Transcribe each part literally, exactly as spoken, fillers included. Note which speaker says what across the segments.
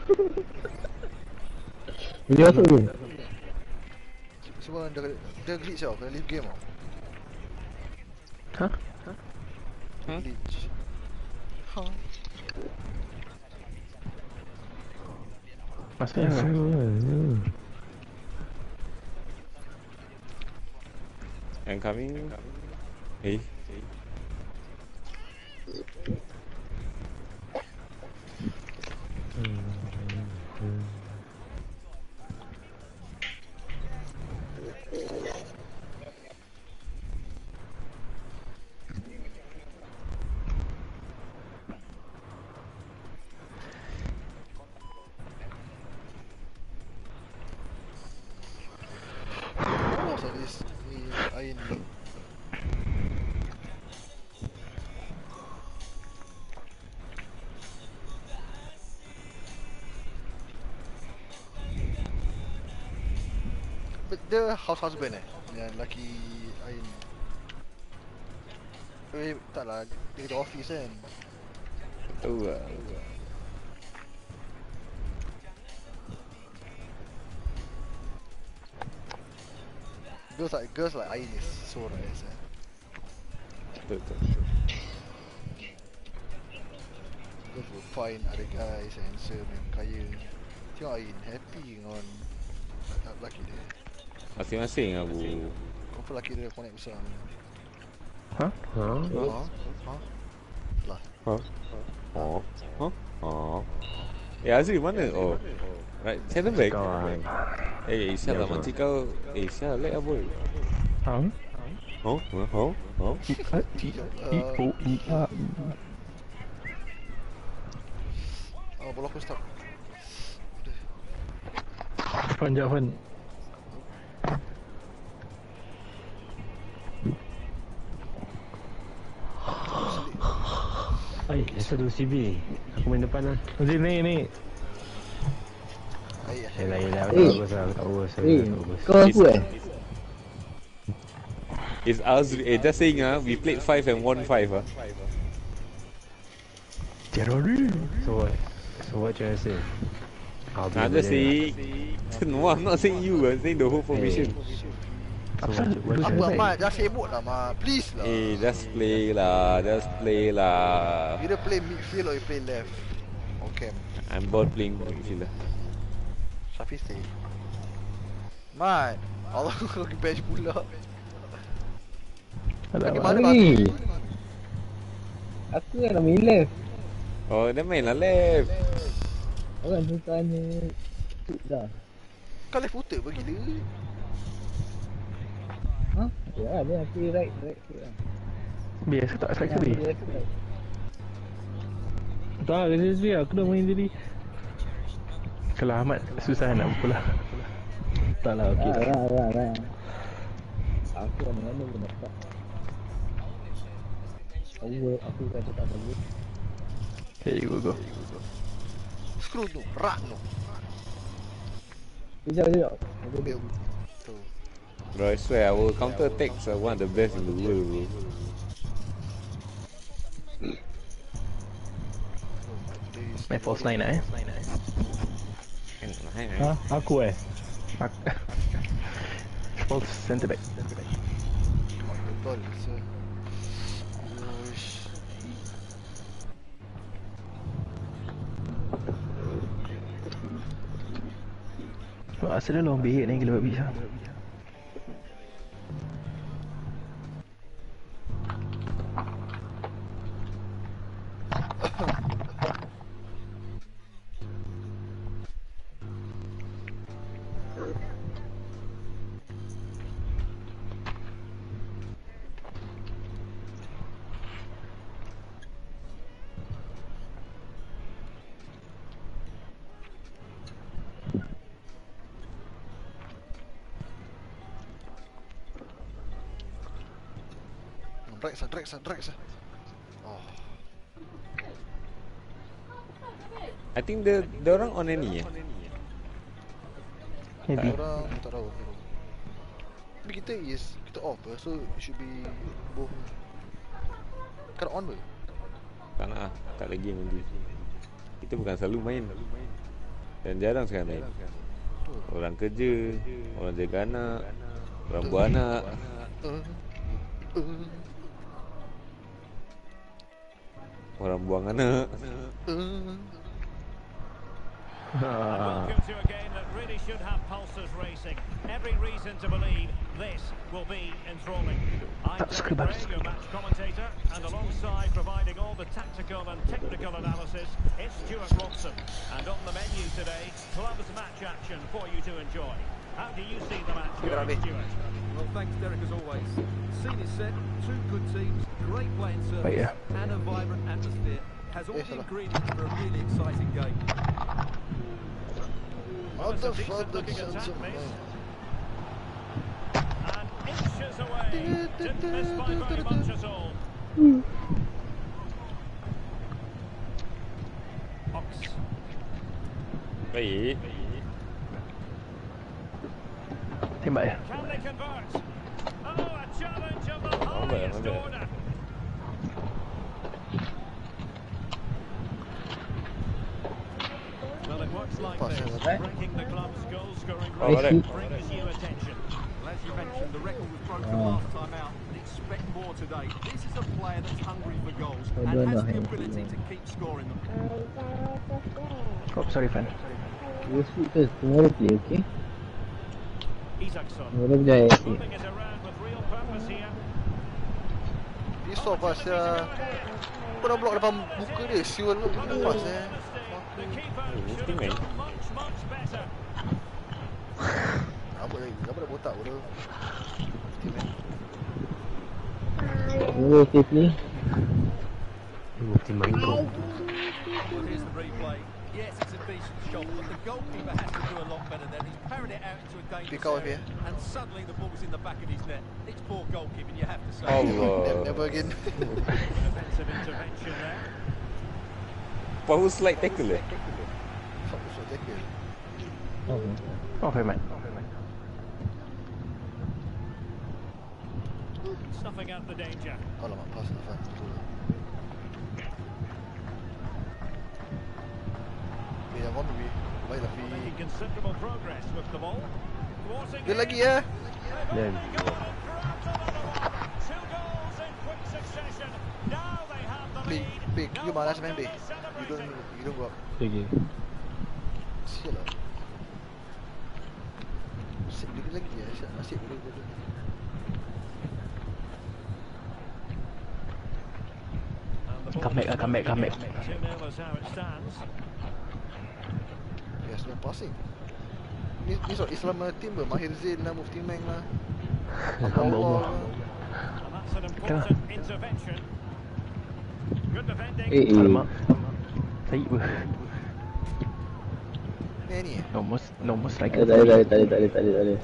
Speaker 1: Ini masuk ke?
Speaker 2: Semua dia, dia glitch tau, kena leave game tau.
Speaker 3: Hah?
Speaker 4: Hmm?
Speaker 2: Glitch. Ha.
Speaker 3: Maksudnya apa?
Speaker 4: Incoming. Eh.
Speaker 2: Oh, so this ni air ni. But dia house husband eh, yang lelaki air ni. Eh, tak lah, dia kerja office kan.
Speaker 4: Tahu lah.
Speaker 2: Girls like girls like air ni so nice eh.
Speaker 4: Betul.
Speaker 2: Girls will find other guys handsome and kaya. Tengok Ain happy dengan lelaki dia.
Speaker 4: Masing-masing lah bu.
Speaker 2: Confirm lelaki dia connect besar.
Speaker 3: Hah?
Speaker 1: Ha?
Speaker 2: Ha? Ha? Lah.
Speaker 4: Ha? Oh. Ha? Oh. Eh Azri mana? Oh. Right, saya back.
Speaker 3: Kawan.
Speaker 4: Eh, Isya lah
Speaker 3: Ya,
Speaker 4: makcik kau. Eh, Isya lag lah boy.
Speaker 3: Hang?
Speaker 4: Oh, oh, oh.
Speaker 3: I, I, I, O, I, A.
Speaker 2: Oh, bola aku stuck.
Speaker 3: Fan, jap Fan.
Speaker 5: Ay, asal dua C B. Aku main depan lah.
Speaker 3: Azri ni, ni.
Speaker 2: Air.
Speaker 5: Yelah, yelah. Aku
Speaker 1: Eh.
Speaker 5: tak bagus lah. Aku tak bagus. Aku
Speaker 1: Eh,
Speaker 5: tak bagus.
Speaker 1: kau aku eh?
Speaker 4: It's Azri. Eh, just saying ah, we played five and won five ah.
Speaker 3: Terori.
Speaker 5: So what? So what you want to say? I'll be
Speaker 4: Nah,
Speaker 5: over
Speaker 4: just
Speaker 5: there.
Speaker 4: saying. No, I'm not saying you. I'm saying the whole formation.
Speaker 5: So what you what you
Speaker 2: Apa
Speaker 5: want to say?
Speaker 2: Mat, jangan sibuk lah Mat. Please lah.
Speaker 4: Eh, just play lah. Just play lah.
Speaker 2: Either play midfield or you play left. Okay.
Speaker 4: I'm bored playing midfielder.
Speaker 2: Shafi stay. Mat. Allah kau pergi bench pula.
Speaker 3: Tak
Speaker 2: Pergi
Speaker 3: apa.
Speaker 2: mana
Speaker 1: Ni.
Speaker 2: mati?
Speaker 1: Aku yang nak main left.
Speaker 4: Oh, dah main lah left.
Speaker 1: Orang tu tanya. Tut dah.
Speaker 2: Kau left footer pergi gila.
Speaker 1: Ha? Ya, dia aku right, right foot lah.
Speaker 3: Biasa tak strike tadi.
Speaker 1: Dia right foot right.
Speaker 3: Tak, kerja sendiri aku dah main tadi. Kalau Ahmad susah nak pula. Tak lah, okey.
Speaker 1: Ah, ah, ah, ah. Aku mana-mana pun dapat. Aku aku kan tak bagus.
Speaker 3: Okay, go go.
Speaker 2: Screw tu, rak tu.
Speaker 1: Sekejap, sekejap. Aku
Speaker 2: Ambil.
Speaker 1: ambil.
Speaker 2: Tu.
Speaker 4: Bro, I swear our counter attacks are one of the best in the world, bro.
Speaker 3: Main false nine lah eh.
Speaker 4: Ha?
Speaker 3: Aku eh. False centre back.
Speaker 2: Betul. So. Uish.
Speaker 3: Wah, asal dia lawan behit ni gila babi sah.
Speaker 2: Drag sah, drag sah, drag sah. Oh.
Speaker 4: I think the the orang on any eh.
Speaker 3: Maybe.
Speaker 2: Orang tak tahu. Tapi kita is kita off lah, so it should be both. Kan on ber?
Speaker 4: Tak nak ah, tak lagi nanti. Kita bukan selalu main. Dan jarang sekarang main. Orang kerja, orang jaga anak, orang buah anak.
Speaker 2: Uh, uh,
Speaker 4: Orang buang anak.
Speaker 2: uh.
Speaker 3: Ah.
Speaker 6: Welcome to a game that really should have pulses racing. Every reason to believe this will be enthralling. I'm
Speaker 3: Tak
Speaker 6: Derek
Speaker 3: suka
Speaker 6: Ray,
Speaker 3: bagus.
Speaker 6: your match commentator, and alongside providing all the tactical and technical analysis, it's Stuart Robson. And on the menu today, clubs match action for you to enjoy. How do you see the match going, Stuart?
Speaker 7: Well, thanks, Derek, as always. Scene is set, two good teams, great playing
Speaker 3: But
Speaker 7: surface,
Speaker 3: yeah.
Speaker 7: and a vibrant atmosphere. Has all
Speaker 2: Yes,
Speaker 7: the
Speaker 2: hello.
Speaker 7: ingredients for a really exciting game.
Speaker 6: Well, it's a
Speaker 2: Motherfucker,
Speaker 6: decent looking
Speaker 2: sons
Speaker 6: attack,
Speaker 2: of
Speaker 6: miss.
Speaker 2: man.
Speaker 6: And inches away. Didn't miss by very much at all. Ox.
Speaker 4: Baik.
Speaker 3: Tembak ya.
Speaker 6: Can they convert? Oh, a challenge of the
Speaker 4: Oh, baik,
Speaker 6: highest
Speaker 4: baik.
Speaker 6: order. Well, it works like
Speaker 2: Pass
Speaker 6: this.
Speaker 2: it,
Speaker 1: right?
Speaker 6: Breaking the club's goal-scoring
Speaker 4: Oh,
Speaker 6: record
Speaker 4: right.
Speaker 6: brings you attention.
Speaker 7: Well, as you mentioned, the record was broken
Speaker 1: Oh.
Speaker 7: last time out. Expect more today. This is a player that's hungry for goals
Speaker 1: Oh,
Speaker 7: and
Speaker 1: don't
Speaker 7: has
Speaker 1: know
Speaker 7: the
Speaker 1: him.
Speaker 7: ability to keep scoring them.
Speaker 3: Oh, sorry fan.
Speaker 1: You speak first. Tomorrow play, okay?
Speaker 6: Isaacson
Speaker 1: Tomorrow play, okay?
Speaker 6: moving it around with real purpose here.
Speaker 2: Risau pasal Kau dah block depan muka dia. Siul lu kena pas eh.
Speaker 6: The keeper
Speaker 4: Oh,
Speaker 6: should
Speaker 4: mesti
Speaker 6: have
Speaker 4: main.
Speaker 6: done much, much better.
Speaker 2: Apa lagi? Apa dah botak bodoh. Mesti main.
Speaker 1: Tomorrow okay play?
Speaker 5: Mesti main kau.
Speaker 7: Well, here's the replay. Yes, it's a decent shot, but the goalkeeper has to do a lot better there. He's parried it out into a dangerous
Speaker 2: Pick out
Speaker 7: area,
Speaker 2: here.
Speaker 7: and suddenly the ball's in the back of his net. It's poor goalkeeping, you have to say.
Speaker 4: Allah.
Speaker 2: Never again.
Speaker 6: Defensive intervention there.
Speaker 4: Power slide tackle eh?
Speaker 2: Fuck the shot tackle.
Speaker 1: Oh.
Speaker 3: Oh, Firman.
Speaker 6: Snuffing out the danger.
Speaker 2: Alamak, pas lah Fan. Okay, yang on lebih. Baiklah Fi.
Speaker 6: Making considerable progress with the ball. Thwarting
Speaker 2: Dia
Speaker 6: it.
Speaker 2: lagi ya.
Speaker 5: Then
Speaker 6: They've got it. Grabbed another one. Two goals in quick succession. Now they have the
Speaker 2: Big,
Speaker 6: lead.
Speaker 2: big.
Speaker 6: No
Speaker 2: You malas main
Speaker 6: wonder
Speaker 2: big.
Speaker 6: they're
Speaker 2: You don't,
Speaker 6: celebrating.
Speaker 2: you don't go up.
Speaker 1: Okay.
Speaker 2: Sial lah. Asyik dia lagi ya. Asyik, asyik boleh boleh.
Speaker 6: And the ball
Speaker 3: Come back,
Speaker 6: is
Speaker 3: come back, come back.
Speaker 6: two nil is how it stands.
Speaker 2: Yes, dan passing. Ni, ni soal Islam team ber. Mahir Zain lah, Mufti Meng lah.
Speaker 3: Alhamdulillah.
Speaker 2: lah.
Speaker 6: And that's an important intervention. Good defending.
Speaker 1: Eh, eh.
Speaker 3: Alamak. Saya ber.
Speaker 2: Ni ni eh.
Speaker 3: Nombor nombor
Speaker 1: Tak
Speaker 3: striker.
Speaker 1: ada, tak ada, tak ada, tak ada, tak ada, tak ada.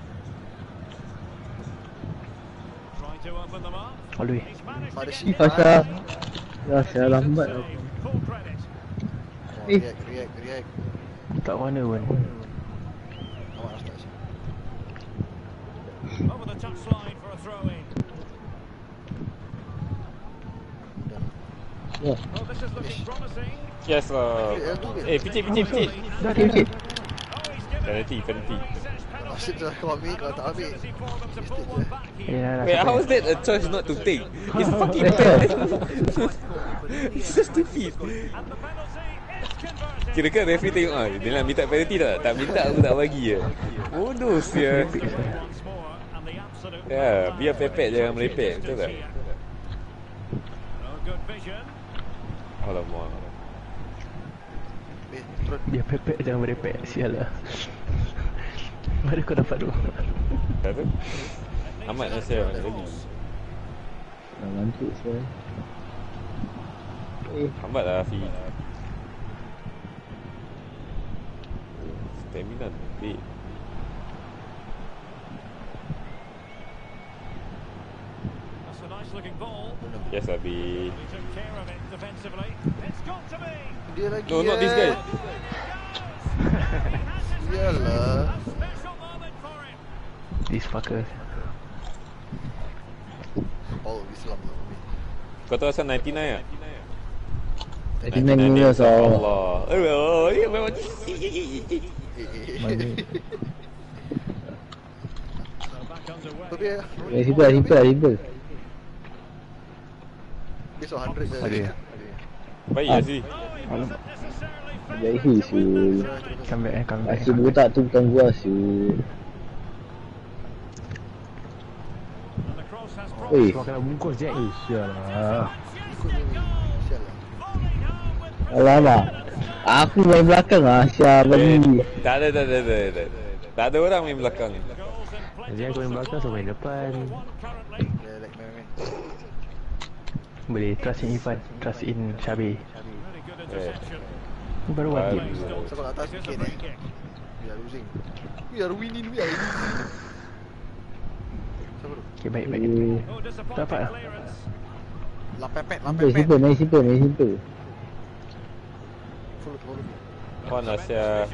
Speaker 6: Trying to open them up.
Speaker 3: Alwi.
Speaker 6: He's managed to
Speaker 2: Ada
Speaker 6: get
Speaker 2: shift.
Speaker 6: it.
Speaker 1: Fasha. Ya, saya lambat
Speaker 6: Save.
Speaker 1: aku.
Speaker 6: Full credit.
Speaker 2: Oh,
Speaker 1: Eh.
Speaker 2: react, react, react.
Speaker 3: Tak mana pun.
Speaker 2: Awak nak start sini.
Speaker 6: Over the touchline for a throw in.
Speaker 2: Dah.
Speaker 1: Ya.
Speaker 6: Oh, this is looking promising.
Speaker 4: Yes lah.
Speaker 2: Eh, tu dia.
Speaker 4: Eh, picit, picit, picit.
Speaker 1: Dah, okay, okay.
Speaker 6: Oh, he's given
Speaker 4: Penalty,
Speaker 6: it.
Speaker 4: penalty.
Speaker 6: He says penalty.
Speaker 2: Nasib je kau ambil, kalau tak ambil.
Speaker 6: Opportunity for them to
Speaker 2: Wasted
Speaker 6: pull
Speaker 2: je.
Speaker 6: one back
Speaker 3: Eh,
Speaker 6: here.
Speaker 3: dah, dah,
Speaker 4: Wait,
Speaker 3: sampai.
Speaker 4: how is that a choice not to take? It's fucking
Speaker 1: Betul.
Speaker 4: bad.
Speaker 7: Nice call, but in the
Speaker 4: It's
Speaker 7: end,
Speaker 4: so stupid.
Speaker 6: And the penalty is converted.
Speaker 4: Kira kan referee tengok ah, dia nak minta penalty tak? Tak minta aku tak bagi je. Bodoh sia.
Speaker 6: Once more, and the absolute
Speaker 4: Ya, biar pepek jangan merepek, betul tak?
Speaker 6: here. Oh, good vision.
Speaker 4: Alamak.
Speaker 2: Eh, turun.
Speaker 3: Dia pepek jangan merepek. Sial lah. Baru kau dapat tu.
Speaker 4: Kata? Ahmad Nasir lagi.
Speaker 1: Dah ngantuk saya. Eh,
Speaker 4: Lambat lah Afi. Stamina big.
Speaker 6: That's a nice looking ball.
Speaker 4: Yes Abi.
Speaker 6: He took care of it defensively. It's got to be.
Speaker 2: Dia lagi
Speaker 4: No, not
Speaker 2: ya.
Speaker 4: this guy.
Speaker 2: Iyalah.
Speaker 6: A special moment for him.
Speaker 3: This fucker.
Speaker 2: Oh, Islam lah. Umi.
Speaker 4: Kau tahu asal ninety-nine tak?
Speaker 1: ninety-nine minutes
Speaker 4: Allah. Oh, ya memang.
Speaker 2: Lebih
Speaker 1: Eh, simple, simple, simple.
Speaker 2: besok hundred je.
Speaker 3: Ada.
Speaker 4: Baik lah sih.
Speaker 1: Baik hi siul.
Speaker 3: Comeback eh, comeback.
Speaker 1: Asyik butak tu bukan gua siul. Oi,
Speaker 5: Kau kena bungkus Jack.
Speaker 1: eh, sialah.
Speaker 2: Sial lah.
Speaker 1: Alamak. Aku main belakang ah, Syah bagi.
Speaker 4: Tak ada, tak ada, tak ada. Tak ada. Tak ada orang main belakang.
Speaker 5: Jack aku main belakang, so main depan.
Speaker 2: Yeah, like main main.
Speaker 3: Boleh trust in Irfan, trust in Syabi.
Speaker 4: Eh.
Speaker 3: Ni baru one game.
Speaker 2: Sampai kat atas sikit eh. We are losing. We are winning, we are winning. Siapa tu?
Speaker 3: Okay, baik, baik.
Speaker 1: Eh,
Speaker 3: Dapat lah.
Speaker 2: Lah pepet, lah
Speaker 1: simple,
Speaker 2: pepet.
Speaker 1: simple, main simple, main simple.
Speaker 2: Follow, follow.
Speaker 4: Kau nak Syah.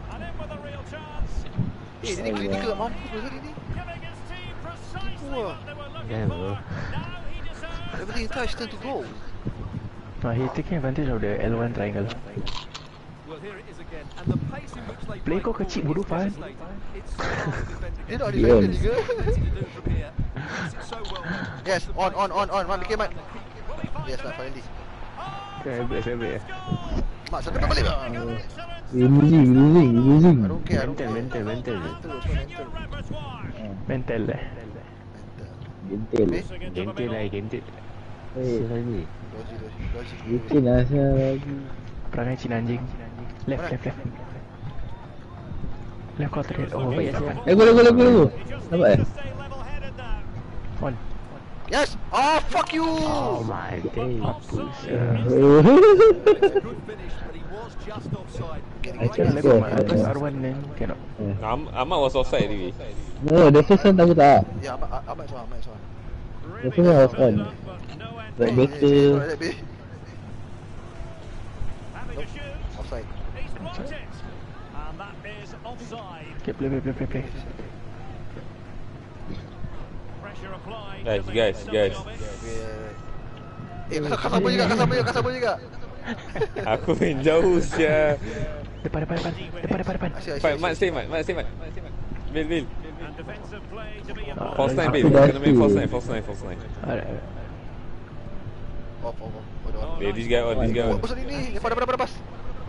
Speaker 2: Eh, dia ni clinical mampus pasal dia ni. Wah.
Speaker 5: Damn bro.
Speaker 2: Everything he touch turn to goal.
Speaker 3: Ah, he taking advantage of the L one triangle.
Speaker 7: Well, here it is again. And the pace in which they
Speaker 3: Play
Speaker 7: break
Speaker 3: kau kecil bodoh, Fan.
Speaker 7: It's so hard to defend
Speaker 2: Dia tak
Speaker 7: against.
Speaker 2: ada
Speaker 1: Yeah.
Speaker 2: defender ni ke?
Speaker 7: Plenty to do from here. It's so well done.
Speaker 2: Yes, on, on, on, on. Mat, fikir Mat. Yes lah, finally.
Speaker 3: Favorite, favorite.
Speaker 2: Mat, sampai tak balik lah.
Speaker 1: We losing, we losing, we losing.
Speaker 2: I don't care, I don't
Speaker 5: Mental,
Speaker 2: care.
Speaker 5: mental, mental.
Speaker 2: Mental, so mental.
Speaker 3: Mental eh.
Speaker 2: Mental.
Speaker 1: Gentil.
Speaker 2: Eh,
Speaker 5: Gentil lah, gentil.
Speaker 1: Eh,
Speaker 5: Siapa ni?
Speaker 2: logic, logic, logic.
Speaker 1: licin lah Syah lagi.
Speaker 3: Perangai Cina anjing. Left, left, left. Left quarter red. Oh, baik Irfan.
Speaker 1: Eh, gol, gol, gol, gol. Nampak eh?
Speaker 3: On.
Speaker 2: Yes! Oh, fuck you!
Speaker 5: Oh my day.
Speaker 1: Oh.
Speaker 7: Good finish, but he was just offside.
Speaker 1: I can't
Speaker 3: Left
Speaker 1: score.
Speaker 3: one. Atas R one then cannot.
Speaker 4: Am Ahmad was offside tadi.
Speaker 1: No, the first one tahu tak?
Speaker 2: Ya, Ahmad, Ahmad seorang, Ahmad seorang.
Speaker 1: The first one was on. Like better.
Speaker 2: Offside.
Speaker 3: Okay, play, play, play, play, play.
Speaker 4: Guys, guys, guys.
Speaker 2: Eh, kau kau sama juga, kau sama juga, kau sama juga.
Speaker 4: Aku main jauh Syah.
Speaker 3: Depan, depan, depan. Depan, depan, depan.
Speaker 2: Asyik, asyik,
Speaker 4: Fight,
Speaker 2: asyik.
Speaker 4: Mat, stay, Mat. Mat, stay, Mat. Bil, Bil.
Speaker 3: Ah,
Speaker 4: False nine, Bil.
Speaker 1: Aku dah
Speaker 4: Kena main
Speaker 1: see.
Speaker 4: false nine, false nine, false nine.
Speaker 3: Alright, alright.
Speaker 2: Off, off, off. Hold on.
Speaker 4: Okay, this guy on, this guy
Speaker 2: Oh,
Speaker 4: on.
Speaker 2: pasal ini, lepas, lepas, lepas, lepas.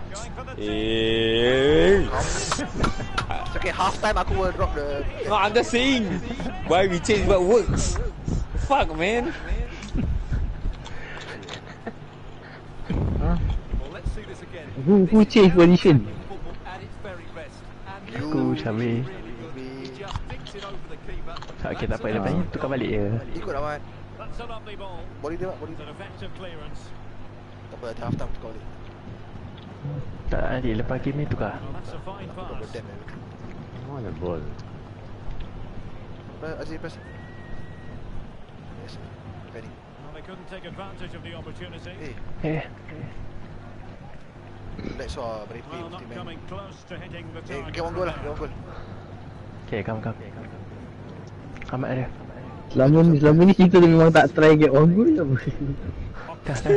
Speaker 4: Eh.
Speaker 2: Okay, half time aku will drop the...
Speaker 4: No, I'm just saying. Why we change what works? Fuck, man.
Speaker 7: Well, let's see this again.
Speaker 1: Who, who change position?
Speaker 7: Football at its very best. And
Speaker 3: Aku, Syabi.
Speaker 7: he just thinks it over the keeper.
Speaker 3: Okay, tak apa. Lepas ni tukar balik je.
Speaker 2: Ikut Ahmad.
Speaker 6: That's a lovely ball.
Speaker 2: Body dia, Mat, body
Speaker 6: It's
Speaker 2: dia.
Speaker 6: an effective clearance.
Speaker 2: Tak apa, half time tukar balik.
Speaker 3: Tak, nanti lepas game ni tukar.
Speaker 6: Well, that's a fine
Speaker 2: Tukar
Speaker 6: pass.
Speaker 2: berdam, eh.
Speaker 5: What a ball.
Speaker 2: Press, Aziz, press. Yes, ready.
Speaker 6: Well, they couldn't take advantage of the opportunity.
Speaker 2: Eh,
Speaker 3: Eh,
Speaker 2: let's saw berapa
Speaker 6: Well, not
Speaker 2: ulti man.
Speaker 6: coming close to hitting the
Speaker 2: Eh,
Speaker 6: target.
Speaker 2: get one goal lah, get one goal.
Speaker 3: okay, come, come. Ahmad ada.
Speaker 1: Selama ni, selama ni kita memang tak try get on goal apa.
Speaker 3: Dah, dah.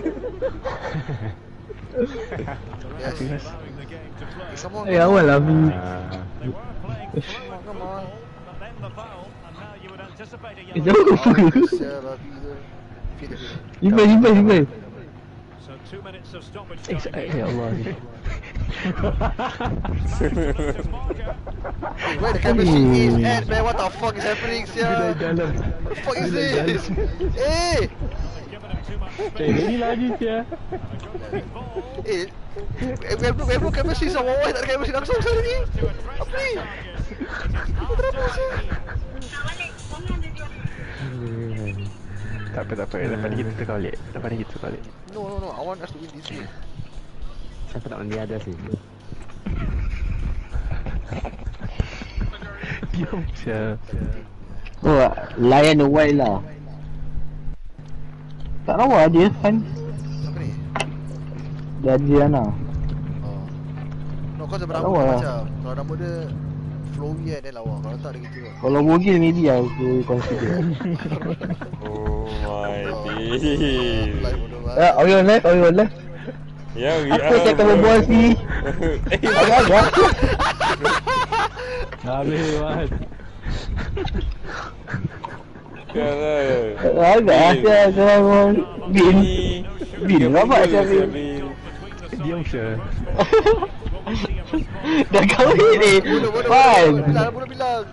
Speaker 2: Yes.
Speaker 3: Yes.
Speaker 6: Allowing the game to flow.
Speaker 2: Eh, come on.
Speaker 1: Eh, awal lah Abi.
Speaker 6: They were playing through and
Speaker 2: Come on.
Speaker 6: but then the foul, and now you would anticipate a
Speaker 1: Eh,
Speaker 6: yellow.
Speaker 1: jauh apa?
Speaker 2: Sial, babi tu. Feel it, feel it.
Speaker 1: Simpan, simpan, simpan.
Speaker 6: So two minutes of stoppage
Speaker 3: Eh,
Speaker 6: time.
Speaker 3: eh, ya Allah ni.
Speaker 6: Selective marker.
Speaker 2: Hey, where the chemistry is at, man? What the fuck is happening,
Speaker 3: Dia
Speaker 2: sial?
Speaker 3: dalam.
Speaker 2: What the fuck is this? Hey!
Speaker 6: Given him too much
Speaker 3: Eh,
Speaker 6: space.
Speaker 3: ni lagi sia.
Speaker 6: A good ball
Speaker 2: Eh, eh, we have no, we have no chemistry sama orang, tak ada chemistry langsung pasal ni.
Speaker 6: to address
Speaker 2: Apa ni?
Speaker 6: the target. It is half time here.
Speaker 3: Tak apa, tak apa. Lepas ni kita tukar balik. Lepas ni kita tukar balik.
Speaker 2: No, no, no. I want us to win this game.
Speaker 5: Siapa tak mandi ada sih?
Speaker 3: Diam sia.
Speaker 1: Oh, layan the white lah. Tak lawa dia kan.
Speaker 2: Siapa ni?
Speaker 1: Dia Adriana.
Speaker 2: Oh. No, kau sebab
Speaker 1: Tak
Speaker 2: rambut
Speaker 1: lawa lah.
Speaker 2: macam. Kalau rambut dia flowy kan, dia lawa. Kalau tak, dia gitu lah.
Speaker 1: Kalau bogil maybe aku consider.
Speaker 4: Oh my
Speaker 2: Oh,
Speaker 4: days.
Speaker 2: like bodoh
Speaker 1: Ah, are you on left? Are you on left?
Speaker 4: Yeah, we
Speaker 1: Apa
Speaker 4: are.
Speaker 1: cakap
Speaker 4: bro.
Speaker 1: berbual sih? Agak-agak.
Speaker 3: Habis Wan.
Speaker 4: Yalah.
Speaker 1: Agak asyik korang. Bin. Bin apa macam Bin?
Speaker 3: Diam je.
Speaker 1: Dah kahwin ni.
Speaker 2: Bodoh, bodoh,
Speaker 1: Wan.
Speaker 2: bodoh. Bilang, bodoh bilang.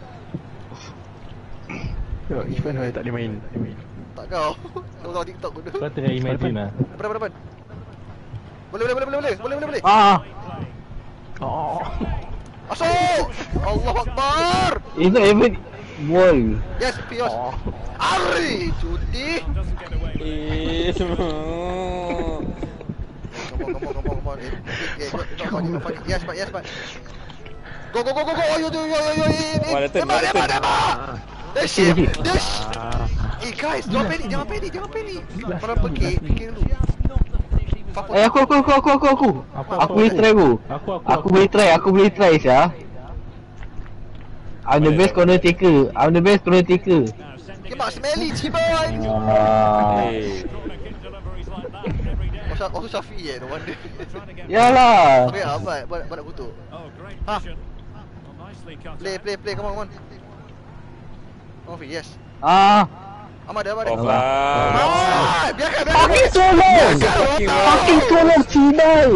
Speaker 3: Tengok Irfan Wai tak boleh main. Tak boleh main.
Speaker 2: Tak kau. Kau tahu TikTok bodoh.
Speaker 3: Kau tengah imagine lah.
Speaker 2: Depan, depan, depan. Boleh, boleh, boleh, boleh, boleh, boleh, boleh, boleh.
Speaker 1: Ah.
Speaker 3: Oh.
Speaker 2: Masuk! Allahu Akbar!
Speaker 1: It's not even wall.
Speaker 2: Yes, Pios. Ari! Cuti!
Speaker 4: Eh, semua.
Speaker 2: Come on, come on, come on, come on. Eh, eh, not funny, not funny. Yes, but, yes, but. Go, go, go, go, go! Oh, yo, yo, yo, yo, yo, yo,
Speaker 4: Wah, dah turn,
Speaker 2: Tembak,
Speaker 4: dah
Speaker 2: tembak,
Speaker 4: turn.
Speaker 2: tembak! Dia shift! Dia shift! Eh, guys, jangan panik, jangan panik, jangan panik. Korang fikir, fikir dulu. Fuck,
Speaker 1: Eh aku aku aku aku aku aku.
Speaker 3: Apa,
Speaker 1: Aku
Speaker 3: apa,
Speaker 1: boleh
Speaker 3: apa?
Speaker 1: try bro.
Speaker 3: Aku aku
Speaker 1: Aku boleh try, aku boleh try Syah. I'm the best corner taker. I'm the best corner taker.
Speaker 2: Kemak smelly, cibai!
Speaker 1: Ah.
Speaker 4: Eh.
Speaker 2: Oh, tu Syafiq eh, no wonder.
Speaker 1: Yalah.
Speaker 2: Okay, Abad, Abad nak kutuk. Ha? Play, play, play, come on, come on. Come on, Fi, yes.
Speaker 1: Ah.
Speaker 2: Ahmad, Ahmad.
Speaker 4: Off lah.
Speaker 2: Ah, biarkan, biarkan.
Speaker 1: Fucking solo.
Speaker 4: Fucking
Speaker 1: Fucking solo cibai.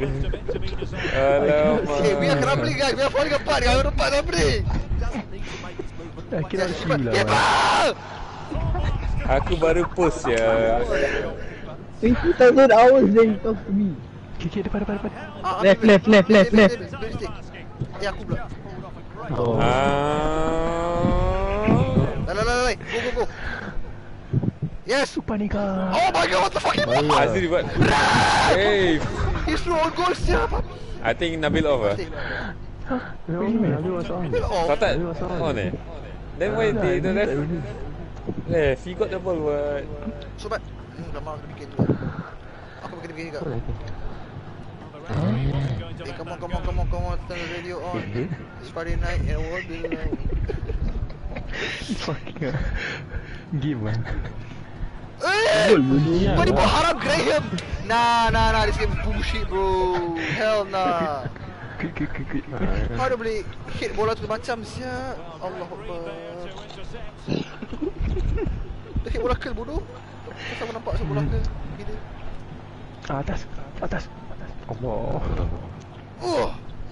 Speaker 4: Alamak.
Speaker 2: Eh, biar kena beli guys, biar fall depan, kalau depan dah beli.
Speaker 3: Dah kira
Speaker 2: Yes,
Speaker 3: aku
Speaker 2: cepat.
Speaker 3: lah.
Speaker 2: Eh,
Speaker 3: Wan.
Speaker 2: bang!
Speaker 4: Aku baru post ya.
Speaker 1: twenty thousand hours then you talk to me.
Speaker 3: Kiki depan depan depan.
Speaker 2: Ah,
Speaker 1: Left,
Speaker 2: ambil,
Speaker 1: left, left,
Speaker 2: ambil,
Speaker 1: left,
Speaker 2: ambil,
Speaker 1: left.
Speaker 2: ambil, ambil stick. Eh, aku pula.
Speaker 3: Oh.
Speaker 4: Ah.
Speaker 2: Dah, dah, dah, dah. Go, go, go. Yes!
Speaker 3: Super Nika.
Speaker 2: Oh my god, what the fuck?
Speaker 4: Azri buat. Hey,
Speaker 2: He's through on goal siapa?
Speaker 4: I think Nabil off ah.
Speaker 3: Really man? Nabil was on.
Speaker 2: Oh,
Speaker 4: Kau tak on eh? Then why they don't have? Eh, he got the ball what?
Speaker 2: sobat. Hmm, dah mahu bikin dulu. Aku bikin bikin juga. Eh, come on, come on, come on, come on. Turn the radio on. It's Friday night and what do you know?
Speaker 3: Fucking hell. Game man.
Speaker 2: Eh! Kau ni buat haram Graham. Nah, nah, nah. This game bullshit bro. Hell nah.
Speaker 3: Kik kik kik kik.
Speaker 2: Kau dah boleh hit bola tu macam siap. Allah Akbar. Dia hit bola kill bodoh. Kau sama nampak sebab bola kill. Bila?
Speaker 3: Atas atas atas. Allah.
Speaker 2: Oh.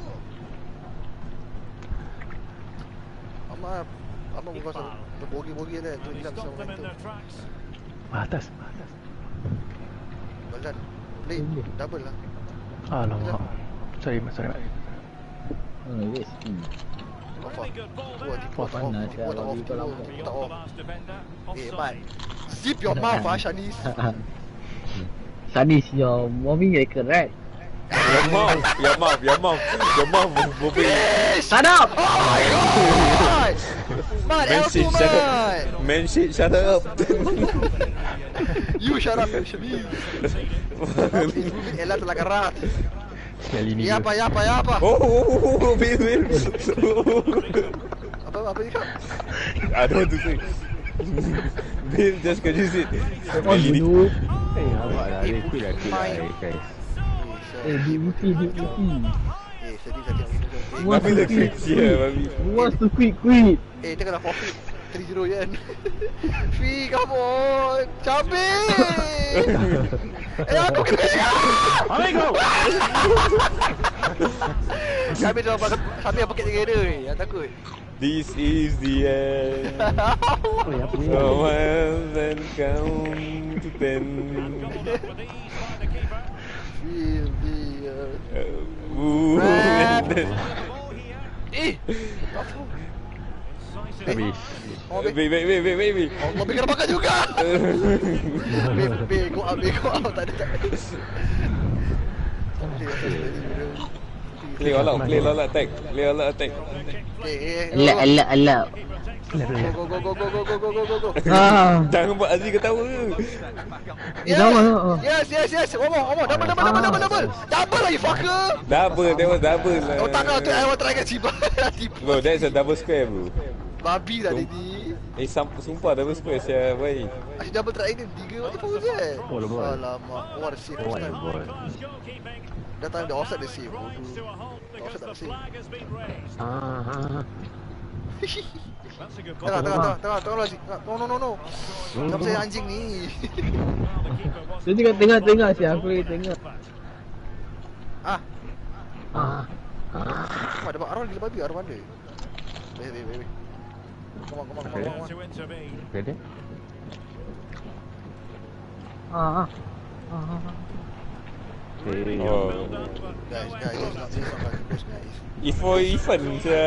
Speaker 2: Amat. Amat bukan pasal berbogi-bogi dia. Tu hilang sama tu.
Speaker 3: Atas atas.
Speaker 2: Balan. Play. Double lah.
Speaker 3: Alamak. Sorry mas, sorry mas.
Speaker 1: Oh yes.
Speaker 2: Off lah. Tu lah tipu.
Speaker 1: Off, panas
Speaker 2: Tipu tak
Speaker 1: lah,
Speaker 2: off.
Speaker 1: bagi kau lampu.
Speaker 2: Tipu tak off. Eh, Mat. Zip your mouth ah, Shanis.
Speaker 1: Sadis, your moving record right?
Speaker 4: Your mouth, your mouth, your mouth, your mouth moving.
Speaker 1: Shut up!
Speaker 2: Oh my god! Mat,
Speaker 4: Man
Speaker 2: L two
Speaker 4: shit, shut up.
Speaker 2: Mat!
Speaker 4: Man shit, shut up.
Speaker 2: You shut up, you Shanis. It's moving Ella telah kerat.
Speaker 3: Sekali ni.
Speaker 2: Ya apa, ya apa, ya apa?
Speaker 4: Oh, oh, oh, Bill, Bill.
Speaker 2: Apa, apa dia cakap?
Speaker 4: I don't want to say. Bill just can use it.
Speaker 1: Oh, dulu.
Speaker 5: Eh, awak lah. Dia quit lah, quit lah, guys.
Speaker 1: Eh, D V P, D V P.
Speaker 2: Eh, sedih sakit.
Speaker 1: Who wants
Speaker 4: Babi
Speaker 1: to
Speaker 4: dah
Speaker 1: quit?
Speaker 4: kerja, Babi.
Speaker 1: Who wants to quit, quit?
Speaker 2: Eh, dia kena forfeit three zero yen. Fi, come on. Cabik. Eh, aku kena kena.
Speaker 3: Amigo.
Speaker 2: Cabik dah pasal Cabik apa kat dia ni. Yang takut.
Speaker 4: This is the end.
Speaker 3: Oh, ya apa ni?
Speaker 4: So well then count to ten.
Speaker 2: Feel the
Speaker 4: Uh, ooh,
Speaker 2: Rap.
Speaker 4: and then.
Speaker 2: Eh.
Speaker 3: Habis.
Speaker 2: Oh,
Speaker 4: Wait,
Speaker 2: babe.
Speaker 4: wait, wait, wait, wait, wait.
Speaker 2: Allah, babe kena makan juga. Babe, babe, go out, babe, go out. Tak ada, tak ada.
Speaker 4: Play all out, play all out attack, play all out attack.
Speaker 2: Eh, eh.
Speaker 1: Alak, alak, alak.
Speaker 2: Go, go, go, go, go, go, go, go, go, go.
Speaker 1: Ah.
Speaker 4: Jangan buat Azri ketawa.
Speaker 2: Yes,
Speaker 1: Dah lama.
Speaker 2: yes, yes, yes. One more, one more. Double, double, double, double, double. Double lah, you fucker.
Speaker 4: Double, that was double lah.
Speaker 2: Oh, tak kau tu, I want try kat ciba. Tipu.
Speaker 4: Bro, that's a double square bro.
Speaker 2: Babi lah dia ni.
Speaker 4: Eh, sam- sumpah double Spurs ya, boy.
Speaker 2: Asyik double try dia, tiga macam pun je.
Speaker 3: Oh, the ball.
Speaker 2: Alamak, oh ada save
Speaker 5: Oh,
Speaker 2: first
Speaker 5: the
Speaker 2: time.
Speaker 5: ball.
Speaker 2: Dah time dia offside dia save. Bodoh. Tak offside tak save.
Speaker 5: Ah, ah.
Speaker 2: Tengah, tengah, tengah, tengah, tengah lagi. No, no, no, no. Kenapa saya anjing ni?
Speaker 1: Dia tengah tengah-tengah sih, aku lagi tengah.
Speaker 2: Ah,
Speaker 5: Ah.
Speaker 2: Mak dapat arwah gila babi, arwah mana? Wait, wait, wait, wait. Come on, come on, come on, come on.
Speaker 5: Ready?
Speaker 1: Ah, ah. Ah.
Speaker 5: Hey.
Speaker 4: Oh.
Speaker 2: Guys, guys, it's not, it's not like this, guys.
Speaker 4: If for event je.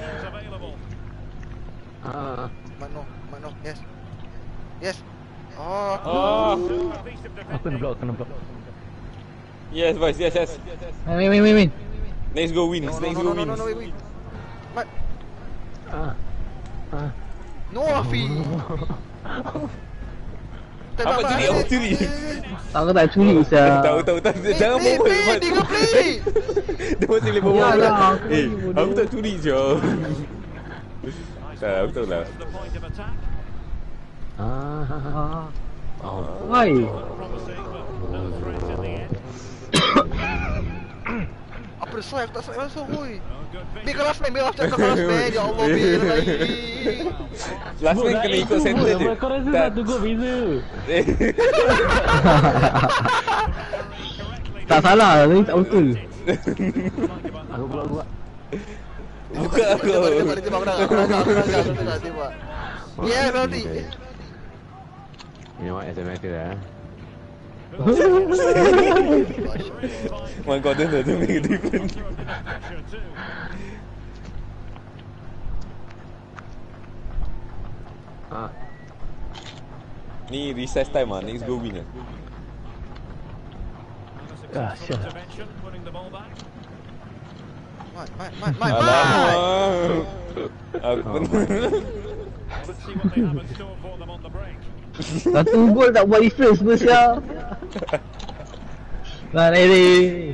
Speaker 5: Ah.
Speaker 2: Mak no, mak no, yes. Yes. Oh.
Speaker 4: Oh.
Speaker 3: Aku kena block, kena block.
Speaker 4: Yes, boys. Yes, yes.
Speaker 1: Wait, wait, wait, wait.
Speaker 4: Next go wins.
Speaker 2: No, no,
Speaker 4: Next
Speaker 2: no,
Speaker 4: go
Speaker 2: no, no,
Speaker 4: wins.
Speaker 2: no, wait, wait. Mat.
Speaker 5: Ah. Ah.
Speaker 2: No, Afi.
Speaker 4: Apa curi? Apa curi?
Speaker 1: Aku tak curi sah.
Speaker 4: Tahu, tahu, tahu. Jangan
Speaker 2: play,
Speaker 4: berbual.
Speaker 2: play,
Speaker 4: Mat.
Speaker 2: tiga play.
Speaker 4: Dia masih boleh berbual.
Speaker 1: Ya, ya,
Speaker 4: lah.
Speaker 1: aku
Speaker 4: Eh,
Speaker 1: lagi bodoh.
Speaker 4: aku tak curi je. Tak, aku tahu lah.
Speaker 5: Ah.
Speaker 1: Ah.
Speaker 5: Oh.
Speaker 1: Why?
Speaker 2: Apa dah swipe? Tak swipe langsung, boy. Biar kau last man, biar last man, kau last man. Ya Allah, biar lagi.
Speaker 4: Last man kena ikut center je.
Speaker 3: Kau rasa
Speaker 4: Tak.
Speaker 3: satu gol beza.
Speaker 4: Eh,
Speaker 1: Tak salah, ni tak betul.
Speaker 5: Aku block gua.
Speaker 4: buka aku.
Speaker 2: Tembak, tembak, tembak, menang. Aku menang, aku menang, aku menang, tembak. Yeah, penalty.
Speaker 5: You know what, S M F ke lah.
Speaker 4: One quarter doesn't make a difference.
Speaker 5: Ah.
Speaker 4: Ni recess time ah, next go win ah.
Speaker 3: Ah, syah.
Speaker 2: Mat, mat, mat, mat, mat.
Speaker 4: Alamak. Aku
Speaker 1: Satu gol tak buat difference pun siap. Nah, ni.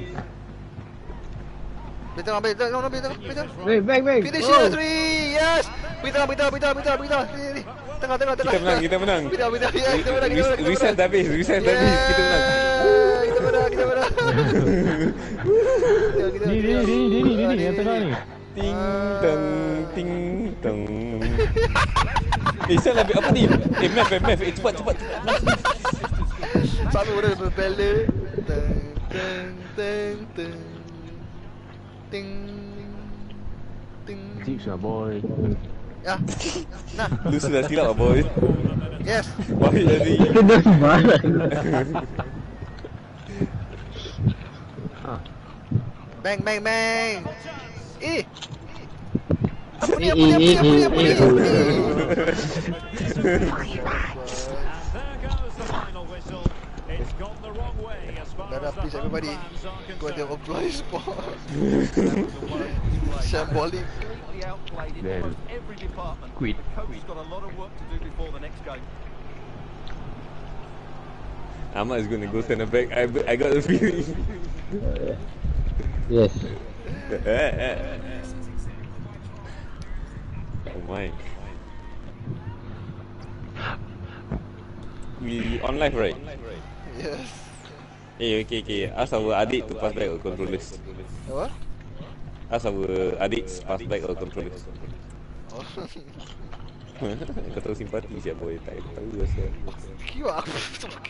Speaker 2: Betul, ambil, betul, ambil, betul, betul.
Speaker 1: Wait, back, back.
Speaker 2: Finish
Speaker 1: Oh.
Speaker 2: the three, yes. Bita, bita, bita, bita, bita. Ni, ni. Tengah, tengah, tengah.
Speaker 4: Kita menang, kita menang.
Speaker 2: Bita, bita, yes, kita menang, kita menang. kita
Speaker 4: Reset
Speaker 2: menang.
Speaker 4: dah habis, reset dah habis, kita menang.
Speaker 2: Yeah, kita menang, kita menang. Kita, kita,
Speaker 3: Ni, ni,
Speaker 2: kita.
Speaker 3: ni, ni, ni, ni, ni, yang tengah ni.
Speaker 4: Ting teng ting teng. Eh, saya lebih apa ni? Eh, map, eh, map. Eh, cepat, cepat.
Speaker 2: Selalu ada berbela. Teng, teng, teng, teng. Ting, ting.
Speaker 5: Tips lah boy.
Speaker 2: Ya, nah,
Speaker 4: Lu sudah silap ah, boy.
Speaker 2: yes.
Speaker 4: Baik tadi.
Speaker 1: Kita dah sembarang.
Speaker 2: Bang, bang, bang. Eh. Apa ni,
Speaker 1: Eh,
Speaker 2: apa ni, apa ni,
Speaker 1: eh,
Speaker 2: apa ni,
Speaker 1: eh,
Speaker 2: apa ni,
Speaker 1: eh,
Speaker 2: apa ni? Dah please everybody. Go and apply spot. Shambolic.
Speaker 5: Then
Speaker 7: Every department.
Speaker 5: quit.
Speaker 7: The coach has got a lot of work to do before the next game.
Speaker 4: Ahmad is gonna go center back. I I got the feeling.
Speaker 1: Yes.
Speaker 4: Oh my. We on live, right?
Speaker 2: Yes.
Speaker 4: Eh, okay, okay. Ask our adik to pass back our controllers.
Speaker 2: Apa?
Speaker 4: Ask our adik pass back our controllers.
Speaker 2: Oh.
Speaker 4: Kau tahu simpati siapa boy? Tak tahu rasa.
Speaker 2: Q aku. Q.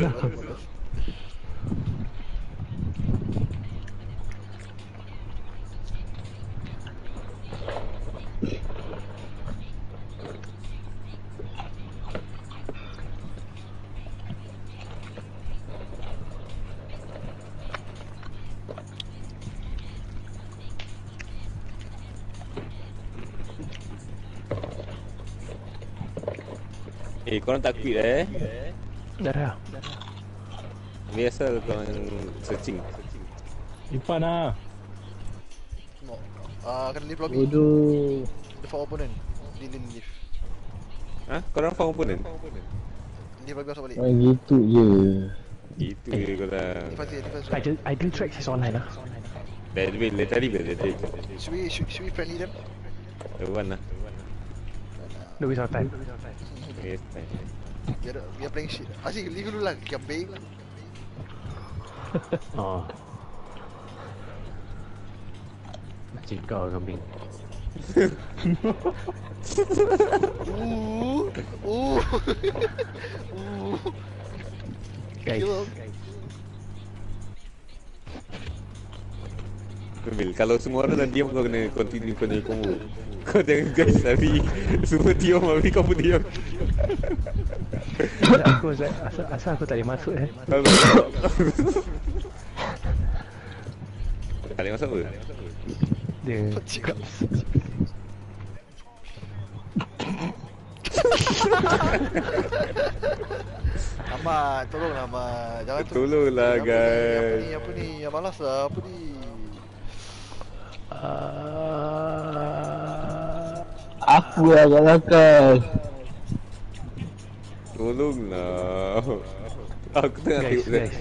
Speaker 4: Eh, korang tak quit eh?
Speaker 3: Dah dah.
Speaker 4: Biasa korang searching.
Speaker 3: Ipan lah.
Speaker 2: No. Ah, kena leave lobby.
Speaker 1: Bodoh.
Speaker 2: The for opponent. Leave, leave, leave.
Speaker 4: Ha? Korang farm opponent?
Speaker 2: Leave lobby masuk balik.
Speaker 1: Main gitu je.
Speaker 4: Itu je korang.
Speaker 2: Defense, defense.
Speaker 3: Idle, idle tracks is online lah.
Speaker 4: Dah bil, dah tadi bil, dah tadi.
Speaker 2: Should we, should, should we friendly them?
Speaker 4: One lah.
Speaker 3: Don't waste our time.
Speaker 4: Yes, time.
Speaker 2: Biar biar playing shit. Asyik leave dulu lah, kambing lah.
Speaker 5: Oh. Cik kau kambing.
Speaker 2: Ooh, ooh, ooh.
Speaker 3: Guys.
Speaker 4: Bil, kalau semua orang dah diam kau kena continue kau punya combo. Kau jangan guys tapi semua diam tapi kau pun diam.
Speaker 3: Aku asal, asal, asal aku tak boleh masuk eh.
Speaker 4: Tak boleh masuk apa?
Speaker 3: Dia
Speaker 2: Ahmad, tolonglah Ahmad. Jangan tu.
Speaker 4: Tolonglah
Speaker 2: Apa
Speaker 4: guys.
Speaker 2: ni, apa ni, yang malas lah, apa ni.
Speaker 3: uh,
Speaker 1: Aku yang agak nakal.
Speaker 4: Tolonglah. Aku tengah
Speaker 3: guys,
Speaker 4: tengok
Speaker 3: guys.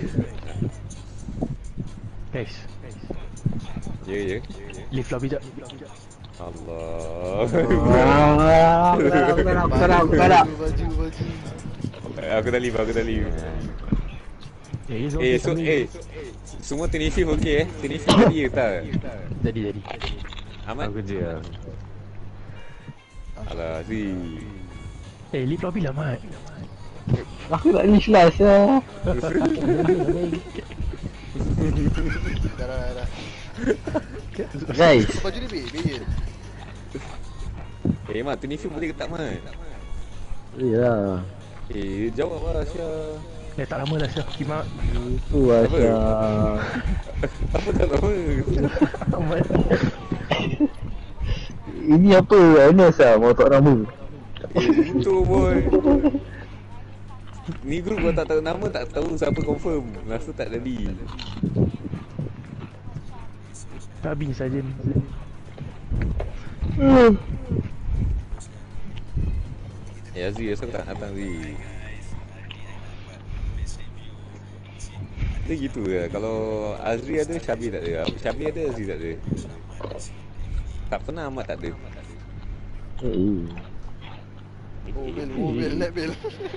Speaker 3: Guys,
Speaker 4: Ya, ya.
Speaker 3: leave lobby jap.
Speaker 4: Allah.
Speaker 1: Ah, aku tak nak, aku tak nak, aku tak nak, aku tak nak.
Speaker 2: Baju, baju.
Speaker 4: Aku dah leave, aku dah leave.
Speaker 3: Eh, it's
Speaker 4: Eh,
Speaker 3: okay,
Speaker 4: so,
Speaker 3: kami-
Speaker 4: eh. Semua twenty fifth okey eh? twenty fifth tadi ke tak?
Speaker 3: Jadi, jadi.
Speaker 4: Ahmad?
Speaker 5: Aku kerja lah.
Speaker 4: Alah, Zee.
Speaker 3: Eh, leave lobby lah, Mat.
Speaker 1: Aku tak leave lah, sah.
Speaker 2: Dah, dah, dah.
Speaker 1: Guys,
Speaker 2: Baju ni, Bil, Bil.
Speaker 4: Eh, Mat, twenty fifth boleh ke tak, Mat?
Speaker 1: iyalah.
Speaker 4: Eh, jawab lah, Syah.
Speaker 3: Eh, tak lama dah, Syah. Kimak.
Speaker 1: Itu lah,
Speaker 4: Apa?
Speaker 1: Syah.
Speaker 4: Apa tak lama?
Speaker 1: Ini apa? Ernest lah, mau tak nama.
Speaker 4: Eh, betul boy. Ni group kau tak tahu nama, tak tahu siapa confirm. Rasa tak jadi.
Speaker 3: Tak bin saja.
Speaker 4: Eh, Azri, asal tak datang, Azri? Dia gitu ke? Kalau Azri ada, Syabi tak ada. Syabi ada, Azri tak ada. Tak pernah Ahmad tak ada.
Speaker 1: Eh,
Speaker 2: Oh, Bil, oh, Bil, let Bil.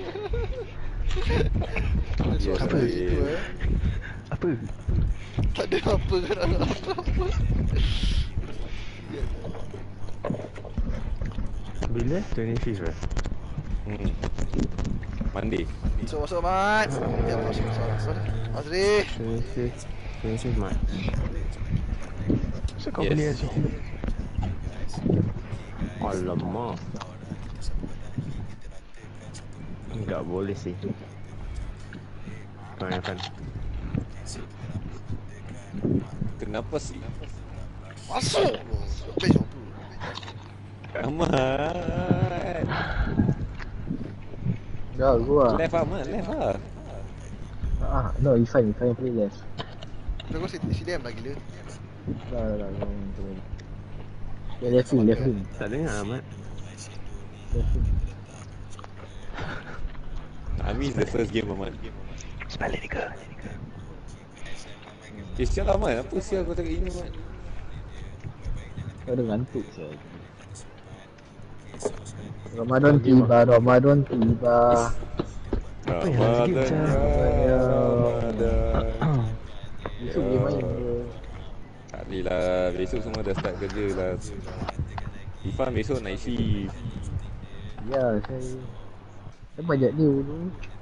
Speaker 4: Ya,
Speaker 2: Apa
Speaker 4: tak
Speaker 2: itu
Speaker 4: ada.
Speaker 2: eh?
Speaker 3: Apa?
Speaker 2: Tak ada apa kan, ada apa-apa.
Speaker 3: Bila?
Speaker 5: twenty-fifth lah.
Speaker 4: Hmm. Monday.
Speaker 2: Masuk, masuk, Mat. Ya, masuk, masuk, masuk. Azri.
Speaker 5: twenty-fifth. twenty-fifth March.
Speaker 3: So kau
Speaker 4: Yes.
Speaker 3: beli Azri?
Speaker 5: Alamak. Enggak boleh sih. Kebanyakan.
Speaker 4: Kenapa sih?
Speaker 2: Masuk. Besok.
Speaker 4: Ahmad.
Speaker 1: dah gua.
Speaker 4: Left Ahmad, left lah.
Speaker 1: Ah, no, you fine, you fine play left.
Speaker 2: Dah kau C D M lah gila.
Speaker 1: Dah, dah, dah, dah. Dia left wing, left wing.
Speaker 5: Tak dengar Ahmad.
Speaker 1: Left wing.
Speaker 4: I miss the first game Ahmad.
Speaker 3: Sebalik ni ke?
Speaker 4: Eh, sial Ahmad. Apa sial kau cakap ini Ahmad?
Speaker 1: Kau ada ngantuk saya. Ramadan tiba, Ramadan tiba.
Speaker 3: Apa yang lagi
Speaker 4: Ramadan
Speaker 3: macam-
Speaker 4: ya Ramadan.
Speaker 1: Besok boleh main ke?
Speaker 4: Tak boleh lah. Besok semua dah start kerja lah. Ifan besok night shift.
Speaker 1: Ya, saya. Saya banyak ni dulu.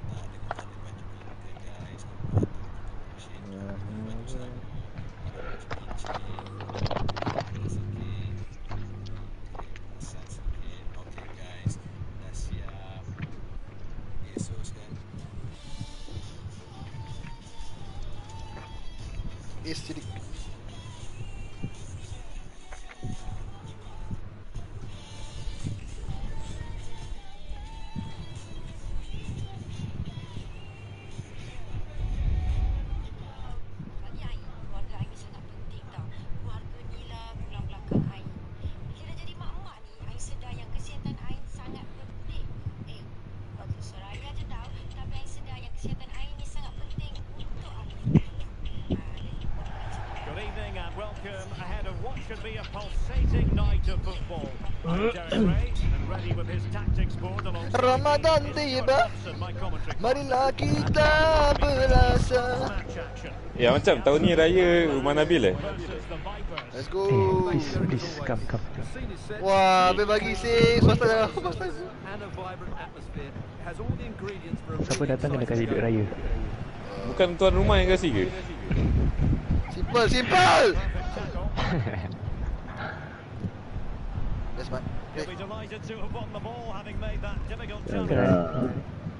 Speaker 2: Eh, sidik.
Speaker 8: Bagi Ain, keluarga Ain ni sangat penting tau. Keluarga ni lah tulang belakang Ain. Bila dah jadi mak-mak ni, Ain sedar yang kesihatan Ain sangat penting. Eh, waktu Soraya je tahu, tapi Ain sedar yang kesihatan Ain ni sangat penting untuk Ain. Ah, dan juga dengan
Speaker 6: Good should be a pulsating night of football. I'm Derek Ray, and ready with his tactics board alongside
Speaker 2: Ramadan tiba, marilah kita berasa.
Speaker 4: Ya macam tahun ni raya Rumah Nabil eh.
Speaker 2: Let's go.
Speaker 3: Please, please, come, come.
Speaker 2: Wah, Abang bagi sih. Swasta dah.
Speaker 7: And a vibrant atmosphere has all the ingredients for a
Speaker 3: Siapa
Speaker 7: really
Speaker 3: datang kena kasih
Speaker 7: exciting
Speaker 3: duit
Speaker 7: show.
Speaker 3: raya.
Speaker 4: Bukan tuan rumah yang kasih ke?
Speaker 2: Simple, simple. That's my.
Speaker 6: He'll be delighted to have won the ball, having made that difficult jump.
Speaker 1: Ah.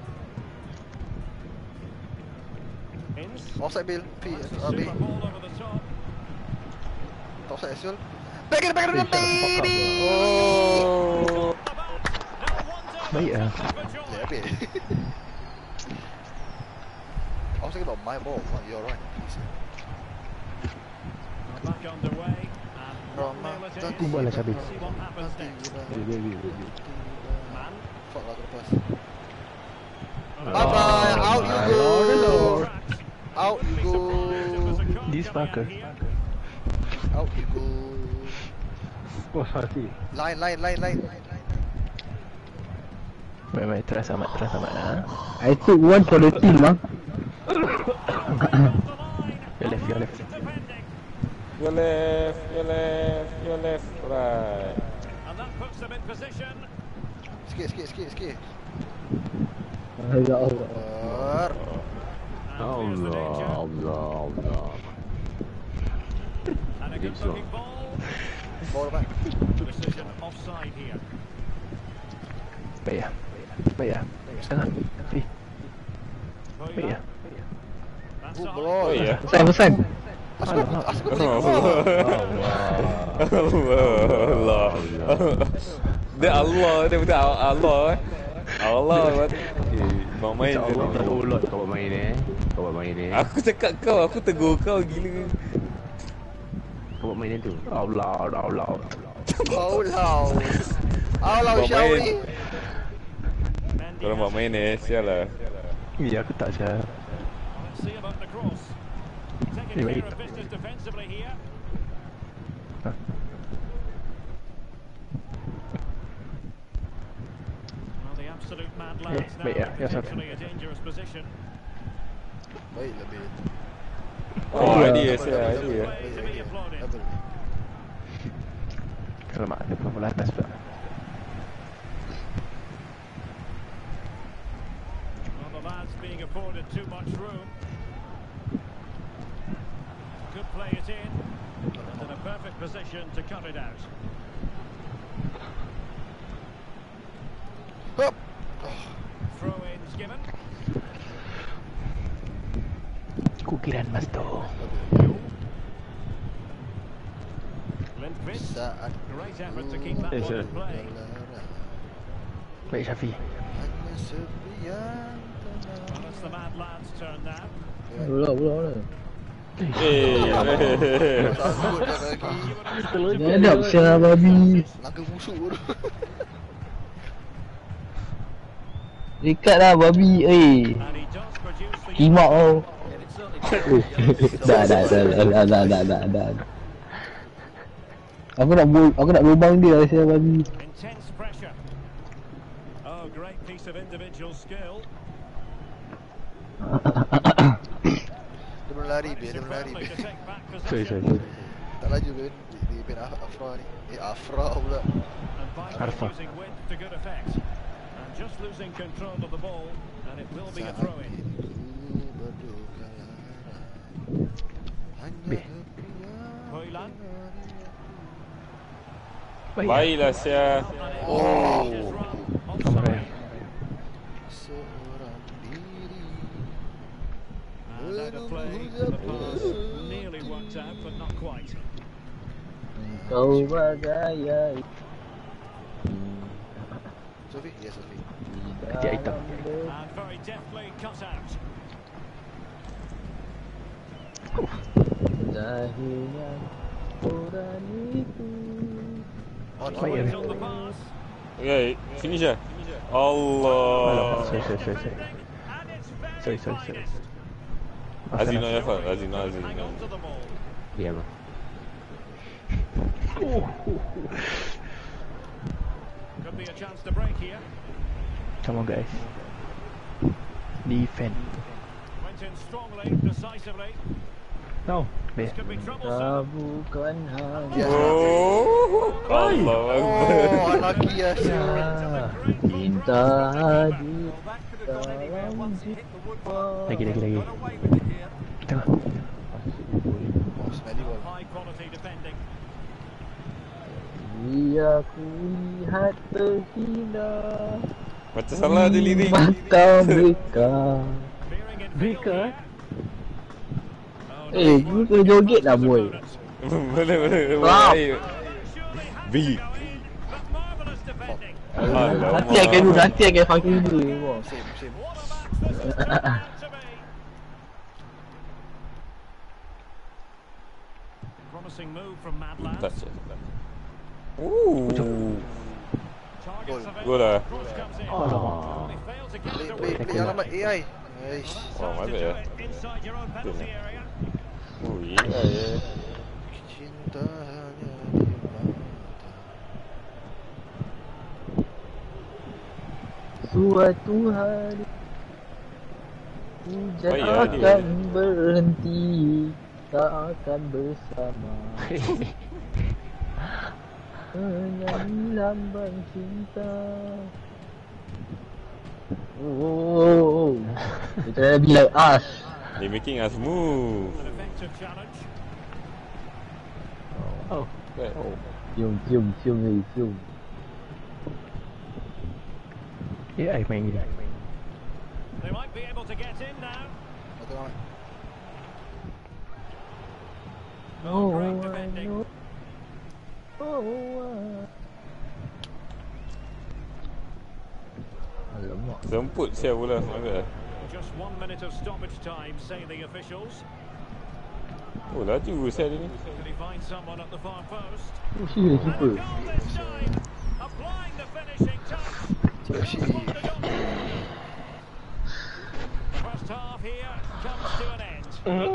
Speaker 6: Ince,
Speaker 2: Offside Bill. P. Uh, B.
Speaker 6: super ball over the top.
Speaker 2: Offside Asul. Back in, back in, baby.
Speaker 4: Oh.
Speaker 3: Baik lah.
Speaker 2: Yeah, B. I was thinking about my ball, not your right.
Speaker 6: Back underway. And
Speaker 2: Roma,
Speaker 6: one nil it
Speaker 2: don't
Speaker 6: is.
Speaker 3: Bola Syabi.
Speaker 6: See what happens next. Man.
Speaker 2: Fuck lah, lepas.
Speaker 6: Oh,
Speaker 2: Bye bye, out you go.
Speaker 6: Trapped.
Speaker 2: Out you go.
Speaker 3: This fucker.
Speaker 2: Out you go.
Speaker 5: Wah, hati.
Speaker 2: Line, line, line, line.
Speaker 3: Baik, baik, terasa amat, terasa amat lah.
Speaker 1: I took one for the team ah.
Speaker 3: Your left, your left.
Speaker 4: Your left, your left, your left, right.
Speaker 6: And that puts them in position.
Speaker 2: Sikit, sikit, sikit, sikit.
Speaker 1: Ya Allah.
Speaker 2: Ber.
Speaker 6: And here's the danger.
Speaker 5: Allah, Allah.
Speaker 6: And a good looking ball.
Speaker 2: Ball depan.
Speaker 6: Decision offside here.
Speaker 3: Baik lah. Baik lah. Setengah. Free. Baik lah.
Speaker 6: That's
Speaker 2: Good
Speaker 6: a
Speaker 2: ball.
Speaker 4: Oh ya.
Speaker 1: Pesan, pesan.
Speaker 2: Asal kau, asal kau boleh
Speaker 4: Allah.
Speaker 2: keluar?
Speaker 4: Allah. Dia Allah, dia betul Allah eh. Allah buat. Mau main je
Speaker 5: Allah tak
Speaker 4: ni.
Speaker 5: ulot kau buat main eh. Kau buat main eh.
Speaker 4: Aku cakap kau, aku tegur kau gila.
Speaker 5: Kau buat main tu.
Speaker 3: Allah, Allah, Allah.
Speaker 2: Oh lau. Oh lau,
Speaker 4: Buat
Speaker 2: shall
Speaker 4: main.
Speaker 2: we?
Speaker 6: Mendy
Speaker 4: Korang buat
Speaker 6: has it.
Speaker 4: main eh, sial lah.
Speaker 3: Ya, aku tak siap.
Speaker 6: Let's see about the cross. Taking
Speaker 3: Hey, wait.
Speaker 6: care of business defensively here.
Speaker 3: Huh.
Speaker 6: Well, the absolute mad
Speaker 3: Eh,
Speaker 6: lads now
Speaker 3: baik ya,
Speaker 6: in
Speaker 3: ya, satu.
Speaker 6: potentially a dangerous position.
Speaker 2: Baik lebih.
Speaker 4: Oh,
Speaker 1: Ya.
Speaker 4: idea sial, idea.
Speaker 6: Play to be applauded.
Speaker 2: Double.
Speaker 3: Alamak, ada bola atas pula.
Speaker 6: Well, the lads being afforded too much room. Could play it in, and in a perfect position to cut it out.
Speaker 2: Hop.
Speaker 6: Throw-ins given.
Speaker 3: Kukiran mas tu.
Speaker 6: Lindqvist,
Speaker 2: Saat
Speaker 6: great effort to keep that
Speaker 3: Yes,
Speaker 6: one
Speaker 3: sir.
Speaker 6: in play.
Speaker 3: Baik Syafi.
Speaker 2: hanya sepian
Speaker 6: Well, it's the mad lads' turn now.
Speaker 1: Bola, bola, bola.
Speaker 4: Eh,
Speaker 2: Takut dah lagi.
Speaker 1: Nyadap siapa babi.
Speaker 2: Langkah busuk tu.
Speaker 1: Dekat lah babi. Eh.
Speaker 6: And he does produce the
Speaker 1: Kimak kau.
Speaker 7: And it's certainly
Speaker 1: Dah, dah, dah, dah, dah, dah, dah, dah, dah. Aku nak bu- aku nak lubang dia siapa babi.
Speaker 6: intense pressure. Oh, great piece of individual skill.
Speaker 2: Dia belum lari,
Speaker 6: Managed
Speaker 2: biar dia
Speaker 6: to
Speaker 2: belum lari.
Speaker 6: proudly to take back
Speaker 3: Sorry,
Speaker 6: possession.
Speaker 3: sorry.
Speaker 2: Tak laju Ben. Di Ben Afra ni. Eh Afra pula.
Speaker 6: And Viper
Speaker 3: Arfa.
Speaker 6: using width to good effect. And just losing control of the ball, and it will be a throw-in.
Speaker 2: Ku berduka lara. Hanya
Speaker 3: Beh.
Speaker 2: kepian.
Speaker 6: Hoyland.
Speaker 3: Baik.
Speaker 4: baiklah sial.
Speaker 2: Oh.
Speaker 3: Kamar raya.
Speaker 2: Seorang diri.
Speaker 6: And out of play, the pass nearly worked out, but not quite.
Speaker 1: Kau bergaya.
Speaker 2: Sofi? Ya Sofi.
Speaker 3: Dia hitam.
Speaker 6: And very deftly cut out.
Speaker 1: Dahinya orang itu.
Speaker 2: On,
Speaker 3: Baik,
Speaker 2: on.
Speaker 3: ya.
Speaker 6: On the pass.
Speaker 4: Okay, finish lah.
Speaker 3: Alamak,
Speaker 4: Allah.
Speaker 3: sorry, sorry, sorry, sorry.
Speaker 6: And it's very
Speaker 3: Sorry, sorry, sorry.
Speaker 6: finest.
Speaker 4: Azina ya Azina,
Speaker 6: Hang
Speaker 4: Azina.
Speaker 6: on to the ball.
Speaker 5: Diam lah.
Speaker 6: Could be a chance to break here.
Speaker 3: Come on guys. Defend.
Speaker 6: Went in strongly, decisively.
Speaker 3: No.
Speaker 6: This
Speaker 3: There.
Speaker 6: could be troublesome.
Speaker 1: Bukan hanya
Speaker 2: Yes.
Speaker 4: Oh, Allah Akbar.
Speaker 2: Oh, unlucky ya.
Speaker 1: cinta di
Speaker 7: Well, that could have gone anywhere once it hit the woodwork.
Speaker 3: Lagi lagi lagi.
Speaker 7: Got away with it here.
Speaker 3: Tengok.
Speaker 2: Oh, smelly ball.
Speaker 6: High quality defending.
Speaker 1: Dia ku lihat terhina
Speaker 4: Macam salah je lirik.
Speaker 1: mata mereka.
Speaker 6: Clearing in
Speaker 3: Mereka,
Speaker 6: field
Speaker 3: eh?
Speaker 6: here. Oh,
Speaker 1: Eh,
Speaker 6: no.
Speaker 1: you kena joget lah boy.
Speaker 4: Boleh boleh.
Speaker 1: Wow.
Speaker 4: Ayo.
Speaker 6: Surely had
Speaker 4: B.
Speaker 6: to go in, but marvellous defending.
Speaker 4: Alamak.
Speaker 1: Hati akan dulu, hati akan fucking dulu ni boy.
Speaker 2: Same, same.
Speaker 6: What a match this has turned out to be. Promising move from Madland.
Speaker 4: Touch it. Ooh.
Speaker 6: Targets available.
Speaker 4: Gol lah.
Speaker 6: Cross comes in.
Speaker 3: Oh.
Speaker 6: They fail to get
Speaker 2: Play,
Speaker 6: it
Speaker 2: play,
Speaker 6: away.
Speaker 2: play alamat A I. Aish.
Speaker 4: Wah,
Speaker 6: Time to
Speaker 4: mana
Speaker 6: do
Speaker 4: ya?
Speaker 6: it inside your own penalty area.
Speaker 4: Oh, iya ya.
Speaker 2: Cinta hanya di mata.
Speaker 1: Suatu hari hujan
Speaker 4: Oh, ya, dia.
Speaker 1: akan berhenti, tak akan bersama. Menyanyi lambang cinta. Oh, it's gonna be like us.
Speaker 4: They making us move.
Speaker 6: An effective challenge.
Speaker 3: Oh.
Speaker 4: Right.
Speaker 1: Cium, cium, cium ni, cium.
Speaker 3: Ya, I main gini.
Speaker 6: They might be able to get in now.
Speaker 2: Betul amat.
Speaker 1: Oh,
Speaker 6: Great
Speaker 1: I
Speaker 6: defending.
Speaker 1: know. Oh, I... Alamak.
Speaker 4: Semput siap bola. Mana?
Speaker 6: Just one minute of stoppage time, say the officials.
Speaker 4: Oh, laju saya ni.
Speaker 6: Did he find someone at the far post?
Speaker 1: Oh, sini
Speaker 6: And a
Speaker 1: keeper.
Speaker 6: goal this time, applying the finishing touch.
Speaker 2: Actually,
Speaker 6: Responded on. The first half here comes to an end.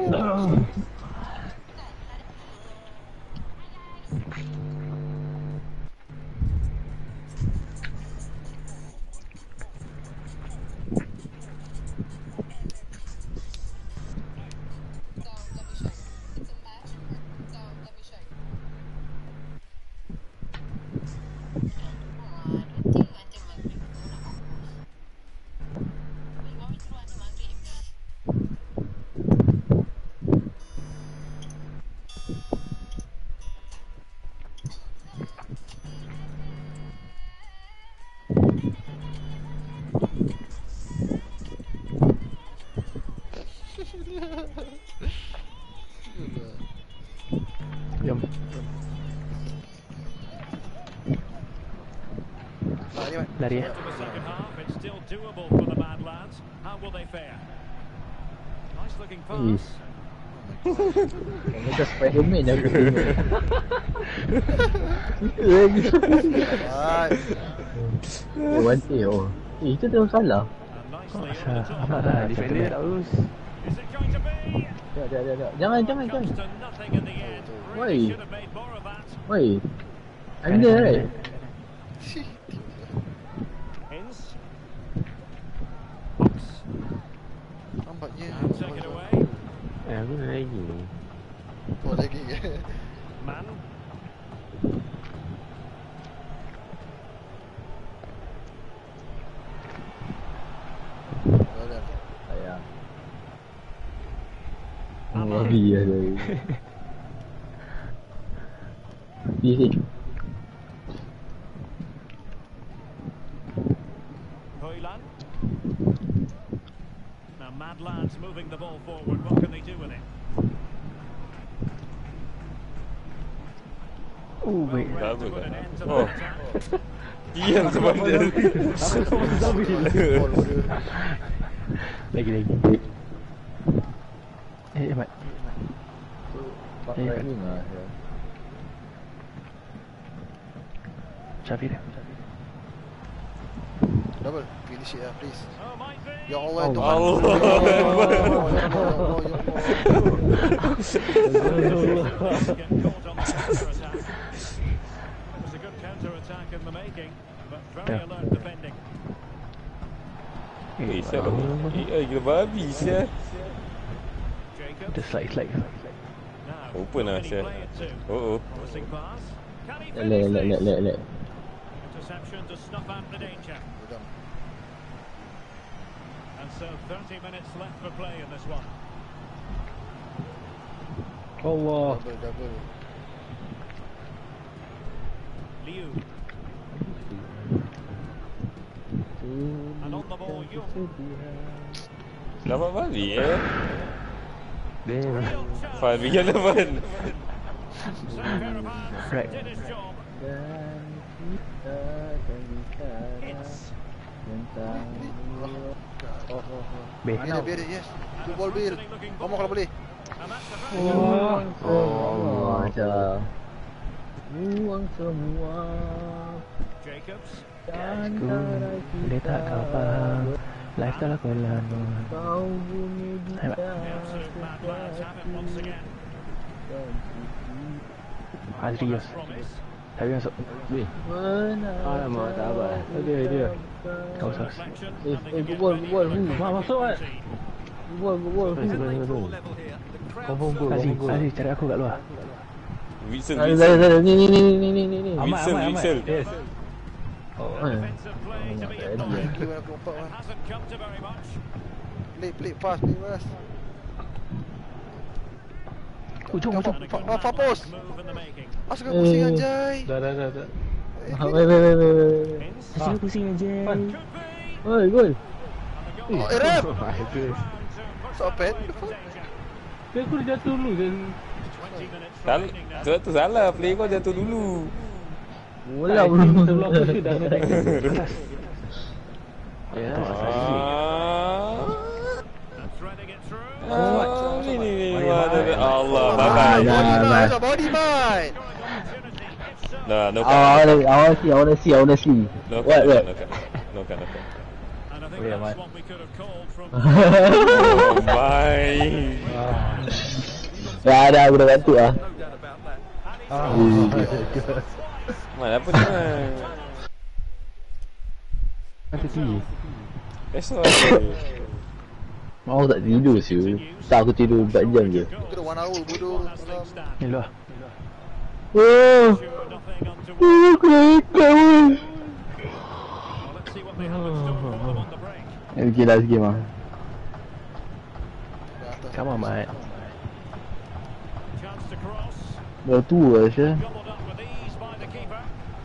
Speaker 3: Jom.
Speaker 2: lari mat.
Speaker 3: Lari eh.
Speaker 6: To the second half, it's still doable for the Mad Lads. How will they fare? Nice looking
Speaker 1: Yes.
Speaker 6: pass.
Speaker 1: Macam Spiderman aku tengok. Lagi.
Speaker 2: Ah,
Speaker 1: Oh, Wante oh. Eh, itu tengok salah.
Speaker 6: And nicely
Speaker 3: Asal
Speaker 6: over the top.
Speaker 3: amat lah defender tak urus.
Speaker 6: Is it going to be?
Speaker 1: Tak, tak, tak, tak. Jangan, jangan,
Speaker 6: Comes
Speaker 1: jangan.
Speaker 6: to nothing in the end.
Speaker 1: Why?
Speaker 6: Really should have made more of that.
Speaker 1: Oi. I'm there, right?
Speaker 6: Ince. Fox.
Speaker 2: nampaknya.
Speaker 6: And take it away.
Speaker 5: Eh, aku nak lagi ni.
Speaker 2: Oh, lagi ke?
Speaker 6: Man.
Speaker 2: Oh, dah.
Speaker 1: Sayang. Oh, babi lah saya. Bisik.
Speaker 6: Hoyland. Now Mad Lads moving the ball forward. What can they do with it?
Speaker 3: Oh, baik.
Speaker 6: Ready
Speaker 4: Tak
Speaker 6: to
Speaker 4: apa,
Speaker 6: put
Speaker 4: tak
Speaker 6: an
Speaker 4: apa.
Speaker 6: end to
Speaker 4: Oh.
Speaker 6: that attack.
Speaker 4: Diam sebab dia.
Speaker 2: Ball bodoh.
Speaker 3: Lagi lagi. Eh, Mat.
Speaker 1: Pak
Speaker 3: Eh,
Speaker 1: right wing lah.
Speaker 3: Syafir.
Speaker 2: Double. Finish it lah, please.
Speaker 6: Oh, might be.
Speaker 2: Ya Allah,
Speaker 1: Oh,
Speaker 2: Tuhan.
Speaker 4: Allah.
Speaker 2: Ya Allah, ya Allah, ya Allah, ya Allah.
Speaker 6: Get caught on the counter attack. setback in the making, but very
Speaker 3: Yeah.
Speaker 6: alert defending.
Speaker 4: Eh, siapa? Eh, gila babi sia.
Speaker 6: Jacob.
Speaker 3: Just like, like.
Speaker 6: Now,
Speaker 4: Open lah
Speaker 6: who can he
Speaker 4: sia.
Speaker 6: play it to?
Speaker 4: Oh oh.
Speaker 6: Promising pass. Can he
Speaker 1: Lek,
Speaker 6: finish
Speaker 1: lek, lek,
Speaker 6: this?
Speaker 1: lek, lek.
Speaker 6: Interception to snuff out the danger.
Speaker 2: Gedang.
Speaker 6: And so thirty minutes left for play in this one.
Speaker 3: Allah.
Speaker 2: Double, double.
Speaker 6: Liu. And on the ball, Jung.
Speaker 4: Dapat balik eh.
Speaker 3: Damn.
Speaker 6: Real chance.
Speaker 4: Five eleven.
Speaker 6: So Karaman
Speaker 3: Right.
Speaker 6: did his job.
Speaker 1: Dan kita dan kita
Speaker 6: It's
Speaker 1: tentang
Speaker 2: Oh, oh, oh.
Speaker 3: Beh.
Speaker 2: Biar dia, biar dia, yes. Good ball, Bill. Ngomong kalau boleh.
Speaker 6: and that's a very
Speaker 1: Oh, macam buang semua
Speaker 6: Jacobs.
Speaker 3: Ku boleh tak kau faham lifestyle aku lama.
Speaker 1: kau bumi
Speaker 3: Hai, Mak.
Speaker 6: The absolute mad lads have it once again.
Speaker 3: Azri Yos.
Speaker 6: Promise.
Speaker 3: Tapi masuk. Weh.
Speaker 1: Alamak, tak apa.
Speaker 3: Dia, dia. Kau sos.
Speaker 6: Reflection,
Speaker 1: Eh,
Speaker 6: and they
Speaker 1: eh,
Speaker 6: can get
Speaker 1: gol,
Speaker 6: ready
Speaker 1: gol.
Speaker 6: for the
Speaker 1: Hmm,
Speaker 3: mak masuk,
Speaker 6: penalty.
Speaker 3: Mat.
Speaker 1: Gol, gol.
Speaker 3: Betul, betul, betul.
Speaker 7: Level here. The crowd
Speaker 3: Confirm gol,
Speaker 7: certainly
Speaker 3: Aziz, Aziz cari aku kat luar.
Speaker 4: Wilson,
Speaker 1: Ada, ada,
Speaker 4: Wilson.
Speaker 1: ada. Ni, ni, ni, ni, ni, ni, ni.
Speaker 3: Amat,
Speaker 4: Wilson,
Speaker 3: amat, amat.
Speaker 4: Wilson.
Speaker 3: Yes.
Speaker 1: Oh,
Speaker 6: A
Speaker 1: eh.
Speaker 6: defensive play to be
Speaker 1: Oh,
Speaker 6: admired.
Speaker 2: Gimana aku empat
Speaker 6: It
Speaker 2: kan?
Speaker 6: hasn't come to very much.
Speaker 2: Play, play fast, play fast.
Speaker 3: Ujung,
Speaker 2: Kau
Speaker 3: ujung.
Speaker 6: And a
Speaker 2: fa-
Speaker 6: good
Speaker 2: fa- fa-
Speaker 6: man
Speaker 2: pause.
Speaker 6: move in the making.
Speaker 2: Asal kau pusing
Speaker 1: Eh.
Speaker 2: anjay.
Speaker 3: Dah, dah, dah, dah.
Speaker 1: Ah, wait, wait, wait, wait, wait.
Speaker 6: Ince.
Speaker 3: Asyik pusing je.
Speaker 6: Could be.
Speaker 1: Oi, gol.
Speaker 6: And the goal
Speaker 2: Oh, eh, rep.
Speaker 3: Bagus.
Speaker 6: round to push
Speaker 2: Stop
Speaker 6: them
Speaker 2: it.
Speaker 6: away from danger.
Speaker 3: Dia aku dah jatuh dulu je.
Speaker 6: twenty minutes
Speaker 4: Sal
Speaker 6: remaining now.
Speaker 4: tu, tu salah. Play kau jatuh dulu.
Speaker 1: Bola
Speaker 3: Tak,
Speaker 1: belum.
Speaker 3: sebelum aku shoot dah kena atas. Ya,
Speaker 4: Ah.
Speaker 6: And threading it through.
Speaker 4: Ah, ni ni ni. Mana dia? Allah,
Speaker 1: Ah,
Speaker 4: bye bye.
Speaker 1: dah.
Speaker 2: Body
Speaker 1: bye.
Speaker 2: mind, so body mind.
Speaker 6: Scoring opportunity. If so,
Speaker 4: Nah, no
Speaker 1: I
Speaker 4: cut.
Speaker 1: wanna, I wanna see, I wanna see, I wanna see.
Speaker 4: No
Speaker 1: What,
Speaker 4: cut,
Speaker 1: what?
Speaker 4: no cut. No cut, no cut.
Speaker 6: and I think
Speaker 3: Yeah,
Speaker 6: that's
Speaker 3: mate.
Speaker 6: what we could have called from.
Speaker 4: Oh my.
Speaker 1: Dah ada, aku dah gantuk lah.
Speaker 7: no doubt about that.
Speaker 6: And he's
Speaker 4: Mana apa ni man?
Speaker 3: Nanti tinggi.
Speaker 4: That's why.
Speaker 1: Mau tak tidur siu. Tak, aku tidur empat jam je.
Speaker 2: Kita dah one hour bodoh.
Speaker 6: lasting stand.
Speaker 3: Ni luar.
Speaker 1: Oh,
Speaker 6: Sure, nothing untoward.
Speaker 1: oh, kereta.
Speaker 6: Well, let's see what they have in store for them on the break.
Speaker 1: Okay, last game lah.
Speaker 3: Come on, mate.
Speaker 6: Chance to cross.
Speaker 1: Dah tua Syah.
Speaker 6: Gobbled up with ease by the keeper.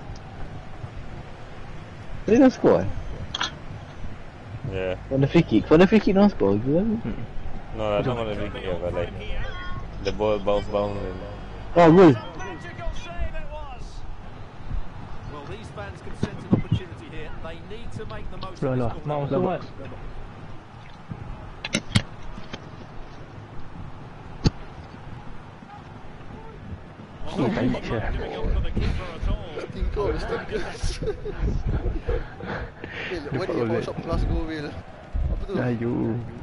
Speaker 1: Dia dah score eh?
Speaker 4: Yeah.
Speaker 1: On the free kick, on the free kick don't score ke?
Speaker 4: No, I don't want to make it. Yeah, but like the ball bounce bounce. And...
Speaker 1: Oh, gol.
Speaker 6: Magical save it was.
Speaker 7: Well, these fans can sense an opportunity here. They need to make the most
Speaker 3: Luar,
Speaker 7: of
Speaker 3: luar.
Speaker 7: this
Speaker 3: Mau
Speaker 7: goal.
Speaker 3: masuk, Mat.
Speaker 6: Well,
Speaker 3: Oh, thank
Speaker 6: not
Speaker 3: you.
Speaker 6: difficult for the keeper at all.
Speaker 2: Tingkau dah stingkers. Will, why did you
Speaker 3: Dapat
Speaker 2: shop plus go, Will? Apa tu?
Speaker 3: Ayu.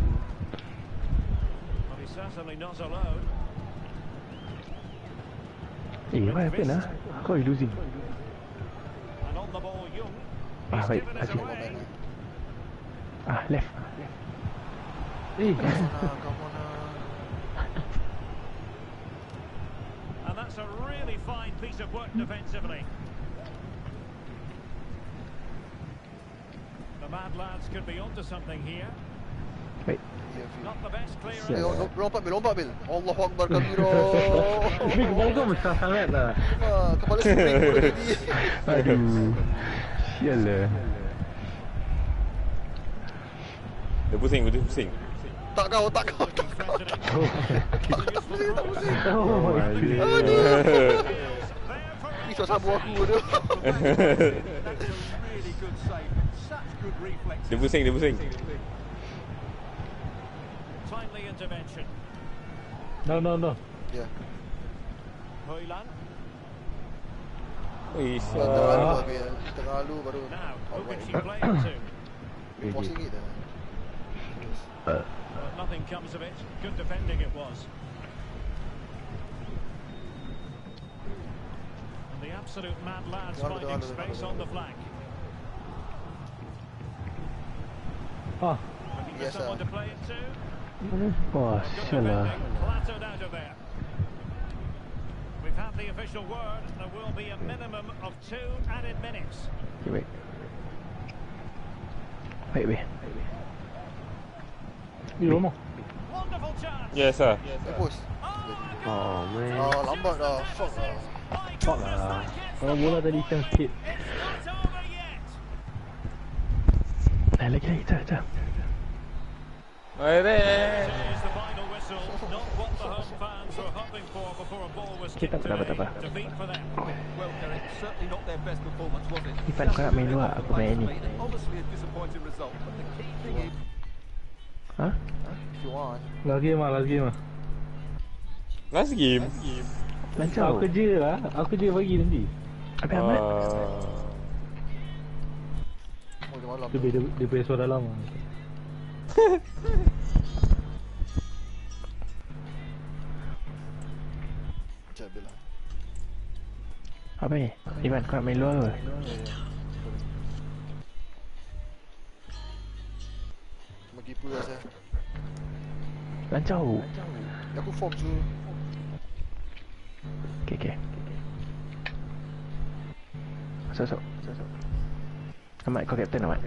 Speaker 6: But he's certainly not alone.
Speaker 3: Eh, what happened ah? Kau is losing.
Speaker 6: And on the ball, Jung.
Speaker 3: Ah,
Speaker 6: He's
Speaker 3: wait,
Speaker 6: given it
Speaker 3: Aziz.
Speaker 6: away.
Speaker 3: Ah, left. Eh,
Speaker 2: Come on lah, come on lah.
Speaker 6: And that's a really fine piece of work defensively. The Mad Lads could be onto something here.
Speaker 3: wait.
Speaker 6: Not the best
Speaker 2: Eh,
Speaker 6: clearance.
Speaker 2: lom- lompat Bil, lompat Bil. Allahu Akbar kabira.
Speaker 3: Ni kepala kau besar sangat lah.
Speaker 2: Ah, kepala spring pun jadi.
Speaker 3: Aduh. Sialah.
Speaker 4: Dia pusing, dia pusing.
Speaker 2: Tak kau, tak kau, tak kau. Tak pusing, tak pusing.
Speaker 3: Oh my god.
Speaker 2: Aduh. Pisau sabu aku tu.
Speaker 7: That's a really good save. Such good reflex.
Speaker 4: Dia pusing, dia pusing.
Speaker 6: Timely intervention.
Speaker 3: No, no, no.
Speaker 2: Ya.
Speaker 6: Hoyland.
Speaker 4: Wih,
Speaker 2: Terlalu
Speaker 4: sah.
Speaker 2: Bil. Terlalu baru.
Speaker 6: Now, who can she
Speaker 2: Alright.
Speaker 6: play it to?
Speaker 2: Forcing it dah.
Speaker 6: But nothing comes of it. Good defending it was. And the absolute mad lads
Speaker 2: Halo,
Speaker 6: finding
Speaker 2: halo,
Speaker 6: space
Speaker 2: halo,
Speaker 6: on
Speaker 2: halo.
Speaker 6: the flank.
Speaker 3: Ah,
Speaker 6: Looking for
Speaker 2: Yes, sir.
Speaker 6: someone to play it to.
Speaker 3: wah,
Speaker 6: Good
Speaker 3: syallah.
Speaker 6: defending, clattered out of there. We've had the official word. There will be a minimum of two added minutes.
Speaker 3: Okay, baik. Baik, baik. Ni Romo.
Speaker 6: Wonderful chance.
Speaker 4: Yes sir.
Speaker 2: Eh, bos.
Speaker 5: Oh man.
Speaker 2: Ah, lambat dah. Fuck lah.
Speaker 3: Fuck lah. Kalau bola tadi chance sikit.
Speaker 6: It's not over yet.
Speaker 3: Eh, lagi lagi, jap, jap.
Speaker 4: Oi re.
Speaker 6: Here's the final whistle. Not what the home fans were hoping for before a ball was
Speaker 3: Okay,
Speaker 6: kicked
Speaker 3: tak apa, tak apa,
Speaker 6: today.
Speaker 3: tak apa.
Speaker 6: Defeat for them.
Speaker 7: Well, Derek, certainly not their best performance, was it?
Speaker 3: Ipan, kau nak main luar, aku main ni.
Speaker 7: Obviously a disappointing result, but the key thing is
Speaker 3: Ha?
Speaker 2: If you want.
Speaker 3: Last game lah, last game lah.
Speaker 4: Last game.
Speaker 3: Lancar. Aku kerja lah. Aku kerja pagi nanti. Habis Ahmad.
Speaker 4: Uh,
Speaker 2: Oh, dia malam.
Speaker 3: Dia dia, dia punya suara lama.
Speaker 2: Macam bila.
Speaker 3: Apa ni? Iman, kau nak main luar ke?
Speaker 2: Cuma keeper lah saya.
Speaker 3: Lancar.
Speaker 2: Aku form tu.
Speaker 3: Okay, okay. Masuk, masuk. Ahmad, kau kapten Ahmad.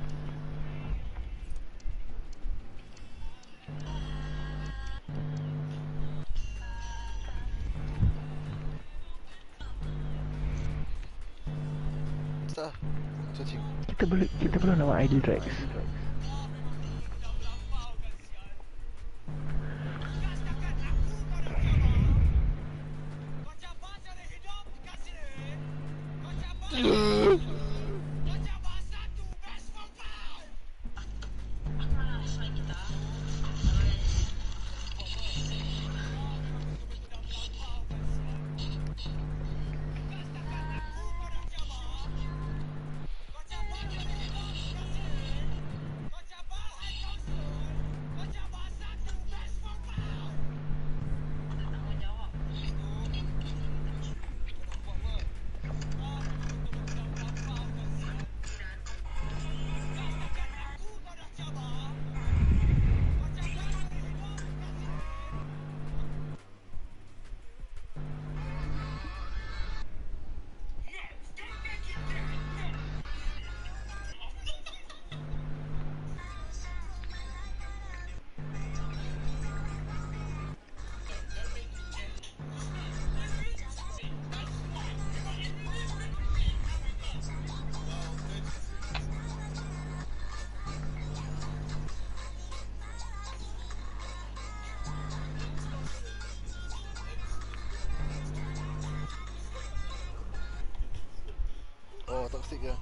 Speaker 2: Start. Searching.
Speaker 3: Kita belum kita belum nama I D Drax.
Speaker 2: Oh, tak stick ke?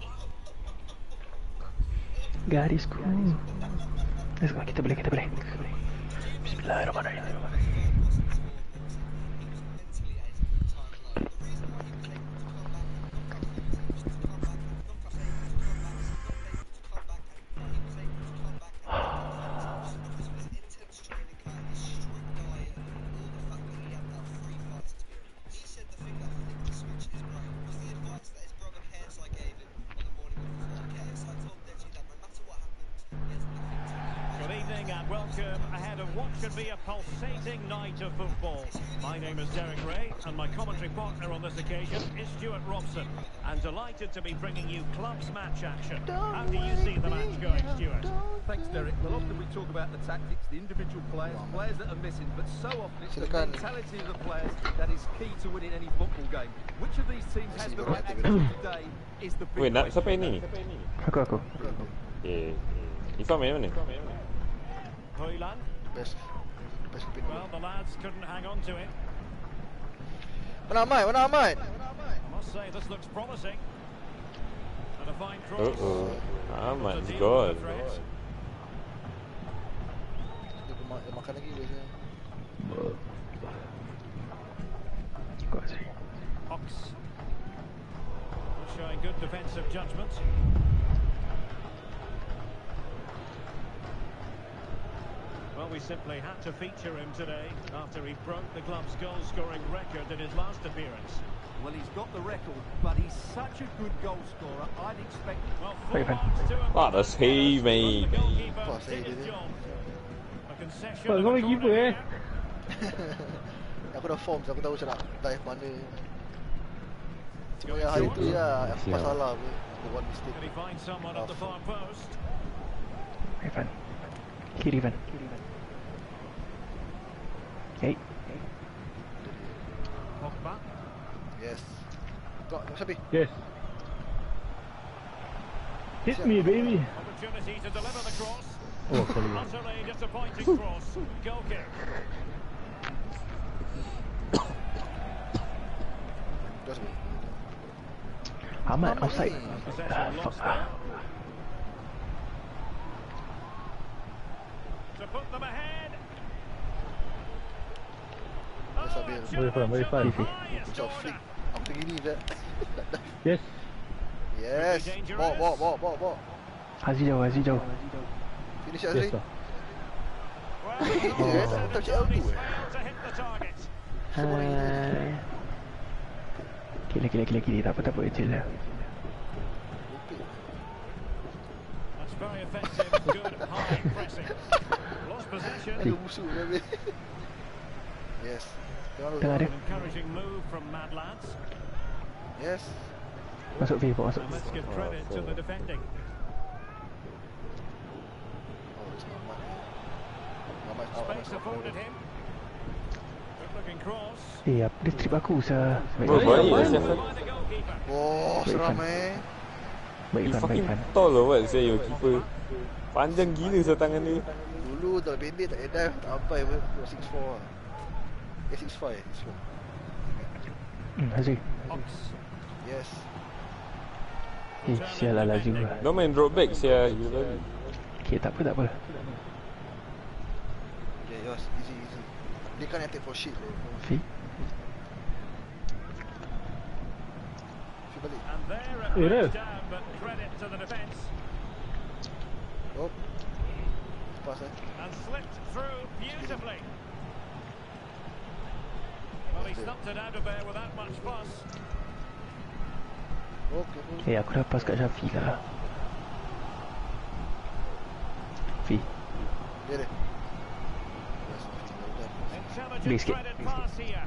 Speaker 3: Garisku. Let's go, kita boleh, kita boleh. Bismillahirrahmanirrahim.
Speaker 6: Good evening and welcome ahead of what should be a pulsating night of football. My name is Derek Ray and my commentary partner on this occasion is Stuart Robson. And delighted to be bringing you clubs match action. How do you see the match going, Stuart?
Speaker 7: Thanks, Derek. Well, often we talk about the tactics, the individual players, players that are missing, but so often it's the
Speaker 2: Silakan.
Speaker 7: mentality of the players that is key to winning any football game. Which of these teams has the right attitude today is the big
Speaker 4: wait, nak
Speaker 7: question.
Speaker 4: siapa ini?
Speaker 3: Aku, aku.
Speaker 4: Okay. Ifam main mana?
Speaker 6: Hoyland.
Speaker 2: Best. Best pin.
Speaker 6: Well, the lads couldn't hang on to it.
Speaker 2: Mana Ahmad? Mana Ahmad?
Speaker 6: I must say this looks promising. And a fine cross.
Speaker 4: Uh-oh. Ahmad
Speaker 6: To deal
Speaker 4: gol.
Speaker 6: with the threat.
Speaker 2: Dia ma- dia makan lagi biasa.
Speaker 3: Kau sini.
Speaker 6: Ox. Showing good defensive judgment. Well, we simply had to feature him today after he broke the club's goal-scoring record in his last appearance.
Speaker 7: Well, he's got the record, but he's such a good goal scorer. I'd expect.
Speaker 6: Well,
Speaker 3: Wait,
Speaker 6: full
Speaker 3: man.
Speaker 6: marks to him.
Speaker 4: What a save, mate.
Speaker 6: The goalkeeper
Speaker 2: What a save,
Speaker 6: did his
Speaker 2: did he?
Speaker 6: job. A concession
Speaker 3: Pak,
Speaker 6: and
Speaker 3: kau
Speaker 6: a
Speaker 3: main keeper
Speaker 6: corner
Speaker 3: eh?
Speaker 6: here.
Speaker 2: Aku dah form, aku tahu macam nak dive mana. Cuma yang hari tu je lah, aku
Speaker 5: Siap.
Speaker 2: salah apa. The one mistake.
Speaker 6: Can he find someone at the far post?
Speaker 3: Irfan. Kiri Irfan. Okay.
Speaker 6: Pogba.
Speaker 2: Yes. Kau, siapa?
Speaker 3: Yes. Hit me, baby.
Speaker 6: Opportunity to deliver the cross.
Speaker 3: Oh, sorry.
Speaker 6: Utterly disappointing cross. Goal kick.
Speaker 2: Kau siapa?
Speaker 3: Ahmad,
Speaker 2: Ahmad
Speaker 3: offside.
Speaker 2: ni.
Speaker 3: Ah,
Speaker 6: Possession
Speaker 3: fuck.
Speaker 6: lost there. To put them ahead.
Speaker 2: Yes, Abil.
Speaker 3: Very fun, very fun.
Speaker 2: Macam flick. Apa gini je?
Speaker 3: Yes.
Speaker 2: Yes. Bawa, bawa, bawa, bawa, bawa.
Speaker 3: Hazi jauh, Hazi jauh.
Speaker 2: Finish Azri.
Speaker 3: Yes, sir.
Speaker 6: Well,
Speaker 2: Gitu eh, tak macam L two eh.
Speaker 6: to hit the target.
Speaker 3: Hai. Kira, kira, kira, kira. Tak apa, tak apa. Chill lah.
Speaker 6: That's very effective. Good high pressing. Lost possession.
Speaker 2: Ada musuh dia Abil. Yes. Tengah tu.
Speaker 3: Tengah dia.
Speaker 6: An encouraging move from Mad Lads.
Speaker 2: Yes.
Speaker 3: Masuk V, masuk.
Speaker 6: And let's give credit to the defending.
Speaker 2: Oh, it's Ahmad. Ahmad, Ahmad.
Speaker 6: Space afforded him. Good looking cross.
Speaker 3: Eh, apa dia trip aku sah. Baik,
Speaker 4: Bro,
Speaker 3: baik,
Speaker 4: baik
Speaker 3: baik,
Speaker 4: siapa?
Speaker 6: By the goalkeeper.
Speaker 2: Oh, seram eh.
Speaker 3: baik,
Speaker 4: He
Speaker 3: Irfan, baik,
Speaker 4: fucking
Speaker 3: Irfan.
Speaker 4: tall lah what saya your keeper. Panjang gila saya tangan dia.
Speaker 2: Dulu tak pendek tak dive tak sampai pun six four lah. Eh six five, six four.
Speaker 3: Hmm, Hazi.
Speaker 6: Ox.
Speaker 2: Yes.
Speaker 3: Eh, sial lah laju lah.
Speaker 4: Dia main drop back saya gila lagi.
Speaker 3: Okay, tak apa, tak apa.
Speaker 2: Yeah, yours. Easy, easy. Dia kan attack for shit bro.
Speaker 3: V.
Speaker 2: Fi balik.
Speaker 6: And there it
Speaker 3: Eh,
Speaker 6: breaks
Speaker 3: there.
Speaker 6: down, but credit to the defence.
Speaker 2: Oh. Pass eh.
Speaker 6: And slipped through beautifully. Well, he stumped it out of there without much fuss.
Speaker 2: Okay, cool.
Speaker 3: Eh, aku dah pass kat Syafi lah. V.
Speaker 2: Dia dia. Yes, well done.
Speaker 6: Intelligent
Speaker 3: Big skip.
Speaker 6: credit pass here.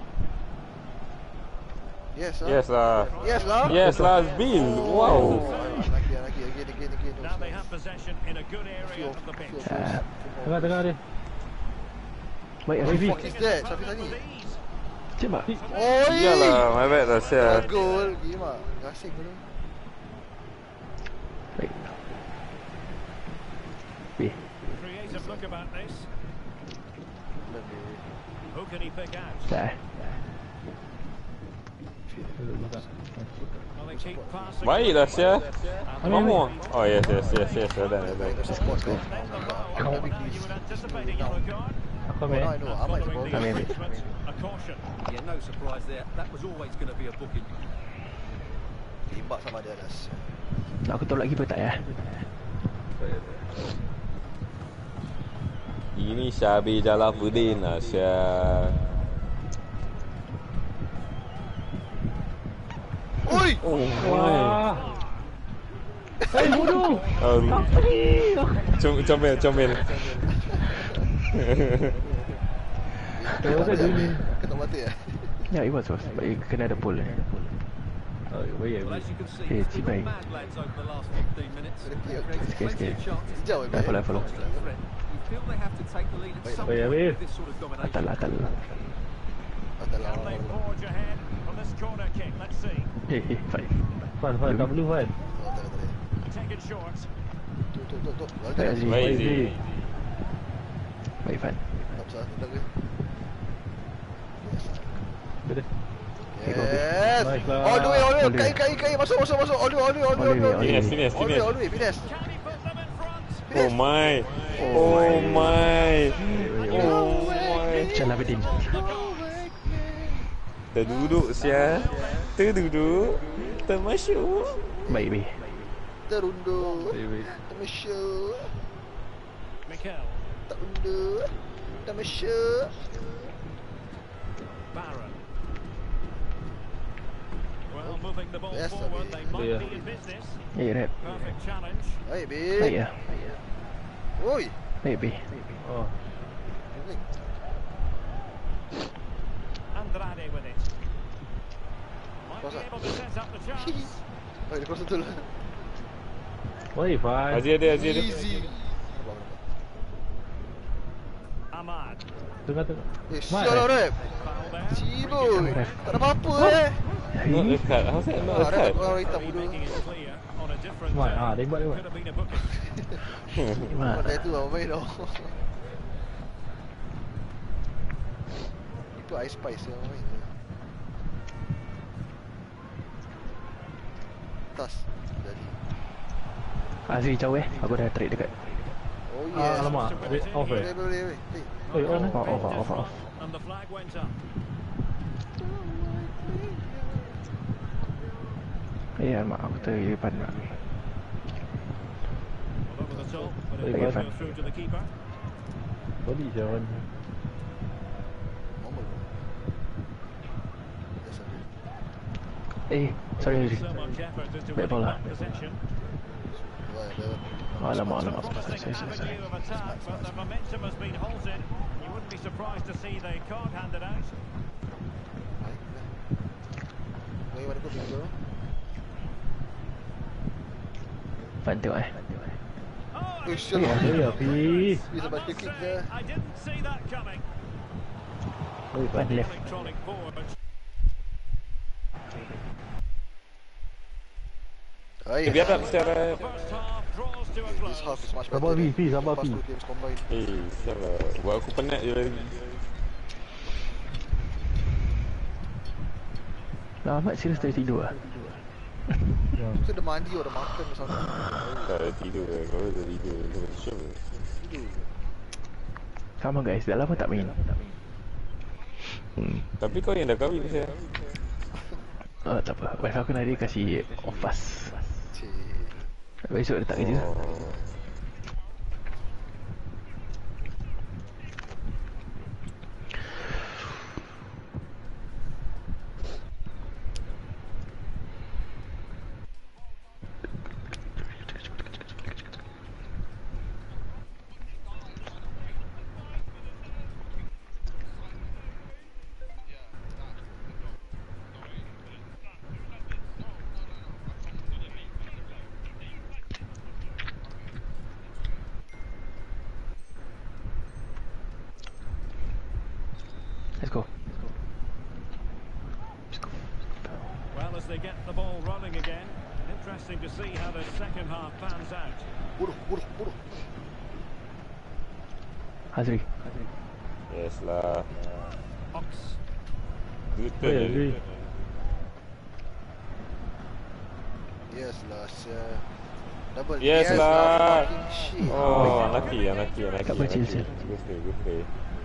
Speaker 2: Yes lah.
Speaker 4: Yes lah.
Speaker 2: Yes lah.
Speaker 4: Yes lah Bill. Wow.
Speaker 2: Lagi, lagi, again, again, again.
Speaker 6: Now they have possession in a good area of the pitch.
Speaker 3: Tengah, tengah dia. Baik,
Speaker 2: What the
Speaker 3: Hazi.
Speaker 2: fuck is that? Siapa tadi?
Speaker 3: Cik mak.
Speaker 2: Oi!
Speaker 4: Iyalah, my bad lah saya.
Speaker 2: Gol. Gila. Gasing dulu.
Speaker 3: Baik. V.
Speaker 6: Creative look about this. Who can he pick out?
Speaker 3: Dah eh.
Speaker 6: Well, they keep passing.
Speaker 4: Baiklah saya.
Speaker 6: And
Speaker 4: Mamo. Oh yes yes yes yes. Dah dah dah.
Speaker 2: Squad kau.
Speaker 6: then the roll. Now you would anticipate a yellow card.
Speaker 3: Aku
Speaker 2: Oh,
Speaker 3: ambil.
Speaker 2: I know. Ahmad
Speaker 6: Following
Speaker 2: ball.
Speaker 6: the
Speaker 3: Ambil, ambil.
Speaker 6: infringement, a caution.
Speaker 7: Yeah, no surprise there. That was always going to be a booking.
Speaker 2: Tembak sama dia atas.
Speaker 3: Nak aku tolak keeper tak ya?
Speaker 4: Ini Syabi Jalaluddin lah saya.
Speaker 2: Oi!
Speaker 4: Oh my.
Speaker 3: Wah. Eh, bodoh.
Speaker 4: Um,
Speaker 3: Apa ni?
Speaker 4: com comel comel.
Speaker 3: What was I doing?
Speaker 2: Kau tak mati eh?
Speaker 3: Yeah, it was, was. But you kena ada pole. Oh, yeah,
Speaker 7: Well, as you can see,
Speaker 3: Eh,
Speaker 7: it's been
Speaker 3: Cibai.
Speaker 7: all mad lads over the last fifteen minutes.
Speaker 2: Kena clear.
Speaker 7: Created
Speaker 3: Sikit,
Speaker 7: plenty
Speaker 3: sikit.
Speaker 7: of chances.
Speaker 2: Sejauh eh.
Speaker 3: Level, level.
Speaker 7: Threat. You feel they have to take the lead at some
Speaker 3: Oh, yeah,
Speaker 7: point
Speaker 3: yeah.
Speaker 7: with this sort of domination.
Speaker 3: Atal, atal.
Speaker 2: Atas lah.
Speaker 6: Can they forge ahead from this corner kick? Let's see.
Speaker 3: Eh, eh, fine.
Speaker 5: Fan, fan, tak perlu fan.
Speaker 2: Oh, tak ada, tak ada.
Speaker 6: Take it short.
Speaker 2: Tu, tu, tu, tu. Well
Speaker 3: Baik,
Speaker 2: done.
Speaker 3: Aziz.
Speaker 4: Baik Zee.
Speaker 3: Baik, Fan.
Speaker 2: Tak besar, tak ada.
Speaker 5: Betul.
Speaker 2: Yes.
Speaker 5: Nice lah.
Speaker 2: All the way, all the way.
Speaker 3: All the way.
Speaker 2: Kai, kai, kai. Masuk, masuk, masuk. All the way, all the way, all the way, all the way.
Speaker 4: Finish finish
Speaker 2: All the way,
Speaker 4: finish.
Speaker 2: all the way. Finish.
Speaker 6: Can he put them in front?
Speaker 4: Oh my. Oh my. Oh my.
Speaker 3: Jalan Bedin.
Speaker 4: Terduduk sia. Terduduk. Termasyuk.
Speaker 3: Baik, baik.
Speaker 2: Terundur.
Speaker 5: Baik, baik.
Speaker 2: Termasyuk.
Speaker 6: Mikel.
Speaker 2: Terundur. Termasyuk.
Speaker 6: Barron. the ball
Speaker 2: Yes,
Speaker 6: forward,
Speaker 2: Abi.
Speaker 6: they might
Speaker 3: Yeah.
Speaker 6: be in business.
Speaker 3: Eh, Rap.
Speaker 6: Perfect challenge.
Speaker 2: Baik,
Speaker 3: Baik
Speaker 2: Bil.
Speaker 3: ya?
Speaker 2: Oi.
Speaker 3: Baik, B.
Speaker 5: Oh,
Speaker 6: Andrade with it. Might
Speaker 2: Cross
Speaker 6: be
Speaker 2: up.
Speaker 6: able to set up the chance.
Speaker 2: Baik, dia cross betul lah.
Speaker 5: why Ivan?
Speaker 4: Azri ada, Azri ada.
Speaker 2: Easy. Nampak, nampak.
Speaker 6: Ahmad.
Speaker 5: Tengah tengah.
Speaker 2: Eh,
Speaker 5: Mat,
Speaker 2: sial lah,
Speaker 5: eh?
Speaker 2: Rap.
Speaker 6: Foul there.
Speaker 2: Cibul. Tak ada apa-apa eh.
Speaker 4: Not a card. How's that not
Speaker 2: Ah,
Speaker 4: a
Speaker 2: Rap
Speaker 4: card?
Speaker 2: orang hitam
Speaker 6: Be
Speaker 2: bodoh.
Speaker 6: making it clear on a different
Speaker 5: Mat,
Speaker 6: day.
Speaker 5: ah, tembak tembak.
Speaker 6: Could have been a booking.
Speaker 3: Mat.
Speaker 2: Dah tu lah main tau. Itu Ice Spice yang main je. Tas. Jadi.
Speaker 3: Azri jauh eh. Aku dah trade dekat.
Speaker 2: Oh
Speaker 5: Ah,
Speaker 2: yes.
Speaker 5: alamak. Eh, off
Speaker 2: Boleh,
Speaker 5: eh.
Speaker 2: boleh, boleh. Eh,
Speaker 5: Oi, on eh.
Speaker 3: Off, off, off, off.
Speaker 6: And the flag went up.
Speaker 3: Eh, mak aku tadi depan.
Speaker 6: Over the top, but it
Speaker 5: Very
Speaker 6: didn't
Speaker 3: good.
Speaker 6: go through to the keeper.
Speaker 5: Body jangan.
Speaker 2: normal. Yes, Abi.
Speaker 3: Eh, sorry Azri.
Speaker 6: So much effort into
Speaker 3: Baik
Speaker 6: winning
Speaker 3: bola.
Speaker 6: that possession.
Speaker 2: Wah, dia-
Speaker 3: Alamak, alamak.
Speaker 6: Promising
Speaker 3: Sorry, sorry, sorry.
Speaker 6: avenue of attack, but the momentum has been halted. You wouldn't be surprised to see the card handed out.
Speaker 2: Baik, dah. Main mana kau pintu?
Speaker 3: Fan tengok eh.
Speaker 6: Oh,
Speaker 2: Eh, sial
Speaker 3: Eh,
Speaker 2: lah.
Speaker 5: Eh, Api.
Speaker 2: Bisa
Speaker 6: I
Speaker 2: baca
Speaker 6: must
Speaker 2: kick
Speaker 6: say,
Speaker 2: je.
Speaker 6: I didn't see that coming.
Speaker 5: Oi,
Speaker 3: Fan
Speaker 5: Ivan.
Speaker 3: left.
Speaker 6: Electronic board.
Speaker 2: Ah,
Speaker 4: Eh,
Speaker 2: yes.
Speaker 4: biar tak secara...
Speaker 6: First half draws to a
Speaker 2: This
Speaker 6: close.
Speaker 2: half is much better.
Speaker 5: Sabar, Fi,
Speaker 2: than
Speaker 5: Fi, sabar,
Speaker 2: past
Speaker 5: Fi.
Speaker 2: two games combined.
Speaker 4: Eh, sabar. Buat aku penat je lagi.
Speaker 3: Lah, Ahmad serius tadi tidur ah.
Speaker 2: Tu dia mandi atau dah makan ke sana.
Speaker 4: Tak ada tidur. Kalau dah tidur, dah syok.
Speaker 2: Tidur.
Speaker 3: Sama guys, dah lama tak main. Hmm.
Speaker 4: Tapi kau yang dah kahwin saya.
Speaker 3: Oh, tak apa. Wife aku nanti kasih off-fast.
Speaker 2: Cik.
Speaker 3: Besok dia tak kerja.
Speaker 4: Oh.
Speaker 3: Let's go.
Speaker 6: Well, as they get the ball rolling again, interesting to see how the second half pans out.
Speaker 2: Bodoh, bodoh, bodoh.
Speaker 3: Azri.
Speaker 4: Yes lah.
Speaker 6: Ox.
Speaker 4: Good
Speaker 5: Oi,
Speaker 4: turn.
Speaker 5: Azri.
Speaker 2: Yes lah, sial. Double.
Speaker 4: Yes lah.
Speaker 2: Fucking shit.
Speaker 4: Oh, unlucky, unlucky, unlucky.
Speaker 3: Tak bercil,
Speaker 4: unlucky.
Speaker 3: Sil.
Speaker 4: Good play, good play.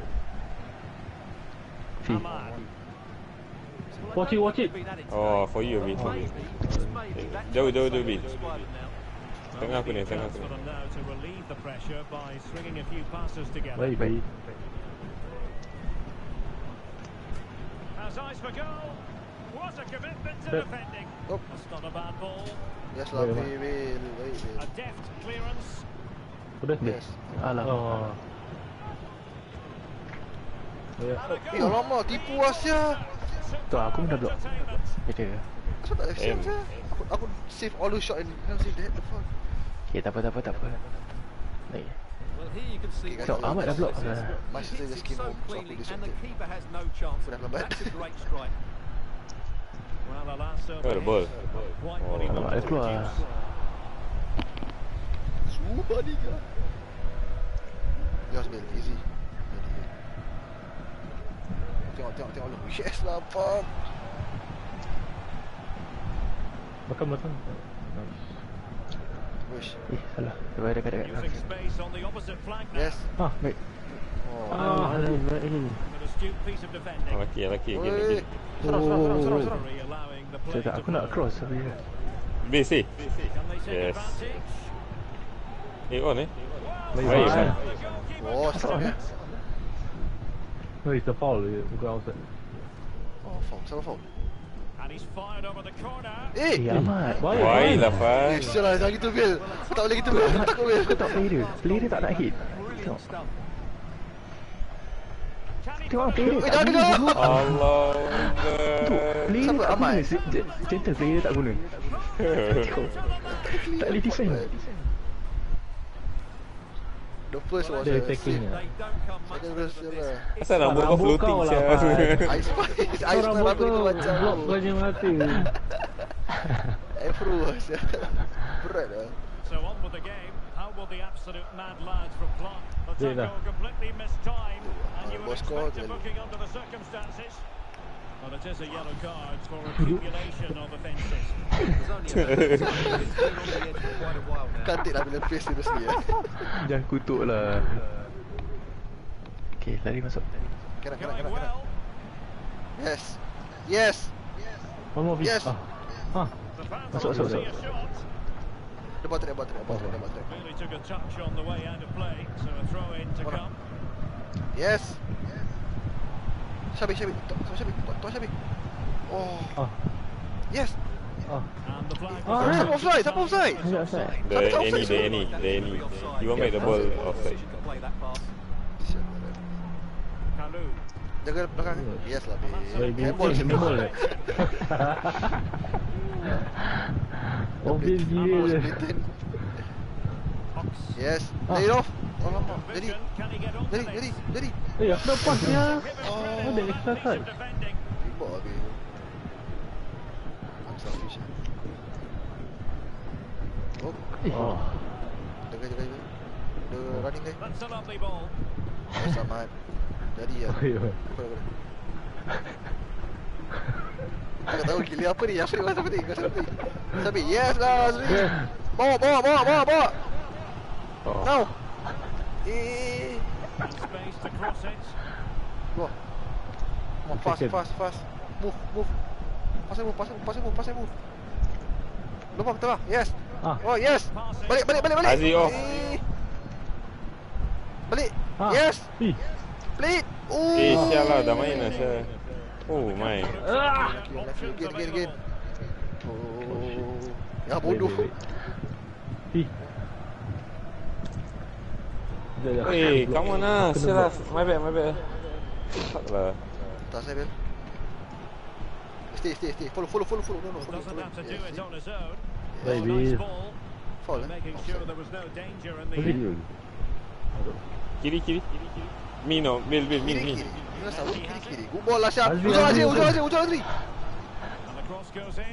Speaker 3: Fi.
Speaker 6: Ahmad.
Speaker 5: Watch it, watch it.
Speaker 4: Oh, for you, Abi, for you. Jauh, jauh, jauh, Abi. Tengah aku ni, tengah aku
Speaker 6: For
Speaker 4: ni.
Speaker 6: them now to relieve the pressure by stringing a few passes together.
Speaker 5: Baik, baik.
Speaker 6: Has eyes for goal. What a commitment to
Speaker 5: But-
Speaker 6: defending.
Speaker 2: Oh.
Speaker 6: That's not a bad ball.
Speaker 2: Yes lah,
Speaker 5: Baik,
Speaker 2: Bil, Bil. Baik, Bil.
Speaker 6: A deft clearance.
Speaker 5: Sudah?
Speaker 2: Yes.
Speaker 3: Alah.
Speaker 5: Oh. Ya.
Speaker 2: Eh, alamak, tipu lah, sial.
Speaker 3: Tu aku pun dah block.
Speaker 6: Entertainment.
Speaker 3: Beda.
Speaker 2: Asal tak F C M,
Speaker 4: M.
Speaker 2: sial? Aku, aku save all the shot and can't save that. The fuck?
Speaker 3: Okay, tak apa, tak apa, tak apa. Baik.
Speaker 7: Well, here you can see
Speaker 2: Okay,
Speaker 3: So,
Speaker 2: guys,
Speaker 3: Ahmad dah block.
Speaker 2: My
Speaker 7: He
Speaker 2: sister
Speaker 7: hits
Speaker 2: just
Speaker 7: it
Speaker 2: came
Speaker 7: so
Speaker 2: home, so aku
Speaker 7: cleanly, and the
Speaker 2: distracted.
Speaker 7: keeper has no chance.
Speaker 2: Sudah lambat.
Speaker 7: That's a great strike.
Speaker 6: Well, Alasso
Speaker 4: Oh, the ball.
Speaker 6: quite what he
Speaker 4: Oh,
Speaker 3: Alamak,
Speaker 6: wanted
Speaker 3: dia
Speaker 6: to
Speaker 3: keluar.
Speaker 6: produce.
Speaker 2: Sumpah ni ke? Yes, Bil, easy. Tengok, tengok, tengok lu. Yes lah, fuck.
Speaker 5: Makan belakang.
Speaker 2: Wish.
Speaker 3: Eh, salah. Dekat, dekat, dekat.
Speaker 6: Using space on the opposite flank now.
Speaker 2: Yes.
Speaker 5: Ah, baik.
Speaker 2: Oh.
Speaker 5: Ah, Azri, baik.
Speaker 6: An astute piece of defending.
Speaker 4: Unlucky, unlucky. Again,
Speaker 2: Oi.
Speaker 4: again.
Speaker 2: Serang, serang, serang, serang, serang.
Speaker 6: Referee allowing the play
Speaker 3: Saya tak,
Speaker 6: to
Speaker 3: aku nak
Speaker 6: flow.
Speaker 3: cross tapi
Speaker 4: Base eh.
Speaker 6: Can they take
Speaker 4: Yes.
Speaker 6: advantage?
Speaker 4: Eh, on eh.
Speaker 5: Baik,
Speaker 4: Baik,
Speaker 5: baik.
Speaker 4: Sam.
Speaker 6: The goalkeeper
Speaker 2: Oh,
Speaker 6: gets
Speaker 2: serang
Speaker 6: it.
Speaker 2: eh.
Speaker 5: No, it's the foul. Bukan outside.
Speaker 2: Oh, foul. Salah foul.
Speaker 6: And he's fired over the corner.
Speaker 2: Eh!
Speaker 3: Eh, Ahmad.
Speaker 5: Baik,
Speaker 4: Why
Speaker 5: baik.
Speaker 4: lah
Speaker 2: Eh,
Speaker 4: Faz?
Speaker 2: sial lah, jangan gitu Bil. Kau tak boleh gitu Bil. Takut Bil.
Speaker 3: Kau tak play dia. Play dia tak nak hit.
Speaker 7: Brilliant
Speaker 3: Tengok.
Speaker 7: stuff.
Speaker 6: Can he
Speaker 3: Tengok
Speaker 6: put
Speaker 3: play
Speaker 6: it
Speaker 3: dia
Speaker 2: Eh,
Speaker 3: tak
Speaker 2: jangan
Speaker 3: guna.
Speaker 2: dengar.
Speaker 4: Allah.
Speaker 3: Tu, play dia
Speaker 2: Siapa?
Speaker 3: tak
Speaker 2: Ahmad?
Speaker 3: guna. Se- je- Gentle play dia tak guna. Tengok. Tak boleh defend.
Speaker 2: The first was
Speaker 5: Dia
Speaker 2: a
Speaker 5: attacking
Speaker 2: slip.
Speaker 5: lah.
Speaker 7: They don't come much
Speaker 2: Second verse sial lah.
Speaker 4: Asal rambut kau
Speaker 5: Rambut
Speaker 4: floating
Speaker 5: kau lah,
Speaker 4: sial?
Speaker 5: Faz.
Speaker 2: Ice Spice. Ice Spice
Speaker 5: Rambut
Speaker 2: rambut kau macam
Speaker 5: block kau je mata.
Speaker 2: Afro lah sial. Berat lah.
Speaker 6: So on with the game. How will the absolute mad lads from Clark? The
Speaker 5: Dia dah.
Speaker 6: tackle completely missed time, and you would
Speaker 2: Bos kau
Speaker 6: expect a
Speaker 2: tu.
Speaker 6: booking under the circumstances. But it is a yellow card for accumulation of offences.
Speaker 7: There's only a it's been on the edge for quite a while now.
Speaker 2: Cantik lah bila face seriously eh.
Speaker 3: Jangan kutuk lah. Okay, lari masuk.
Speaker 2: Kanan, kanan,
Speaker 6: Going
Speaker 2: kanan, kanan.
Speaker 6: well.
Speaker 2: Yes. Yes.
Speaker 5: One more please.
Speaker 2: Yes.
Speaker 5: Ah. Ah.
Speaker 6: The fans
Speaker 3: Masuk,
Speaker 6: want to
Speaker 3: masuk,
Speaker 6: see a shot.
Speaker 2: Dia buat track, buat track, buat track, dia buat track.
Speaker 6: Really took a touch on the way out of play, so a throw in to
Speaker 2: Hold on.
Speaker 6: come.
Speaker 2: Yes. Syabi, Syabi. Tok, tok Syabi. Tok, tok Syabi. Oh.
Speaker 5: Ah.
Speaker 2: Yes.
Speaker 5: Ah.
Speaker 6: And the flag
Speaker 5: Ah,
Speaker 6: was
Speaker 2: Siapa offside? Siapa offside?
Speaker 3: Enggak offside.
Speaker 4: The Annie, the Annie, the Annie. You want make the ball offside.
Speaker 7: You can play that pass.
Speaker 6: Kalu.
Speaker 2: Jaga belakang. Yes lah,
Speaker 5: Baik,
Speaker 2: babe.
Speaker 5: handball, handball lah. Mobil gila je.
Speaker 6: Fox.
Speaker 2: Yes.
Speaker 5: Ah.
Speaker 2: Lay it off. Alamak. Jadi.
Speaker 6: Vision. Can he get onto
Speaker 2: Jadi,
Speaker 6: this?
Speaker 2: jadi, jadi.
Speaker 5: Eh, aku dah pass ya.
Speaker 2: Oh.
Speaker 5: Ada extra card.
Speaker 6: Defending.
Speaker 2: Tembak lah, babe. I'm selfish. eh. Oh.
Speaker 3: Oh.
Speaker 2: Jaga, jaga, jaga. The running guy.
Speaker 6: That's a lovely ball.
Speaker 2: Yes, Ahmad. Jadi ya.
Speaker 5: Oh, ya.
Speaker 2: Apa dah, apa dah. Aku tak tahu gila apa ni. Apa ni? Apa ni? Apa ni? Sabi. Yes lah. Sabi. Bawa, bawa, bawa, bawa, bawa.
Speaker 3: Oh.
Speaker 2: Now. Eh.
Speaker 6: Space to cross it.
Speaker 2: Go. Come on, fast,
Speaker 5: Second.
Speaker 2: fast, fast. Move, move. Pass and move, pass and move, pass and move, pass and move. Lubang tengah. Yes.
Speaker 5: Ah.
Speaker 2: Oh, yes. Balik, balik, balik, balik.
Speaker 4: Azri off.
Speaker 2: Eh. Balik.
Speaker 5: Ah.
Speaker 2: Yes.
Speaker 5: Eh.
Speaker 2: Play it. Oh.
Speaker 4: Eh, sial lah, dah main lah sial. Oh, main.
Speaker 5: Ah.
Speaker 2: Again, again, again, again. Oh. Ya, bodoh.
Speaker 5: Wait, wait, wait. Eh. Dah, dah.
Speaker 4: Eh, come on lah,
Speaker 5: Kena
Speaker 4: sial lah.
Speaker 5: block.
Speaker 4: My bad, my bad. Fuck lah.
Speaker 2: Tak saya bel. Stay, stay, stay. Follow, follow, follow, follow. No, no, follow,
Speaker 6: Doesn't
Speaker 2: follow.
Speaker 6: have to do
Speaker 2: Yes,
Speaker 6: it
Speaker 2: stay.
Speaker 6: on his own.
Speaker 5: Baik,
Speaker 6: Oh, nice
Speaker 5: Bil.
Speaker 6: ball.
Speaker 2: Foul eh?
Speaker 6: Making sure there was no danger in the
Speaker 5: Boleh.
Speaker 6: end.
Speaker 4: Kiri, kiri. Mi no, Bil, Bil, Mi,
Speaker 2: Kiri,
Speaker 4: Mi.
Speaker 2: kiri. Ini salah, kiri, kiri. Good ball lah, Syah.
Speaker 5: Azri,
Speaker 2: Ujung Azri,
Speaker 5: Azri,
Speaker 2: ujung
Speaker 5: Azri.
Speaker 2: Azri, ujung Azri.
Speaker 6: And the cross goes in.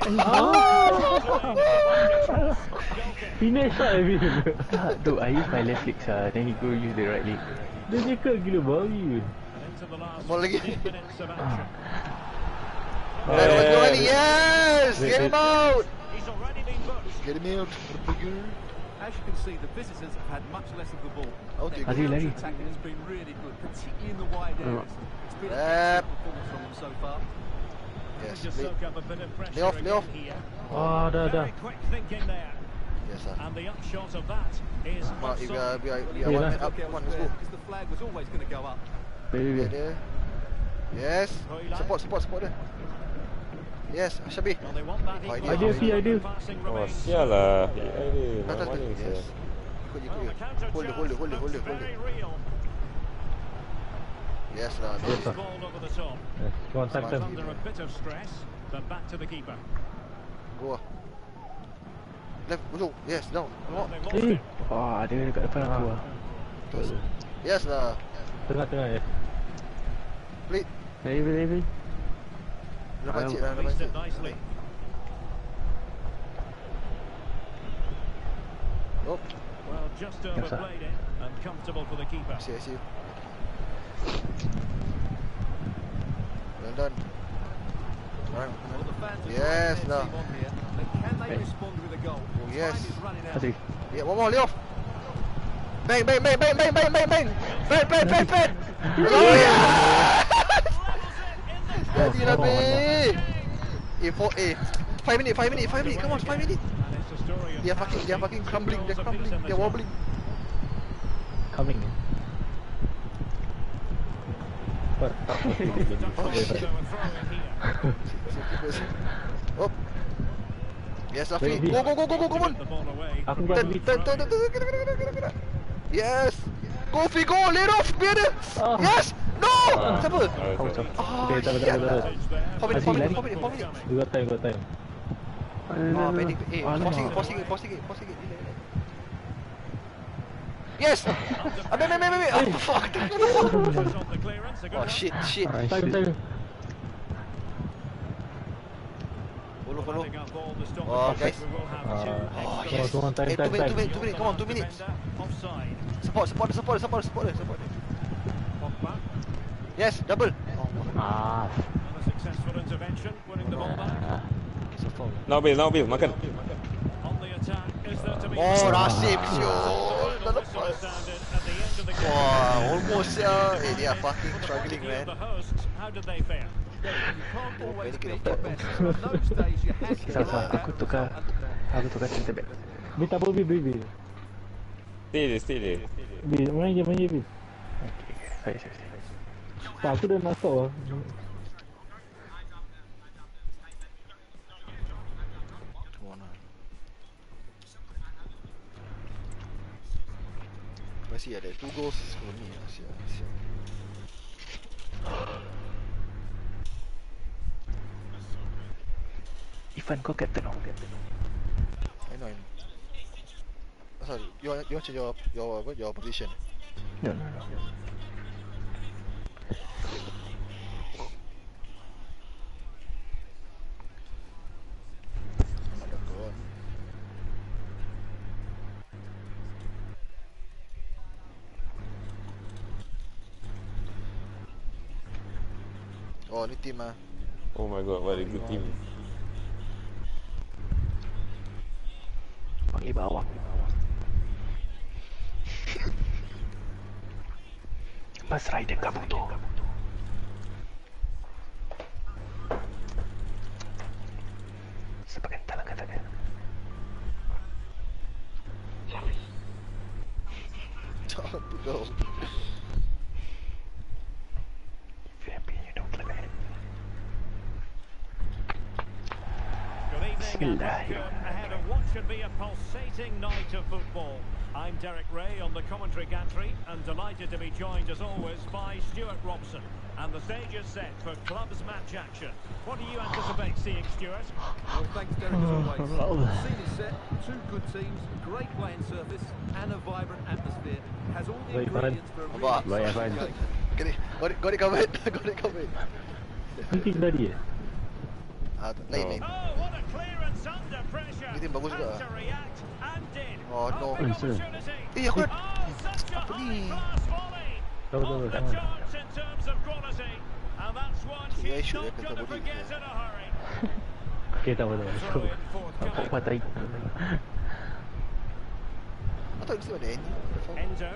Speaker 5: Finish shot eh, Bil.
Speaker 3: Tak, tu, I use my left leg sah. Then he go use the right leg.
Speaker 5: Dia cakap gila babi.
Speaker 6: Into the last
Speaker 2: Ball lagi.
Speaker 6: fifteen minutes of action.
Speaker 2: Eh, let's go, Ali. Yes!
Speaker 5: Wait,
Speaker 2: Get
Speaker 5: wait.
Speaker 2: him out!
Speaker 6: He's already been booked.
Speaker 2: Get him out.
Speaker 7: As you can see, the visitors have had much less of the ball.
Speaker 2: Out
Speaker 7: Their
Speaker 2: you go.
Speaker 3: Azri, lari.
Speaker 7: attacking has been really good, particularly in the wide areas. It's been a
Speaker 2: Lap.
Speaker 7: decent performance from them so far.
Speaker 2: Yes,
Speaker 6: Just
Speaker 2: play.
Speaker 6: soak up a bit of pressure
Speaker 2: Lay off, lay off.
Speaker 6: again here.
Speaker 5: Ah, dah, dah.
Speaker 6: Very quick thinking there.
Speaker 2: Yes, sir.
Speaker 6: And the upshot of that is
Speaker 2: Come on, if we are, we are, we are
Speaker 5: Yeah,
Speaker 2: one
Speaker 5: lah.
Speaker 2: man up.
Speaker 7: Look
Speaker 2: Come on, let's go.
Speaker 7: elsewhere, because the flag was always going to go up.
Speaker 3: Very
Speaker 2: Yeah,
Speaker 3: good.
Speaker 2: there. Yes. Support, support, support there. Yes, Shabi.
Speaker 6: Well, they want that
Speaker 2: Idea,
Speaker 6: equal
Speaker 5: idea, idea.
Speaker 6: passing
Speaker 4: Oh,
Speaker 6: remains.
Speaker 4: sial lah. Eh, ada.
Speaker 2: Atas tu.
Speaker 4: Mana sial.
Speaker 2: Yes. Ikut je,
Speaker 6: Well,
Speaker 2: ikut
Speaker 6: the
Speaker 2: je.
Speaker 6: counter
Speaker 2: Hold it, hold it, hold it, hold it,
Speaker 6: chance
Speaker 2: hold
Speaker 6: looks
Speaker 2: it.
Speaker 6: very real.
Speaker 2: Yes lah.
Speaker 5: Yes,
Speaker 2: Yes,
Speaker 5: sir.
Speaker 6: Ball over the top.
Speaker 5: Yes, come on, time,
Speaker 6: But
Speaker 5: time.
Speaker 6: under a bit of stress, but back to the keeper.
Speaker 2: Go lah. Left, ujung. Yes, down.
Speaker 6: Well,
Speaker 2: Come
Speaker 6: they've lost
Speaker 5: Eh.
Speaker 6: it.
Speaker 3: Wah, dia dekat depan aku lah.
Speaker 2: Terus. Yes lah.
Speaker 5: Tengah-tengah ya.
Speaker 2: Play.
Speaker 3: Very, very, very.
Speaker 2: Dah pancit lah, dah
Speaker 6: Released
Speaker 2: pancit.
Speaker 6: it nicely.
Speaker 2: Oh,
Speaker 6: Well, just
Speaker 3: sir.
Speaker 6: overplayed it and comfortable for the keeper.
Speaker 2: I see, I see. Well done. Run.
Speaker 7: Well, the fans have
Speaker 2: Yes,
Speaker 7: got
Speaker 2: no.
Speaker 7: their team on here. But can they
Speaker 3: Okay.
Speaker 7: respond with a goal?
Speaker 2: Oh, yes.
Speaker 7: Time is running out.
Speaker 3: Azri.
Speaker 2: Yeah, one more, lay off. Bang, bang, bang, bang, bang, bang, bang, bang. Bang, bang, bang, bang. Oh, yeah. Jadi lah, babe. Eh, four, eh. Five minute, five minute, five minute. Come on, five minute.
Speaker 6: And it's a story of
Speaker 2: They are fucking, they are
Speaker 6: tragedy.
Speaker 2: fucking crumbling, they're
Speaker 6: Goals
Speaker 2: crumbling,
Speaker 6: apiece in
Speaker 2: they're
Speaker 6: this one.
Speaker 2: wobbling.
Speaker 5: Coming. Cepat.
Speaker 6: So a throw in here.
Speaker 2: Safety first. Oh. Yes, Rafi.
Speaker 3: Baby.
Speaker 2: Go, go, go, go, go, come on.
Speaker 6: The ball away.
Speaker 3: Aku
Speaker 2: Turn,
Speaker 3: buat beat.
Speaker 2: turn, turn, turn, turn, kena, kena, kena, kena. Yes. Go, Fi, go. Let off. Biar dia.
Speaker 3: Ah.
Speaker 2: Yes. No.
Speaker 4: Ah.
Speaker 2: Siapa?
Speaker 3: Kau macam.
Speaker 2: Ah,
Speaker 3: Okay, tak apa, tak apa, tak apa.
Speaker 2: Four minutes, four minutes, four minutes, four minutes.
Speaker 3: You got time, got time.
Speaker 2: Ah, pending. Eh, pause sikit, pause sikit, pause sikit, pause sikit. Relax, relax. Yes! Ah, wait, wait, wait, wait. Ah, fuck.
Speaker 6: On the clearance, a good
Speaker 2: Oh, shit, shit.
Speaker 3: Time, time.
Speaker 2: Follow, follow.
Speaker 6: Running up ball to stop
Speaker 2: Oh,
Speaker 6: the
Speaker 2: guys.
Speaker 6: we will have
Speaker 3: Ah,
Speaker 6: two
Speaker 2: oh,
Speaker 6: extra
Speaker 2: yes.
Speaker 3: Come on, time,
Speaker 2: Eh,
Speaker 3: time,
Speaker 2: two minutes, two
Speaker 3: time.
Speaker 2: minutes, two minutes. Come on, two minutes.
Speaker 6: defender, offside.
Speaker 2: Support, support, support, support, support, support, support.
Speaker 6: Pogba,
Speaker 2: Yes, double. Oh,
Speaker 3: Ah.
Speaker 6: and a successful intervention, winning the ball back.
Speaker 2: it's a foul.
Speaker 4: Nabil, Nabil, makan.
Speaker 6: On the attack, is there to be...
Speaker 2: Oh, Rasim,
Speaker 6: Oh,
Speaker 2: siul.
Speaker 6: the
Speaker 2: Dah
Speaker 6: whistle
Speaker 2: lepas.
Speaker 6: sounded at the end of the game.
Speaker 2: Wah, almost ya. Eh, they are fucking
Speaker 6: For the
Speaker 2: struggling,
Speaker 6: point of view
Speaker 2: man.
Speaker 6: of The hosts, how did they fare?
Speaker 7: You can't always
Speaker 2: Very
Speaker 7: be
Speaker 2: good.
Speaker 7: your best. So on those days, you have to
Speaker 5: Sasa,
Speaker 7: rely
Speaker 5: aku
Speaker 7: on
Speaker 5: tukar.
Speaker 7: result.
Speaker 5: Aku tukar center back.
Speaker 3: Beat apa Bil, Bil, Bil?
Speaker 4: Stay dia, stay dia.
Speaker 3: Bil, main je, main je Bil.
Speaker 5: Okay, sorry, sorry, sorry.
Speaker 3: Tak, aku dah nak stop lah.
Speaker 2: Come on, ah. Masih ada two goals. Oh, ni Asia, Asia.
Speaker 5: Ivan, kau captain oh.
Speaker 2: I know, I know. Asal, you want, you want change your, your, apa, your position?
Speaker 5: No, no, no.
Speaker 2: Amat dah kawan. Oh, ni team ah.
Speaker 4: Oh my god, what a good team.
Speaker 5: Panggil bawah. Pas Raiden Kabuto. Sebagai talang katanya.
Speaker 2: Time to go.
Speaker 5: If you're happy, you don't play bad.
Speaker 6: Good evening and
Speaker 5: Bismillah.
Speaker 6: welcome ahead of what should be a pulsating night of football. I'm Derek Ray on the commentary gantry and delighted to be joined as always by Stuart Robson. And the stage is set for clubs match action. What do you anticipate seeing, Stuart?
Speaker 7: Well, thanks, Derek, as always. The scene is set, two good teams, great playing surface, and a vibrant atmosphere. Has all the
Speaker 3: Baik, Farhan.
Speaker 7: ingredients for a
Speaker 2: Nampak?
Speaker 7: really
Speaker 5: Baik,
Speaker 7: exciting
Speaker 5: Farhan.
Speaker 7: game.
Speaker 2: Got it, got it, got it covered. Got it covered.
Speaker 3: Ni team tadi eh?
Speaker 2: Ah, lain, lain.
Speaker 6: Oh, what a clearance under pressure.
Speaker 2: Ini bagus juga.
Speaker 6: Had to react and did.
Speaker 2: Oh, no.
Speaker 6: Open
Speaker 3: Eh, sir.
Speaker 6: opportunity.
Speaker 2: Eh, aku
Speaker 6: Oh, such a
Speaker 2: Apa ni?
Speaker 6: high-class volley.
Speaker 3: Tahu, tahu,
Speaker 6: On the
Speaker 3: tahu.
Speaker 6: charts in terms of quality. And that's one
Speaker 2: Yeah,
Speaker 6: she's
Speaker 2: shoot,
Speaker 6: not
Speaker 2: dia
Speaker 6: going
Speaker 2: kata
Speaker 6: to
Speaker 2: body.
Speaker 6: forget in a hurry.
Speaker 3: Okay, tak apa, tak apa.
Speaker 6: Throw in forthcoming.
Speaker 5: Apa tadi?
Speaker 2: I thought mesti ada any.
Speaker 6: Enzo.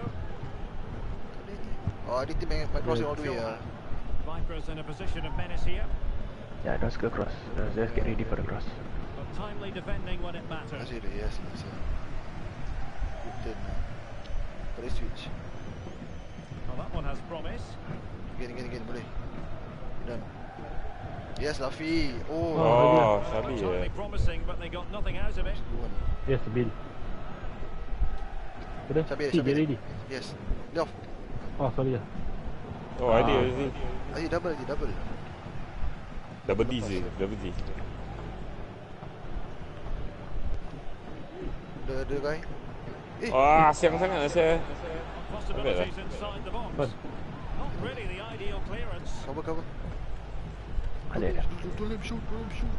Speaker 2: Oh, dia team yang main crossing all the way ah.
Speaker 6: Vipers in a position of menace here,
Speaker 5: Yeah, don't go cross. Uh, just get ready for the cross.
Speaker 6: but timely defending when it matters.
Speaker 2: Masih ada, yes, yes. yes. Good turn ah. Boleh switch.
Speaker 6: Well, that one has promise.
Speaker 2: Again, again, again, boleh. Done. Yes, Lafi. Oh,
Speaker 4: Oh,
Speaker 6: Well,
Speaker 4: Shabi
Speaker 6: totally
Speaker 4: ya.
Speaker 6: promising, but they got nothing out of it.
Speaker 2: good one.
Speaker 3: Yes, Bil. Sudah?
Speaker 2: Shabi,
Speaker 3: Si,
Speaker 2: Shabi.
Speaker 3: get ready.
Speaker 2: Yes. Left.
Speaker 3: Oh, sorry lah.
Speaker 4: Oh, ada Aziz.
Speaker 2: Lagi double, lagi double.
Speaker 4: Double D je, double D.
Speaker 2: The, the guy. Eh,
Speaker 4: Wah, siang sangat lah saya.
Speaker 6: Possibilities inside the box.
Speaker 3: Fun.
Speaker 6: Not really the ideal clearance.
Speaker 2: cover, cover.
Speaker 5: Ada, ada.
Speaker 2: Don't, don't let him shoot, don't let him shoot.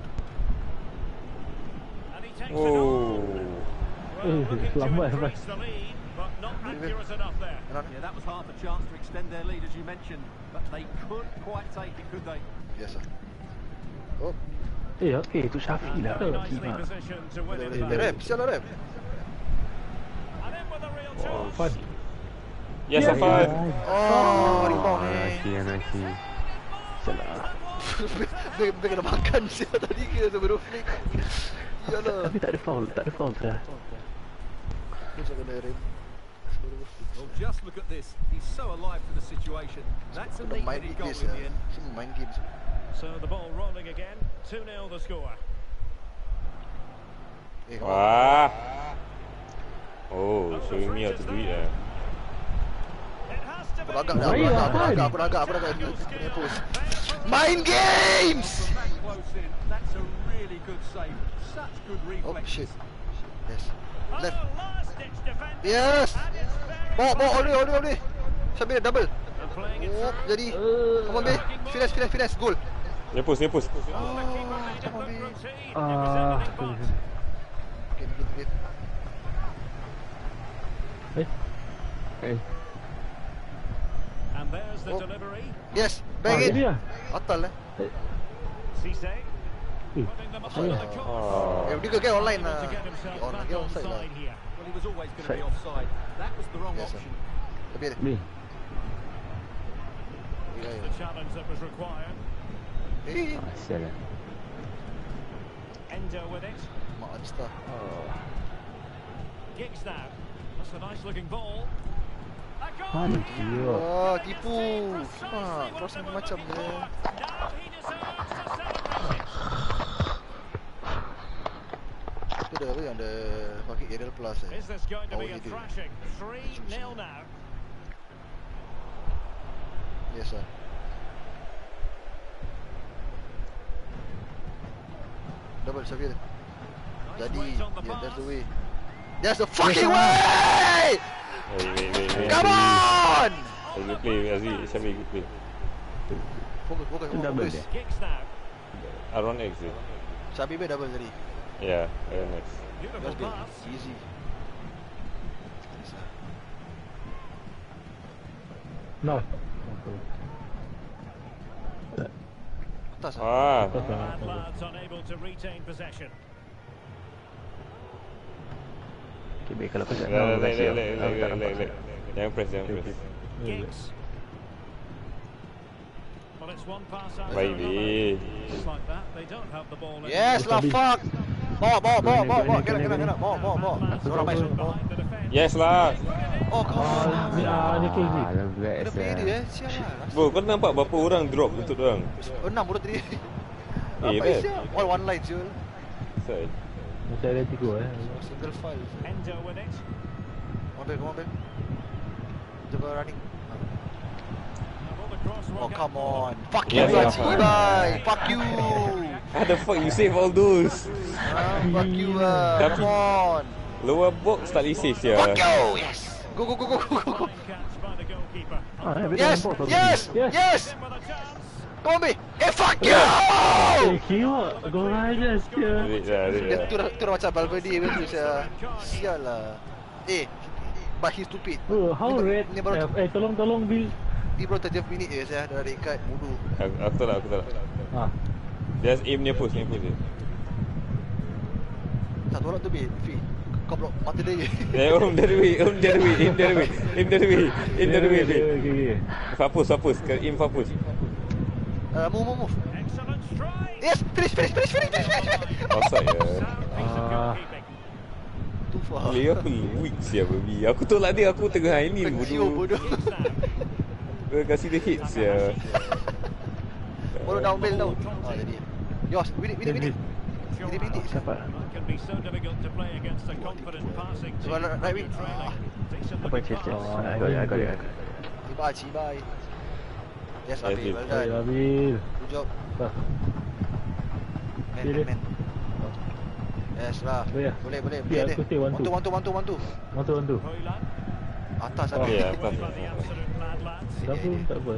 Speaker 6: And he takes it
Speaker 4: Oh.
Speaker 6: on. Well,
Speaker 3: Eh,
Speaker 6: looking to
Speaker 3: selamat,
Speaker 6: increase the lead, but not accurate enough there.
Speaker 2: Anak.
Speaker 7: Yeah, that was half a chance to extend their lead, as you mentioned, but they couldn't quite take it, could they?
Speaker 2: Yes ah. Oh,
Speaker 3: Eh,
Speaker 5: Eh, itu Syafi lah.
Speaker 6: Very nicely
Speaker 5: Gila.
Speaker 6: positioned to win
Speaker 2: boleh,
Speaker 6: it
Speaker 2: boleh.
Speaker 6: back.
Speaker 2: Rap, sial lah rap.
Speaker 6: And in with a real chance.
Speaker 3: Fun.
Speaker 4: Yes, Afan.
Speaker 2: Oh, rebound ni.
Speaker 5: Nice, nice. Salah.
Speaker 2: Dia dia kena makan sial tadi kira sebelum flick. Yalah.
Speaker 5: Tapi tak ada foul, tak ada foul dah.
Speaker 2: Macam kena rem.
Speaker 7: Well, just look at this. He's so alive to the situation. That's a lead
Speaker 2: Main
Speaker 7: that he
Speaker 2: game
Speaker 7: got
Speaker 2: this
Speaker 7: in
Speaker 2: ah.
Speaker 7: the end.
Speaker 2: Semua main game semua.
Speaker 6: So the ball rolling again. two nil the score.
Speaker 2: Eh,
Speaker 4: Wah. Oh, showing me how to do it lah.
Speaker 6: It has to
Speaker 2: Aku
Speaker 6: be.
Speaker 2: agak dah, aku agak, aku agak, aku agak, aku agak, aku agak, post. Mind games!
Speaker 7: Back close in. That's a really good save. Such good
Speaker 2: Oh
Speaker 7: reflexes.
Speaker 2: shit. Yes.
Speaker 6: Oh,
Speaker 2: Left.
Speaker 6: last-ditch defending.
Speaker 2: Yes.
Speaker 6: And it's very
Speaker 2: Bawa, bawa, oleh, oleh, oleh. Syabir, double.
Speaker 6: And playing it
Speaker 2: Oh,
Speaker 6: through.
Speaker 2: jadi. Come on, B. Finesse, finesse, finesse. Goal.
Speaker 4: Dia push, dia push.
Speaker 6: The keeper made it
Speaker 2: come on,
Speaker 6: look
Speaker 2: B.
Speaker 6: routine. It was
Speaker 3: Ah,
Speaker 6: in the box.
Speaker 2: Okay, good, good.
Speaker 3: Eh. Eh.
Speaker 6: And there's the
Speaker 2: Oh.
Speaker 6: delivery.
Speaker 2: Yes.
Speaker 3: Ah,
Speaker 2: Bang
Speaker 3: jadi
Speaker 2: it.
Speaker 3: lah.
Speaker 2: Atal eh.
Speaker 6: Cisse.
Speaker 3: Eh.
Speaker 6: Putting them
Speaker 2: Offside
Speaker 6: under
Speaker 2: lah.
Speaker 6: the cosh.
Speaker 4: Oh.
Speaker 2: Eh, dia ke online
Speaker 6: Able
Speaker 2: lah.
Speaker 6: to get himself
Speaker 2: On,
Speaker 6: back
Speaker 2: dia onside lah.
Speaker 6: onside here.
Speaker 7: Well, he was always going to be
Speaker 3: Side.
Speaker 7: offside. That was the wrong
Speaker 2: Yes, sir.
Speaker 7: option.
Speaker 2: Syabir.
Speaker 3: Ni.
Speaker 2: Ya,
Speaker 6: The challenge that was required.
Speaker 2: Eh.
Speaker 5: Ah, sial lah.
Speaker 6: Endo with it.
Speaker 2: Mak Ansta.
Speaker 6: Giggs now. That's a nice looking ball. A goal.
Speaker 3: Mana dia?
Speaker 2: Wah, tipu. Mak, crossing macam dia.
Speaker 6: Now he deserves to celebrate it.
Speaker 2: Tu dah apa yang ada pakai Aerial Plus eh.
Speaker 6: Is this going to
Speaker 2: Oh,
Speaker 6: be a
Speaker 2: he did.
Speaker 6: thrashing? three nil now.
Speaker 2: Yes sir. Double Syabir.
Speaker 6: Nice
Speaker 2: Jadi,
Speaker 6: weight on the
Speaker 2: yeah, that's the
Speaker 6: pass.
Speaker 2: way. That's the fucking way!
Speaker 4: Wait, wait, wait, wait.
Speaker 2: Come on!
Speaker 4: Hey, good play, Azri. Syabi, good play.
Speaker 2: Fokus, fokus,
Speaker 3: Tu double
Speaker 2: fokus.
Speaker 3: dia.
Speaker 6: Giggs now.
Speaker 4: Aron X dia.
Speaker 2: Syabir be double tadi.
Speaker 4: Ya, Aron X.
Speaker 6: Beautiful
Speaker 2: That's good.
Speaker 6: pass.
Speaker 2: Easy. Yes, sir.
Speaker 3: No.
Speaker 2: Atas lah.
Speaker 4: Ah,
Speaker 6: And lads unable to retain possession.
Speaker 3: Okay, baik kalau kau tak
Speaker 4: lek,
Speaker 3: tahu
Speaker 4: lek,
Speaker 3: kasih
Speaker 4: lek,
Speaker 3: aku.
Speaker 4: lek,
Speaker 3: Aku tak
Speaker 4: lek,
Speaker 3: nampak.
Speaker 4: lek, lek. Jangan press, jangan press.
Speaker 6: Giggs. Well, it's one pass after
Speaker 4: Baik,
Speaker 6: another.
Speaker 4: baik.
Speaker 6: Just like that, they don't have the ball in.
Speaker 2: Yes lah, fuck! Bawa, bawa, bawa, bawa, bawa. Kena, kena, kena. Bawa, bawa, bawa.
Speaker 6: Lads
Speaker 2: Orang main.
Speaker 6: behind
Speaker 2: Bawa.
Speaker 6: the defence.
Speaker 4: Yes lah.
Speaker 2: Oh, come on.
Speaker 3: Ni ah, ni ke ni.
Speaker 5: Ah, lembek
Speaker 2: Kena play
Speaker 5: sial.
Speaker 2: dia eh. Sial lah.
Speaker 4: Bro, kau nampak berapa orang drop untuk dorang?
Speaker 2: Enam urut tadi.
Speaker 4: Eh,
Speaker 2: Apa
Speaker 4: kan?
Speaker 2: sial? All one line sial.
Speaker 4: Say.
Speaker 3: Macam ada tiga eh.
Speaker 2: Single file.
Speaker 6: Endo with it.
Speaker 2: Come on, babe, come on, babe. Jaga running.
Speaker 6: Now, will the cross
Speaker 2: Oh,
Speaker 6: work
Speaker 2: come
Speaker 6: out?
Speaker 2: on. Fuck you,
Speaker 4: Yes,
Speaker 2: Raji,
Speaker 4: yes.
Speaker 2: bye. Fuck you.
Speaker 4: How the fuck you save all those?
Speaker 2: Ah, fuck you, ah.
Speaker 4: Tapi-
Speaker 2: Come on.
Speaker 4: Lower box tak boleh save sia.
Speaker 2: Fuck you. Yes. Go, go, go, go, go, go, go.
Speaker 6: Fine catch by the goalkeeper.
Speaker 3: Ah, eh, betul
Speaker 2: Yes,
Speaker 3: nampak tu.
Speaker 2: yes,
Speaker 3: Yes.
Speaker 2: yes.
Speaker 6: In with a chance.
Speaker 2: Come on, babe. Eh, fuck you.
Speaker 3: Eh, kira. Gol aja dia.
Speaker 4: Read lah, read
Speaker 2: Dia
Speaker 4: lah.
Speaker 2: tu dah, tu dah macam Valverde betul sia. Sial lah. Eh, but he stupid.
Speaker 3: Oh, how
Speaker 2: Ni ba-
Speaker 3: red?
Speaker 2: Ni baru
Speaker 3: Eh, eh, tolong tolong Bill.
Speaker 2: ni baru thirty minit je saya dah red card bodoh.
Speaker 4: Aku, aku tak nak, aku tak nak.
Speaker 3: Ah.
Speaker 4: Just aim near post, near post je.
Speaker 2: Tak tolak tu babe. Fi. Kau blok mata dia je.
Speaker 4: Eh, om the other way, om the other way, aim the other way, aim the other way, aim the other way.
Speaker 3: Okay, okay, okay.
Speaker 4: Far post, far post, aim far post.
Speaker 2: Uh, move, move, move.
Speaker 6: Excellent strike.
Speaker 2: Yes, finish, finish, finish, finish, finish, finish.
Speaker 4: Offside ya.
Speaker 6: Sound piece of
Speaker 3: Ah.
Speaker 6: goalkeeping.
Speaker 2: Too far.
Speaker 4: Player aku weak sia baby. Aku tolak dia, aku tengah ini
Speaker 2: Kecil
Speaker 4: bodoh.
Speaker 2: bodoh.
Speaker 6: Giggs now.
Speaker 4: Aku kasi dia hit sia.
Speaker 2: Follow down, bell down. Ah, jadi. Yos, win it, win it, win it.
Speaker 6: Sure,
Speaker 2: Win it, win it.
Speaker 3: Siapa?
Speaker 6: It can be so difficult to play against a confident passing team.
Speaker 2: Right, right, right,
Speaker 6: You're trailing. Decent
Speaker 3: Apa
Speaker 6: looking
Speaker 3: cek cek?
Speaker 6: pass.
Speaker 3: I got it, I got it.
Speaker 2: Cibai, cibai. Yes,
Speaker 4: Yes,
Speaker 2: Abi,
Speaker 4: Bill.
Speaker 2: well
Speaker 3: Hey,
Speaker 2: done.
Speaker 3: Bill.
Speaker 2: Good job.
Speaker 3: Ah.
Speaker 2: Man,
Speaker 3: Dia
Speaker 2: man,
Speaker 3: dia.
Speaker 2: man. Yes lah.
Speaker 3: Boleh.
Speaker 2: Boleh, boleh.
Speaker 3: Biar
Speaker 2: Boleh
Speaker 3: aku stay one,
Speaker 2: One two,
Speaker 3: two.
Speaker 2: one two, one two, one two.
Speaker 3: Bantu bantu.
Speaker 6: Hoyland.
Speaker 2: Atas
Speaker 3: Oh.
Speaker 2: Abi.
Speaker 4: Ya,
Speaker 6: Away
Speaker 4: atas.
Speaker 6: by the absolute mad lads.
Speaker 3: Tak apa, tak apa.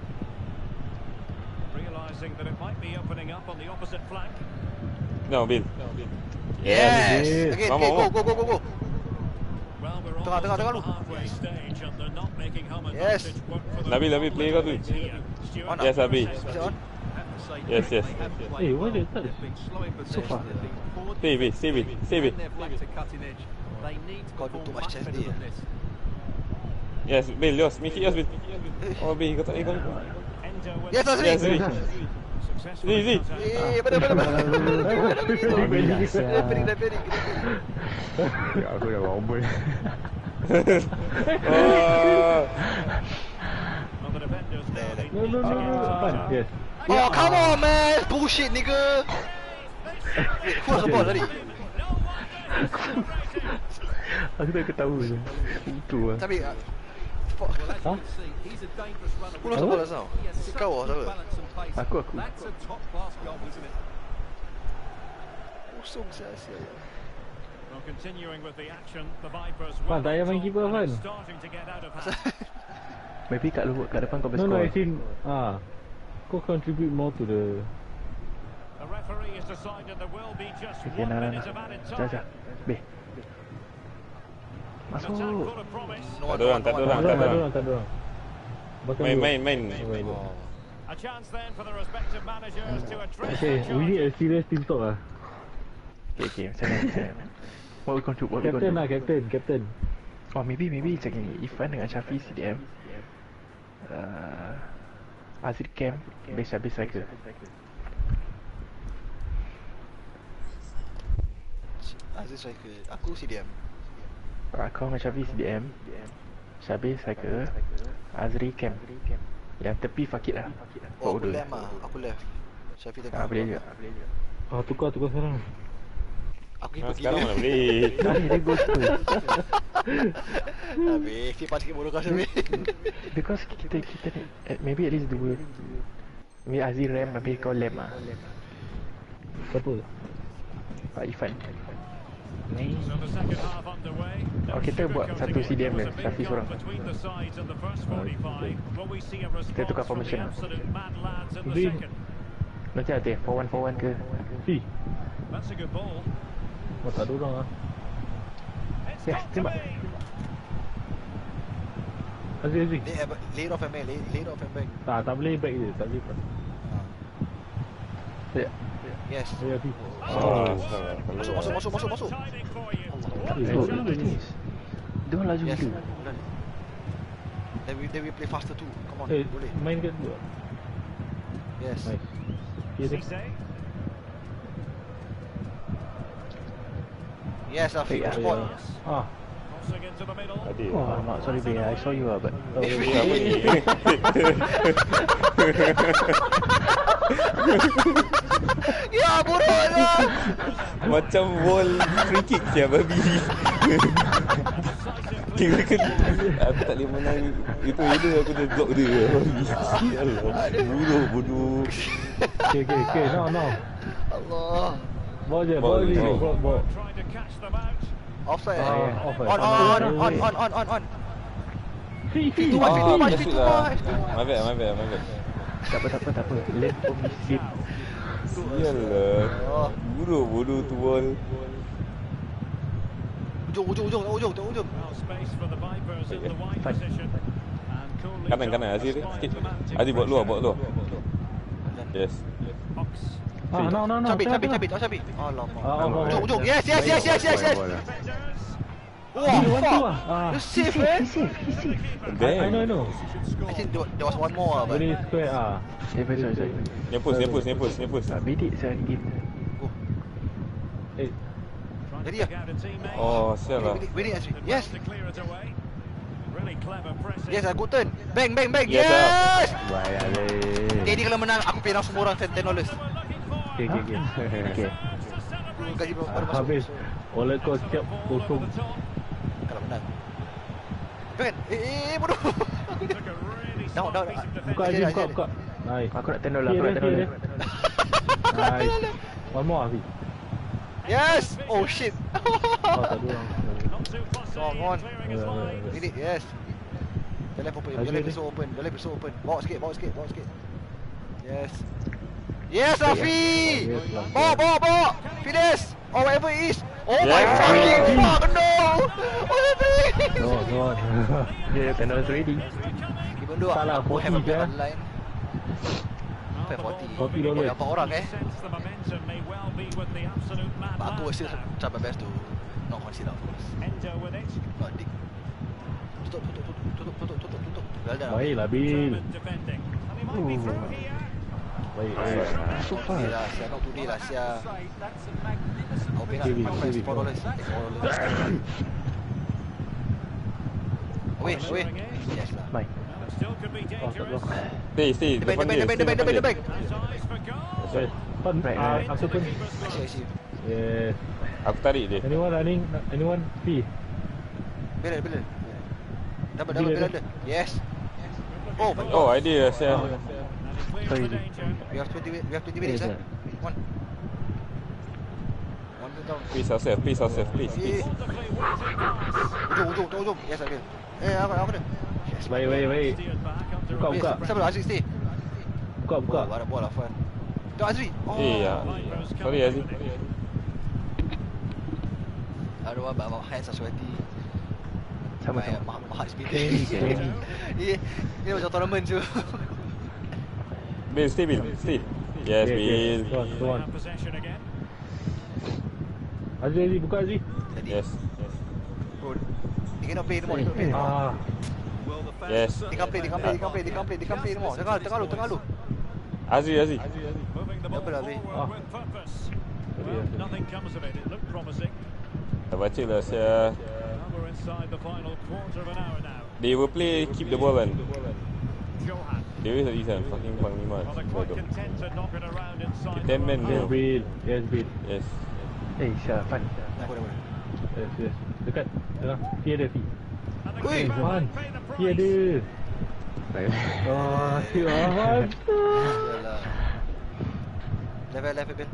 Speaker 6: Realising that it might be opening up on the opposite flank.
Speaker 4: No, Bill.
Speaker 2: Yes.
Speaker 3: Bill.
Speaker 2: Again,
Speaker 4: Mama,
Speaker 2: okay, go,
Speaker 4: mama.
Speaker 2: go, go, go, go.
Speaker 6: Well, we're
Speaker 2: Tengah, tengah,
Speaker 6: almost
Speaker 2: tengah
Speaker 6: at
Speaker 2: lu.
Speaker 6: the halfway stage and they're not making home
Speaker 2: Yes.
Speaker 6: advantage work for them.
Speaker 4: Nabil, Nabil, play kau tu.
Speaker 6: Here, Stuart.
Speaker 2: On
Speaker 4: Yes, Abi.
Speaker 2: Is it on?
Speaker 4: Yes, yes.
Speaker 3: Eh, why they touch?
Speaker 7: They've been slow in
Speaker 3: So far.
Speaker 7: possession. They've been poor
Speaker 4: Save it, save it, save it.
Speaker 7: and they've lacked a cutting edge. They need to
Speaker 2: Kau ada
Speaker 7: perform
Speaker 2: too much
Speaker 7: much
Speaker 2: chance
Speaker 7: better
Speaker 2: dia.
Speaker 7: than this.
Speaker 4: Yes, Bill, yours. Make it yours, Bill. Oh, Bill, kau tak boleh kau.
Speaker 6: Endo with
Speaker 2: Yes, Azri.
Speaker 4: Yes, Azri.
Speaker 6: successfully
Speaker 4: Zee, Zee.
Speaker 6: countered.
Speaker 2: Eh, benar, benar, benar.
Speaker 3: Very nice.
Speaker 2: Referee, referee.
Speaker 5: Ya, aku dah wobble.
Speaker 4: Oh.
Speaker 6: Well, the defenders know they
Speaker 3: No,
Speaker 6: need
Speaker 3: no,
Speaker 6: to
Speaker 3: no,
Speaker 6: get
Speaker 3: no.
Speaker 6: to
Speaker 3: Fine.
Speaker 6: touch.
Speaker 3: Yes.
Speaker 6: A
Speaker 2: Oh, come on, man! Bullshit, nigga! Wait, who was the ball tadi?
Speaker 3: Aku tak ketahu je. Itu lah.
Speaker 2: Tapi, uh, fuck.
Speaker 3: Ha?
Speaker 7: He's a dangerous runner.
Speaker 2: Who was the ball just now? Si kau or siapa?
Speaker 7: Balance and pace.
Speaker 3: Aku, aku.
Speaker 7: That's a top class goal, isn't it?
Speaker 2: Kosong sia-sia.
Speaker 6: Well, continuing with the action, the Vipers
Speaker 1: Fan, tak payah main keeper, Fan.
Speaker 6: starting to get out of hand.
Speaker 3: Maybe kat luar, kat depan kau
Speaker 1: No, no,
Speaker 3: berscore.
Speaker 1: as in, ah, kau contribute more to the.
Speaker 6: The referee has decided there will be just
Speaker 3: Okay,
Speaker 6: one
Speaker 3: nah, nah,
Speaker 6: minute
Speaker 3: nah.
Speaker 6: of added
Speaker 3: Sekejap, sekejap.
Speaker 6: time.
Speaker 3: Beh.
Speaker 6: An attack
Speaker 3: Masuk.
Speaker 6: full of promise.
Speaker 2: No
Speaker 4: Tak
Speaker 2: one,
Speaker 4: ada orang, tak ada
Speaker 2: no
Speaker 4: orang,
Speaker 2: one,
Speaker 1: Tak
Speaker 4: tak
Speaker 1: ada
Speaker 4: ada orang.
Speaker 1: orang, tak ada orang. Bakal
Speaker 4: Main,
Speaker 1: dua.
Speaker 4: main, main.
Speaker 1: Oh, main dua.
Speaker 2: Oh.
Speaker 6: A chance then for the respective managers to address
Speaker 1: Okay,
Speaker 6: the
Speaker 1: we need
Speaker 6: charge.
Speaker 1: a serious team talk lah.
Speaker 3: Okay, okay. Macam mana, macam mana? What we contribute, what we
Speaker 1: Captain lah,
Speaker 3: contribute.
Speaker 1: captain, captain.
Speaker 3: Oh, maybe, maybe macam ni. Irfan dengan Syafi C D M. Uh, Azri Cam, base habis striker.
Speaker 2: Aziz striker. Aku C D M.
Speaker 3: Aku dengan Syafi C D M. Syabi striker. Azri Cam. Yang tepi fakir lah.
Speaker 2: Oh, aku
Speaker 3: Buat order.
Speaker 2: left ah. Aku left. Syafiq tengah.
Speaker 3: Ah, boleh juga.
Speaker 1: Ah, tukar, tukar sekarang.
Speaker 2: Aku
Speaker 4: Ah,
Speaker 2: pergi.
Speaker 4: sekarang mana boleh.
Speaker 3: Tadi dia ghost tu.
Speaker 2: Habis, simpan sikit bodoh kau Syafiq.
Speaker 3: Because kita, kita ni, eh, maybe at least dua. Maybe Azri Ram, maybe kau Lem lah.
Speaker 1: Siapa?
Speaker 3: Pak Irfan.
Speaker 6: So the second half underway.
Speaker 3: Oh, kita buat satu C D M dan Syafi seorang.
Speaker 6: Between the sides in the first forty-five, will we see a
Speaker 3: Kita tukar
Speaker 6: response from the
Speaker 3: formation.
Speaker 6: absolute mad lads in the
Speaker 1: Today-
Speaker 6: second?
Speaker 3: Nanti ada four one four one ke?
Speaker 1: Si.
Speaker 6: That's a good ball.
Speaker 1: Oh, tak ada orang lah.
Speaker 6: It's
Speaker 3: Yes,
Speaker 6: got to
Speaker 3: tembak.
Speaker 6: be.
Speaker 1: Aziz, Aziz.
Speaker 2: Lay, lay it off and back, lay, lay it off and back.
Speaker 1: Tak, tak boleh back je, tak boleh back.
Speaker 3: Ya.
Speaker 2: Yes.
Speaker 1: Ya, Aziz.
Speaker 4: Oh,
Speaker 2: Masuk, masuk, masuk, masuk, masuk.
Speaker 6: Timing for you.
Speaker 1: Eh,
Speaker 3: Oh,
Speaker 1: tak boleh ni.
Speaker 3: dia orang laju
Speaker 2: Yes.
Speaker 3: gila.
Speaker 2: Done. Then we, then we play faster too. Come on,
Speaker 1: Eh,
Speaker 2: boleh.
Speaker 1: main kat dua.
Speaker 2: Yes.
Speaker 1: Nice. Ya, Aziz.
Speaker 6: Cisse.
Speaker 2: Yes, Afiq,
Speaker 3: Eh,
Speaker 2: good
Speaker 3: ah,
Speaker 2: spot.
Speaker 1: Ah,
Speaker 6: Crossing into the middle.
Speaker 4: Tadi.
Speaker 3: Oh, alamak, sorry Bey, I saw you lah, but...
Speaker 1: tak
Speaker 4: Eh,
Speaker 1: boleh.
Speaker 4: apa ni?
Speaker 2: Ya, bodoh lah.
Speaker 4: Macam ball free kick je babi. Kira kan aku tak boleh menang itu header aku dah block dia. Sialah. Bodoh bodoh.
Speaker 1: Okay, okay, okay, no, no.
Speaker 2: Allah.
Speaker 1: Bawa je,
Speaker 4: Bawa
Speaker 1: bawa je,
Speaker 4: je.
Speaker 1: bawa, bawa.
Speaker 6: Trying to catch them out.
Speaker 2: Offside.
Speaker 1: Ah,
Speaker 2: eh?
Speaker 1: offside.
Speaker 2: On, on, on, on, on, on, on.
Speaker 1: Si, si.
Speaker 2: Too much, too much,
Speaker 4: just
Speaker 2: too
Speaker 4: shoot lah.
Speaker 2: much, too much.
Speaker 4: My bad, my bad, my bad.
Speaker 3: Tak apa, tak apa, tak apa. Let for me sleep.
Speaker 4: Sialah.
Speaker 2: Oh.
Speaker 4: Bodoh bodoh tu ball.
Speaker 2: Ujung, ujung, ujung, ujung, ujung, ujung.
Speaker 6: Well, space for the Vipers in the wide
Speaker 3: Fine.
Speaker 6: position. And coolly
Speaker 4: Kanan kanan
Speaker 6: Jones
Speaker 4: Azir dia
Speaker 6: finds
Speaker 4: sikit.
Speaker 6: the man to
Speaker 4: Azir buat luar, buat luar. Yes.
Speaker 6: Fox.
Speaker 1: Ah, no, no, no.
Speaker 2: Cabit,
Speaker 1: tengah,
Speaker 2: cabit,
Speaker 1: tengah.
Speaker 2: cabit, oh cabit. Alamak.
Speaker 1: Ah, oh,
Speaker 2: Ujung,
Speaker 1: oh,
Speaker 2: ujung. Yes, yes, yes, yes, yes, yes.
Speaker 6: Defenders.
Speaker 2: Wah,
Speaker 1: He one two
Speaker 2: fuck.
Speaker 1: ah. Ah.
Speaker 2: You safe, man.
Speaker 3: He safe, he safe.
Speaker 1: I know, I know.
Speaker 2: I think there there was one more ah, but
Speaker 1: Boleh square ah.
Speaker 3: Eh, sorry, sorry, sorry.
Speaker 4: Nyepus, nyepus, nyepus, nyepus.
Speaker 3: Tak bedik saya ni game.
Speaker 1: Eh,
Speaker 6: Trying to
Speaker 2: Jadi
Speaker 6: pick
Speaker 2: ah.
Speaker 6: out a teammate.
Speaker 4: Oh, sialah.
Speaker 2: Wait, wait, wait,
Speaker 6: Did
Speaker 2: yes,
Speaker 6: well to clear it away. Really clever pressing.
Speaker 2: yes, aku turn. Bang, bang, bang.
Speaker 4: Yes,
Speaker 2: Yes.
Speaker 3: Baik, baik.
Speaker 2: Jadi kalau menang, aku pay semua orang ten dollars.
Speaker 1: okay, okay, okay.
Speaker 3: Okay.
Speaker 2: Gaji baru baru
Speaker 1: Ah,
Speaker 2: masuk.
Speaker 1: habis. Oleh kau siap kosong.
Speaker 2: Kalau menang. Kan? Eh, eh, eh, bodoh. Down, down.
Speaker 1: Buka
Speaker 2: Ajar,
Speaker 1: je,
Speaker 2: ajar
Speaker 1: buka,
Speaker 2: dia.
Speaker 1: buka. Nice.
Speaker 3: Aku nak ten dollar, aku
Speaker 1: Kira,
Speaker 3: nak ten dollar.
Speaker 1: kira. Nice. One more, Afiq.
Speaker 2: Yes. Oh shit.
Speaker 1: Oh, tak ada orang.
Speaker 6: Not too fussy
Speaker 2: Come
Speaker 6: in
Speaker 2: on.
Speaker 6: clearing his
Speaker 1: Yeah, yeah,
Speaker 6: line.
Speaker 1: yeah.
Speaker 2: Ini, yes. The left open, the
Speaker 1: Ajar
Speaker 2: left
Speaker 1: dia.
Speaker 2: is so open, the left is so open. Bawa sikit, bawa sikit, bawa sikit. Yes. Yes, Afi!
Speaker 1: Yes, lah.
Speaker 2: Bawa, bawa, bawa! Finish! Or whatever it is. Oh my
Speaker 4: Yes.
Speaker 2: fucking fuck, no! What happened?
Speaker 1: No, no.
Speaker 3: Yeah, ten dollars ready.
Speaker 2: Even though
Speaker 1: Salah,
Speaker 2: aku have a
Speaker 1: forty
Speaker 2: bet
Speaker 1: je.
Speaker 2: online. Apa forty?
Speaker 1: forty
Speaker 2: Oh,
Speaker 1: dollars.
Speaker 2: yang empat orang eh.
Speaker 6: Sense the momentum may well be with the absolute mad
Speaker 2: But aku
Speaker 6: lads
Speaker 2: still
Speaker 6: now.
Speaker 2: try my best to not consider of course.
Speaker 6: Endo with it.
Speaker 2: Not dig. Tutup, tutup, tutup, tutup, tutup, tutup, tutup. Dah dah.
Speaker 1: Baiklah, Bil.
Speaker 6: Determined defending. And he might be through here.
Speaker 1: Baik.
Speaker 3: So
Speaker 2: Okay
Speaker 3: far.
Speaker 2: lah, sia not today lah, sia.
Speaker 7: That's a magnificent
Speaker 2: I'll pay
Speaker 1: Okay, Bil,
Speaker 2: nak
Speaker 1: okay, Bil.
Speaker 2: four dollars. Eh, four dollars. Away, away. Yes lah.
Speaker 3: Bye.
Speaker 6: Well, it's Still could be
Speaker 3: Oh, tak
Speaker 6: dangerous.
Speaker 3: boleh.
Speaker 4: Stay, stay.
Speaker 2: The bank,
Speaker 4: Depan
Speaker 2: the
Speaker 4: dia,
Speaker 2: bank, the
Speaker 4: stay
Speaker 2: bank, the
Speaker 4: depan
Speaker 2: bank, the
Speaker 4: dia.
Speaker 2: bank.
Speaker 6: Has eyes for goal.
Speaker 5: Wait, fun.
Speaker 3: Right,
Speaker 5: Ah,
Speaker 3: right.
Speaker 5: aku pun.
Speaker 2: I see, I see.
Speaker 5: Yes.
Speaker 4: Aku tarik dia.
Speaker 5: Anyone running? Anyone? P.
Speaker 2: Bilal, Bilal. Dapat, dapat
Speaker 5: Bilal,
Speaker 2: Bilal dia. Yes. Oh, my
Speaker 4: Oh,
Speaker 2: God.
Speaker 4: idea saya.
Speaker 6: And it's clear
Speaker 3: Sorry,
Speaker 6: for danger.
Speaker 2: We have twenty, mi- we have twenty minutes, eh? One. One to down.
Speaker 4: Please ourselves, please ourselves, please.
Speaker 2: Eh,
Speaker 6: Wonderfully weighted pass.
Speaker 2: ujung, ujung, ujung, ujung. Yes, Abil. Eh, apa, apa dia? Yes.
Speaker 5: Baik, baik, baik.
Speaker 6: Steered back under
Speaker 5: Buka,
Speaker 6: a
Speaker 5: buka.
Speaker 6: bit of
Speaker 2: Siapa Aziz stay?
Speaker 5: Buka, buka.
Speaker 2: Oh, ada bola, Afan. Tu Azri. Oh.
Speaker 4: Eh, ya.
Speaker 6: Vipers
Speaker 4: Sorry,
Speaker 6: coming
Speaker 4: Aziz.
Speaker 6: with it.
Speaker 2: Aduh, my, my hands are sweaty.
Speaker 3: Sama,
Speaker 2: My,
Speaker 3: sama.
Speaker 2: my, my heart's
Speaker 3: Kenny,
Speaker 2: beating.
Speaker 3: Kenny.
Speaker 2: Ini, ini macam tournament je.
Speaker 4: Bill, stay Bill, stay. Yes,
Speaker 5: Okay, okay.
Speaker 4: Bill.
Speaker 5: Go on, go on.
Speaker 6: Have possession again.
Speaker 5: Azri, Azri, buka Azri.
Speaker 2: Tadi.
Speaker 4: Yes.
Speaker 2: Bro, he cannot play anymore, he cannot play anymore.
Speaker 5: Ah,
Speaker 7: Well, the fans
Speaker 4: Yes.
Speaker 7: are
Speaker 2: Dia can't play, dia can't play, dia can't play, dia can't play, dia can't play anymore. Tengah, tengah lu, tengah lu.
Speaker 4: Azri, Azri.
Speaker 6: Moving the ball
Speaker 2: Double, Aziz.
Speaker 6: forward
Speaker 5: Ah.
Speaker 6: with purpose.
Speaker 5: Sorry,
Speaker 6: Well,
Speaker 5: Aziz.
Speaker 6: nothing comes of it. It looked promising.
Speaker 4: Dah baca lah saya.
Speaker 6: Now we're inside the final quarter of an hour now.
Speaker 4: They will play keep the ball kan.
Speaker 6: Johan.
Speaker 4: They always like this kan. Fucking panglima.
Speaker 6: Well, they're quite content to knock it around inside.
Speaker 4: Ten
Speaker 6: their
Speaker 4: men,
Speaker 6: own
Speaker 5: yes,
Speaker 4: no.
Speaker 6: half.
Speaker 5: Bill. Yes, Bill.
Speaker 4: Yes.
Speaker 3: Eh, Syafan.
Speaker 2: Dah, boleh, boleh.
Speaker 5: Yes, yes. Dekat. Tengah. P ada, P.
Speaker 6: And the
Speaker 2: Ui,
Speaker 6: keeper
Speaker 5: Wan.
Speaker 6: might pay the
Speaker 5: P ada.
Speaker 6: price.
Speaker 3: Right.
Speaker 5: Oh, si Rahman.
Speaker 2: Yalah. Level, level, Bil.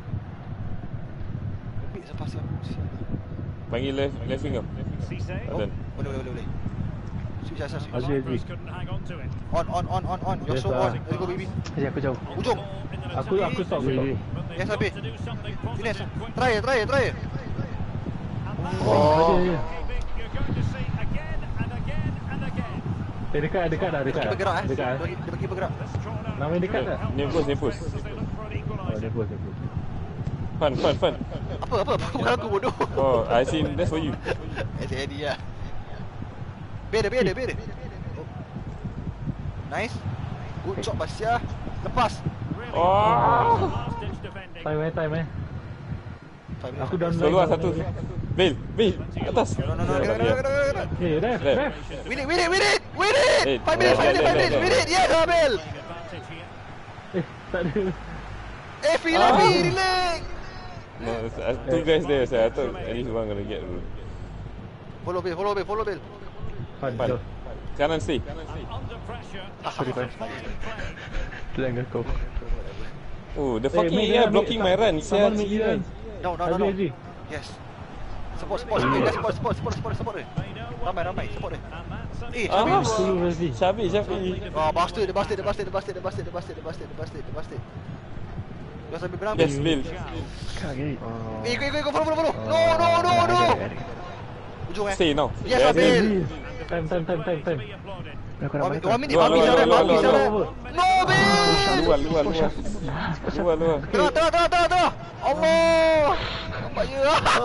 Speaker 2: Ambil sepas siap.
Speaker 4: Panggil left, left wing kau.
Speaker 6: Cisse.
Speaker 2: Oh,
Speaker 4: Azan.
Speaker 2: boleh, boleh, boleh, boleh. Switch asal, switch.
Speaker 5: Azri, Azri.
Speaker 6: Vipers couldn't hang on to it.
Speaker 2: On, on, on, on, on. You're
Speaker 5: Yes,
Speaker 2: so
Speaker 5: ah.
Speaker 2: on. Let's go, baby.
Speaker 3: Eh, aku jauh.
Speaker 2: Ujung.
Speaker 6: Ball in an
Speaker 5: Aku,
Speaker 6: attack.
Speaker 5: aku stop, aku stop.
Speaker 6: But they've
Speaker 2: Yes,
Speaker 6: got
Speaker 2: Abi.
Speaker 6: to do something
Speaker 2: Finish.
Speaker 6: positive quickly.
Speaker 2: Try, try, try.
Speaker 6: And that's
Speaker 5: Oh,
Speaker 6: what
Speaker 5: ada.
Speaker 6: keeping you're going to see again and again and again.
Speaker 5: Eh, dekat, dekat dah, dekat.
Speaker 2: Dia bergerak, eh.
Speaker 5: Dekat.
Speaker 2: Dia bagi- dia bagi bergerak.
Speaker 6: This corner.
Speaker 5: Nama dia dekat tak?
Speaker 4: Nempus, nempus.
Speaker 6: As they look for an
Speaker 5: Oh,
Speaker 6: equaliser.
Speaker 5: dia pun, dia pun.
Speaker 4: Fun, fun, fun.
Speaker 2: Apa, apa? Bukan aku bodoh.
Speaker 4: Oh, I seen that's for you.
Speaker 2: Eddie, Eddie lah. Biar dia, biar dia, biar dia. Oh. Nice. Good job, Basia. Lepas.
Speaker 6: Really
Speaker 4: Oh.
Speaker 6: last-ditch defending.
Speaker 5: Time eh, time eh.
Speaker 2: Five minutes.
Speaker 5: Aku down
Speaker 4: Selalu lah satu. Bill, Bill, atas.
Speaker 2: No, no, no. Kena, kena, kena, kena, kena.
Speaker 5: Eh, ref,
Speaker 4: Ref.
Speaker 5: ref.
Speaker 2: Win it, win it, win it, win it!
Speaker 4: Eh,
Speaker 2: Five minutes, five minutes, five minutes, win it! Yes, Abel!
Speaker 6: Advantage here.
Speaker 5: Eh, tak ada.
Speaker 2: Eh, feel happy, relax!
Speaker 4: No, uh, two guys there, so I thought at least one gonna get.
Speaker 2: Follow Bill, follow Bill, follow Bill.
Speaker 5: Fun,
Speaker 4: Fun.
Speaker 5: go.
Speaker 4: Kanan stay.
Speaker 6: Under pressure.
Speaker 3: Sorry, Fan. Telanga kau.
Speaker 4: Oh, the
Speaker 5: Eh,
Speaker 4: fucking
Speaker 5: make
Speaker 4: A I
Speaker 5: dia
Speaker 4: blocking
Speaker 5: ambil-
Speaker 4: my run.
Speaker 5: Someone
Speaker 4: Sia.
Speaker 5: make dia run.
Speaker 2: Down, down, down,
Speaker 5: Azri,
Speaker 2: down.
Speaker 5: Azri.
Speaker 2: Yes. Support, support, support, guys, support, support, support, support, support dia.
Speaker 6: They know what
Speaker 2: Ramai,
Speaker 6: they
Speaker 2: ramai,
Speaker 6: need.
Speaker 2: support dia.
Speaker 6: And that's a
Speaker 2: Eh,
Speaker 4: Ah,
Speaker 2: Syafiq.
Speaker 5: Tolong, Azri.
Speaker 4: Syafiq, Syafiq.
Speaker 2: Oh, bastard, dia bastard, dia bastard, dia bastard, dia bastard, dia bastard, dia bastard, dia bastard, dia bastard. Dia sambil berang.
Speaker 4: Yes, Bill.
Speaker 3: Kau gini.
Speaker 2: Eh, ikut, ikut, ikut, follow, follow, follow. No, no, no, no. Ujung eh.
Speaker 4: Stay now.
Speaker 2: Yes,
Speaker 4: Yes,
Speaker 2: Abil.
Speaker 5: Azri. Time, time, time, time, time.
Speaker 6: be applauded.
Speaker 3: Aku
Speaker 2: One
Speaker 3: nak
Speaker 2: minute,
Speaker 3: balik.
Speaker 2: one minute,
Speaker 4: Luar,
Speaker 2: one minute,
Speaker 4: luar,
Speaker 2: one
Speaker 4: luar,
Speaker 2: minute,
Speaker 4: luar,
Speaker 2: one minute. No, Bill!
Speaker 4: Luar, luar, luar. Luar, luar.
Speaker 2: Tengah, tengah, tengah, tengah, tengah. Allah. Nampak je.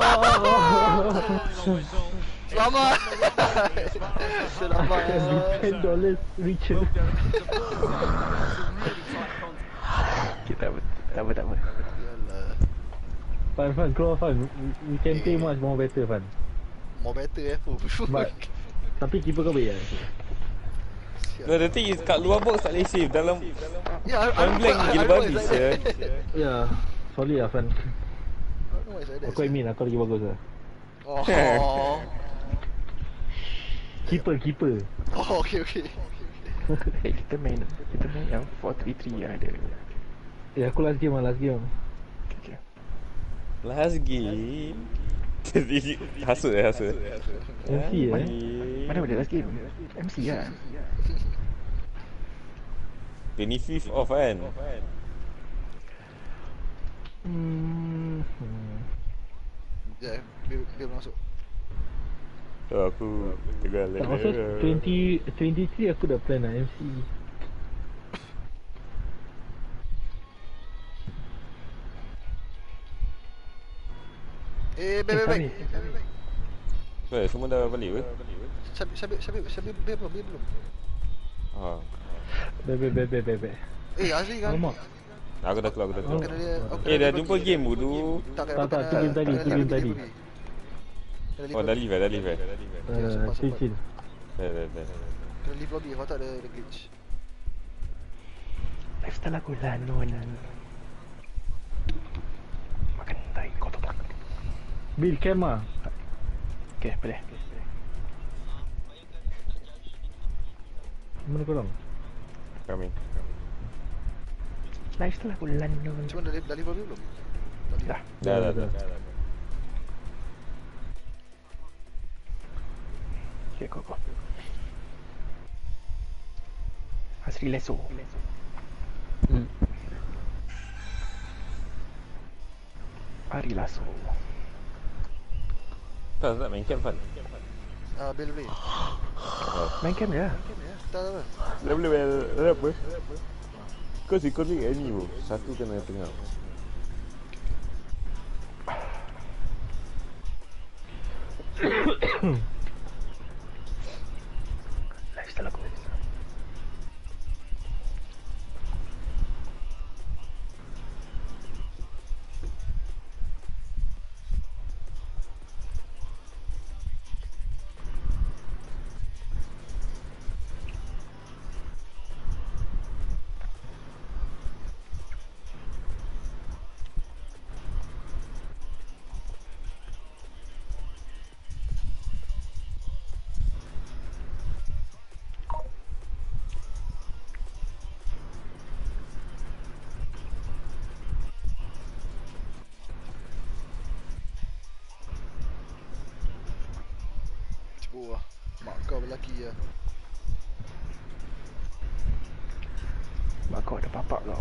Speaker 2: Selamat. Selamat.
Speaker 5: ten dollars richer.
Speaker 3: Kita tak apa, tak apa, tak apa.
Speaker 5: Fun, fun, keluar fun. We- We can play much more better, fun.
Speaker 2: More better eh.
Speaker 5: But, tapi keeper kau baik lah.
Speaker 4: No, the thing is kat luar box tak boleh save. Dalam
Speaker 2: Yeah, I, I
Speaker 4: point
Speaker 2: don't
Speaker 4: blank
Speaker 2: know- I
Speaker 4: gila
Speaker 2: don't know
Speaker 4: babi
Speaker 2: it's like
Speaker 4: sia.
Speaker 2: that. I
Speaker 5: Ya, solid lah, fun.
Speaker 2: don't know it's like that.
Speaker 5: Aku admin, aku lagi bagus lah.
Speaker 2: Oh.
Speaker 5: Keeper, keeper.
Speaker 2: Oh, okay, okay.
Speaker 3: Eh, kita main, kita main yang four three three yang ada.
Speaker 5: Eh, aku last game lah, last game.
Speaker 3: Okay, okay.
Speaker 4: last game. Jadi hasut eh hasut.
Speaker 5: M C eh.
Speaker 3: Mana boleh last game? M C lah.
Speaker 4: twenty-fifth off kan.
Speaker 3: Hmm.
Speaker 2: Ya, dia dia masuk.
Speaker 4: Oh, aku tegal
Speaker 5: Tak maksud twenty, twenty-three aku dah plan lah M C.
Speaker 2: Eh, baik, baik, baik.
Speaker 4: Eh, semua dah balik ke?
Speaker 2: Syabib, Syabib, Syabib, Syabib, Syabib belum, Syabib belum.
Speaker 4: Ha.
Speaker 5: Beb, beb, beb, beb, beb, beb.
Speaker 2: Eh, Azri kan?
Speaker 5: Alamak.
Speaker 4: Aku dah keluar, aku dah keluar.
Speaker 2: Kena dia, aku
Speaker 4: Eh,
Speaker 2: kena
Speaker 4: dah
Speaker 2: dia
Speaker 4: jumpa
Speaker 2: bagi.
Speaker 4: game bodoh.
Speaker 2: Tak,
Speaker 5: Tak, tak, tu game tadi, tu game tadi.
Speaker 4: Oh, dah leave eh, dah leave eh.
Speaker 5: Uh, chill, chill.
Speaker 4: Dah, dah, dah.
Speaker 2: Kena leave lobby kalau tak ada, ada glitch.
Speaker 3: Lifestyle aku lanon. Makan tai kotor tak.
Speaker 1: Bil cam ah.
Speaker 3: Okay, boleh.
Speaker 1: Mana korang?
Speaker 4: Kami.
Speaker 3: Lifestyle aku lanon.
Speaker 2: Cuma dah, dah leave lobby belum? Tak leave.
Speaker 3: Dah.
Speaker 4: Dah, dah, dah. dah.
Speaker 3: Okay, go, go. Asri leso.
Speaker 1: Hmm.
Speaker 3: Ari laso.
Speaker 4: Tak, tak main camp Fan.
Speaker 2: Ah, Bill boleh.
Speaker 3: Main camp je.
Speaker 2: Tak apa.
Speaker 4: Dah boleh main rap apa? Kau si kau ni any bro. Satu kena tengah.
Speaker 3: Lifestyle aku.
Speaker 2: Wah, mak kau lelaki ya.
Speaker 3: Mak kau ada papak kau.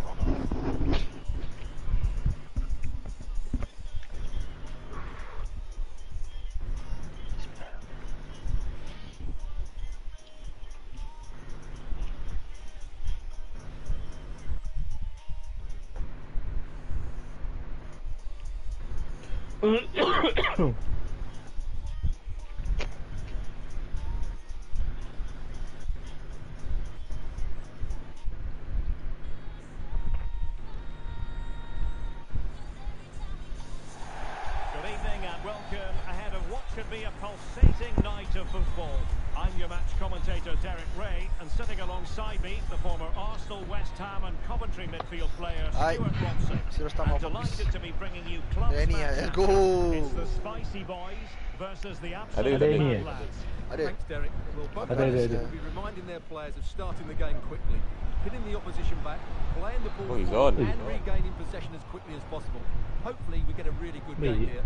Speaker 6: Good evening and welcome ahead of what should be a pulsating night of football. I'm your match commentator Derek Ray, and sitting alongside me, the former Arsenal, West Ham and Coventry midfield player
Speaker 2: Aye.
Speaker 6: Stuart Robson.
Speaker 2: Sudah start
Speaker 6: I'm
Speaker 2: mau fokus.
Speaker 6: delighted to be bringing you club
Speaker 2: Dah ni,
Speaker 6: match
Speaker 2: let's
Speaker 6: action.
Speaker 2: go.
Speaker 6: It's the Spicy Boys versus the
Speaker 4: Ada
Speaker 6: absolute
Speaker 4: ni.
Speaker 6: mad lads.
Speaker 2: Ada.
Speaker 7: Thanks, Derek. Well, both
Speaker 1: Ada, ada,
Speaker 7: players
Speaker 1: ada.
Speaker 7: will be reminding their players of starting the game quickly, hitting the opposition back, playing the ball
Speaker 4: Oh, he's
Speaker 7: forward
Speaker 4: on.
Speaker 7: and regaining possession as quickly as possible. Hopefully, we get a really good
Speaker 1: Me.
Speaker 7: game here.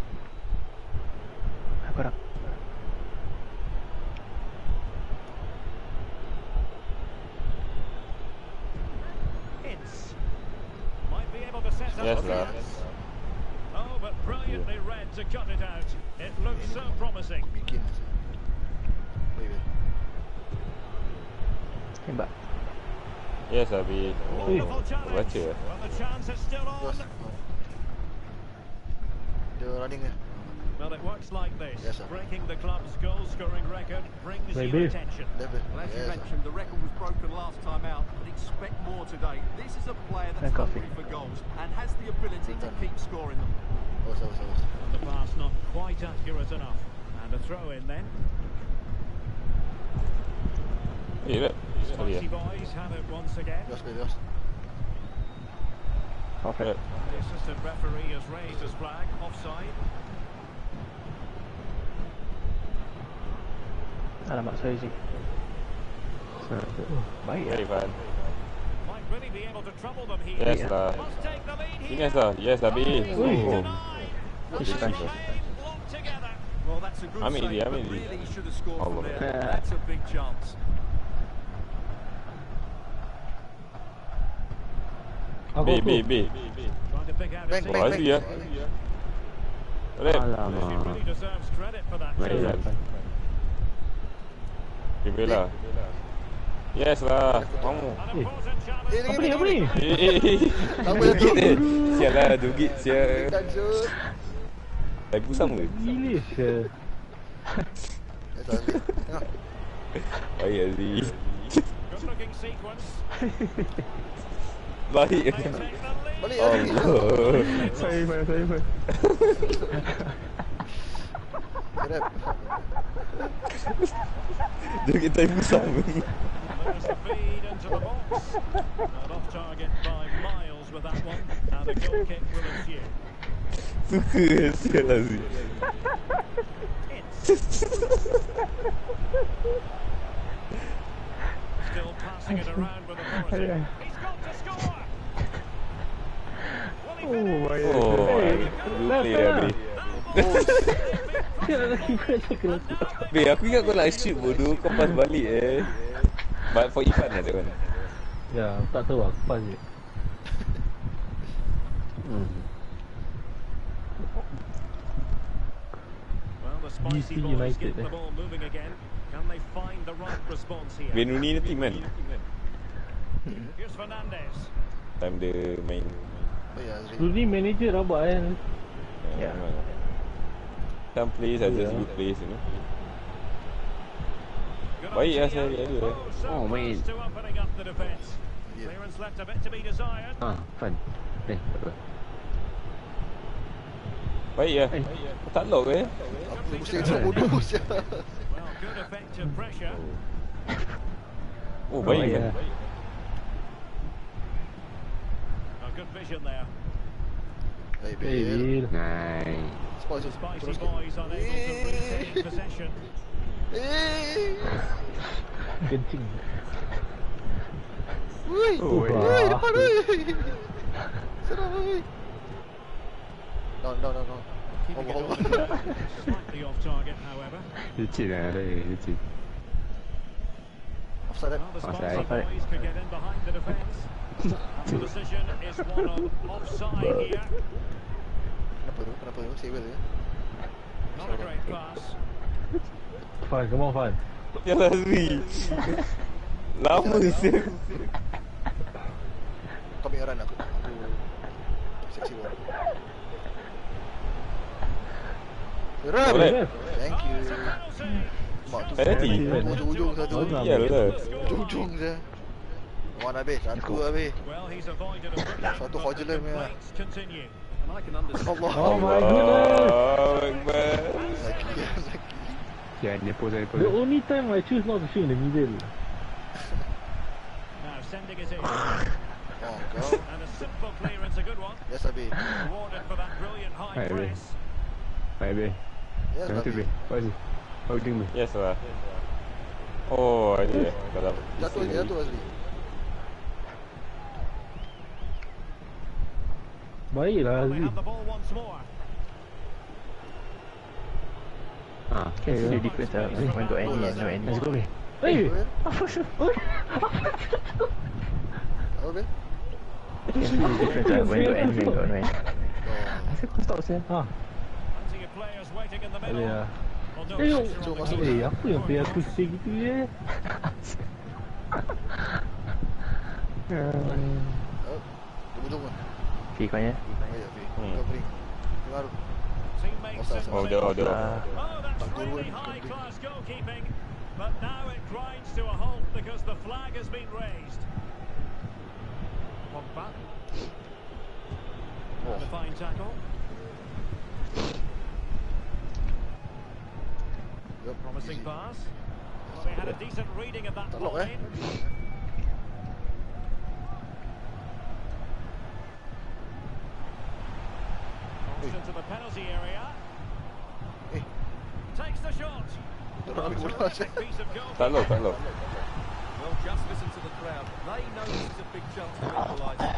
Speaker 3: Aku nak.
Speaker 6: Ince might be able to set up
Speaker 4: Yes,
Speaker 6: the
Speaker 4: sir.
Speaker 6: chance. Oh, but brilliantly read to cut it out. It looks so promising.
Speaker 2: Bikin. Wait, wait.
Speaker 3: Tembak.
Speaker 4: Yes, Abi. Oh,
Speaker 6: Wonderful challenge.
Speaker 4: baca.
Speaker 6: Well, the chance is still on.
Speaker 2: Terus. Dia running dia.
Speaker 6: Well, it works like this.
Speaker 2: Yes, sir.
Speaker 6: Breaking the club's goal-scoring record brings
Speaker 1: Maybe.
Speaker 6: you attention.
Speaker 2: Level.
Speaker 7: Well, as you
Speaker 2: Yes.
Speaker 7: mentioned, the record was broken last time out, but expect more today. This is a player that's
Speaker 3: And coffee.
Speaker 7: hungry for goals and has the ability to keep scoring them.
Speaker 2: Awas, awas, awas.
Speaker 6: And the pass not quite accurate enough. And a throw in then.
Speaker 4: Eh, rap. Sorry
Speaker 6: Spicy
Speaker 4: ya.
Speaker 6: Boys have it once again.
Speaker 2: Bios, bios.
Speaker 3: Perfect.
Speaker 4: Rap.
Speaker 6: The assistant referee has raised his flag. Offside.
Speaker 3: Alamak, sorry Zik. Baik ya.
Speaker 4: Very fun.
Speaker 6: Might really be able to trouble them here.
Speaker 4: Yes lah.
Speaker 6: Must take the lead here.
Speaker 4: Yes lah. Yes, Abi.
Speaker 6: Denied.
Speaker 4: Oh.
Speaker 3: Ish, thank you.
Speaker 6: Game blocked together.
Speaker 7: Well, that's a good
Speaker 4: Ambil
Speaker 7: save,
Speaker 4: dia, ambil
Speaker 7: but
Speaker 4: dia.
Speaker 7: really he should have scored from
Speaker 4: Allah.
Speaker 7: there. That's a big chance.
Speaker 1: Aku
Speaker 4: B,
Speaker 1: aku.
Speaker 4: B, B.
Speaker 6: Trying to pick out a
Speaker 2: Bang,
Speaker 6: team.
Speaker 2: bang,
Speaker 4: Oh,
Speaker 2: bang.
Speaker 4: Azri ya. Rap.
Speaker 6: She really deserves credit for that.
Speaker 4: Very
Speaker 6: challenge.
Speaker 4: fun. Okay, Bella. Yes lah. Kamu.
Speaker 6: An important challenge.
Speaker 2: Eh,
Speaker 1: Apa ni, apa ni?
Speaker 4: Eh, eh, eh.
Speaker 2: Lama dah tu.
Speaker 4: Sial lah, dugit sial.
Speaker 2: Dan shoot.
Speaker 4: Lagi pusam ke?
Speaker 1: Gila sia.
Speaker 2: Eh, tak ambil. Tengah.
Speaker 4: Baik Azri.
Speaker 6: Good looking sequence.
Speaker 4: Baik.
Speaker 6: They take the lead.
Speaker 2: Balik
Speaker 4: Oh,
Speaker 2: Azri.
Speaker 1: Sorry, sorry, sorry, sorry.
Speaker 2: Rap.
Speaker 4: Dia kita ibu sama.
Speaker 6: There's the feed into the box. Not off target by miles with that one. And a goal kick will ensue.
Speaker 4: Suka sial Azri.
Speaker 6: Still passing it around with authority. He's got to score. Will he finish?
Speaker 4: Oh, good play dah Bri. Bri, aku ingat kau nak shoot bodoh, kau pass balik eh. But for Ifan lah that one.
Speaker 1: Ya, tak tahu aku pas je. Hmm.
Speaker 6: Well, the spicy
Speaker 1: D C
Speaker 6: boys
Speaker 1: United,
Speaker 6: get the
Speaker 1: eh.
Speaker 6: ball moving again. Can they find the right response here?
Speaker 4: Benuni ni team kan?
Speaker 6: Here's Fernandes.
Speaker 4: Time dia main.
Speaker 2: Oh ya, Azri.
Speaker 1: Dulu ni manager rabak kan.
Speaker 4: Ya. Some players are just good players, you know.
Speaker 6: Good
Speaker 4: Baik lah
Speaker 6: idea.
Speaker 4: saya dia.
Speaker 6: Oh, so
Speaker 5: Oh, baik.
Speaker 6: close to opening up the defence.
Speaker 2: Yeah.
Speaker 6: Clearance left a bit to be desired.
Speaker 5: Ah, fun. Eh, apa?
Speaker 4: Baik lah. Tak lock eh.
Speaker 2: Apa mesti kena bodoh sial.
Speaker 6: Well, good effective pressure.
Speaker 4: Oh, baik
Speaker 1: Oh,
Speaker 4: kan.
Speaker 1: ya.
Speaker 6: A good vision there.
Speaker 2: Baik,
Speaker 1: Eh,
Speaker 2: Bil.
Speaker 1: Bil.
Speaker 5: Nice.
Speaker 2: Spot je.
Speaker 6: Spicy
Speaker 2: Terus.
Speaker 6: boys unable to retain possession.
Speaker 2: Eh.
Speaker 1: Kencing.
Speaker 2: Woi.
Speaker 1: Oh,
Speaker 2: Woi,
Speaker 1: wah.
Speaker 2: depan woi. Serang woi. Down, down, down, down.
Speaker 6: Keeping it
Speaker 2: Allah,
Speaker 6: on
Speaker 2: Allah.
Speaker 6: slightly off target, however.
Speaker 5: Licin lah dia, licin.
Speaker 2: Offside.
Speaker 6: Well, the spicy
Speaker 5: Offside.
Speaker 6: boys could get in behind the defence. And the decision is one of offside here.
Speaker 2: Kenapa tu? Kenapa tu? Saya Bil ya.
Speaker 6: Not a great pass.
Speaker 1: Fan, come on Fan.
Speaker 4: Yalah Azri. Lama sial.
Speaker 2: Kau ambil run aku. Aku seksi bola. Run.
Speaker 4: Alright.
Speaker 2: Thank you.
Speaker 6: It's a penalty.
Speaker 2: Mak tu.
Speaker 4: Penalty?
Speaker 2: Ujung-ujung satu.
Speaker 4: Yalah.
Speaker 2: Ujung-ujung je. One habis. Satu habis.
Speaker 6: Well, he's avoided a brilliant
Speaker 2: Satu
Speaker 6: but the
Speaker 2: Hojeler punya.
Speaker 6: complaints continue.
Speaker 7: And I can understand.
Speaker 2: Allah.
Speaker 1: Oh my goodness.
Speaker 4: Allahu Akbar.
Speaker 2: Zaki ya, Zaki.
Speaker 5: Ya, dia pose, dia
Speaker 1: The
Speaker 5: pose.
Speaker 1: only time I choose not to shoot in the middle.
Speaker 6: Now sending it in.
Speaker 2: Oh, kau.
Speaker 6: And a simple clearance, a good one.
Speaker 2: Yes, habis.
Speaker 6: Rewarded for that brilliant high
Speaker 5: Right, Ray.
Speaker 6: press.
Speaker 5: Baik, Bil.
Speaker 2: Yes,
Speaker 5: Jangan tu,
Speaker 2: habis.
Speaker 5: Bil. Pause. Holding, Bil.
Speaker 4: Yes lah. Oh, ada eh. Kalau
Speaker 2: Jatuh lagi, jatuh Azri.
Speaker 1: Baiklah
Speaker 6: Well, they
Speaker 1: Azri.
Speaker 6: have the ball once more.
Speaker 5: Ah,
Speaker 3: Okay, the difference lah. One got any and no any.
Speaker 5: let's go, Bil.
Speaker 1: Eh,
Speaker 2: Bil.
Speaker 1: apa tu? Oi.
Speaker 2: Apa Bil?
Speaker 3: The difference lah. One got any and got no any.
Speaker 2: Oh.
Speaker 3: Asal kau stop sel?
Speaker 1: Ha,
Speaker 6: Plenty of players waiting in the
Speaker 1: boleh
Speaker 6: middle.
Speaker 1: lah.
Speaker 6: Well, no
Speaker 1: Tengok.
Speaker 6: pressure on the
Speaker 2: Masuk,
Speaker 6: keeper.
Speaker 1: Eh, apa yang player aku say gitu je?
Speaker 2: Oh. Tunggu-tunggu.
Speaker 3: Okay, kau ya.
Speaker 2: Oh ya, Bil.
Speaker 4: Hmm.
Speaker 2: Kau beri. Baru.
Speaker 6: Teammates
Speaker 2: Offside,
Speaker 6: in
Speaker 4: Oh,
Speaker 6: the
Speaker 4: dah,
Speaker 6: middle.
Speaker 4: dah.
Speaker 3: Ah,
Speaker 6: Oh, that's
Speaker 2: Tak turun,
Speaker 6: really
Speaker 2: tak
Speaker 6: high-class goalkeeping. But now it grinds to a halt because the flag has been raised. Pogba.
Speaker 2: Oh.
Speaker 6: And a fine tackle.
Speaker 2: Yup,
Speaker 6: Promising
Speaker 2: easy.
Speaker 6: pass. Well, they had a decent reading of that
Speaker 2: Tak lock, eh?
Speaker 6: line. Crossed into the penalty area.
Speaker 2: Eh.
Speaker 6: Takes the shot.
Speaker 2: Orang ambil bola je.
Speaker 6: Terrific piece of goal.
Speaker 4: tak lock, tak lock.
Speaker 7: Well, just listen to the crowd. They know this is a big chance to equalise.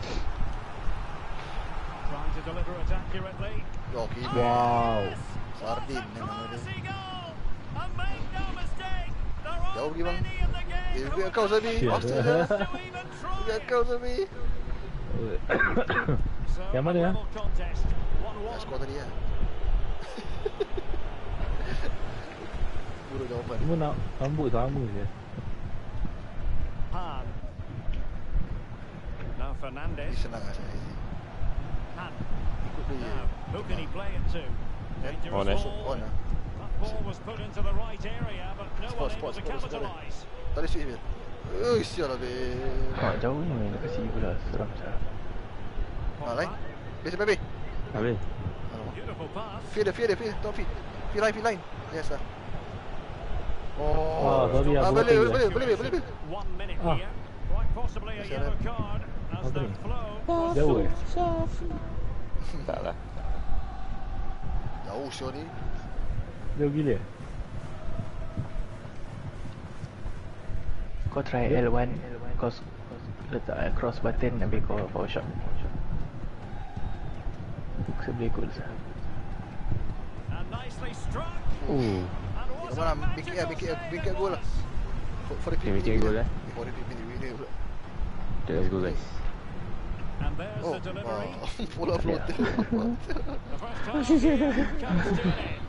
Speaker 6: Trying to deliver it accurately.
Speaker 2: Oh, kiri.
Speaker 1: Wow.
Speaker 2: Sardin ni nama dia.
Speaker 6: Quality goal. And make no mistake, there
Speaker 2: Jauh
Speaker 6: aren't
Speaker 2: pergi bang.
Speaker 6: many in the game
Speaker 2: Eh,
Speaker 6: who
Speaker 2: biar
Speaker 6: would
Speaker 2: kau
Speaker 6: have
Speaker 2: Zabi.
Speaker 1: Shit.
Speaker 2: Master je.
Speaker 6: to even
Speaker 2: Biar
Speaker 6: try.
Speaker 2: kau Zabi.
Speaker 6: So,
Speaker 1: Yang mana,
Speaker 6: a
Speaker 1: ya?
Speaker 6: level contest.
Speaker 2: Dah
Speaker 6: one one.
Speaker 2: skor tadi lah. Buruk jawapan.
Speaker 1: Cuma nak rambut sama je.
Speaker 6: Han. Now
Speaker 2: Ini
Speaker 6: Fernandes.
Speaker 2: senang lah saya.
Speaker 6: Han.
Speaker 2: Ikut dia je.
Speaker 6: Now, who can he play it to? Dangerous
Speaker 4: On, eh?
Speaker 6: ball.
Speaker 2: On lah.
Speaker 6: That ball was put into the right area, but no
Speaker 2: Spot,
Speaker 6: one able
Speaker 2: spot,
Speaker 6: to
Speaker 2: spot, spot.
Speaker 6: capitalise.
Speaker 2: Tak boleh switch Bil. Eh, sial lah Bil.
Speaker 3: ah, jauh ni main dekat sini pula. Seram sah.
Speaker 2: Ha, lain. Bil, sampai Bil.
Speaker 5: Habis.
Speaker 2: Alamak.
Speaker 6: Beautiful pass.
Speaker 2: Fear dia, fear dia, fear. Don't feed. Fear line, fear line. Yes lah. Oh,
Speaker 5: sorry,
Speaker 2: ah,
Speaker 5: aku
Speaker 2: boleh,
Speaker 5: mati
Speaker 2: boleh,
Speaker 5: lah.
Speaker 2: boleh, boleh, boleh.
Speaker 6: One minute
Speaker 5: Ah.
Speaker 6: here. Quite possibly a
Speaker 2: Masih
Speaker 6: yellow
Speaker 2: ada.
Speaker 6: card as
Speaker 5: Apa
Speaker 6: the
Speaker 5: ni?
Speaker 6: flow.
Speaker 3: Jauh eh?
Speaker 4: Tak lah.
Speaker 2: Jauh show ni.
Speaker 5: Jauh gila.
Speaker 3: Kau try L one, kau s- letak cross button habis kau power shot. Bisa boleh goal sah.
Speaker 6: And nicely struck.
Speaker 5: Oh.
Speaker 6: And what
Speaker 2: Come
Speaker 6: a
Speaker 2: on, make it,
Speaker 6: magical
Speaker 2: make it, make it
Speaker 6: save
Speaker 2: goal
Speaker 6: it
Speaker 2: lah.
Speaker 6: was.
Speaker 2: For, for the
Speaker 5: Okay, make it goal, eh?
Speaker 2: For the minute winner pula.
Speaker 5: Okay, let's go guys.
Speaker 6: And there's
Speaker 2: Oh,
Speaker 6: the delivery.
Speaker 2: ah, bola floater.
Speaker 6: The first half here comes to an end.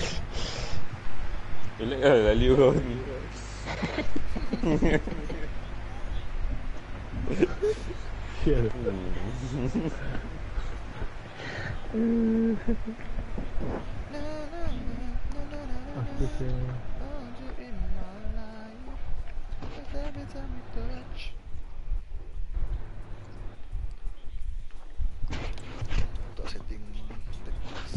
Speaker 4: Elak lah lalu kau ni.
Speaker 5: Yeah. Aku say.
Speaker 2: Every time we touch. Untuk setting tactics.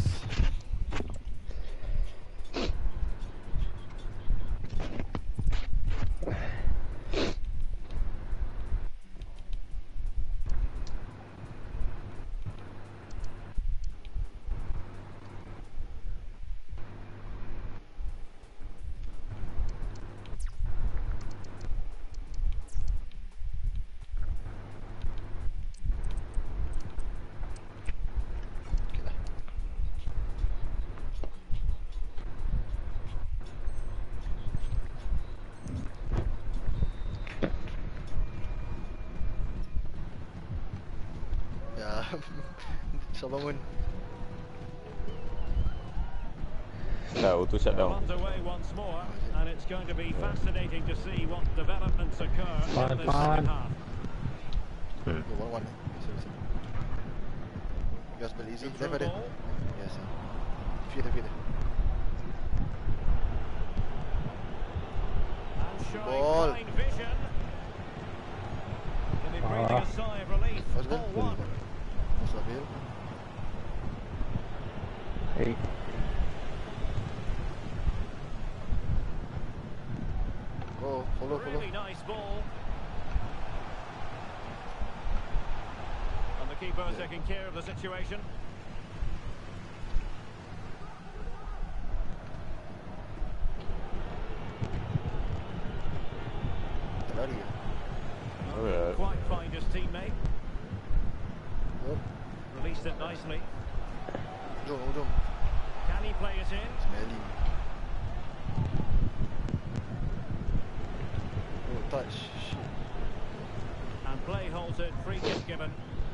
Speaker 2: Okay lah. Ya, so bangun.
Speaker 4: Dah auto shutdown.
Speaker 6: Underway once more, and it's going to be fascinating to see what developments occur
Speaker 5: Fun,
Speaker 6: in the
Speaker 5: fun.
Speaker 6: second half.
Speaker 2: Go one one. Bisa bisa. Gas balik easy.
Speaker 6: Through
Speaker 2: Left ada.
Speaker 6: ball.
Speaker 2: Yes. Feeder feeder.
Speaker 6: And showing
Speaker 2: Ball.
Speaker 6: fine vision. He'll be breathing a sigh of relief.
Speaker 2: What's that?
Speaker 6: Ball one.
Speaker 2: Mustabil.
Speaker 3: Hey,
Speaker 2: Oh, follow follow.
Speaker 6: Really nice ball. And the keeper taking care of the situation.
Speaker 2: Tak lari ke?
Speaker 4: Alright.
Speaker 6: Quite find his teammate.
Speaker 2: Oh,
Speaker 6: Released it nicely.
Speaker 2: ujung ujung.
Speaker 6: Can he play it in?
Speaker 2: Smelly. Oh, touch. Shit.
Speaker 6: And play halted. Free kick given.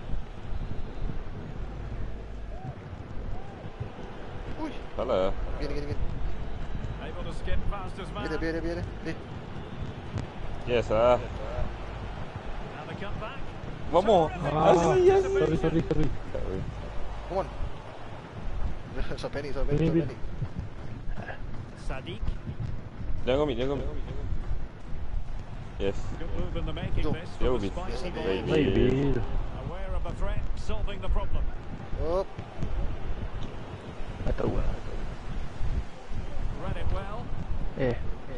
Speaker 2: Ui,
Speaker 4: Tak lah.
Speaker 2: gini gini gini.
Speaker 6: Able to skip past his man.
Speaker 2: Biar dia, biar dia, biar dia. Ni.
Speaker 4: Yes ah.
Speaker 6: And the comeback.
Speaker 4: One more.
Speaker 5: Ah,
Speaker 4: Yes.
Speaker 5: sorry, sorry, sorry.
Speaker 4: Tak boleh.
Speaker 2: Come on. So panic, so panic,
Speaker 5: Ini,
Speaker 2: so
Speaker 5: Bin.
Speaker 2: panic.
Speaker 6: Sadiq.
Speaker 4: Jangan komit, jangan komit. Yes.
Speaker 6: Good move in the making
Speaker 2: Jom.
Speaker 6: this
Speaker 4: Ya,
Speaker 6: from the
Speaker 4: Bin.
Speaker 6: spicy
Speaker 2: Yes,
Speaker 6: boy.
Speaker 4: Baik,
Speaker 5: Bil.
Speaker 6: Aware of the threat, solving the problem.
Speaker 2: Oh,
Speaker 3: tak tahu lah.
Speaker 6: Read it well.
Speaker 3: Eh.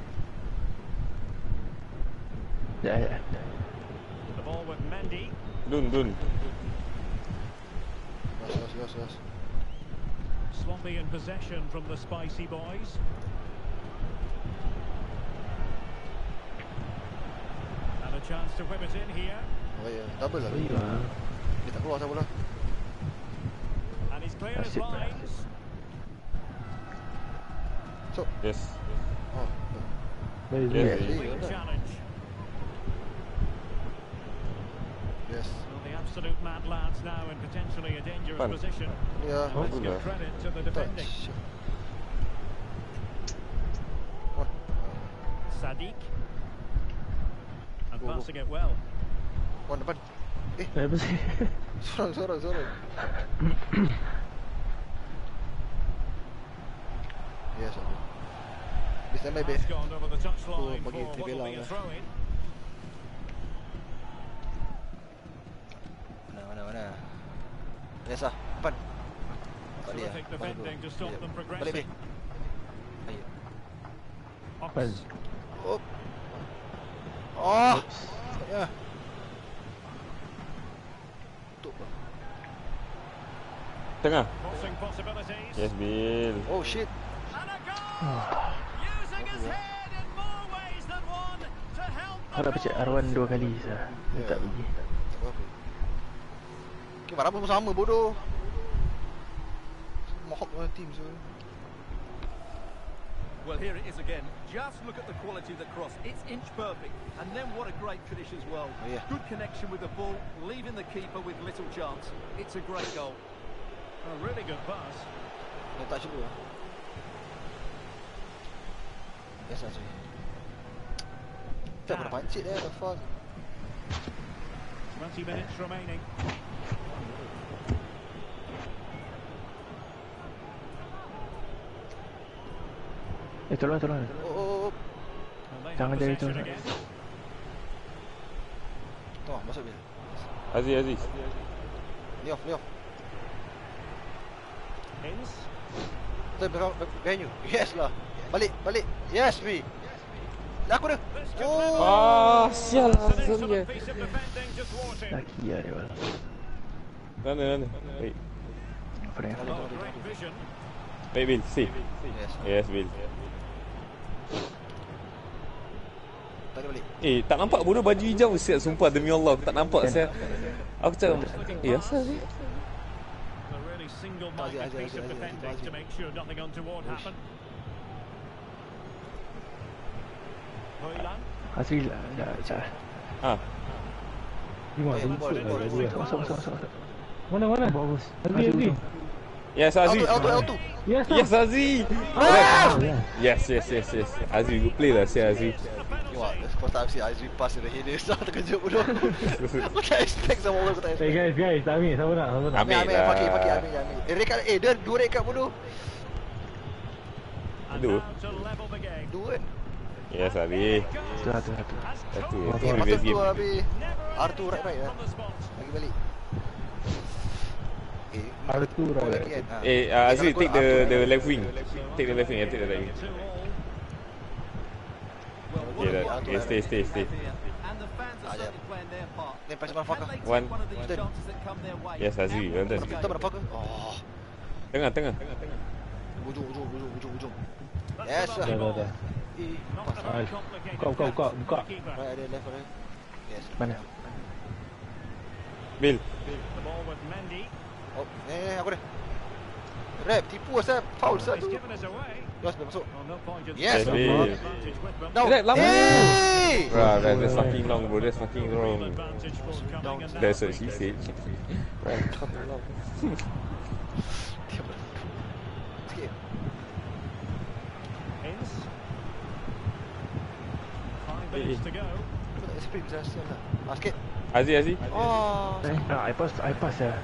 Speaker 3: Ya, ya.
Speaker 6: The ball with Mendy.
Speaker 4: Dun, dun.
Speaker 2: yes, yes, yes, yes.
Speaker 6: Swampy in possession from the spicy boys. And a chance to whip it in here.
Speaker 2: Oh ya, double lah.
Speaker 5: Sorry lah.
Speaker 2: Dia tak keluar saya bola.
Speaker 6: And he's clear his
Speaker 3: Nasib lah.
Speaker 6: lines.
Speaker 2: So,
Speaker 4: Yes.
Speaker 2: oh,
Speaker 5: Baik,
Speaker 4: Yes.
Speaker 5: baik.
Speaker 2: Hey,
Speaker 6: Real
Speaker 2: okay.
Speaker 6: challenge.
Speaker 2: yes.
Speaker 6: Well, the absolute mad lads now in potentially a dangerous
Speaker 4: Fun.
Speaker 6: position.
Speaker 2: Ya.
Speaker 4: Oh,
Speaker 6: Let's give
Speaker 4: good.
Speaker 6: credit to the defending.
Speaker 2: Touch. Oh,
Speaker 6: Sadiq. And
Speaker 2: Go, go.
Speaker 6: passing it well.
Speaker 2: one depan. Eh,
Speaker 5: Eh, apa sih?
Speaker 2: sorang, sorang, sorang. Yes, okay. Dia standby, be.
Speaker 6: Has gone over the touchline
Speaker 2: Oh, bagi
Speaker 6: for what
Speaker 2: Trivela
Speaker 6: will be a
Speaker 2: lah.
Speaker 6: throw in.
Speaker 2: Mana, mana, mana. Yes lah, depan. Balik lah.
Speaker 6: Terrific
Speaker 2: Balik
Speaker 6: defending
Speaker 2: dulu.
Speaker 6: to stop
Speaker 2: Balik.
Speaker 6: them
Speaker 2: Balik,
Speaker 6: progressing.
Speaker 2: be. Ayo.
Speaker 3: Apa?
Speaker 2: Oh. Oh. Ya. Tutup.
Speaker 4: Tengah.
Speaker 6: Crossing possibilities.
Speaker 4: Yes, Bill.
Speaker 2: Oh shit.
Speaker 6: And a goal! Using his head in more ways than one to help the
Speaker 3: Harap cek Arwan dua kali sah. Dia
Speaker 2: Ya.
Speaker 3: tak pergi.
Speaker 2: Tak apa-apa. Okay, marah pun sama bodoh. Mohok dengan team so.
Speaker 7: Well, here it is again. Just look at the quality of the cross. It's inch perfect. And then what a great finish as well.
Speaker 2: Oh, yeah.
Speaker 7: Good connection with the ball, leaving the keeper with little chance. It's a great goal.
Speaker 6: A really good pass.
Speaker 2: Dia touch dulu. Yes, Azri. Tak pernah pancit dia, the fuck.
Speaker 6: twenty minutes remaining.
Speaker 3: Eh tolong tolong.
Speaker 2: Oh, oh, oh.
Speaker 6: And they
Speaker 3: Jangan
Speaker 6: have
Speaker 3: jadi
Speaker 6: possession
Speaker 3: tolong.
Speaker 6: again.
Speaker 2: Tengok, masuk dia.
Speaker 4: Aziz, Aziz.
Speaker 2: Ni off, ni off.
Speaker 6: Ince.
Speaker 2: Betul, behind, behind you. Yes lah. Balik, balik. Yes, B. Aku dia. Oh.
Speaker 4: Ah, sial lah.
Speaker 6: An
Speaker 4: Sorry
Speaker 6: excellent
Speaker 4: ya.
Speaker 6: piece of defending to thwart him.
Speaker 3: Laki lah dia bang.
Speaker 4: Mana, mana? Baik.
Speaker 3: Apa dia?
Speaker 6: Oh, great vision.
Speaker 4: Baik, Bill. See.
Speaker 2: Yes.
Speaker 4: Yes, Bill.
Speaker 2: Tadi balik.
Speaker 4: Eh, tak nampak bodoh baju hijau siap sumpah demi Allah. Aku tak nampak siap. Aku cakap, eh, asal ni?
Speaker 6: A really single-minded
Speaker 2: Aziz, Aziz,
Speaker 6: piece of
Speaker 2: Aziz, Aziz,
Speaker 6: defending
Speaker 2: Aziz.
Speaker 6: to make sure nothing untoward happened. Hoyland.
Speaker 3: Azri lah. Dah cak.
Speaker 4: Ah,
Speaker 5: Lima,
Speaker 2: Eh,
Speaker 5: lupa
Speaker 2: ball,
Speaker 5: lah
Speaker 2: ball,
Speaker 5: dia.
Speaker 2: ball.
Speaker 3: Masuk masuk masuk. masuk.
Speaker 5: Mana, mana?
Speaker 3: Bagus.
Speaker 5: Azri, Azri.
Speaker 4: yes, Aziz.
Speaker 2: L two, L two.
Speaker 5: Yes,
Speaker 4: Yes, Aziz.
Speaker 5: Ah, ya.
Speaker 4: Yes, yes, yes, yes. Aziz, good play lah siap Aziz.
Speaker 2: Tengok, kau tak si Azri pass dia header. So terkejut bodoh. Aku tak expect sama orang, aku tak
Speaker 5: Hey
Speaker 2: expect.
Speaker 5: guys, guys, tak ambil, siapa nak, siapa nak?
Speaker 4: Ambil
Speaker 2: Ambil,
Speaker 4: lah.
Speaker 2: pakai, pakai, ambil, ambil. Eh, rekat, eh, dia dua rekat bodoh.
Speaker 6: And
Speaker 4: Aduh.
Speaker 6: now to level the game.
Speaker 2: Dua kan?
Speaker 4: Yes, Aziz.
Speaker 3: Tu lah tu lah tu.
Speaker 6: Has
Speaker 4: Satu.
Speaker 6: come
Speaker 2: Eh,
Speaker 4: Previous
Speaker 2: patut tu
Speaker 4: game.
Speaker 2: habis.
Speaker 6: never
Speaker 2: R two right, right lah.
Speaker 6: from the spot.
Speaker 2: Lagi balik. Eh,
Speaker 5: R two
Speaker 2: gol
Speaker 5: right.
Speaker 2: lagi kan? Ha.
Speaker 4: Eh, uh, Aziz,
Speaker 2: kalau
Speaker 4: take
Speaker 2: gol,
Speaker 4: the
Speaker 2: R two
Speaker 4: the
Speaker 2: right.
Speaker 4: left wing. Take the left wing. I take the right wing.
Speaker 6: Two all.
Speaker 7: Well,
Speaker 4: Okay,
Speaker 7: what a
Speaker 4: that-
Speaker 7: goal
Speaker 4: okay,
Speaker 7: they
Speaker 4: stay, stay,
Speaker 7: have
Speaker 4: stay.
Speaker 7: here. And the fans are
Speaker 2: Ah, yeah.
Speaker 7: certainly playing their part.
Speaker 2: Then pass
Speaker 7: But
Speaker 2: motherfucker.
Speaker 7: can they take
Speaker 4: One.
Speaker 7: one of these
Speaker 2: Betul.
Speaker 7: chances that come their way?
Speaker 4: Yes, Aziz,
Speaker 7: And
Speaker 4: well done.
Speaker 7: will
Speaker 2: Kita
Speaker 7: go.
Speaker 2: motherfucker. Oh,
Speaker 4: Tengah, tengah.
Speaker 2: ujung, ujung, ujung, ujung, ujung.
Speaker 6: That's
Speaker 2: Yes,
Speaker 6: the
Speaker 2: sir.
Speaker 5: Dah,
Speaker 6: lovely
Speaker 5: dah, dah.
Speaker 6: ball.
Speaker 2: Eh,
Speaker 6: Not
Speaker 2: pass.
Speaker 6: a very
Speaker 5: Nice.
Speaker 6: complicated
Speaker 5: Buka, buka, buka,
Speaker 6: pass
Speaker 5: buka.
Speaker 6: from the keeper.
Speaker 2: Right, ada left, right. Yes.
Speaker 3: Mana?
Speaker 4: Bill.
Speaker 6: The ball with Mendy.
Speaker 2: Oh, eh, aku dah. Rap, tipu asal. Foul
Speaker 6: He's
Speaker 2: satu.
Speaker 6: given us away.
Speaker 2: Yes, dah masuk.
Speaker 6: Well, no point in
Speaker 2: Yes,
Speaker 6: taking
Speaker 4: Bill.
Speaker 6: advantage with them.
Speaker 2: Down.
Speaker 4: Rap, lama.
Speaker 2: Eh!
Speaker 4: Bruh, that, that's fucking long, bro. That's fucking
Speaker 6: Real
Speaker 4: wrong.
Speaker 6: advantage forthcoming, and
Speaker 4: That's
Speaker 6: now
Speaker 4: what she said. Right, fucking long.
Speaker 2: Diam lah. Sikit.
Speaker 6: Ince. Five
Speaker 4: Eh,
Speaker 6: minutes
Speaker 4: eh.
Speaker 6: to go.
Speaker 2: Aku tak sprint saya sial lah. Ah, sikit.
Speaker 4: Aziz, Aziz.
Speaker 2: Oh,
Speaker 3: Eh, ah, I pass, I pass lah.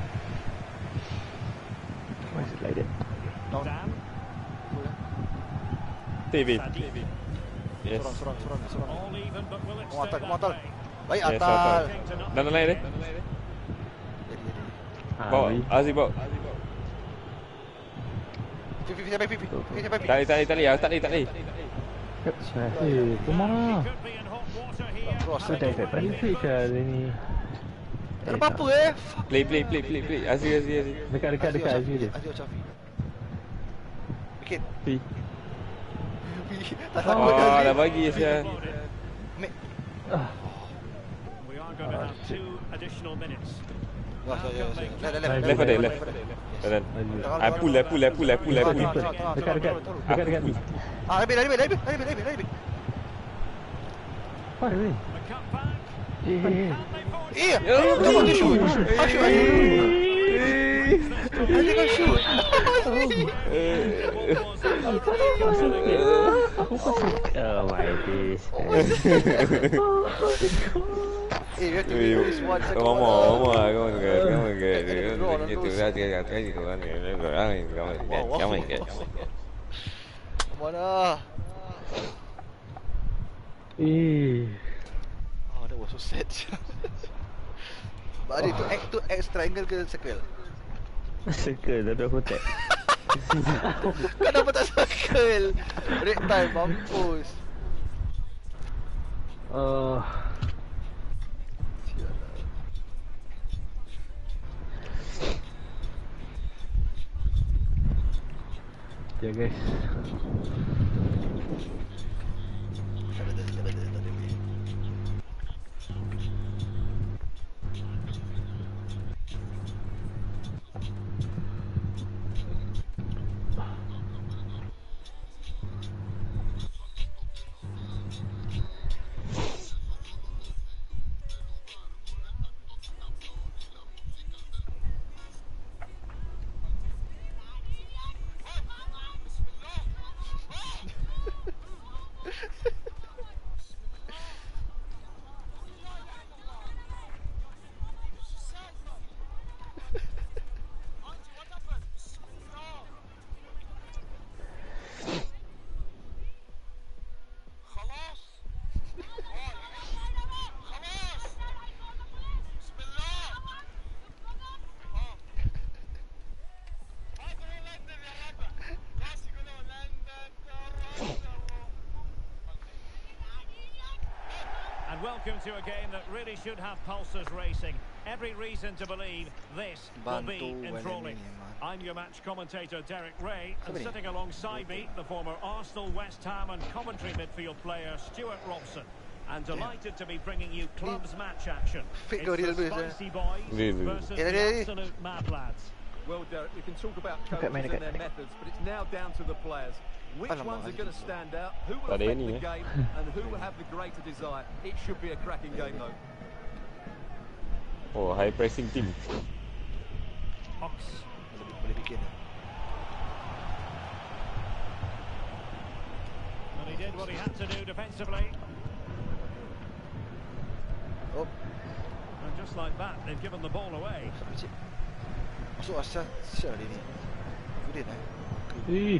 Speaker 3: Why is it like that?
Speaker 2: down.
Speaker 6: Dan.
Speaker 4: Stay, Bill.
Speaker 6: Sadiq.
Speaker 4: Yes.
Speaker 2: Sorang, sorang, sorang, sorang.
Speaker 6: All even, but will it
Speaker 2: Mau
Speaker 6: stay
Speaker 2: atal,
Speaker 6: that
Speaker 2: mau atal.
Speaker 6: way?
Speaker 2: Baik,
Speaker 4: Yes,
Speaker 2: atal.
Speaker 4: atal. Dan lain dia.
Speaker 2: Jadi, jadi.
Speaker 3: Ah,
Speaker 4: Bawa.
Speaker 3: Azri.
Speaker 4: Aziz, bawa.
Speaker 2: Fifi, fifi, sampai fifi. Fifi, sampai fifi.
Speaker 4: Tak boleh, tak boleh, tak boleh. Aku tak boleh, tak boleh.
Speaker 5: Eh, come on
Speaker 6: He
Speaker 5: lah.
Speaker 6: could be in hot water here.
Speaker 2: Cross.
Speaker 3: Tu dive at balik.
Speaker 5: Fix lah dia ni.
Speaker 2: Tak ada apa-apa eh.
Speaker 4: Play, play, play, play, play. Aziz, Aziz, Aziz.
Speaker 5: Dekat, dekat, dekat Azri dia.
Speaker 2: Azri Chafi. Bikin.
Speaker 3: Pi.
Speaker 2: Tak takut
Speaker 4: Oh,
Speaker 2: Azri.
Speaker 4: dah bagi sial.
Speaker 2: Mek.
Speaker 6: We are going to have two additional minutes.
Speaker 2: Wah, saya, saya, saya. Left, left,
Speaker 4: Left ada, left. Dan I pull, I pull, I pull, I pull, I pull.
Speaker 5: Dekat, dekat. Dekat, dekat.
Speaker 2: Ah, lebih, lebih, lebih, lebih, lebih, lebih.
Speaker 5: Apa dia ni?
Speaker 6: The cut back.
Speaker 3: Eh, eh, eh.
Speaker 6: Can they force
Speaker 2: Eh, come on, shoot. Ah, shoot, Azri. Azri kan shoot.
Speaker 3: Oh my days.
Speaker 2: Eh, we have to win this one second.
Speaker 4: Mama,
Speaker 2: one.
Speaker 4: mama, come on, guys, come on, guys.
Speaker 2: Get it, draw, don't
Speaker 4: Gitu,
Speaker 2: lose.
Speaker 4: guys, guys, guys, gitu kan. Come on, guys,
Speaker 2: Wow,
Speaker 4: come on,
Speaker 2: wow.
Speaker 4: guys.
Speaker 2: Mana?
Speaker 5: Eh.
Speaker 2: Oh, that was so sad. But Adi, tu act tu act triangle ke circle?
Speaker 3: Circle, dah dah kotak.
Speaker 2: Kau dapat tak circle. Break time, mampus.
Speaker 5: Uh, ya guys.
Speaker 2: Tak ada, tak ada, tak ada.
Speaker 6: Welcome to a game that really should have pulses racing. Every reason to believe this will be enthralling. I'm your match commentator Derek Ray, and sitting alongside me, the former Arsenal, West Ham and Coventry midfield player Stuart Robson. And delighted to be bringing you clubs match action. It's the Spicy Boys versus the absolute Mad Lads.
Speaker 7: Well, Derek, we can talk about coaches and their methods, but it's now down to the players. Which ones are going to stand out? Who will affect the game? And who will have the greater desire? It should be a cracking game, though.
Speaker 4: Oh, high pressing team.
Speaker 6: Ox.
Speaker 2: Boleh bikin.
Speaker 6: And he did what he had to do defensively.
Speaker 2: Oh.
Speaker 6: And just like that, they've given the ball away.
Speaker 2: Masuk asal siapa dia ni? Udin eh?
Speaker 3: Eh.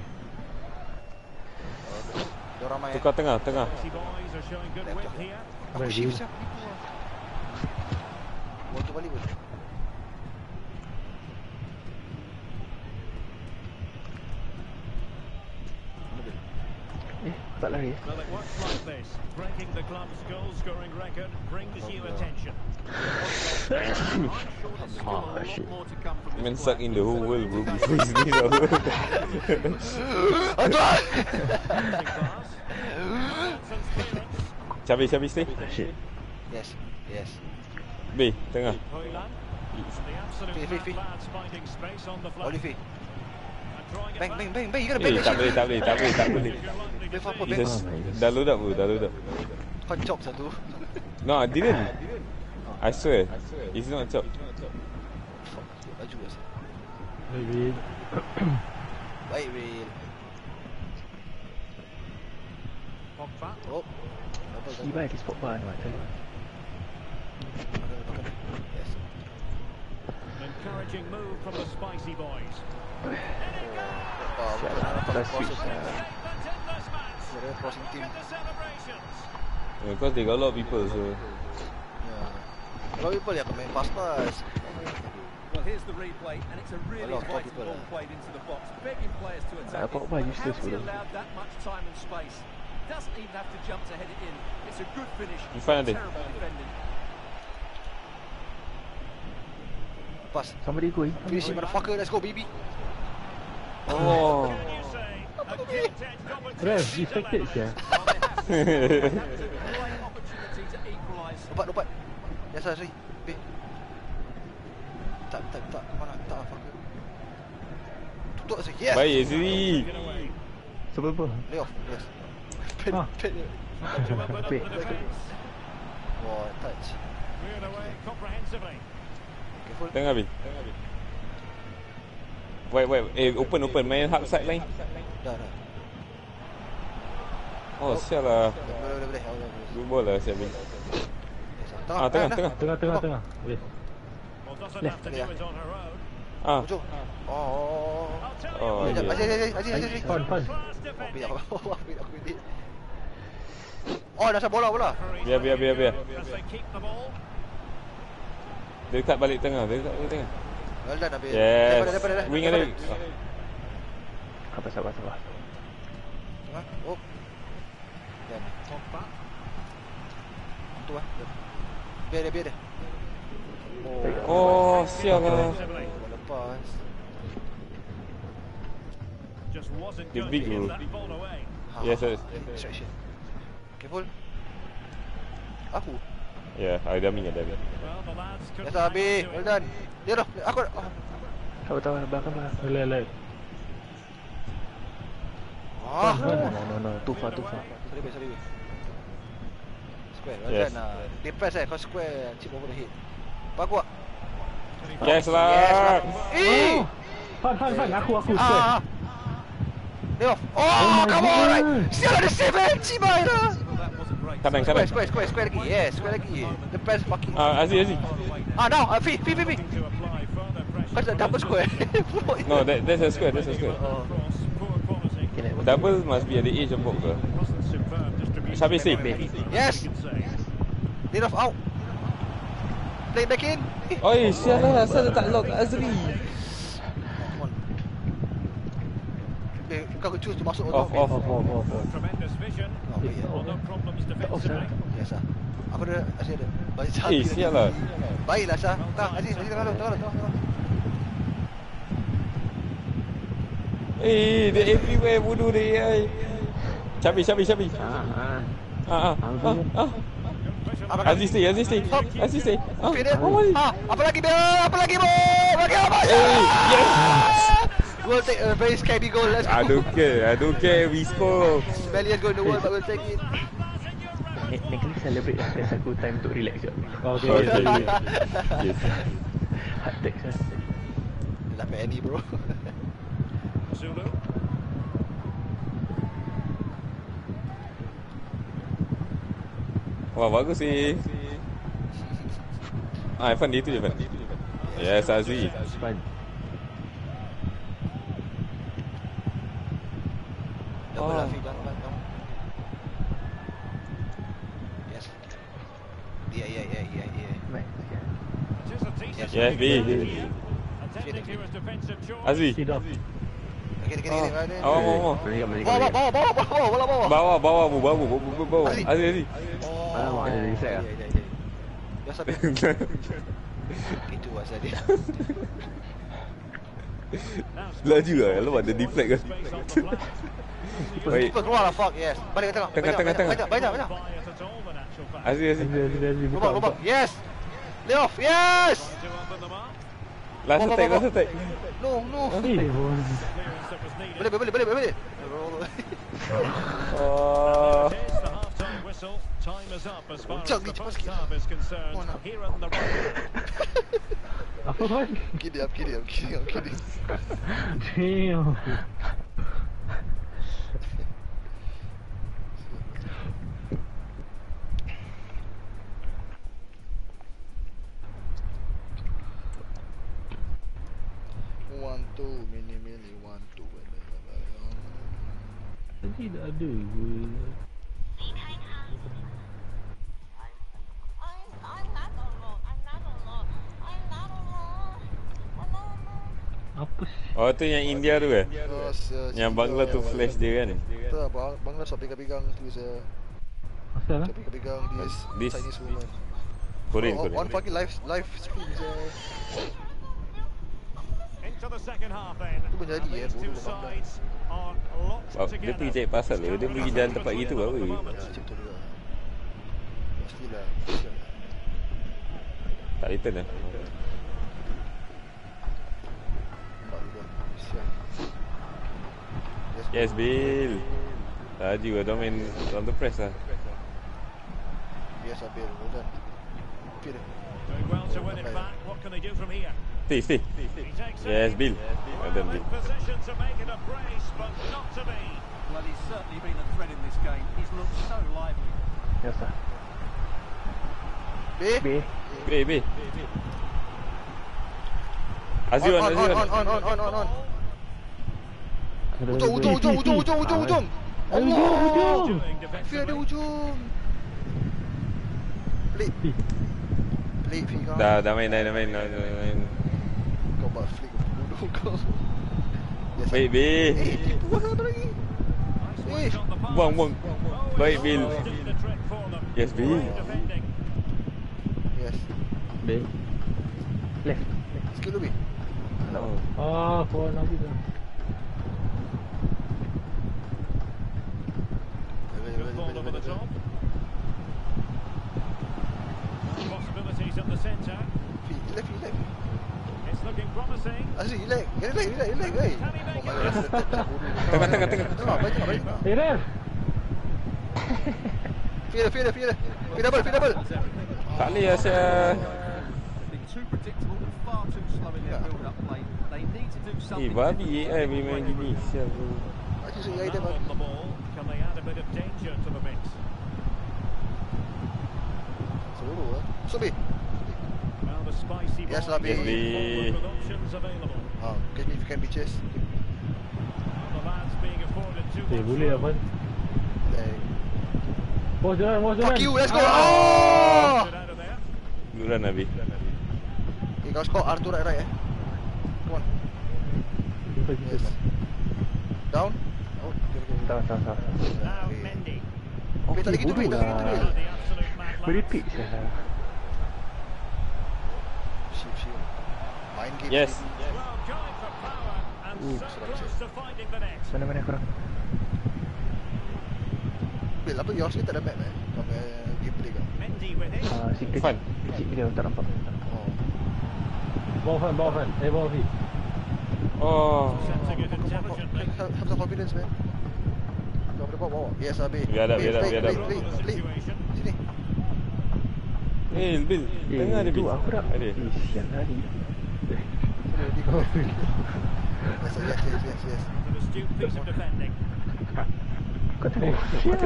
Speaker 4: Tukar tengah, tengah.
Speaker 2: Aku shift siapa ni pula? Waktu balik pun.
Speaker 3: Eh, tak lari.
Speaker 6: Well, it works like this. Breaking the club's goal-scoring record brings you attention.
Speaker 3: Oh, shit.
Speaker 4: Man suck in the whole world, bro. Before he's this over. Xavi, Xavi, stay.
Speaker 3: Shit.
Speaker 2: Yes, yes.
Speaker 4: B, tengah.
Speaker 2: Fifi, Fifi. Olivi. Bang, bang, bang, bang. You gotta
Speaker 4: Eh,
Speaker 2: bang.
Speaker 4: tak boleh, tak boleh, tak boleh, tak boleh.
Speaker 2: Bang apa,
Speaker 4: He
Speaker 2: bang?
Speaker 4: just, dah load up, bro, dah load up.
Speaker 2: Kau chop satu.
Speaker 4: No, I didn't. I swear. It's not chop.
Speaker 2: Baju guys.
Speaker 3: Maybe.
Speaker 2: Baik, Will. Oh.
Speaker 3: Tiba di spot bar ni, macam.
Speaker 2: Yes.
Speaker 6: Encouraging move from the Spicy Boys.
Speaker 2: Oh,
Speaker 3: Dah switch lah.
Speaker 2: They're crossing team.
Speaker 4: Because they got a lot of people, so.
Speaker 2: Yeah. A lot of people yang main pass-pass.
Speaker 7: Well, here's the replay, and it's a really vital ball played into the box, begging players to attack it. How's he allowed that much time and space? Doesn't even have to jump to head it in. It's a good finish.
Speaker 4: In front of it.
Speaker 7: Terrible defending.
Speaker 2: Pass.
Speaker 3: Somebody go in.
Speaker 2: Finish it, motherfucker. Let's go, baby.
Speaker 4: Oh.
Speaker 3: Rev, you sakit je.
Speaker 2: Lompat, lompat. Ya, sorry, sorry. B. Tak, tak, tak. Mana? Tak, fucker. Tutup saja. Yes.
Speaker 4: Baik, Zuri.
Speaker 3: Sebab apa?
Speaker 2: Lay off. Yes. Pen,
Speaker 3: Ah.
Speaker 2: pen.
Speaker 3: Wait.
Speaker 2: Wah, touch. Careful.
Speaker 4: Tengah, Bin. Wait, wait. Eh, open, open. Main hard side line.
Speaker 2: Dah, dah.
Speaker 4: Oh, sial lah.
Speaker 2: Boleh, boleh, boleh. Oh, boleh.
Speaker 4: Good ball lah, sial, Bin.
Speaker 2: Tengah,
Speaker 4: Ah, tengah, tengah.
Speaker 3: Tengah, tengah, tengah. Boleh.
Speaker 4: Ah.
Speaker 2: Ujung. Oh.
Speaker 4: Oh,
Speaker 2: Sekejap,
Speaker 4: okay.
Speaker 2: Aziz, Aziz, Aziz, Aziz, Aziz.
Speaker 3: Fun, fun.
Speaker 2: Oh, biar aku. Biar aku edit. Oh, dah bola, bola.
Speaker 4: Biar, biar, biar, biar. Dia dekat balik tengah, dia dekat balik tengah.
Speaker 2: Well done, Nabil.
Speaker 4: Yes.
Speaker 2: Daripada, daripada,
Speaker 4: Wing
Speaker 2: daripada.
Speaker 4: ada.
Speaker 3: Sabar, sabar, sabar.
Speaker 2: Ha? Oh. Dan. Tu ah. Biar dia, biar dia.
Speaker 4: Oh, sial lah.
Speaker 2: Lepas.
Speaker 6: Just wasn't
Speaker 4: The
Speaker 6: good
Speaker 4: big
Speaker 6: to get
Speaker 4: rule.
Speaker 6: that ball away.
Speaker 4: Yes, yes.
Speaker 2: Distraction. Careful. Aku.
Speaker 4: Ya, ada mi, ada mi.
Speaker 6: Well, the lads couldn't
Speaker 2: Yes, Abi.
Speaker 6: hang on to
Speaker 2: Well
Speaker 6: it.
Speaker 2: done. Dia dah. Aku dah. Oh.
Speaker 3: Tahu, tahu, belakang, belakang.
Speaker 5: Lele, lele.
Speaker 2: Ah.
Speaker 3: No, no, no, no. Too far, too far.
Speaker 2: Sorry, babe, sorry. babe. Square. Well
Speaker 4: Yes.
Speaker 2: done lah. Dia press eh. Kau square. Chip over the head. Bagus ah.
Speaker 4: Yes lah.
Speaker 2: Yes lah. Eh.
Speaker 5: Fan, fan, fan. Aku, aku. square.
Speaker 2: Ah. Dia off. Oh, come on. Right. Sial ada save eh. Cibai lah.
Speaker 4: Kadang,
Speaker 2: Square,
Speaker 4: kadang.
Speaker 2: square, square, square lagi. Yes, square lagi. The press fucking.
Speaker 4: Ah, Aziz, Aziz.
Speaker 2: Ah, now. Ah, Fi, Fi, Fi, Fi.
Speaker 6: To apply further pressure.
Speaker 2: Kau dah double square.
Speaker 4: No, that, that's a square, that's a square.
Speaker 2: Oh.
Speaker 6: Cross, poor quality.
Speaker 3: Okay, next.
Speaker 4: Double must be at the edge of box ke?
Speaker 6: Wasn't superb distribution.
Speaker 4: Shabir save.
Speaker 2: Yes.
Speaker 6: You could say.
Speaker 2: Lead off out. Play back in. Eh,
Speaker 4: Oi, sial lah, asal dia tak lock Azri.
Speaker 2: come on. Eh, kau choose to masuk
Speaker 4: Off, off, off, off, off.
Speaker 6: Tremendous vision.
Speaker 2: Oh, baik ya.
Speaker 6: Although problems defensively.
Speaker 2: Yes ah. Aku ada Aziz ada. Baik Syah.
Speaker 4: Eh, sial lah.
Speaker 2: Baiklah Syah. Tang, Aziz, Aziz tengah lu, tengah lu, tengah lu.
Speaker 4: Eh, dia everywhere bodoh dia. ai. Syabi, Syabi, Syabi.
Speaker 3: Ah, ah.
Speaker 4: Ah, ah, ah, ah.
Speaker 2: Apa lagi?
Speaker 4: Aziz stay, Aziz stay. Aziz stay. Ah,
Speaker 2: Fit dia.
Speaker 4: oh, Aziz.
Speaker 2: Ah, apa lagi bro? Apa lagi bro? Bagi apa?
Speaker 4: Eh, yes.
Speaker 2: We'll take a very scabby goal. Let's
Speaker 4: I
Speaker 2: go.
Speaker 4: don't care, I don't care, we score.
Speaker 2: Smelliest goal in the world, but we'll take it.
Speaker 3: Ni ni kali celebrate lah. That's aku time untuk relax je.
Speaker 5: Okay,
Speaker 4: Oh,
Speaker 5: okay,
Speaker 4: okay.
Speaker 5: okay.
Speaker 4: Yes.
Speaker 3: Hard text lah.
Speaker 2: Dia dah Penny bro.
Speaker 6: Zulu.
Speaker 4: Wah, bagus sih. Ah, Evan dia tu je, Evan. Yes, Aziz.
Speaker 3: Fun.
Speaker 2: Double
Speaker 4: Oh.
Speaker 2: lah, Fi. Jangan, jangan. Yes. Yeah, yeah, yeah, yeah, yeah.
Speaker 3: Baik.
Speaker 6: It is a decent
Speaker 4: Yes, B.
Speaker 6: attending to his defensive chores.
Speaker 4: Aziz.
Speaker 5: Sit down.
Speaker 2: Okay, okay, okay. Right there.
Speaker 4: Awak, awak, awak.
Speaker 3: Balik, balik,
Speaker 2: Bawa,
Speaker 3: balik.
Speaker 2: bawa, bawa, bawa, bawa, bola bawa.
Speaker 4: Bawa, bawa, bawa, bawa, bawa, bawa.
Speaker 2: Aziz.
Speaker 4: Aziz, Aziz.
Speaker 2: Oh,
Speaker 3: Alamak, ada reset
Speaker 2: ya,
Speaker 3: lah.
Speaker 2: ya, ya. Biasa itu asal dia.
Speaker 4: Laju lah, lu ada deflect kan.
Speaker 6: Space off the flank.
Speaker 4: Baik.
Speaker 2: Super keluar lah, fuck, yes. Balik ke tengah.
Speaker 4: Tengah,
Speaker 2: Banyak,
Speaker 4: tengah,
Speaker 2: banyak,
Speaker 4: tengah.
Speaker 2: banyak, banyak, banyak.
Speaker 6: Buy it at all, in actual fact.
Speaker 4: Aziz, Aziz.
Speaker 5: Aziz, Aziz, Aziz. Buka,
Speaker 2: Lubang,
Speaker 5: buka.
Speaker 2: lubang. Yes. Lay off. Yes.
Speaker 6: To open them up.
Speaker 4: Last
Speaker 2: Bawa,
Speaker 4: attack,
Speaker 2: bawa,
Speaker 4: last attack.
Speaker 2: No, no.
Speaker 5: Eh, bos.
Speaker 6: Clearance that was needed.
Speaker 2: Boleh, boleh, boleh, boleh.
Speaker 4: Oh.
Speaker 6: It is the half-time whistle. Time is up as far as
Speaker 2: Jog,
Speaker 6: the
Speaker 2: cepat
Speaker 6: first
Speaker 2: sikit.
Speaker 6: half is concerned.
Speaker 2: Come on now.
Speaker 6: Here on the right.
Speaker 5: Apa, Fan?
Speaker 2: Kidding, I'm kidding, I'm kidding, I'm kidding.
Speaker 5: Damn.
Speaker 2: One, two, mini, mini, one, two.
Speaker 5: Tadi dah ada ke?
Speaker 8: I'm, I'm not alone. I'm not alone. I'm not alone. I'm not alone.
Speaker 5: Apa sih?
Speaker 4: Oh, tu yang India tu ke?
Speaker 2: Oh, sia,
Speaker 4: Yang
Speaker 2: sia.
Speaker 4: Bangla tu flash dia kan?
Speaker 2: Tak, Bang- Bangla stop pegang-pegang tu, saya.
Speaker 5: Asal lah?
Speaker 2: Stop pegang-pegang this,
Speaker 4: This-
Speaker 2: Chinese woman.
Speaker 4: Korean,
Speaker 2: Oh,
Speaker 4: Korean.
Speaker 2: one fucking live, live stream, saya.
Speaker 6: Into the second half then.
Speaker 2: Itu menjadi,
Speaker 6: And
Speaker 2: eh,
Speaker 6: these two
Speaker 2: bodoh Bangla.
Speaker 6: sides are locked
Speaker 4: Wow, dia
Speaker 6: together.
Speaker 4: pergi cari pasal lah. Dia pergi jalan tempat gitu apa?
Speaker 2: Ya, macam tu juga. Pastilah.
Speaker 4: Tak return lah.
Speaker 2: Nampak juga. Sial.
Speaker 4: Yes, Bill. Laju lah, don't main on the press lah.
Speaker 2: Biasa Bill, well done. Bill.
Speaker 6: Doing well to win it back. What can they do from here?
Speaker 4: Stay, stay.
Speaker 6: He takes
Speaker 4: Yes,
Speaker 6: it.
Speaker 4: Bill. Well done,
Speaker 6: Well, in
Speaker 4: Bill.
Speaker 6: position to make it a brace, but not to be.
Speaker 7: Well, he's certainly been a threat in this game. He's looked so lively.
Speaker 3: Yes lah.
Speaker 2: B.
Speaker 3: B.
Speaker 4: B, B. Aziz
Speaker 2: On,
Speaker 4: on,
Speaker 2: on,
Speaker 4: Aziz
Speaker 2: on,
Speaker 4: on.
Speaker 2: on, on, on, on, on, on.
Speaker 3: Ada,
Speaker 2: Ujung,
Speaker 3: ada,
Speaker 2: ujung,
Speaker 3: ada.
Speaker 2: ujung, ujung, ujung, ujung, ujung.
Speaker 3: Ah,
Speaker 2: Allah.
Speaker 3: ujung.
Speaker 6: Doing
Speaker 2: Feel
Speaker 6: defensively.
Speaker 2: ada ujung. Pelik. Pelik, Fik kau.
Speaker 4: Dah, dah main, dah, dah main, dah, dah main.
Speaker 2: Kau buat flick bodoh kau. Yes,
Speaker 4: Baik, Bil.
Speaker 2: Eh, tipu lah satu lagi. Eh,
Speaker 4: Buang, buang. Baik, Bil. Yes, Bil.
Speaker 2: yes.
Speaker 3: B. Left.
Speaker 2: Sikit dulu, Bi.
Speaker 4: Oh.
Speaker 5: Ah, kau nak tu.
Speaker 6: Good ball over the top. Possibilities at the centre.
Speaker 2: Fi, relax, relax.
Speaker 6: It's looking promising.
Speaker 2: Azri, relax. Relax, relax, relax, guys. Oh my god, rasa tak tak bodoh.
Speaker 4: Tengah, tengah, tengah.
Speaker 2: Tengah, balik, tengah, balik.
Speaker 5: Eh, Ref.
Speaker 2: Feel, feel, feel. Feel double, feel double.
Speaker 4: Tak boleh lah, Syah.
Speaker 7: Been too predictable and far too slow in their build-up play. They need to do
Speaker 4: Eh,
Speaker 7: something.
Speaker 4: babi eh, boleh main gini. Syah tu.
Speaker 2: Azri suruh guide dia,
Speaker 6: Now
Speaker 2: bang.
Speaker 6: on the ball, can they add a bit of danger to the mix?
Speaker 2: Suruh, eh. So, Bi.
Speaker 6: Well, the spicy
Speaker 2: Yes,
Speaker 6: ball
Speaker 2: Labi.
Speaker 6: going
Speaker 4: Yes,
Speaker 6: forward with options available.
Speaker 2: Ah, catch me if you can, bitches.
Speaker 6: The lads being afforded too
Speaker 5: Eh,
Speaker 6: much
Speaker 5: boleh lah,
Speaker 6: room.
Speaker 5: Fan.
Speaker 2: Like,
Speaker 5: Bos jalan, bos jalan.
Speaker 2: fuck you, let's go.
Speaker 6: Get
Speaker 2: Oh!
Speaker 6: out of there.
Speaker 4: Duluan, Nabi.
Speaker 2: Okay, kau score R two right, right, eh. Come on. Yes. Down. Oh, okay, okay.
Speaker 3: Tahu, tahu, tahu.
Speaker 6: Now
Speaker 2: Okay.
Speaker 6: Mendy.
Speaker 2: Okay, tak lagi tu, Bi. Tak lagi tu, Bi.
Speaker 3: lah.
Speaker 6: The absolute mad
Speaker 3: Meripik
Speaker 6: lads.
Speaker 3: saya.
Speaker 2: Shit, shit. Mind game.
Speaker 4: Yes.
Speaker 6: Well, going for power and
Speaker 3: Ooh,
Speaker 6: so
Speaker 2: sedap,
Speaker 6: close to finding the net.
Speaker 3: Mana mana korang?
Speaker 2: Bil, apa yours ni tak ada map, eh? Kau punya gameplay kau.
Speaker 6: Mendy with it.
Speaker 3: Ah, secret.
Speaker 4: Fun.
Speaker 3: Kecil dia tak nampak.
Speaker 2: Oh.
Speaker 5: Bawah, Fan, bawah, Fan. Eh, bawah, Fi.
Speaker 4: Oh.
Speaker 6: Sensing it
Speaker 2: Come on, come on,
Speaker 6: intelligently.
Speaker 2: have, have some confidence, man. Kau boleh bawa, bawa. Yes, Abi.
Speaker 4: Biadab, biadab, biadab.
Speaker 2: Play, play, play.
Speaker 6: Situation.
Speaker 2: Sini.
Speaker 4: Eh, Bil.
Speaker 3: Eh,
Speaker 4: Tengah dia,
Speaker 3: tu
Speaker 4: Bil.
Speaker 3: aku dah.
Speaker 4: Ada.
Speaker 3: Eh, sian tadi.
Speaker 2: Yes, yes, yes, yes, yes.
Speaker 6: An astute piece of defending.
Speaker 3: Kau tengok. Sian.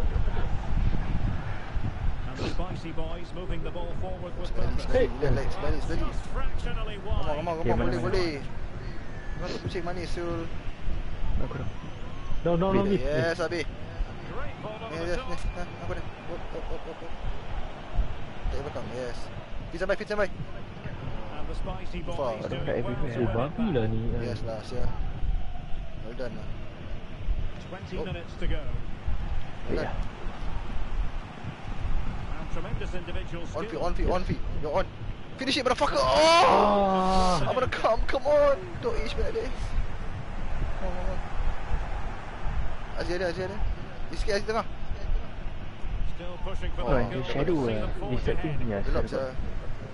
Speaker 6: And the spicy boys moving the ball forward with
Speaker 2: Smelly,
Speaker 6: purpose.
Speaker 2: smelly, relax, smelly, smelly.
Speaker 6: Just fractionally
Speaker 2: Come on,
Speaker 6: wide.
Speaker 2: come on,
Speaker 3: Okay,
Speaker 2: come on,
Speaker 3: mana,
Speaker 2: boleh,
Speaker 3: mana.
Speaker 2: boleh. Kau nak kucing manis, Sul.
Speaker 3: Aku dah.
Speaker 5: No, no, no, Fi.
Speaker 2: Yes, Abi.
Speaker 6: Great ball over
Speaker 2: Yes,
Speaker 6: the
Speaker 2: yes,
Speaker 6: top.
Speaker 2: yes. Ha, apa ni? Up, up, up, up, up. Take it back on, yes. Fit sampai, fit sampai.
Speaker 6: And the spicy boys
Speaker 2: Far.
Speaker 6: doing
Speaker 3: Kat
Speaker 6: well
Speaker 3: everywhere.
Speaker 6: to
Speaker 5: Eh,
Speaker 6: win
Speaker 5: babi
Speaker 6: it
Speaker 5: lah
Speaker 6: back.
Speaker 5: ni.
Speaker 2: Yes lah, Sia. Well done lah.
Speaker 6: twenty
Speaker 2: Oh.
Speaker 6: minutes to go.
Speaker 2: Well
Speaker 3: Ya.
Speaker 2: done.
Speaker 6: And tremendous individual
Speaker 2: On feet,
Speaker 6: skill.
Speaker 2: on feet, on feet. You're on. Finish it, motherfucker. Oh! I'm gonna come, come on. Don't age me like this. Come on, come on. Azir dia, Azir dia. Di sikit, Azir tengah.
Speaker 6: Still pushing for
Speaker 2: Oh,
Speaker 6: the
Speaker 2: yang
Speaker 6: goal.
Speaker 3: shadow
Speaker 6: See
Speaker 3: lah.
Speaker 6: them forge
Speaker 3: Distracting
Speaker 6: ahead.
Speaker 3: ni lah.
Speaker 2: Gelap,
Speaker 3: Saya
Speaker 2: Sia.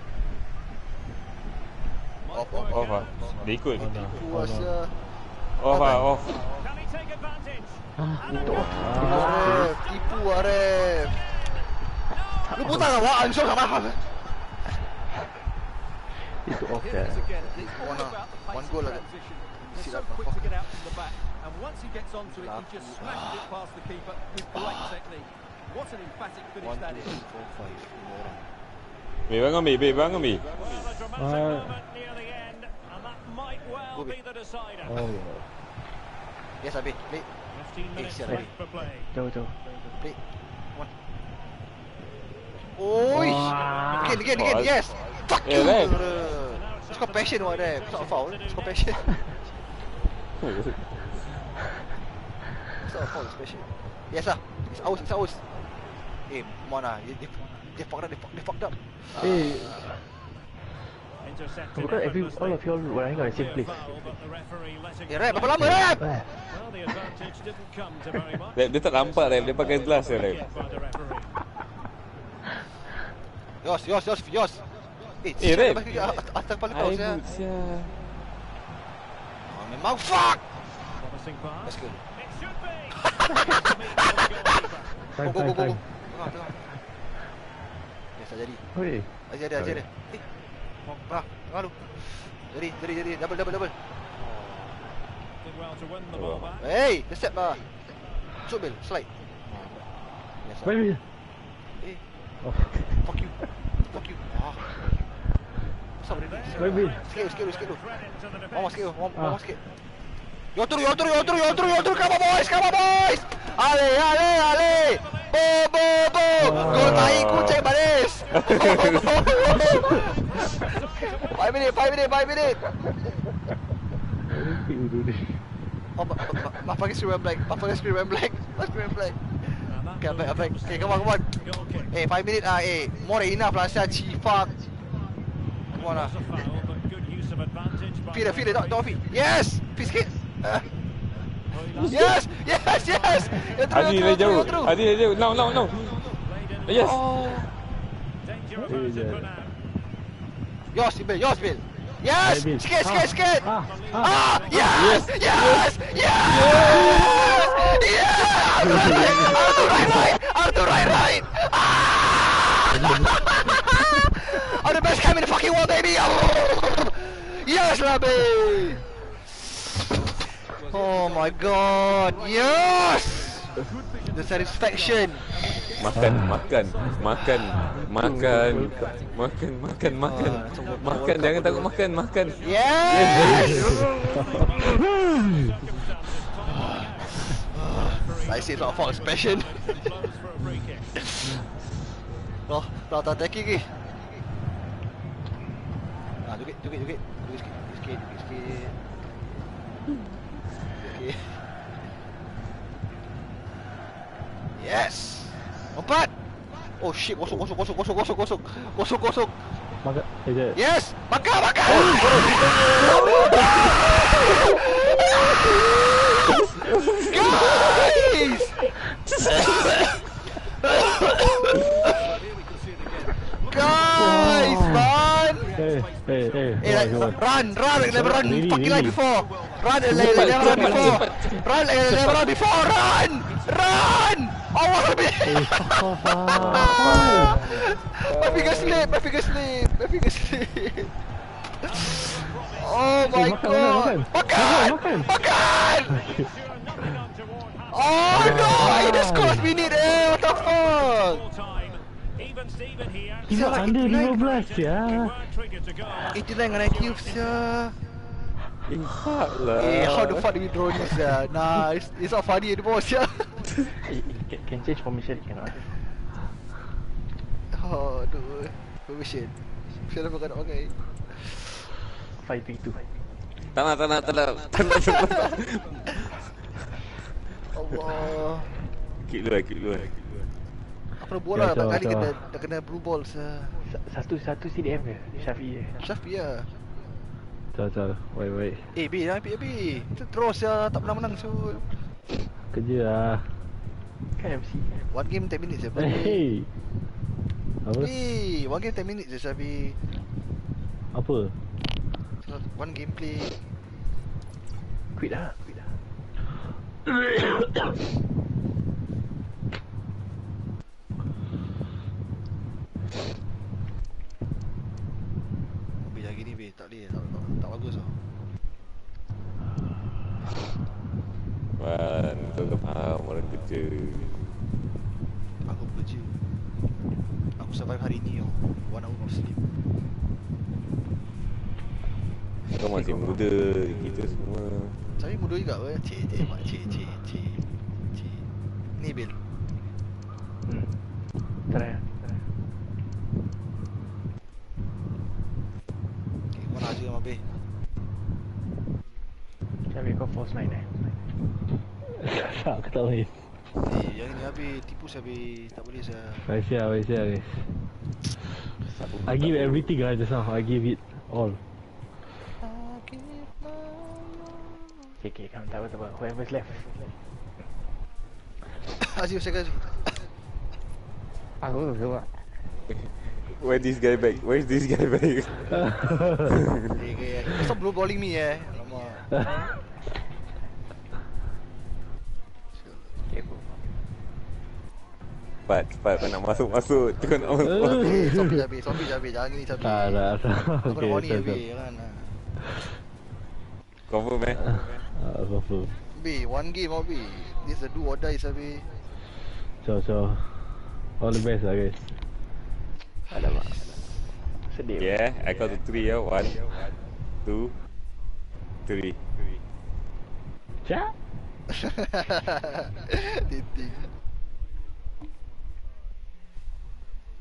Speaker 6: Might
Speaker 2: Off, off,
Speaker 6: work
Speaker 4: Off lah.
Speaker 6: out.
Speaker 4: Dia ikut.
Speaker 5: Oh, no.
Speaker 2: Tipu
Speaker 5: Oh,
Speaker 2: lah,
Speaker 5: no.
Speaker 2: Sia.
Speaker 4: Off lah, off.
Speaker 6: Can he take advantage? And
Speaker 3: Itu.
Speaker 2: Ah, Ref. Tipu lah, Ref. Lu putar kan, Wak? Ansur kat mahal.
Speaker 3: Itu off
Speaker 7: Here
Speaker 3: dah.
Speaker 7: it is again. It's all
Speaker 2: One, uh,
Speaker 7: about the
Speaker 2: one
Speaker 7: pace
Speaker 2: goal
Speaker 7: of
Speaker 2: lah.
Speaker 7: transition. They're
Speaker 2: See
Speaker 7: so
Speaker 2: that
Speaker 7: quick to
Speaker 2: motherfucker.
Speaker 7: get out from the back. And once he gets onto it, he just smashes it past the keeper with great technique. What an emphatic finish that is.
Speaker 4: Bil, bangun, Bil. Bil, bangun, Bil.
Speaker 6: Well, a dramatic
Speaker 5: Ah.
Speaker 6: moment near the end, and that might well
Speaker 2: Go, Bi.
Speaker 6: be the decider.
Speaker 5: Oh,
Speaker 2: Yes, Abi. Play.
Speaker 6: fifteen minutes
Speaker 2: siap,
Speaker 6: left
Speaker 2: Bi.
Speaker 6: for play.
Speaker 3: Jauh jauh.
Speaker 2: Play. Come on. Oi! Again, again, again.
Speaker 4: Oh,
Speaker 2: Yes! Fuck
Speaker 4: eh,
Speaker 2: you!
Speaker 4: Ref.
Speaker 2: It's called passion, what, Ref. It's not a foul. It's called passion. It's not a foul, it's passion. Yes, lah. It's ours, it's ours. Eh, come on lah. They, they, they fucked up, they fucked, they fucked up.
Speaker 3: Eh,
Speaker 6: Intercepted
Speaker 3: because every
Speaker 6: effortlessly.
Speaker 3: all of you all running on the same
Speaker 6: Clear
Speaker 3: place.
Speaker 6: foul, but the referee letting
Speaker 2: Eh,
Speaker 6: it
Speaker 2: Ref,
Speaker 6: go.
Speaker 2: berapa lama, Ref?
Speaker 3: Eh,
Speaker 6: Well, the advantage didn't come to very much.
Speaker 4: Dia, dia tak nampak, Ref. Dia pakai gelas, Ref.
Speaker 6: Yet by the referee.
Speaker 2: Yours, yours, yours, yours. Eh,
Speaker 4: Eh, Ref.
Speaker 2: bagi kat atas- atas kepala kau,
Speaker 4: Air
Speaker 2: Sia.
Speaker 4: boot, Syah.
Speaker 2: Oh, memang fuck!
Speaker 6: Promising pass.
Speaker 2: Let's go.
Speaker 6: It should be. To meet the goalkeeper.
Speaker 5: time,
Speaker 2: Go, go, go,
Speaker 5: time,
Speaker 2: go, go.
Speaker 5: time.
Speaker 2: Tengah, tengah. Yes, tak jadi.
Speaker 3: Oi.
Speaker 2: Azir ada, Azir ada. Eh, tengah, tengah lu. Jadi, jadi, jadi. Double, double, double.
Speaker 6: Did well to win the ball back.
Speaker 2: Hey, the step lah. Shoot, Bill. Slide. Yes,
Speaker 5: Wait, wait.
Speaker 2: Eh,
Speaker 5: Oh,
Speaker 2: fuck you. Fuck you. Ah. What's up, Reddy?
Speaker 5: wait, wait.
Speaker 2: Sikit, sikit, sikit.
Speaker 6: Threat into the
Speaker 2: One more
Speaker 6: defence.
Speaker 2: sikit, one, one
Speaker 5: Ah.
Speaker 2: more sikit. Yo through, yo through, yo through, yo through, yo through. Come on, boys, come on, boys. Ale, ale, ale. Bo, bo, bo. Gol tahi kucing manis. Five minute, five minute, five minute.
Speaker 5: Olympic dulu ni.
Speaker 2: Oh, ma ma ma pakai screen black. Ma pakai screen black. Ma screen black. Okay, I'm back, I'm back. Okay, come on, come on. Hey, five minutes ah, eh. More than enough lah, Sia. Chi fuck. Come on lah. Feed it, feed it, don't, don't feed. Yes! Feed sikit. Uh. Yes! Yes! Yes! You're through,
Speaker 4: Adi
Speaker 2: you're
Speaker 4: dah
Speaker 2: through,
Speaker 4: jauh.
Speaker 2: you're through.
Speaker 4: Adi dah jauh. Now, now, now. Yes.
Speaker 2: Oh.
Speaker 5: Eh, je.
Speaker 2: Yours, Bill. Yours, Bill. Yes!
Speaker 5: Hey, Bill.
Speaker 2: Sikit, sikit,
Speaker 5: Ah.
Speaker 2: sikit.
Speaker 5: Ah, ah.
Speaker 2: Ah! Yes! Yes! Yes! Yes! Arthur right, right! Arthur right, right! Ah! I'm the best cam in the fucking world, baby! Oh! Yes, lah, babe! Oh my god! Yes! The satisfaction!
Speaker 4: Makan, makan, makan, makan, makan, makan, makan, makan. Jangan takut makan, makan.
Speaker 2: Yes! I see it's not for expression. Oh, tak tak attacking ni. Ah, dukit, dukit, dukit. Dukit sikit, dukit sikit, dukit sikit. Okay. Yes! Empat! Oh shit, kosong, kosong, kosong, kosong, kosong, kosong. Kosong, kosong.
Speaker 5: Makan. Eh, je.
Speaker 2: Yes! Makan, makan! Guys! Guys, man!
Speaker 5: Eh, eh, eh.
Speaker 2: Eh, like,
Speaker 5: come on, come on.
Speaker 2: run, run like never run
Speaker 5: Really,
Speaker 2: fucking like
Speaker 5: really.
Speaker 2: before. Run like like never run before. Run like never run before. Run! Run! Oh, what a
Speaker 5: Eh, fuck off lah.
Speaker 2: My finger slip, my finger slip, my finger slip. Oh my
Speaker 5: makan,
Speaker 2: god!
Speaker 5: makan,
Speaker 2: Makan!
Speaker 5: makan.
Speaker 2: Makan! Oh no! He just cost minute eh! What the fuck?
Speaker 5: Dia under lima belas ya.
Speaker 2: eighty-nine dengan I Q sia.
Speaker 4: Ingat lah.
Speaker 2: Eh, how the fuck do we draw this sia? Nah, it's, it's not funny anymore sia.
Speaker 3: Eh, can, can change formation cannot?
Speaker 2: Oh, aduh. Permission. Siapa kau nak pakai?
Speaker 3: five three two.
Speaker 4: Tak nak, tak nak, tak nak. Tak nak, tak nak.
Speaker 2: Allah.
Speaker 4: Kick luar, kick luar.
Speaker 2: Apa nak bola
Speaker 5: Ya,
Speaker 2: tak
Speaker 5: so,
Speaker 2: kali
Speaker 5: so.
Speaker 2: kena dah kena blue ball sia.
Speaker 3: Satu satu C D M ke? Syafi je.
Speaker 2: Syafi lah.
Speaker 5: Jom, jom. Wait, wait.
Speaker 2: Eh, B, jangan ambil B. Kita draw sia, tak pernah menang so.
Speaker 5: Kerja lah.
Speaker 3: Kan M C.
Speaker 2: One game ten minutes je.
Speaker 5: Eh, hey. Apa?
Speaker 2: B, one game ten minutes je Syafi.
Speaker 5: Apa?
Speaker 2: One gameplay.
Speaker 3: Quit dah. Quit dah.
Speaker 2: B lagi ni B, tak boleh, tak, tak, tak bagus tau.
Speaker 4: Wan, kau tak faham orang kerja.
Speaker 2: Aku bekerja. Aku survive hari ni tau. One hour of sleep.
Speaker 4: Kau masih muda, kita semua.
Speaker 2: Saya muda juga apa? Cik, cik, mak, cik, cik, cik, cik. Ni Bil.
Speaker 3: Hmm. Try lah. Try.
Speaker 2: Okay, kau nak aja sama Bil.
Speaker 3: Syafi kau force line eh.
Speaker 5: Tak, aku tak main.
Speaker 2: Eh, yang ni habis, tipu Syafi. Tak boleh saya.
Speaker 5: Baik siap, baik siap guys. I give everything lah just now. I give it all.
Speaker 3: Okay, okay, come, tak apa, tak apa. Whoever's left.
Speaker 2: Azim, saya kasi.
Speaker 3: Aku tu buat.
Speaker 4: Where this guy back? Where's this guy back?
Speaker 2: Okay, okay. Stop blue balling me eh. Alamak.
Speaker 3: Okay, bro.
Speaker 4: Cepat, cepat. Kau nak masuk, masuk. Kau nak masuk.
Speaker 2: Eh, Sopi Jabi, Sopi Jabi. Jangan gini Sopi.
Speaker 5: Tak, tak, tak.
Speaker 2: Aku nak horny
Speaker 5: Okay,
Speaker 2: Jabi,
Speaker 5: stop,
Speaker 2: jangan lah.
Speaker 4: Confirm eh?
Speaker 5: stop. Ah, confirm.
Speaker 2: B, one game oh B. This is a do or die Sabi.
Speaker 5: So, so. All the best lah guys.
Speaker 3: Alamak. Sedih.
Speaker 4: Yeah, I count to three ya. One, two, three.
Speaker 5: Cak.
Speaker 2: Titik.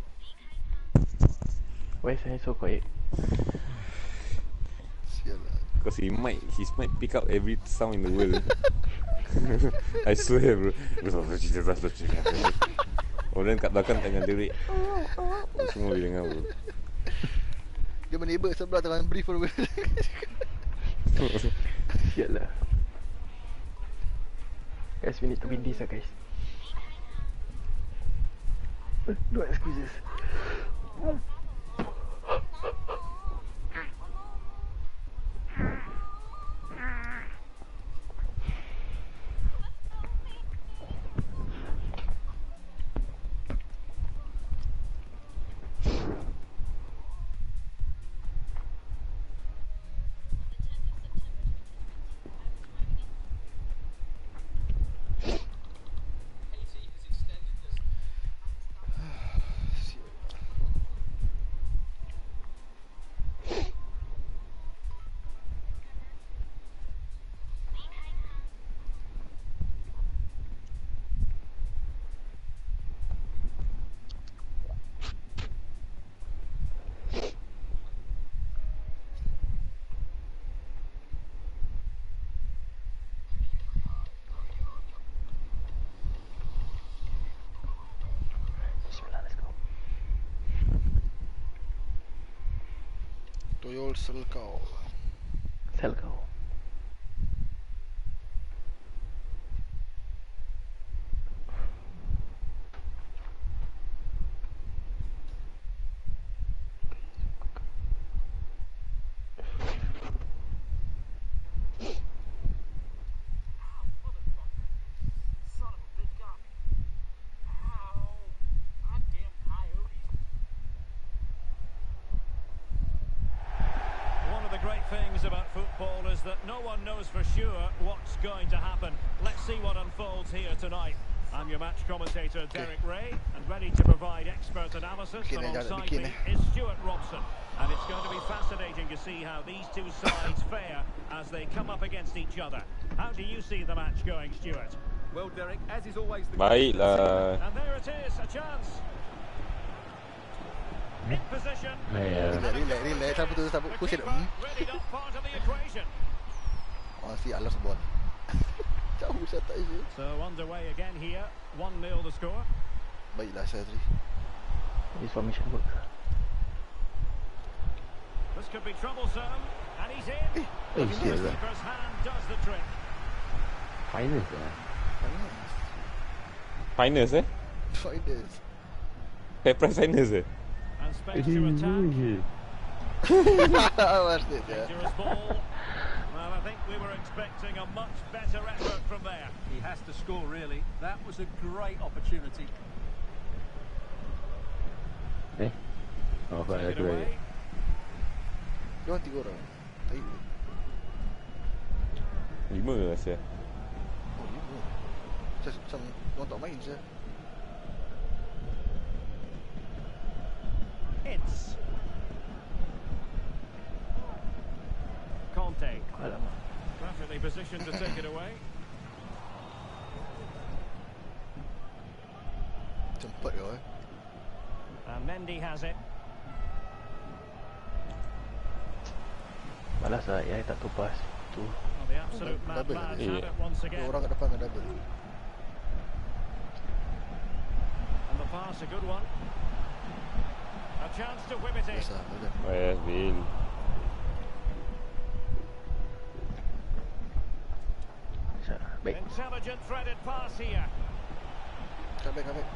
Speaker 3: Why is I so quiet?
Speaker 2: Sial lah.
Speaker 4: Because he might, he might pick up every sound in the world. I swear bro. Orang kat belakang tengah derik. Semua dia dengar bro.
Speaker 2: Dia menebak sebelah tengah brief pun.
Speaker 3: Shit lah. Guys, we need to win this lah guys. No excuses.
Speaker 2: Toyol Selkau.
Speaker 3: Selkau.
Speaker 6: Things about football is that no one knows for sure what's going to happen. Let's see what unfolds here tonight. I'm your match commentator Derek Ray, and ready to provide expert analysis. Alongside me is Stuart Robson, and it's going to be fascinating to see how these two sides fare as they come up against each other. How do you see the match going, Stuart?
Speaker 7: Well, Derek, as is always the
Speaker 4: case.
Speaker 6: And there it is, a chance. In position.
Speaker 2: Relax, relax, relax. Siapa tu? Siapa? Who said hmm? Oh, see, I lost the ball. Jauh saya tak isi.
Speaker 6: So underway again here. one nil the score.
Speaker 2: Baiklah, Sadri.
Speaker 3: This formation works.
Speaker 6: This could be troublesome. And he's in.
Speaker 3: Eh,
Speaker 6: the keeper's hand does the trick.
Speaker 3: Finals eh?
Speaker 4: Finals eh?
Speaker 2: Finals.
Speaker 4: Fair price finals eh?
Speaker 6: And space to attack.
Speaker 2: What's this?
Speaker 6: Dangerous ball. Well, I think we were expecting a much better effort from there.
Speaker 7: He has to score, really. That was a great opportunity.
Speaker 5: Eh? Oh, I agree.
Speaker 2: Dia orang tiga orang. Tai.
Speaker 4: Lima ke rasa?
Speaker 2: Oh, lima. Macam orang tak main je.
Speaker 6: It's Conte. Perfectly positioned to take it away.
Speaker 2: Cepat kau eh.
Speaker 6: And Mendy has it.
Speaker 3: Malas lah, ya tak tupas. Tu.
Speaker 6: Well, the absolute mad lads have it once again.
Speaker 2: Orang kat depan kan double.
Speaker 6: And the pass, a good one. A chance to whip it in.
Speaker 2: Biasa, betul.
Speaker 4: Oh yes, Bill.
Speaker 3: Baik.
Speaker 6: Intelligent threaded pass here.
Speaker 2: Come back, come back.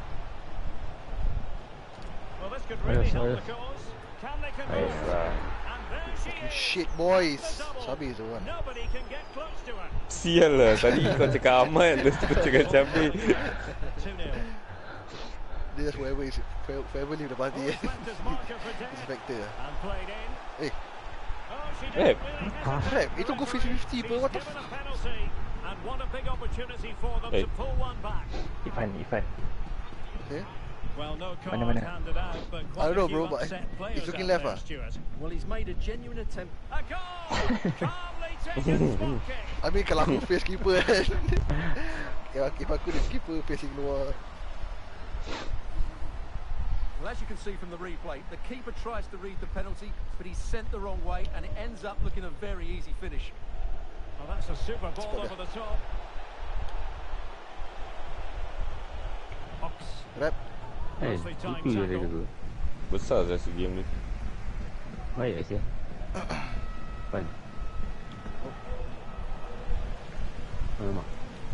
Speaker 6: Well, this could really help the cause. Can they convert? And there she is.
Speaker 2: Shit, boys. Sabi is the one.
Speaker 6: Nobody can get close to her.
Speaker 4: Sial lah, tadi kau cakap Ahmad, lepas tu kau cakap Cabi.
Speaker 6: two nil.
Speaker 2: Dia just forever is forever leave the party. He's a factor.
Speaker 6: And played in.
Speaker 2: Eh.
Speaker 6: Oh, she
Speaker 4: Rep.
Speaker 2: Rep, itu go fifty fifty pun. What the
Speaker 6: Given
Speaker 2: fuck?
Speaker 6: a penalty, and what a big opportunity for them
Speaker 4: Hey.
Speaker 6: to pull one back.
Speaker 3: Ifan, Ifan.
Speaker 2: Okay.
Speaker 6: Well, no card
Speaker 3: Mana, mana?
Speaker 6: handed out, but
Speaker 2: I
Speaker 6: quite
Speaker 2: don't know,
Speaker 6: a few
Speaker 2: bro, but
Speaker 6: upset players
Speaker 2: he's looking
Speaker 6: out
Speaker 2: left,
Speaker 6: there,
Speaker 2: ah.
Speaker 6: Stuart.
Speaker 7: Well, he's made a genuine attempt.
Speaker 6: A goal! Calmly taken spot kick.
Speaker 2: I mean kalau aku face keeper kan. If, if aku the keeper facing luar.
Speaker 7: Well, as you can see from the replay, the keeper tries to read the penalty, but he's sent the wrong way, and it ends up looking a very easy finish.
Speaker 6: Well, that's a super ball over the top. Ox.
Speaker 1: Rap.
Speaker 5: Eh,
Speaker 6: Nicely timed
Speaker 5: itu je dia
Speaker 6: tackle.
Speaker 5: tu.
Speaker 4: Besar rasa game ni.
Speaker 5: Baik Asia. Fun. Oh, memang.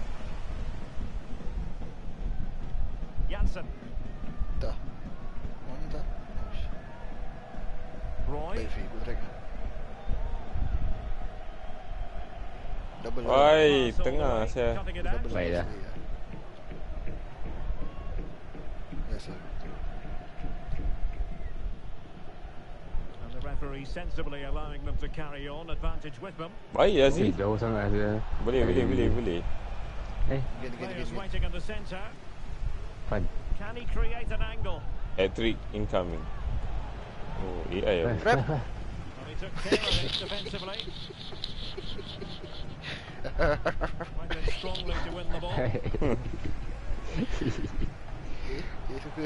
Speaker 6: Janssen.
Speaker 2: Tak. Mana tak?
Speaker 6: Roy.
Speaker 2: Baik, free. Good track. Double.
Speaker 4: Oi, tengah saya.
Speaker 6: Cutting it out.
Speaker 5: Baik dah.
Speaker 2: Yes, sir.
Speaker 6: And the referee sensibly allowing them to carry on, advantage with them.
Speaker 4: Baik
Speaker 5: Eh,
Speaker 4: Aziz.
Speaker 5: jauh sangat Asia.
Speaker 4: Boleh, boleh, boleh, boleh.
Speaker 5: Eh,
Speaker 2: Again, again,
Speaker 6: Players
Speaker 2: again.
Speaker 6: waiting in the centre.
Speaker 5: fun.
Speaker 6: Can he create an angle?
Speaker 4: Hat-trick incoming. Oh, A I ya.
Speaker 2: Rap.
Speaker 6: Well, he took care of it defensively. Went in strongly to win the ball.
Speaker 2: Eh, suka.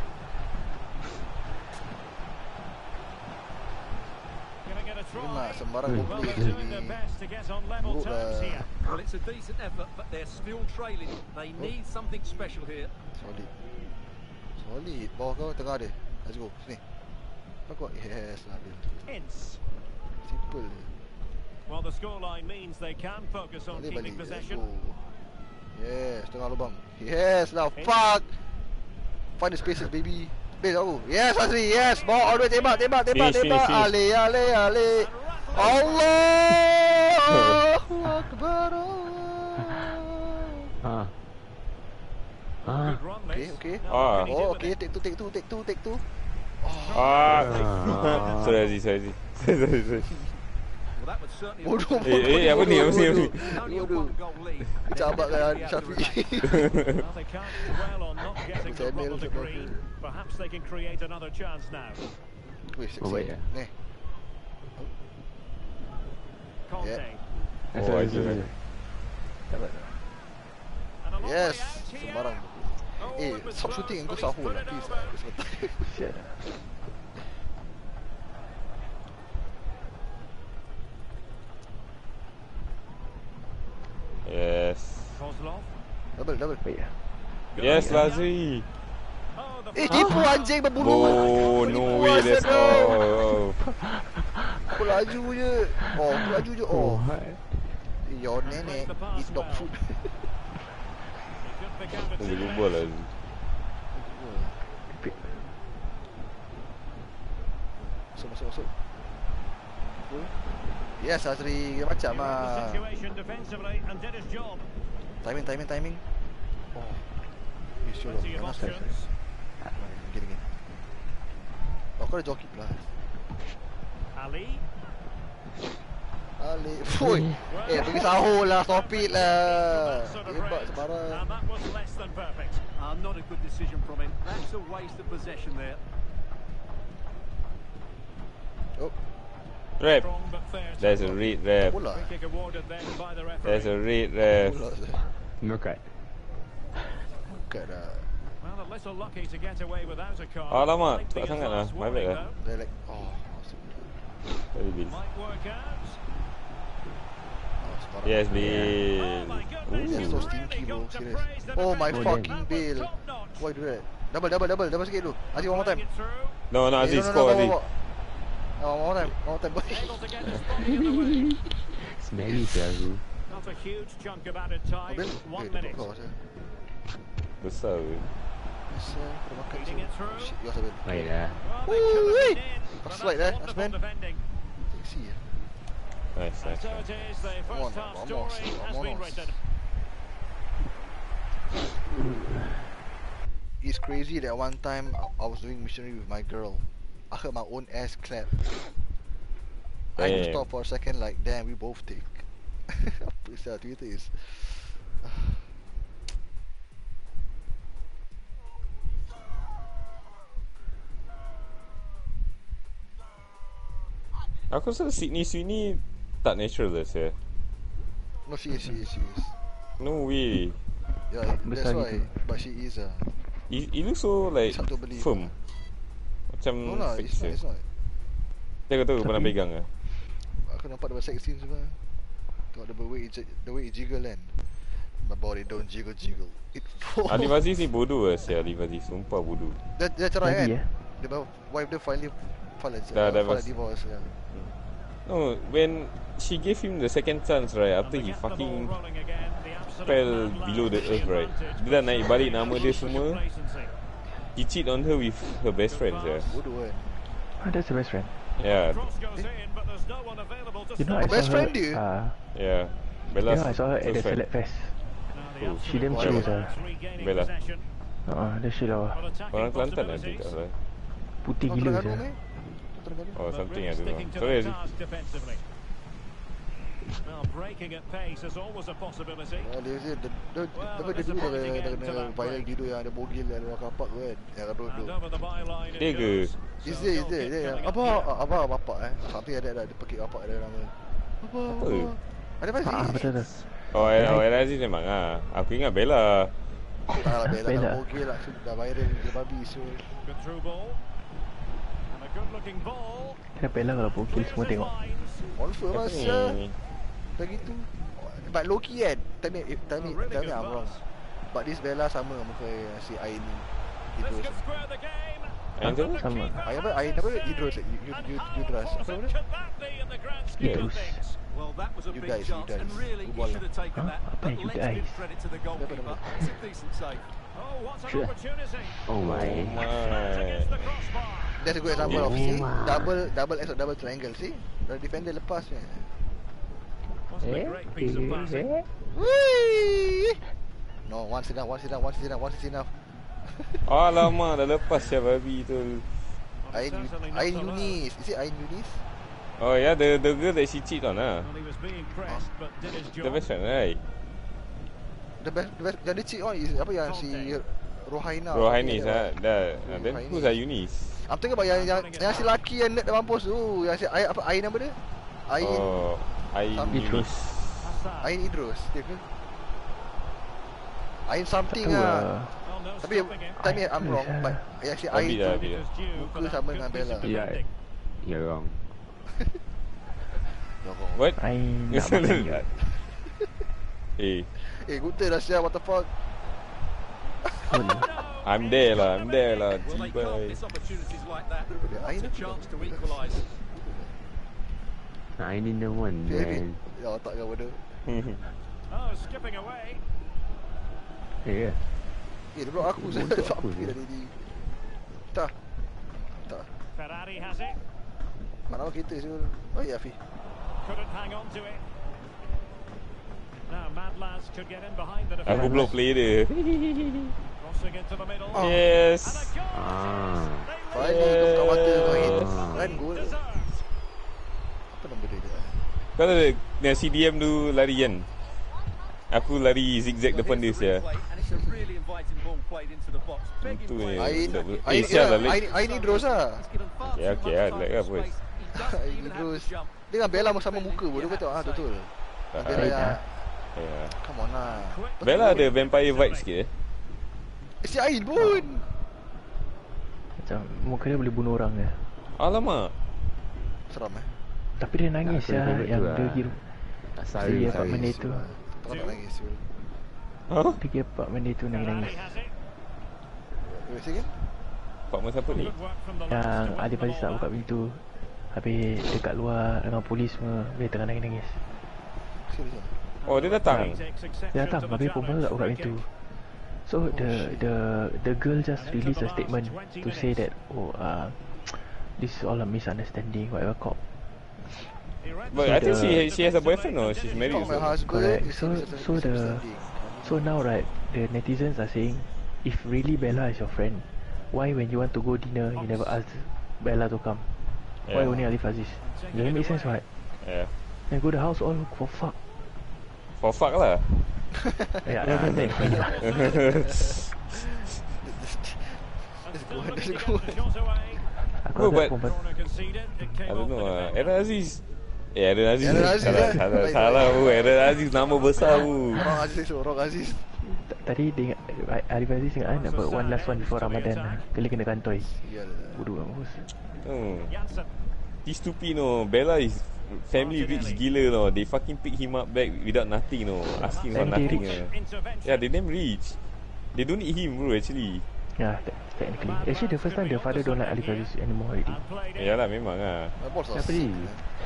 Speaker 6: Gonna get a
Speaker 2: Memang
Speaker 6: try.
Speaker 2: sembarang
Speaker 6: Well,
Speaker 2: play
Speaker 6: they're doing their best to get on level
Speaker 2: Buruk
Speaker 6: terms
Speaker 2: lah.
Speaker 6: here.
Speaker 7: Well, it's a decent effort, but they're still trailing. They need something special here.
Speaker 2: Solid. Solid. Bawah kau, tengah ada. Let's go. Sini. Kau kuat. Yes lah dia.
Speaker 6: Ince.
Speaker 2: Simple je.
Speaker 6: Well, the scoreline means they can focus on
Speaker 2: Balik balik.
Speaker 6: keeping
Speaker 2: Let's
Speaker 6: possession.
Speaker 2: go. Yes, tengah lubang. Yes lah. Fuck. Find the spaces, baby. Base aku. Yes, Azri. Yes. Bawa all the way. Tembak, tembak, tembak,
Speaker 4: Finish,
Speaker 2: tembak.
Speaker 4: finish, finish.
Speaker 2: Ale, ale, ale. Allahu Akbar.
Speaker 5: Ha. Ah.
Speaker 6: Good run,
Speaker 2: Okay,
Speaker 6: this.
Speaker 2: okay.
Speaker 6: Now,
Speaker 4: Ah.
Speaker 6: what can he do
Speaker 2: Oh,
Speaker 6: with
Speaker 2: okay.
Speaker 6: it?
Speaker 2: Take two, take two, take two, take two.
Speaker 4: Ah.
Speaker 5: Ah.
Speaker 4: Sorry Aziz, sorry Aziz. Sorry, sorry.
Speaker 7: Well, that was certainly a
Speaker 2: Bodoh,
Speaker 4: Eh, eh, apa ni, apa ni, apa ni?
Speaker 7: only a
Speaker 2: Bodoh.
Speaker 7: one-goal lead.
Speaker 2: Cabat kan
Speaker 7: They
Speaker 2: Syafiq.
Speaker 6: Well, they can't dwell on not getting the
Speaker 2: Channel
Speaker 6: rubber
Speaker 2: sebab
Speaker 6: degree.
Speaker 2: tu.
Speaker 6: Perhaps they can create another chance now.
Speaker 2: Weh,
Speaker 5: Oh, baik
Speaker 2: seksi.
Speaker 5: lah.
Speaker 2: Ni.
Speaker 6: Conte.
Speaker 2: Yeah.
Speaker 5: Asia,
Speaker 4: Oh,
Speaker 5: Asia,
Speaker 4: Asia.
Speaker 5: Asia.
Speaker 6: And
Speaker 5: Dapat.
Speaker 6: a long
Speaker 2: Yes.
Speaker 6: way out here.
Speaker 2: Sembarang.
Speaker 6: Oh,
Speaker 2: Eh,
Speaker 6: it was
Speaker 2: stop
Speaker 6: close,
Speaker 2: shooting
Speaker 6: but
Speaker 2: kau
Speaker 6: he's
Speaker 2: sahur
Speaker 6: put
Speaker 2: lah.
Speaker 6: it
Speaker 2: Please
Speaker 6: over.
Speaker 2: lah. Sebentar.
Speaker 5: Shit lah.
Speaker 4: Yes.
Speaker 6: Kozlov.
Speaker 2: Double, double.
Speaker 5: Baik lah.
Speaker 4: Yes Lazri.
Speaker 6: Oh, the
Speaker 2: Eh, tipu anjing berbulu.
Speaker 4: Oh, no way, let's go.
Speaker 2: Aku laju je. Oh, aku laju je. Oh.
Speaker 5: hai.
Speaker 2: Eh, your nenek eat dog food.
Speaker 6: It could become a
Speaker 4: Boleh
Speaker 6: two-man.
Speaker 4: jumpa lah.
Speaker 2: Masuk, masuk, masuk. Yes, Azri. Dia macam
Speaker 6: He read the
Speaker 2: lah.
Speaker 6: situation defensively and did his job.
Speaker 2: Timing, timing, timing. Oh. Eh, sure.
Speaker 6: Plenty of
Speaker 2: Panas.
Speaker 6: options.
Speaker 2: Gini, gini. Oh, kau ada joki pula.
Speaker 6: Ali.
Speaker 2: Ali. Fui. Eh, pergi sahur lah. Stop it lah.
Speaker 6: That sort of
Speaker 2: Hebat
Speaker 6: range,
Speaker 2: sembarang.
Speaker 6: and that was less than perfect.
Speaker 7: Uh, not a good decision from him. That's a waste of possession there.
Speaker 2: Oh,
Speaker 4: Rap.
Speaker 6: Strong but fair.
Speaker 4: There's a red rap.
Speaker 2: bola.
Speaker 6: Free kick awarded then by the referee.
Speaker 4: There's a red rap.
Speaker 2: Bola je.
Speaker 5: No cut.
Speaker 2: Bukan dah.
Speaker 6: Well, a little lucky to get away without a card.
Speaker 4: Alamak,
Speaker 6: Might be
Speaker 4: tak
Speaker 6: his
Speaker 4: sangat lah.
Speaker 6: last
Speaker 4: My bad
Speaker 6: warning,
Speaker 4: lah.
Speaker 6: though.
Speaker 2: Dia like, oh, masuk.
Speaker 4: Very big.
Speaker 6: Might work out.
Speaker 2: Oh, sembarang.
Speaker 4: Yes,
Speaker 6: Oh
Speaker 4: Bill.
Speaker 6: my goodness,
Speaker 2: That's
Speaker 6: he's
Speaker 2: so
Speaker 6: really
Speaker 2: stinky, bro.
Speaker 6: got to
Speaker 2: Serious.
Speaker 6: praise the
Speaker 2: Oh, my
Speaker 6: defender.
Speaker 2: fucking
Speaker 6: That was
Speaker 2: Bill.
Speaker 6: top notch.
Speaker 2: Why do that? Double, double, double. Double sikit dulu. Aziz, one more time.
Speaker 6: Playing it through,
Speaker 4: No, no,
Speaker 2: Eh,
Speaker 4: Aziz,
Speaker 2: no, no,
Speaker 4: score
Speaker 2: no,
Speaker 4: Aziz.
Speaker 2: bawa, bawa. Oh, one more time. One more time.
Speaker 6: able to get his body in the way.
Speaker 5: Smelly saya aku.
Speaker 6: Not a huge chunk of added time.
Speaker 2: Mobil?
Speaker 6: One
Speaker 2: Eh,
Speaker 6: minute.
Speaker 2: duduk kau saya.
Speaker 4: Besar ke?
Speaker 2: Asal, kau dah makan
Speaker 6: Feeding
Speaker 2: tu.
Speaker 6: it through.
Speaker 2: Oh, shit, yours, Abel.
Speaker 5: Baik lah.
Speaker 6: Well, they could have been in, but
Speaker 2: Pass
Speaker 6: that's
Speaker 2: right there, that's
Speaker 6: wonderful
Speaker 2: man.
Speaker 6: defending.
Speaker 2: Sexy ya.
Speaker 4: Nice,
Speaker 6: And
Speaker 4: nice.
Speaker 6: so it is, the
Speaker 2: Come on,
Speaker 6: first half
Speaker 2: vamos,
Speaker 6: story has been
Speaker 2: vamos.
Speaker 6: written.
Speaker 2: It's crazy that one time I- I was doing missionary with my girl. I heard my own ass clap. I had to
Speaker 4: Damn.
Speaker 2: stop for a second like, damn, we both take. Apa sia, Twitter is...
Speaker 4: Aku rasa Sydney Sweeney tak natural lah saya.
Speaker 2: No, she is, she is, she is.
Speaker 4: No way.
Speaker 2: Yeah, that's
Speaker 5: Besar
Speaker 2: why.
Speaker 5: gitu.
Speaker 2: But she is uh,
Speaker 4: It, it looks so like
Speaker 2: It's hard to believe.
Speaker 4: firm. macam
Speaker 2: No lah, it's not,
Speaker 4: fix je.
Speaker 2: it's not.
Speaker 4: Dia kata pernah
Speaker 3: Tapi-
Speaker 4: pegang ke?
Speaker 2: Aku nampak dia sex scene semua. Tengok the way it, j- the way it jiggle kan. My body don't jiggle jiggle. It falls.
Speaker 4: Alif Aziz ni bodoh lah si Alif Aziz. Sumpah bodoh.
Speaker 2: Dia, dia cerai kan?
Speaker 3: Lagi eh.
Speaker 2: Dia bawa wife dia file file
Speaker 4: Dah, dah
Speaker 2: file
Speaker 4: bas-
Speaker 2: divorce ya.
Speaker 4: No, when she gave him the second chance right, after he fucking fell below the earth right, dia dah naik balik nama dia semua. He cheat on her with her best friend ya.
Speaker 2: Bodoh kan.
Speaker 3: Ah, that's the best friend.
Speaker 4: Yeah,
Speaker 3: You know,
Speaker 2: Oh,
Speaker 3: I
Speaker 2: best
Speaker 3: saw her,
Speaker 2: friend dia?
Speaker 3: Ah,
Speaker 4: yeah.
Speaker 3: you
Speaker 4: Bella.
Speaker 3: know, I saw her at the
Speaker 4: close friend.
Speaker 3: Select Fest. She damn
Speaker 2: Why?
Speaker 3: chills ah.
Speaker 4: Bella.
Speaker 3: Ah, dia chill lah.
Speaker 4: Orang Kelantan lah dia tak salah.
Speaker 3: Putih
Speaker 2: Kau
Speaker 3: gila
Speaker 2: Terengganu
Speaker 3: je.
Speaker 2: meh? Kau Terengganu?
Speaker 4: Oh, something I don't know. Sorry Aziz.
Speaker 6: Well, breaking at pace is always a possibility.
Speaker 2: Ah, dia dia dia dia dia dia dulu dia dia kena viral video yang ada bogil yang luar kapak tu kan. Yang road tu.
Speaker 6: And over the byline it
Speaker 4: Dia ke?
Speaker 6: goes.
Speaker 2: Is there, is there, dia apa apa bapak eh. Sampai ada ada dia pakai bapak dia nama. Apa?
Speaker 4: Apa?
Speaker 2: Ada apa sih?
Speaker 3: Ah, betul tu.
Speaker 4: Oh, eh, oh, Ella Aziz memang ah. Aku ingat Bella.
Speaker 2: Tak lah Bella
Speaker 3: Bella.
Speaker 2: dah bogil lah sudah viral dia babi so.
Speaker 6: Good through ball. And a good looking ball.
Speaker 3: Dia Bella kalau pukul semua tengok.
Speaker 2: Confirm
Speaker 4: Apa
Speaker 2: masa
Speaker 4: ni?
Speaker 2: begitu. But Loki kan, tell me, if- tell me, tell me I'm wrong. But this Bella sama muka yang si Ain
Speaker 6: This
Speaker 2: Idrus.
Speaker 6: could square the game.
Speaker 4: Ain tu?
Speaker 3: Sama.
Speaker 2: Ain apa? Ain apa? Idrus. Idrus. Apa
Speaker 6: Could
Speaker 2: nama dia?
Speaker 6: that be in the grand scheme of
Speaker 3: Idrus.
Speaker 6: things?
Speaker 7: Well, that was a
Speaker 2: You
Speaker 7: big
Speaker 2: guys, you
Speaker 7: chance,
Speaker 2: guys.
Speaker 7: and really,
Speaker 2: Good
Speaker 7: he
Speaker 2: ball
Speaker 7: should have taken
Speaker 3: Huh?
Speaker 7: that.
Speaker 3: Apa
Speaker 7: But
Speaker 3: yang you
Speaker 7: let's
Speaker 3: guys?
Speaker 7: give credit to the goalkeeper. It's a decent save.
Speaker 6: Oh, what an
Speaker 3: Sure.
Speaker 6: opportunity.
Speaker 3: Oh my.
Speaker 6: Smash against the crossbar.
Speaker 2: That's a good example of
Speaker 3: Oh
Speaker 2: see
Speaker 3: my.
Speaker 2: double double X or double triangle. See, the defender lepas ni.
Speaker 6: Wasn't a great piece of passing.
Speaker 2: Whee! No, once enough, once enough, once enough, once enough.
Speaker 4: Alamak, dah lepas ya babi tu.
Speaker 2: Ain Ain Yunis. Is it Ain Yunis?
Speaker 4: Oh yeah, the the girl that she cheat on ah.
Speaker 6: Well, he was being pressed, but did his
Speaker 4: The
Speaker 6: job.
Speaker 4: best friend right?
Speaker 2: The best, the best. Yang dia cheat on is apa yang si Rohaina.
Speaker 4: Rohainis
Speaker 2: Yeah.
Speaker 4: ah. Dah. And then who's Ayunis?
Speaker 2: I'm talking about yang yang, yang si laki yang net dalam mampus tu. Yang si Ain apa Ain nama dia? Ain
Speaker 4: Oh, Ayunis.
Speaker 6: Hassan.
Speaker 2: Ain Idrus. Dia ke? Ain something
Speaker 3: Tahu
Speaker 2: ah.
Speaker 3: lah.
Speaker 6: Well, no
Speaker 2: Tapi
Speaker 6: stopping him.
Speaker 2: tell me I'm
Speaker 3: Yes,
Speaker 2: wrong.
Speaker 3: ah.
Speaker 2: But yang si
Speaker 4: Abi
Speaker 2: Ain
Speaker 4: dah,
Speaker 2: tu
Speaker 4: Abi dah.
Speaker 6: Is due
Speaker 2: Muka
Speaker 6: for that
Speaker 2: sama
Speaker 6: good
Speaker 2: dengan
Speaker 6: piece of
Speaker 2: Bella.
Speaker 5: Yeah.
Speaker 6: defending.
Speaker 5: You're wrong.
Speaker 2: Jorong.
Speaker 4: What?
Speaker 3: I nak makan juga.
Speaker 4: Eh,
Speaker 2: Eh, Guter dah siap, what the fuck?
Speaker 3: Betul.
Speaker 4: I'm there lah, I'm there lah.
Speaker 7: Well, they
Speaker 4: Cibai.
Speaker 7: can't miss opportunities like that.
Speaker 2: Ain
Speaker 7: It's a
Speaker 2: apa?
Speaker 7: chance to equalise.
Speaker 5: I need the one,
Speaker 2: David.
Speaker 5: man.
Speaker 2: Ya, otak kau bodoh.
Speaker 6: Oh, skipping away.
Speaker 5: Yeah.
Speaker 2: Eh, dia blok aku saya
Speaker 5: Untuk
Speaker 2: tak
Speaker 5: aku
Speaker 2: apa
Speaker 5: je.
Speaker 2: tadi ni. Tak. Tak.
Speaker 6: Ferrari has it.
Speaker 2: Mana kereta sih? Oh ya, Fi.
Speaker 6: Couldn't hang on to it. Now, Mad Lads could get in behind the
Speaker 4: Aku
Speaker 6: defender.
Speaker 4: block play dia.
Speaker 6: Crossing into the middle.
Speaker 2: Oh.
Speaker 4: Yes.
Speaker 6: And a goal.
Speaker 5: Ah.
Speaker 2: Finally, kau buka mata kau hit.
Speaker 5: Ah.
Speaker 2: Kan gol.
Speaker 6: Deserved.
Speaker 2: Apa nombor dia dia?
Speaker 4: Kau tahu yang C D M tu lari kan? Aku lari zigzag depan dia sia.
Speaker 7: And it's a really inviting ball played into the box. Begging
Speaker 4: Itu ni.
Speaker 7: players
Speaker 2: Ain,
Speaker 7: to
Speaker 4: Eh,
Speaker 2: Ain,
Speaker 4: sial lah,
Speaker 2: Ain,
Speaker 4: Alex.
Speaker 2: Ain Idrus lah.
Speaker 7: He's given far
Speaker 4: Okay,
Speaker 7: too
Speaker 4: okay,
Speaker 7: much
Speaker 4: ah,
Speaker 7: time
Speaker 4: like
Speaker 7: and
Speaker 4: that, boys.
Speaker 7: space. He doesn't
Speaker 2: Ain
Speaker 7: even have
Speaker 2: Idrus.
Speaker 7: to jump.
Speaker 2: Dia dengan Bella sama muka pun. Dia betul. Ah, betul.
Speaker 4: Tak
Speaker 2: Bella
Speaker 3: ada.
Speaker 2: yang
Speaker 4: Ya.
Speaker 2: come on lah.
Speaker 4: Bella ada vampire vibes sikit eh.
Speaker 2: Eh, si Ain pun.
Speaker 3: Macam muka dia boleh bunuh orang je.
Speaker 4: Alamak.
Speaker 2: Seram eh.
Speaker 3: Tapi dia nangis
Speaker 5: Aku
Speaker 3: ya
Speaker 5: favorite
Speaker 3: yang
Speaker 5: tu
Speaker 3: dia
Speaker 5: lah.
Speaker 3: pergi
Speaker 5: Sorry,
Speaker 3: Si
Speaker 5: sorry.
Speaker 3: apartment dia tu.
Speaker 2: Tak nak nangis. Sul.
Speaker 4: Ha?
Speaker 3: Dia pergi apartment dia tu
Speaker 6: Ferrari
Speaker 3: nangis-nangis.
Speaker 6: has it.
Speaker 2: Wait, say again?
Speaker 4: Pak Mas siapa ni?
Speaker 6: Good work from the
Speaker 3: Yang
Speaker 6: lads to win
Speaker 3: Alif
Speaker 6: the
Speaker 3: Aziz tak
Speaker 6: ball
Speaker 3: buka
Speaker 6: back.
Speaker 3: pintu. Habis dekat luar dengan polis semua dia tengah nangis-nangis.
Speaker 2: Serius ah?
Speaker 4: Oh, dia datang.
Speaker 6: Takes exception
Speaker 3: Dia datang
Speaker 6: to the
Speaker 3: habis perempuan tak
Speaker 6: challenge.
Speaker 3: buka
Speaker 6: Free
Speaker 3: pintu.
Speaker 6: kick.
Speaker 3: So the the the girl just released a statement to say that oh uh, this is all a misunderstanding whatever cop.
Speaker 6: He read
Speaker 4: But
Speaker 6: the
Speaker 4: I think she
Speaker 6: message
Speaker 4: she has a
Speaker 6: to
Speaker 4: boyfriend or
Speaker 6: make
Speaker 4: she's
Speaker 6: the
Speaker 4: married
Speaker 2: Talk my
Speaker 4: also.
Speaker 2: husband.
Speaker 3: Correct.
Speaker 2: is
Speaker 3: So-
Speaker 2: mis-
Speaker 3: so the-
Speaker 2: misunderstanding.
Speaker 3: So now right the netizens are saying if really Bella is your friend, why when you want to go dinner you never ask Bella to come? Why
Speaker 4: Yeah.
Speaker 3: only Alif Aziz? Doesn't make sense right?
Speaker 4: Yeah.
Speaker 3: Then go to the house all for fuck.
Speaker 4: For fuck lah.
Speaker 3: Yeah, yeah, yeah, yeah.
Speaker 6: And
Speaker 2: go,
Speaker 6: still
Speaker 2: let's
Speaker 6: looking to
Speaker 2: go.
Speaker 6: get the shot away.
Speaker 3: Aku
Speaker 4: No,
Speaker 3: agak
Speaker 4: but-
Speaker 3: perempuan
Speaker 6: Corner conceded. It came
Speaker 4: I don't
Speaker 6: off
Speaker 4: know
Speaker 6: the
Speaker 4: lah.
Speaker 6: defender.
Speaker 4: Aaron Aziz. Eh, Aaron Aziz.
Speaker 2: Aaron Aziz
Speaker 4: Salah,
Speaker 2: lah.
Speaker 4: salah,
Speaker 2: Baik,
Speaker 4: salah.
Speaker 2: baik.
Speaker 4: Oh, Aaron Aziz nama besar tu.
Speaker 2: Orang Aziz tu, orang Aziz.
Speaker 3: tak, Tadi dia ingat Arif Aziz ingat kan nak buat one last one before Ramadan lah. Kali kena kantoi.
Speaker 2: Iyalah.
Speaker 3: Bodoh lah bos.
Speaker 4: Hmm. He's stupid no. Bella is family rich gila no. They fucking pick him up back without nothing no. Asking for nothing uh. Yeah, they damn rich. They don't need him bro actually.
Speaker 3: Yeah, technically. Actually the first time the father don't like Arif Aziz anymore already.
Speaker 4: Yalah memang lah.
Speaker 2: Apa sah?
Speaker 3: Siapa ni?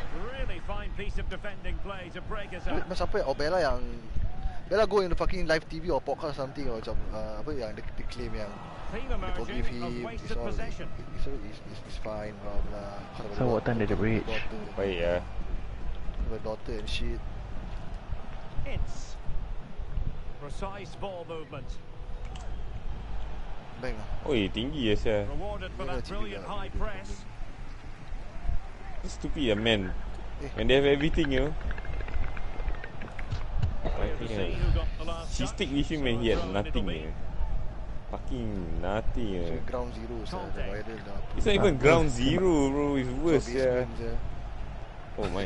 Speaker 2: Macam siapa yang? Oh Bella yang Bella go in the fucking live T V or podcast something or macam uh, apa yang dia, dia claim yang they forgive him, it's all, it's, it's, it's, it's fine, blah blah.
Speaker 3: So what time did the bridge?
Speaker 4: Baik ya.
Speaker 2: Her daughter and shit.
Speaker 6: It's precise ball movement.
Speaker 2: Bang lah.
Speaker 4: Oi, tinggi ya saya.
Speaker 6: Rewarded for that brilliant high press.
Speaker 4: Stupid ya man. When they have everything you know. She stick with him when he had nothing eh. Fucking nothing eh.
Speaker 2: Ground zero sah, the viral dah.
Speaker 4: It's not even ground zero bro, it's worse yeah. Oh my.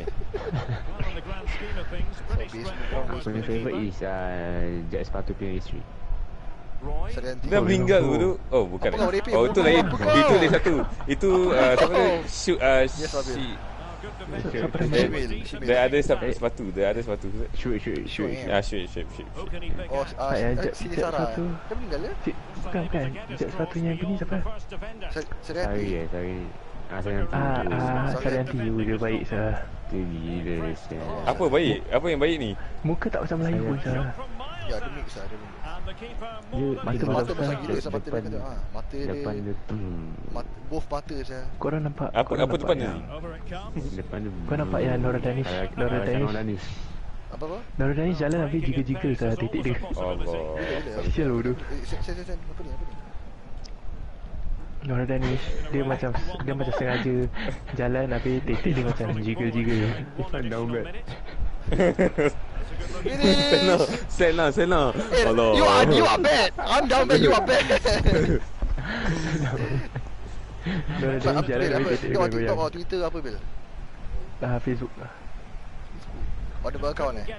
Speaker 1: My favourite is uh, Jet Sepatu punya history.
Speaker 4: Dah meninggal tu. Oh bukan. Oh itu lain. Itu dia satu. Itu uh, siapa tu? Shoot uh, si The other sepatu, the other sepatu.
Speaker 1: Shoot, shoot, shoot.
Speaker 4: Ah, shoot, shoot, shoot.
Speaker 2: Oh, ah, sini Sarah. Dia meninggal ya?
Speaker 3: Bukan, bukan. Jet sepatunya yang ni siapa?
Speaker 2: Sarianti.
Speaker 1: Sorry, sorry. Ah, Sarianti.
Speaker 3: Ah, ah, Sarianti. Dia baik sah.
Speaker 1: Tu gila sia.
Speaker 4: Apa baik? Apa yang baik ni?
Speaker 3: Muka tak macam Melayu pun sah.
Speaker 2: Ya, dia mix lah, dia mix.
Speaker 1: Dia
Speaker 3: mata
Speaker 2: mata
Speaker 3: besar
Speaker 2: besar gila, mata dia kata. Ah, mata dia.
Speaker 1: Depan dia. Hmm.
Speaker 2: Both mata saya.
Speaker 3: Korang nampak?
Speaker 4: Apa apa depan ni?
Speaker 1: Depan dia.
Speaker 3: Kau nampak yang Nora Danish? Nora Danish.
Speaker 2: Apa apa?
Speaker 3: Nora Danish jalan habis jiggle-jiggle sah titik dia.
Speaker 4: Allah.
Speaker 3: Sial bodoh.
Speaker 2: Sen sen sen apa ni? Apa ni?
Speaker 3: Nora Danish dia macam dia macam sengaja jalan habis titik dia macam jiggle-jiggle. Down bad.
Speaker 4: Senang, senang, senang. Allah.
Speaker 2: You are you are bad. I'm down bad. You are bad.
Speaker 3: Nora Danish jalan habis titik dia goyang.
Speaker 2: TikTok atau Twitter apa Bil?
Speaker 3: Ah, Facebook lah.
Speaker 2: Ada account eh?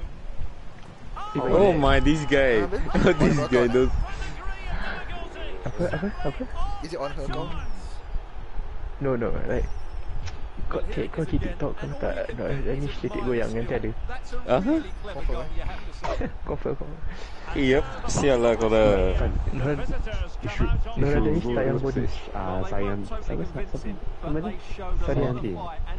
Speaker 4: Oh my, this guy. This guy those.
Speaker 3: Apa apa apa?
Speaker 2: Is it on her account?
Speaker 3: No no, like kau kek kau kek TikTok kau tak Nora Danish titik goyang nanti ada.
Speaker 4: Aha.
Speaker 2: Confirm eh?
Speaker 3: Confirm confirm.
Speaker 4: Yep, sial lah kau dah.
Speaker 3: Nora Nora Danish tak yang bodoh.
Speaker 1: Ah, sayang. Siapa siapa? Nama dia? Sarianti.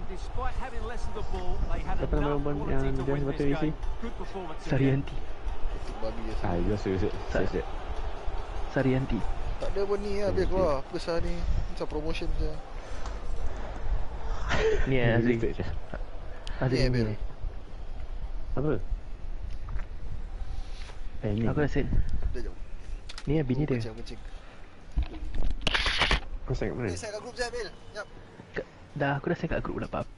Speaker 1: Siapa nama perempuan yang dia sepatu isi?
Speaker 3: Sarianti.
Speaker 2: Babi je.
Speaker 1: Ah, dia serius. Serius.
Speaker 3: Sarianti.
Speaker 2: Tak ada pun ni lah, biar keluar. Apa sah ni? Macam promotion je.
Speaker 3: Ni eh Azri. Azri
Speaker 2: Ni, Bil.
Speaker 3: ni.
Speaker 1: Apa? Eh, ni.
Speaker 3: Aku dah send.
Speaker 2: Dah jom.
Speaker 3: Ni yang bini dia.
Speaker 2: Kencing, kencing.
Speaker 1: Kau send kat mana?
Speaker 2: Ni saya kat grup saya, Bil. Jap.
Speaker 3: Dah aku dah send kat grup dah pap.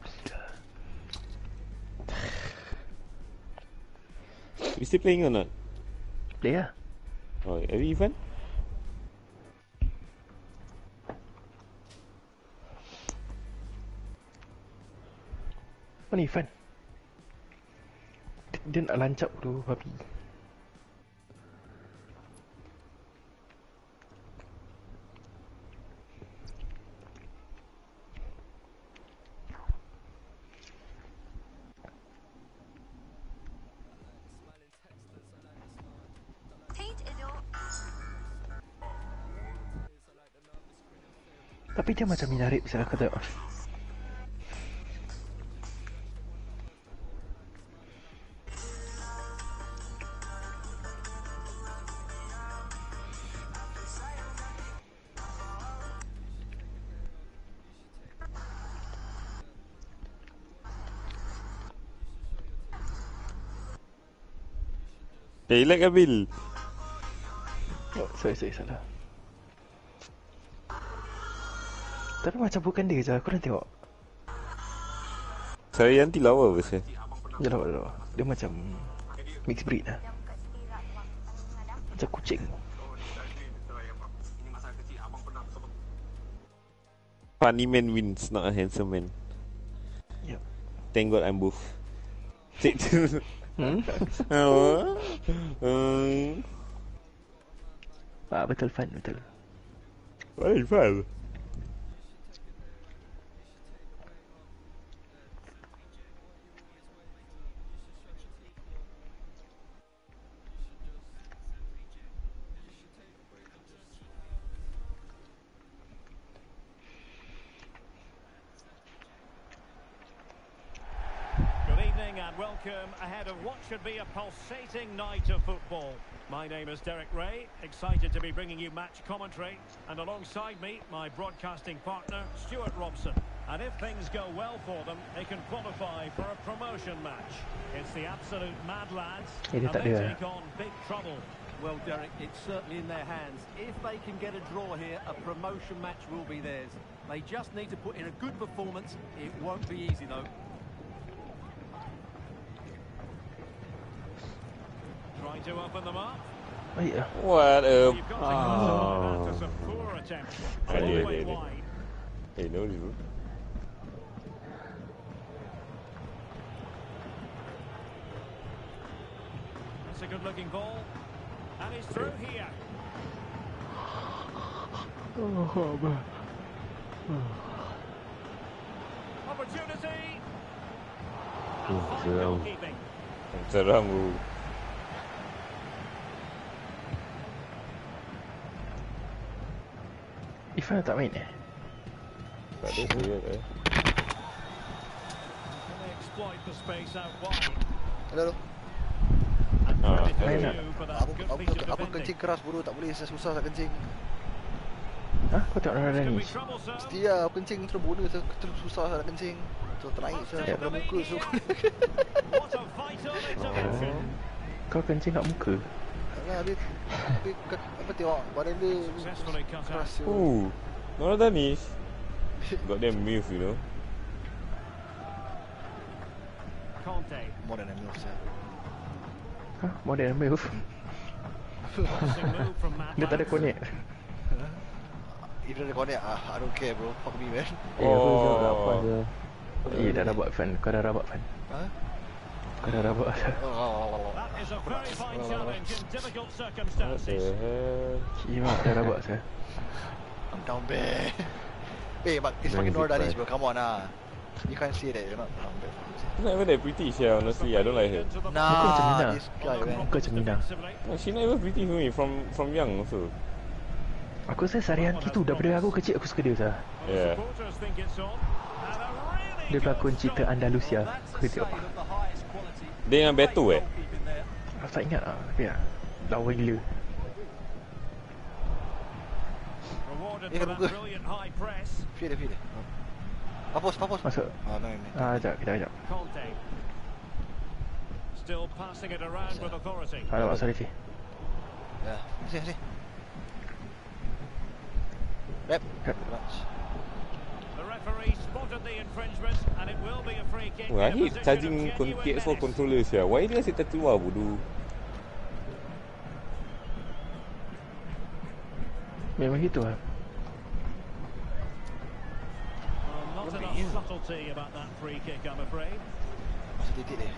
Speaker 4: You still playing or not?
Speaker 3: Play lah.
Speaker 4: Oh, have you even?
Speaker 3: Mana Ifan? Dia, dia nak lancap tu babi. Tapi dia macam minaret bisa kata.
Speaker 4: Eh, like Abil.
Speaker 3: Oh, sorry, sorry, salah. Tapi macam bukan dia je, korang tengok.
Speaker 4: Sarianti lawa apa sih?
Speaker 3: Dia lawa, lawa. Dia macam mixed breed lah. Macam kucing.
Speaker 4: Funny man wins, not a handsome man.
Speaker 3: Yep.
Speaker 4: Thank God I'm both. Take two.
Speaker 3: Hmm?
Speaker 4: Oh. Um.
Speaker 3: Ah, betul Fan, betul.
Speaker 4: Why Fan?
Speaker 6: And welcome ahead of what should be a pulsating night of football. My name is Derek Ray, excited to be bringing you match commentary, and alongside me, my broadcasting partner, Stuart Robson. And if things go well for them, they can qualify for a promotion match. It's the absolute mad lads, and they take on big trouble.
Speaker 7: Well, Derek, it's certainly in their hands. If they can get a draw here, a promotion match will be theirs. They just need to put in a good performance. It won't be easy, though.
Speaker 6: Trying to open them up.
Speaker 3: Oh, yeah.
Speaker 4: What a...
Speaker 6: You've got to oh. After some poor attempts.
Speaker 4: I did, I did. Hey, no, you.
Speaker 6: That's a good-looking ball. And he's through here.
Speaker 3: Oh, man.
Speaker 6: Opportunity.
Speaker 5: Oh, seram.
Speaker 4: Seram tu.
Speaker 3: Ifan tak main eh?
Speaker 4: Tak ada saya eh.
Speaker 2: Hello.
Speaker 4: Ah,
Speaker 3: main tak?
Speaker 2: Apa, apa, apa kencing keras bro, tak boleh saya susah nak kencing.
Speaker 3: Hah? Kau tengok orang ni?
Speaker 2: Mesti lah, kencing terus bodoh, terus susah nak kencing. Terus ternaik saya pada muka so.
Speaker 3: Oh. Kau kencing kat muka?
Speaker 2: Alah dia, dia apa tengok badan dia keras.
Speaker 4: Oh, Nora Danish. Got them milf, you know.
Speaker 2: More than a milf, sir.
Speaker 3: Hah? More than a milf? Dia tak ada connect.
Speaker 2: If dia ada connect, ah, I don't care bro. Fuck me man.
Speaker 3: Eh, aku juga apa je. Eh, dah rabak Fan. Kau dah rabak Fan.
Speaker 2: Ha?
Speaker 3: Kau dah rabak.
Speaker 6: That is a very fine challenge in difficult circumstances.
Speaker 3: Kimak dah rabak saya.
Speaker 2: I'm down bad. Hey, but it's fucking Nora Danish bro. Come on ah. You can't say that you're not down bad.
Speaker 4: She's not even that pretty, yeah, honestly. I don't like her.
Speaker 2: Nah, this guy man.
Speaker 3: Muka macam Mina.
Speaker 4: No, she's not even pretty for me from from young also.
Speaker 3: Aku rasa Sarianti tu daripada aku kecil aku suka dia sah.
Speaker 4: Yeah.
Speaker 3: Dia pelakon cerita Andalusia. Aku tengok.
Speaker 4: Dia yang Beto eh?
Speaker 3: Aku tak ingat lah. Tapi lah. Lawa gila.
Speaker 2: Eh, kat muka. Fear dia, fear dia. Papos, papos.
Speaker 3: Masuk.
Speaker 2: Ah, no, no.
Speaker 3: Ah, sekejap, kejap, kejap.
Speaker 6: Still passing it around with authority.
Speaker 3: Alamak, sorry Fi.
Speaker 2: Ya, sini, sini. Rep.
Speaker 3: Rep.
Speaker 6: The referee spotted the infringement and it will be a free kick.
Speaker 4: Oh, I hate charging P S four controllers here. Why dia asyik terkeluar bodoh?
Speaker 3: Memang gitu lah.
Speaker 6: Not enough subtlety about that free kick, I'm afraid.
Speaker 2: Masih titik dia.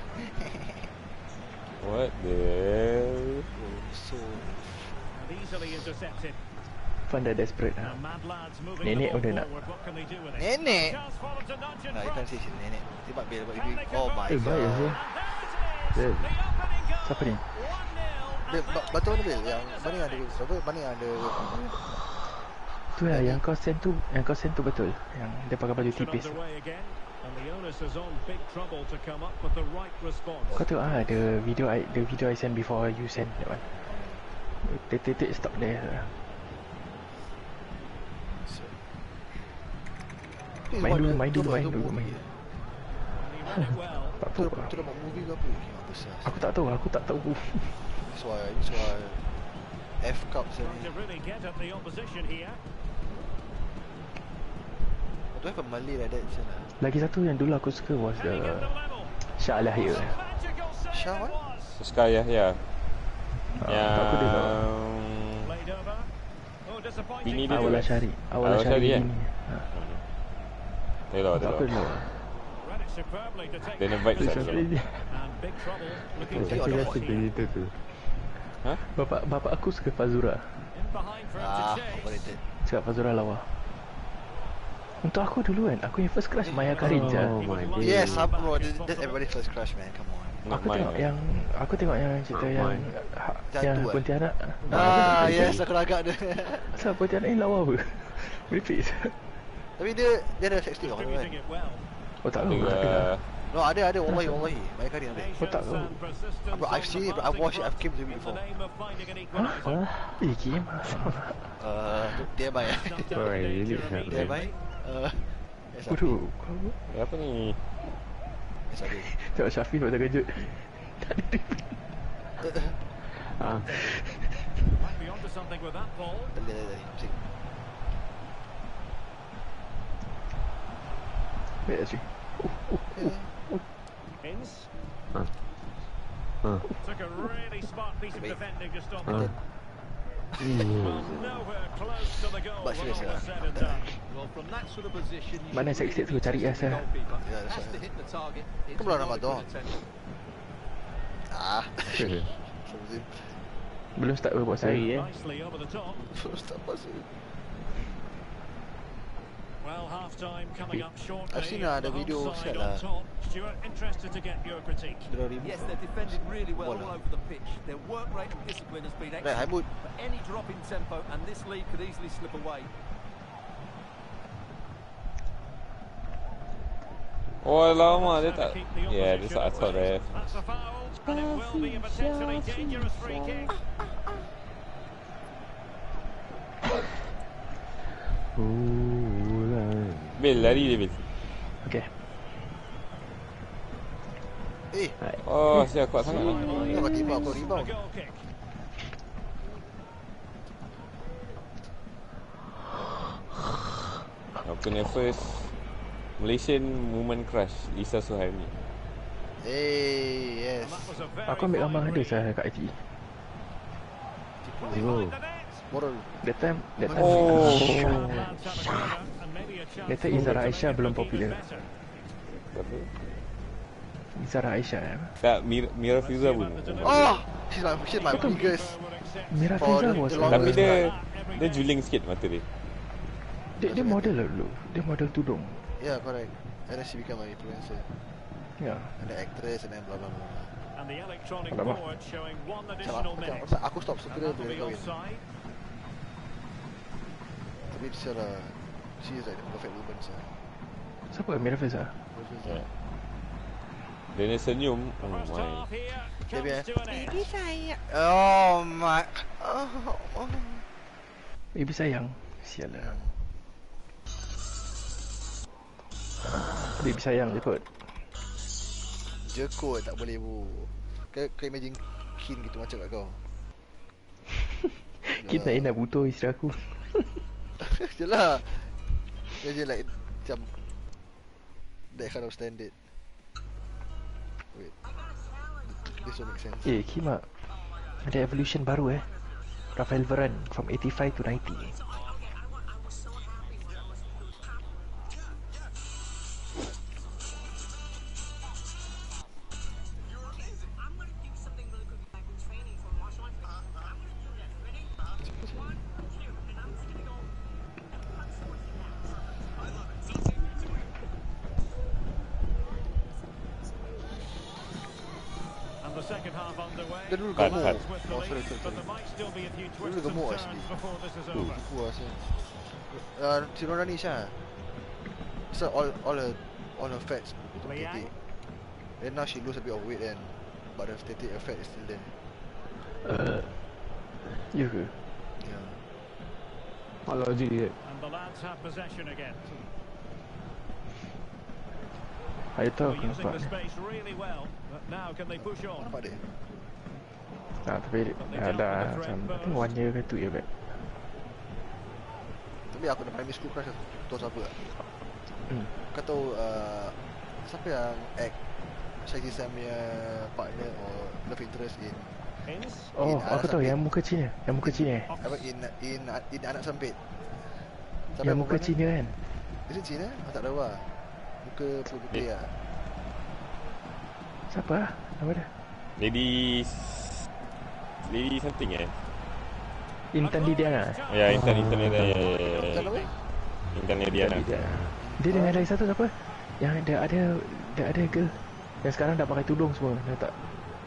Speaker 4: What the hell?
Speaker 2: Oh, so
Speaker 6: easily intercepted.
Speaker 3: Fan dah desperate lah. Nenek udah nak.
Speaker 2: Nenek? Nah, you can't say she's nenek. Tiba bil buat ibu. Oh my
Speaker 3: eh,
Speaker 2: god.
Speaker 3: Eh, siapa ni?
Speaker 2: Batu mana bil? Yang mana yang ada apa? Mana yang ada?
Speaker 3: Tu lah yang kau send tu, yang kau send tu betul. Yang dia pakai baju tipis. Kau tengok ah, ada video I, the video I send before you send that one. Titik-titik stop there. Main dulu, main dulu, main dulu, main. Tak tahu.
Speaker 2: Tu dah buat movie ke apa?
Speaker 3: Aku tak tahu, aku tak tahu.
Speaker 2: That's why, that's why F Cup sini. Do I have a Malay like that?
Speaker 3: Lagi satu yang dulu aku suka was the Shah Al-Yahya.
Speaker 2: Shah what?
Speaker 4: Shah Yahya.
Speaker 3: Yang aku dia tahu.
Speaker 4: Ini dia
Speaker 3: Awal Syari. Awal Syari
Speaker 4: kan? Hello, hello.
Speaker 3: Aku tahu.
Speaker 4: Dia invite dia.
Speaker 3: Saya rasa dia tu tu.
Speaker 4: Hah?
Speaker 3: Bapak bapak aku suka Fazura.
Speaker 2: Ah, overrated.
Speaker 3: Cakap Fazura lawa. Untuk aku dulu kan, aku yang first crush Maya Karin je.
Speaker 5: Oh my god.
Speaker 2: Yes, up bro. That's that's everybody's first crush, man. Come on.
Speaker 4: Not
Speaker 3: Aku
Speaker 4: mine.
Speaker 3: tengok yang aku tengok yang cerita yang ha- yang
Speaker 2: Jatuh, eh?
Speaker 3: Pontianak.
Speaker 2: Ah, yes, aku agak dia.
Speaker 3: Asal Pontianak ni lawa apa? Merepek.
Speaker 2: Tapi dia dia ada sexting tau, kan?
Speaker 3: Oh tak tahu.
Speaker 4: Tengok,
Speaker 3: Tak dengar.
Speaker 4: uh,
Speaker 2: No, ada ada wallahi wallahi. Maya Karin ada.
Speaker 3: Oh tak tahu.
Speaker 2: Bro, I've seen it, bro. I've watched it. I've came to it before.
Speaker 3: Hah? Eh game.
Speaker 2: Uh, dia baik.
Speaker 5: Oh, really?
Speaker 2: Dia baik. Uh, yes, Afi.
Speaker 3: Bodoh. Kau
Speaker 4: apa ni?
Speaker 2: Yes, Afi.
Speaker 3: tengok Syafiq nak terkejut. Tak ada replay.
Speaker 5: Ah.
Speaker 6: Might be onto something with that ball.
Speaker 2: Tadi tadi tadi. Pusing.
Speaker 3: Baik Asri.
Speaker 6: Ince
Speaker 5: Ah. Ah.
Speaker 6: took a really smart piece of
Speaker 2: Wait.
Speaker 6: defending to stop
Speaker 5: Ah.
Speaker 6: it. Well, nowhere close to the goal
Speaker 2: But
Speaker 6: when all
Speaker 2: seriously,
Speaker 6: was
Speaker 2: ah.
Speaker 6: said and done.
Speaker 7: Well, from that sort of position, you
Speaker 3: Mana
Speaker 7: should
Speaker 3: sex tape tu?
Speaker 7: really
Speaker 3: Cari
Speaker 7: be
Speaker 3: lah,
Speaker 7: testing the
Speaker 3: Sah.
Speaker 7: goalkeeper.
Speaker 2: Ya, that's
Speaker 7: Has to
Speaker 2: right.
Speaker 7: hit the target. It's
Speaker 2: Kau belum
Speaker 7: not
Speaker 2: nampak
Speaker 7: a
Speaker 2: tu?
Speaker 7: good attempt.
Speaker 2: Ah. Sebelum
Speaker 3: Belum start berbuat
Speaker 5: Sorry
Speaker 3: saya.
Speaker 5: eh.
Speaker 6: Nicely over the top.
Speaker 2: start pasal.
Speaker 6: Well, half time coming up shortly.
Speaker 2: I've seen, uh, the
Speaker 6: home
Speaker 2: video
Speaker 6: side
Speaker 2: set,
Speaker 6: on
Speaker 2: uh,
Speaker 6: top. Stuart, interested to get your critique.
Speaker 2: Draw remove.
Speaker 7: Yes, they're defending really well
Speaker 2: Bola.
Speaker 7: all over the pitch. Their work rate and discipline has been
Speaker 2: Right,
Speaker 7: excellent.
Speaker 2: Haimud.
Speaker 7: But any drop in tempo and this lead could easily slip away.
Speaker 4: Oh lama dia tak.
Speaker 6: Keep the
Speaker 4: Yeah, dia
Speaker 6: opposition
Speaker 4: tak asal
Speaker 6: away.
Speaker 4: ref.
Speaker 6: That's a foul, and it will be a potentially dangerous free kick.
Speaker 5: Bulan.
Speaker 4: Bil lari dia Bil.
Speaker 3: Okay.
Speaker 2: Eh,
Speaker 4: Oh, siap kuat sangat lah.
Speaker 2: kau kau tiba kau
Speaker 6: A
Speaker 2: rebound.
Speaker 6: goal kick.
Speaker 4: Aku punya first Malaysian woman crush Lisa Suhaimi.
Speaker 2: Eh, yes.
Speaker 6: And that was a very
Speaker 3: Aku ambil gambar
Speaker 6: fine
Speaker 3: dia
Speaker 6: read.
Speaker 3: saya kat I G.
Speaker 5: Oh.
Speaker 6: The net.
Speaker 2: Moral.
Speaker 3: That time, that time.
Speaker 4: Oh.
Speaker 6: Lads have a corner, and maybe a chance
Speaker 3: That time
Speaker 6: for
Speaker 3: Izara
Speaker 6: them to
Speaker 3: Aisyah
Speaker 6: make
Speaker 3: belum
Speaker 6: it look
Speaker 3: popular.
Speaker 6: even better.
Speaker 4: Apa?
Speaker 3: Izara Aisyah eh.
Speaker 4: Tak, Mir Mira Fiza pun.
Speaker 2: Oh, she's my she's my biggest.
Speaker 3: Mira
Speaker 2: For
Speaker 3: Fiza
Speaker 2: the-
Speaker 3: was
Speaker 2: the
Speaker 3: uh,
Speaker 4: Tapi
Speaker 2: longest
Speaker 4: dia dia juling sikit mata dia.
Speaker 3: dia, dia model lah dulu. Dia model tudung.
Speaker 2: Yeah, correct. And then she became an influencer.
Speaker 3: Ya.
Speaker 2: And the actress and then blah blah blah.
Speaker 6: And the electronic
Speaker 3: Alamak.
Speaker 6: board showing one
Speaker 2: Macam
Speaker 6: additional
Speaker 2: macam-
Speaker 6: minute.
Speaker 2: macam aku stop suka
Speaker 6: And
Speaker 2: dia
Speaker 6: that will
Speaker 2: bila
Speaker 6: be
Speaker 2: kahwin.
Speaker 6: offside.
Speaker 2: Tapi secara she is like the perfect woman sah.
Speaker 3: Siapa Mira Fiza?
Speaker 4: Yeah. Dia ni senyum.
Speaker 6: The
Speaker 4: Oh
Speaker 6: first
Speaker 4: my.
Speaker 6: half here
Speaker 2: Dia
Speaker 6: comes
Speaker 2: punya.
Speaker 6: to an end.
Speaker 2: Oh my. Oh, oh.
Speaker 3: Baby sayang. Sialah. Baby sayang je kot.
Speaker 2: Je kot tak boleh bu. Kau kau imagine Kin gitu macam kat kau.
Speaker 3: Kita nak nak butuh isteri aku.
Speaker 2: Yelah. Imagine like macam that kind of standard. Wait. This will make sense.
Speaker 3: Eh, Kima. Ada evolution baru eh. Rafael Varane from eighty-five to ninety.
Speaker 6: And the second half underway.
Speaker 2: Dia dulu
Speaker 4: Cut,
Speaker 2: gemuk.
Speaker 4: cut.
Speaker 6: With the
Speaker 2: Oh, sorry,
Speaker 6: lead,
Speaker 2: sorry,
Speaker 6: but
Speaker 2: sorry.
Speaker 6: there might still be a few
Speaker 2: Dulu
Speaker 6: twists and
Speaker 2: gemuk
Speaker 6: turns
Speaker 2: actually.
Speaker 6: before this is over.
Speaker 2: Aku rasa. Uh, si Nurani Syah. So all all her all her fats betul
Speaker 6: Liang.
Speaker 2: titik. Then now she lose a bit of weight and but the static effect is still there.
Speaker 3: Uh, ya ke?
Speaker 2: Yeah.
Speaker 5: What logic is that?
Speaker 6: And the lads have possession again.
Speaker 3: Hari tu
Speaker 6: They're
Speaker 3: aku
Speaker 6: using
Speaker 3: nampak.
Speaker 6: the space really well, but now can they push
Speaker 2: Kau
Speaker 6: on?
Speaker 2: nampak dia?
Speaker 3: Ah, tapi ada macam I think one year ke two year back.
Speaker 2: Tapi aku dalam primary school crush aku tahu siapa tak?
Speaker 3: Hmm.
Speaker 2: Kau tahu uh, siapa yang act Shaggy Sam punya partner or love interest in
Speaker 6: Ince.
Speaker 3: Oh,
Speaker 2: In
Speaker 3: aku
Speaker 2: Anak
Speaker 3: tahu
Speaker 2: Sempit.
Speaker 3: yang muka Cina. Yang muka Cina eh.
Speaker 2: apa in in in Anak Sempit.
Speaker 3: Yang muka
Speaker 2: perempuan
Speaker 3: Cina kan.
Speaker 2: ni? Is it Cina? Aku tak tahu lah. Muka putih lah.
Speaker 3: Siapa ah? Nama dia?
Speaker 4: Lady Lady something eh?
Speaker 3: Intan Lidiana.
Speaker 4: Ya, Intan Intan Lidiana. Ya, ya, ya, ya. Intan Lidiana.
Speaker 3: Dia dengan lagi satu siapa? Yang dia ada dia ada girl yang sekarang dah pakai tudung semua, dah tak?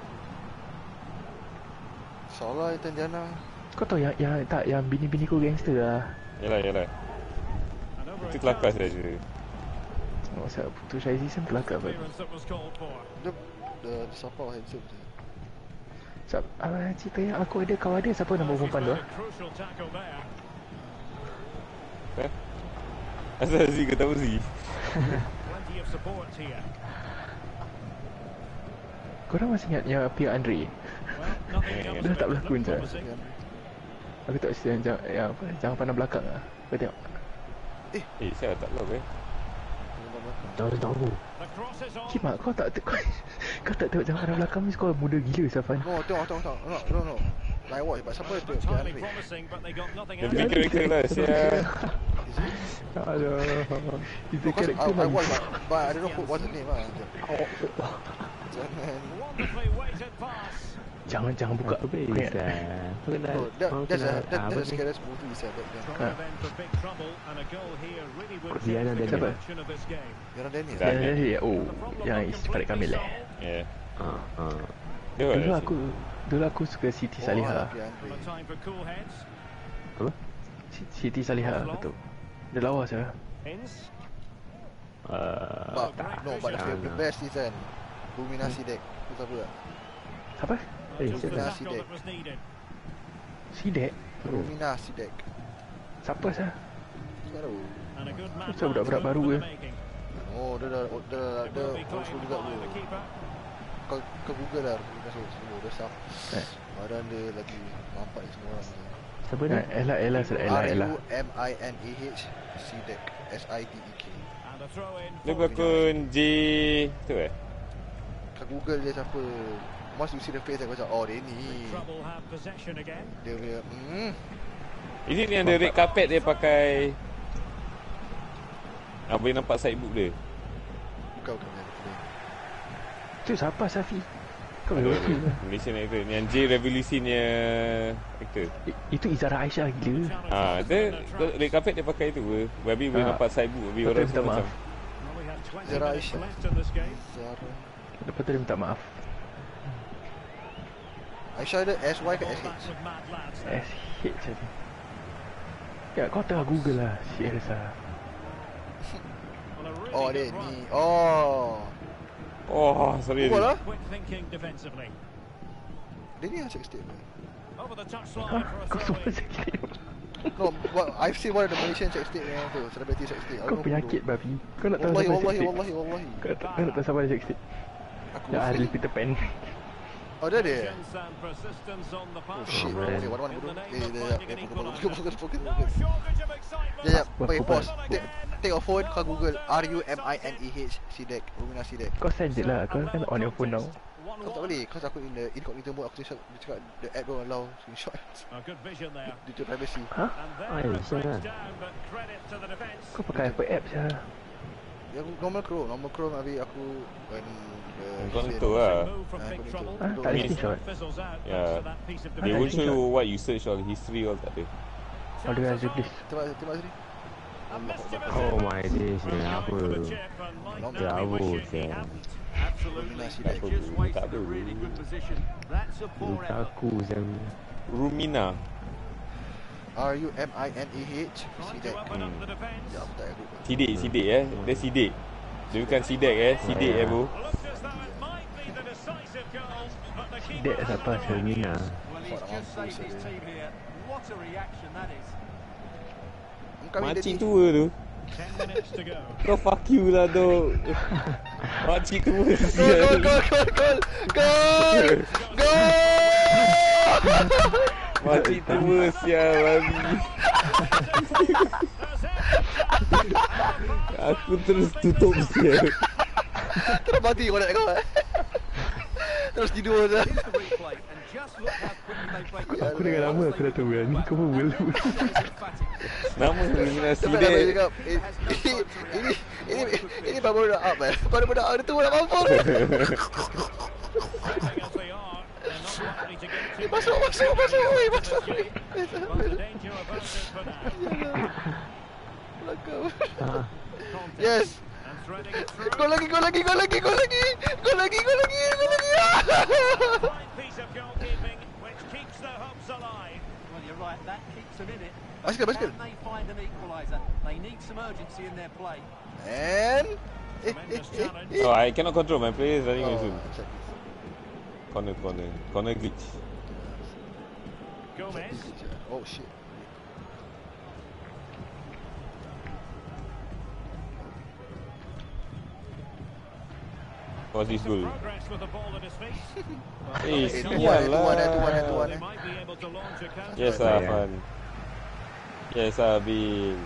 Speaker 2: Salah Intan Diana.
Speaker 3: Kau tahu yang yang tak yang bini-bini kau gangster lah.
Speaker 4: Yalah, yalah. Itu kelakar saja.
Speaker 3: Oh, saya putus Syaizi sen kelakar apa?
Speaker 2: Dia dia siapa handsome tu?
Speaker 3: Sab, ah, cerita yang aku ada kawan dia siapa nama perempuan tu?
Speaker 4: Eh? Asal Zee ke tahu Zee?
Speaker 3: Korang masih ingat yang Pia Andre? Dah tak berlakon je. Aku tak cerita yang, yang, yang apa, jangan pandang belakang lah. Kau tengok.
Speaker 4: Eh, eh saya tak tahu eh.
Speaker 5: Tahu tahu.
Speaker 3: Kimak, kau tak tengok. Kau tak tengok jangan pandang belakang ni kau muda gila Safan.
Speaker 2: No, tengok tengok tengok. No, no, no. Like watch, but siapa tu? Pia Andre.
Speaker 4: Lebih character lah, siapa?
Speaker 3: Aduh. Itu
Speaker 2: Because
Speaker 3: karakter
Speaker 2: I, I
Speaker 3: lagi.
Speaker 2: watch but, but I don't know who, what's the name lah. Jangan.
Speaker 3: Jangan jangan buka.
Speaker 5: Apa
Speaker 3: Kau ingat?
Speaker 5: Kau kena.
Speaker 2: Oh, that,
Speaker 5: kau
Speaker 2: that's
Speaker 5: kena
Speaker 2: a that,
Speaker 5: apa
Speaker 2: that's a
Speaker 5: ni?
Speaker 2: scariest movie saya back then.
Speaker 3: Ha.
Speaker 5: Diana dan
Speaker 3: Siapa?
Speaker 2: Diana Daniel.
Speaker 4: Dah.
Speaker 3: Yang dia oh, yang isteri Farid Kamil eh.
Speaker 4: Ya.
Speaker 5: Ah, ah.
Speaker 4: Dia
Speaker 3: Dulu
Speaker 4: mana?
Speaker 3: aku dulu aku suka Siti Salihah.
Speaker 2: Pia Andre.
Speaker 5: Apa?
Speaker 3: Si- Siti Salihah betul. Dia lawa saya.
Speaker 5: Uh,
Speaker 2: But, no, but the, the
Speaker 5: Jangan.
Speaker 2: best is kan Rumina Sidek. Tu siapa tak?
Speaker 3: Siapa?
Speaker 5: Eh,
Speaker 2: Rumina
Speaker 5: siapa?
Speaker 2: Sidek.
Speaker 3: Sidek.
Speaker 2: Rumina Sidek.
Speaker 3: Siapa sah?
Speaker 2: Tak tahu.
Speaker 3: Macam budak-budak baru ke?
Speaker 2: Oh, dia dah dia dah dia old school juga tu. Kau kau Google lah Rumina Sidek semua dia sah.
Speaker 3: Eh.
Speaker 2: Badan dia lagi nampak ni semua orang.
Speaker 5: Siapa ni?
Speaker 3: Eh, Ella Ella Ella
Speaker 2: R
Speaker 3: Ella.
Speaker 2: U M I N A H Sidek. S I D E K.
Speaker 4: Dia berlakon J tu eh?
Speaker 2: Kau Google je siapa. Once you see the face, aku macam, oh dia ni. Dia punya, hmm.
Speaker 4: Is it yang the red carpet dia pakai ah, boleh nampak side boob dia?
Speaker 2: Bukan, bukan, bukan.
Speaker 3: Tu siapa Safi? Kau
Speaker 4: Aduh,
Speaker 3: lupa.
Speaker 4: Malaysian actor. Yang J Revolutionnya actor.
Speaker 3: I- Itu Izara Aisyah gila.
Speaker 4: Ah, dia red carpet dia pakai tu ke? Habis boleh
Speaker 3: Ah.
Speaker 4: nampak side boob. Habis
Speaker 3: Lepas tu
Speaker 4: orang
Speaker 3: minta
Speaker 4: semua
Speaker 3: maaf.
Speaker 4: macam
Speaker 2: Zara Aisyah. Zara.
Speaker 3: Lepas tu dia minta maaf.
Speaker 2: Aisyah ada S Y ke S H?
Speaker 3: S H je. Ya kau tengah Google lah. Serius lah.
Speaker 2: Oh dia ni. Oh.
Speaker 4: oh, sorry.
Speaker 2: Google lah.
Speaker 6: Quick thinking defensively.
Speaker 2: Dia ni yang sex tape.
Speaker 6: Over the touchline
Speaker 3: Ha?
Speaker 6: for a
Speaker 3: Kau
Speaker 6: throw
Speaker 3: semua
Speaker 6: in.
Speaker 3: sakit.
Speaker 2: No, what, I've seen one of the Malaysian sex tape yang tu, celebrity sex tape. I
Speaker 3: Kau
Speaker 2: don't know who
Speaker 3: penyakit
Speaker 2: tu.
Speaker 3: babi. Kau nak tahu
Speaker 2: Wallahi,
Speaker 3: siapa
Speaker 2: wallahi,
Speaker 3: sex tape?
Speaker 2: wallahi, wallahi.
Speaker 3: Kau tak kau nak tahu siapa sex tape?
Speaker 2: Aku
Speaker 3: Yang ada
Speaker 2: wallahi.
Speaker 3: Peter Pan.
Speaker 2: Oh dia ada.
Speaker 6: Patience and persistence on the part
Speaker 2: Oh
Speaker 6: of
Speaker 2: shit,
Speaker 6: the
Speaker 2: okay,
Speaker 6: Reds
Speaker 2: one one
Speaker 6: in
Speaker 2: bodoh.
Speaker 6: the
Speaker 2: Eh,
Speaker 6: name of
Speaker 2: dia
Speaker 6: finding an
Speaker 2: dia
Speaker 6: equaliser.
Speaker 2: fokus fokus fokus.
Speaker 6: No shortage of excitement.
Speaker 2: Ya, ya, wait,
Speaker 3: Fokus.
Speaker 2: pause. Take, take your phone, kau Google R U M I N E H Sidek, Rumina Sidek.
Speaker 3: Kau send je lah. Kau kan on your phone now.
Speaker 2: Kau tak boleh, kau aku in the incognito mode, aku cakap, dia cakap the app don't allow screenshot
Speaker 6: A good vision there.
Speaker 2: due to privacy.
Speaker 3: Ha?
Speaker 6: And
Speaker 5: Ah,
Speaker 6: there
Speaker 5: ya,
Speaker 6: it
Speaker 5: sial
Speaker 6: breaks
Speaker 5: lah.
Speaker 6: down, but credit to the defence.
Speaker 3: Kau pakai apa app sah?
Speaker 2: Yang normal Chrome, normal Chrome habis aku when the
Speaker 4: Incognito lah.
Speaker 6: Move from
Speaker 2: Ah,
Speaker 6: big
Speaker 2: incognito.
Speaker 6: trouble.
Speaker 3: Ha? Tak ada
Speaker 4: Miss.
Speaker 3: screenshot.
Speaker 6: Fizzles out
Speaker 4: Yeah.
Speaker 6: thanks to that piece of
Speaker 4: They
Speaker 3: Ah,
Speaker 4: won't
Speaker 6: defending.
Speaker 4: show you what you search all history all tak ada.
Speaker 3: All the way as you please.
Speaker 2: Tembak, tembak sini.
Speaker 6: A mischievous
Speaker 5: Oh my days, ni
Speaker 6: going
Speaker 5: apa?
Speaker 6: for the chip, and like
Speaker 2: Nombor
Speaker 6: that, we
Speaker 5: jauh,
Speaker 6: wish he
Speaker 5: sial.
Speaker 6: hadn't. Absolutely,
Speaker 2: Dominasi
Speaker 6: they
Speaker 2: dia.
Speaker 6: just wasted
Speaker 4: Tak
Speaker 6: a
Speaker 4: ada.
Speaker 6: really good position. That's a poor
Speaker 5: Luka
Speaker 6: effort.
Speaker 5: aku macam
Speaker 4: Rumina.
Speaker 2: R U M I N E H
Speaker 6: Trying
Speaker 2: Sidek.
Speaker 6: to open up the defence.
Speaker 2: Ya, aku tak ada.
Speaker 4: Sidik, sidik eh. Dia sidik. Dia bukan sidik eh. Sidik eh bro.
Speaker 6: Looked as though it might be the decisive goal, but the keeper
Speaker 3: Dek siapa Selmina?
Speaker 7: Well, he's just saved his team here. What a reaction that is.
Speaker 2: Kami
Speaker 4: Makcik
Speaker 2: tadi.
Speaker 4: tua tu.
Speaker 6: ten minutes to go.
Speaker 4: Kau fuck you lah tu. Makcik tua
Speaker 2: Gol, gol,
Speaker 4: sial.
Speaker 2: gol, gol, gol, gol, gol.
Speaker 4: Makcik tua sial babi. Aku terus tutup sial.
Speaker 2: Terus mati kau nak kau. Terus tidur je.
Speaker 7: Here's the replay, and just look how quickly they break it.
Speaker 3: Aku dah lama aku dah tahu kan. Kau pun belum.
Speaker 4: Nama Rumina
Speaker 2: Sampai dah boleh
Speaker 4: sidik.
Speaker 2: cakap, eh, ini, ini, ini, ini baru dah up eh. Baru dah up, dia tu nak mampus.
Speaker 6: As they are, they're not likely to get
Speaker 2: Eh, masuk, masuk, masuk, weh, masuk, weh. Belakang. Yes. Gol lagi, gol lagi, gol lagi, gol lagi. Gol lagi, gol lagi, gol lagi.
Speaker 7: Well, you're right, that keeps them in it.
Speaker 2: Bicycle, bicycle.
Speaker 7: Can they find an equaliser? They need some urgency in their play.
Speaker 2: And eh, eh, eh, eh.
Speaker 4: Oh, I cannot control my players running
Speaker 2: Oh,
Speaker 4: away soon.
Speaker 2: exactly.
Speaker 4: Corner, corner, corner glitch.
Speaker 6: Gomez.
Speaker 2: Oh shit.
Speaker 4: What's this goal?
Speaker 6: Progress with the ball at his feet.
Speaker 4: Eh,
Speaker 2: Eh, two one, eh, two
Speaker 4: sial
Speaker 2: one, eh, two one, eh, two
Speaker 4: lah.
Speaker 2: one,
Speaker 6: They
Speaker 2: eh.
Speaker 6: might be able to launch a counter.
Speaker 4: Yes, ah, fun. Yes, ah, Bill.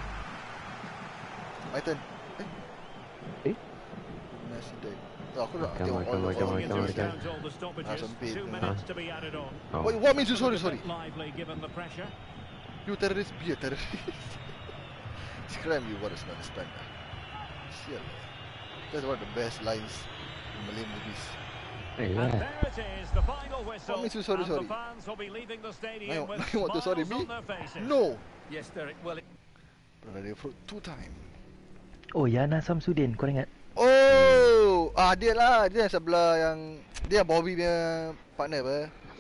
Speaker 2: My turn.
Speaker 3: Eh?
Speaker 2: Nasi dek. Oh, aku nak
Speaker 5: Come
Speaker 2: tengok
Speaker 5: on,
Speaker 2: all
Speaker 5: come on,
Speaker 2: the
Speaker 5: come
Speaker 2: all
Speaker 5: on,
Speaker 2: the
Speaker 5: come on,
Speaker 2: games.
Speaker 5: come on.
Speaker 6: Count all the stoppages.
Speaker 2: Ah, sempit.
Speaker 6: Two
Speaker 2: Ah.
Speaker 6: minutes to be added on.
Speaker 5: Oh.
Speaker 2: What, what means you sorry, sorry?
Speaker 6: Lively given the pressure.
Speaker 2: You terrorist, be a terrorist. It's crime you want to understand. Sial. That's one of the best lines in Malay movies.
Speaker 5: Eh,
Speaker 6: And
Speaker 5: yeah.
Speaker 6: there it is, the final whistle.
Speaker 2: What means you sorry,
Speaker 6: and
Speaker 2: sorry?
Speaker 6: the fans will be leaving the stadium
Speaker 2: Now,
Speaker 6: with
Speaker 2: now you want to sorry
Speaker 6: smiles
Speaker 2: me?
Speaker 6: on their faces.
Speaker 2: No.
Speaker 7: Yes, Derek. Well, it,
Speaker 2: Brother Fruit two time.
Speaker 3: Oh, Yana Samsudin, kau ingat?
Speaker 2: Oh, ah dia lah, dia yang sebelah yang dia yang Bobby punya partner apa?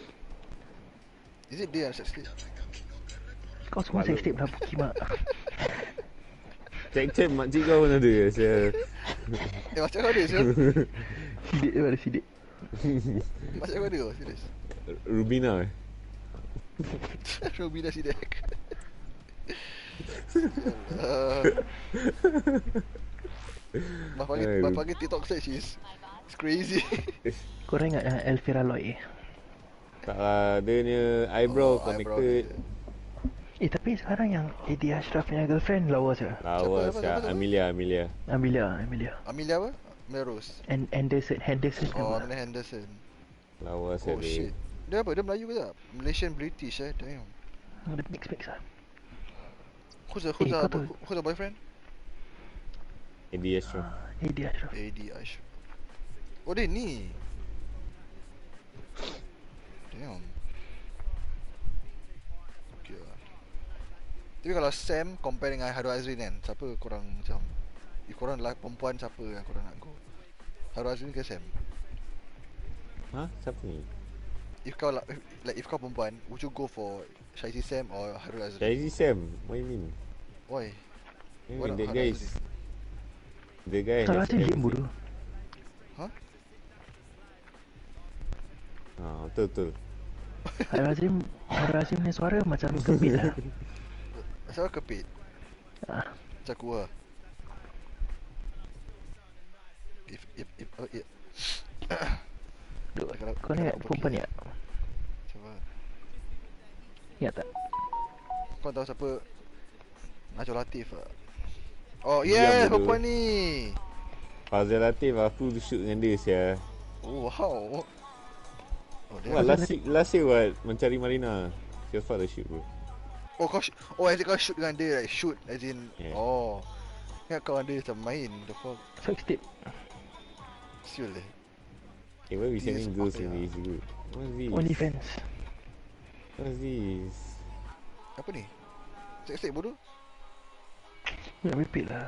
Speaker 2: Is it dia yang sex tape?
Speaker 3: Kau semua sex tape dah Puki mak.
Speaker 4: Cek-cek makcik kau pun ada, sial.
Speaker 2: Eh macam kau ada sial?
Speaker 3: Sidik dia ada sidik.
Speaker 2: Macam kau ada kau, serius?
Speaker 4: Rubina eh?
Speaker 2: Robina Sidek. Bapak panggil,
Speaker 4: Aduh.
Speaker 2: bapak panggil TikTok search is it's crazy.
Speaker 3: Kau ingat uh, Elvira Loy?
Speaker 4: Tak lah, dia punya eyebrow
Speaker 2: Oh, eyebrow
Speaker 4: connected.
Speaker 2: dia.
Speaker 3: Eh tapi sekarang yang Eddie Ashraf punya girlfriend lawa je.
Speaker 4: Lawa
Speaker 2: Siapa, siapa,
Speaker 4: siap.
Speaker 2: siapa?
Speaker 4: Amelia, Amelia.
Speaker 3: Amelia, Amelia.
Speaker 2: Amelia apa? Amelia Rose.
Speaker 3: And Anderson, Henderson
Speaker 2: Oh,
Speaker 3: oh,
Speaker 2: Amelia Henderson.
Speaker 4: Lawa siap
Speaker 2: Oh
Speaker 4: dia.
Speaker 2: shit. Dia apa? Dia Melayu ke tak? Malaysian British eh. Damn.
Speaker 3: Ada mix-mix lah.
Speaker 2: Who's the who's
Speaker 3: Eh,
Speaker 2: the
Speaker 3: kau tahu-
Speaker 2: who's the boyfriend?
Speaker 4: Eddie Astro.
Speaker 3: Ah, Eddie Ashraf.
Speaker 2: A D Aish. Oh dia ni. Damn. Okay lah. Tapi kalau Sam compare dengan Haru Azrin kan, siapa korang macam, if korang lah perempuan, siapa yang korang nak go? Haru Azrin ke Sam?
Speaker 4: Ha? Siapa ni?
Speaker 2: If kau lah, like if kau perempuan, would you go for Shaizi Sam or Haru Azrin?
Speaker 4: Shaizi Sam. What you mean?
Speaker 2: Why?
Speaker 4: I
Speaker 2: Why
Speaker 4: mean
Speaker 2: not
Speaker 4: that
Speaker 2: Haru
Speaker 4: guy is...
Speaker 2: Azrin?
Speaker 4: The guy
Speaker 3: Kalau
Speaker 4: has
Speaker 3: ada game
Speaker 4: everything.
Speaker 3: bodoh.
Speaker 4: Ah, betul betul.
Speaker 3: Haru Azim, Haru Azim punya suara macam kepit lah.
Speaker 2: Asal kepit?
Speaker 3: Ah,
Speaker 2: Macam aku lah. If, if, if, oh, yeah.
Speaker 3: duk.
Speaker 2: Kalau-
Speaker 3: Kau
Speaker 2: kalau
Speaker 3: ingat
Speaker 2: pergi.
Speaker 3: perempuan ni tak?
Speaker 2: Siapa?
Speaker 3: Ingat tak?
Speaker 2: Kau tahu siapa? Najwa Latif tak? Oh
Speaker 4: Diam
Speaker 2: yeah,
Speaker 4: dulu.
Speaker 2: perempuan ni.
Speaker 4: Fazal Latif aku shoot dengan dia sia.
Speaker 2: Oh wow. Oh dia.
Speaker 4: Wah, last, last year what? Mencari Marina. She was part of the shoot bro.
Speaker 2: Oh kau shoot. Oh as in kau shoot dengan dia, like shoot as in.
Speaker 4: Yeah.
Speaker 2: Oh. Ingat kau ada macam main. The fuck.
Speaker 3: Sex tape.
Speaker 2: Siul eh.
Speaker 4: Okay, why we
Speaker 2: He is
Speaker 4: sending girls in
Speaker 2: popular.
Speaker 4: this group? What's this?
Speaker 3: OnlyFans.
Speaker 4: What's this?
Speaker 2: Apa ni? Sex tape bodoh?
Speaker 3: Nak repeat lah.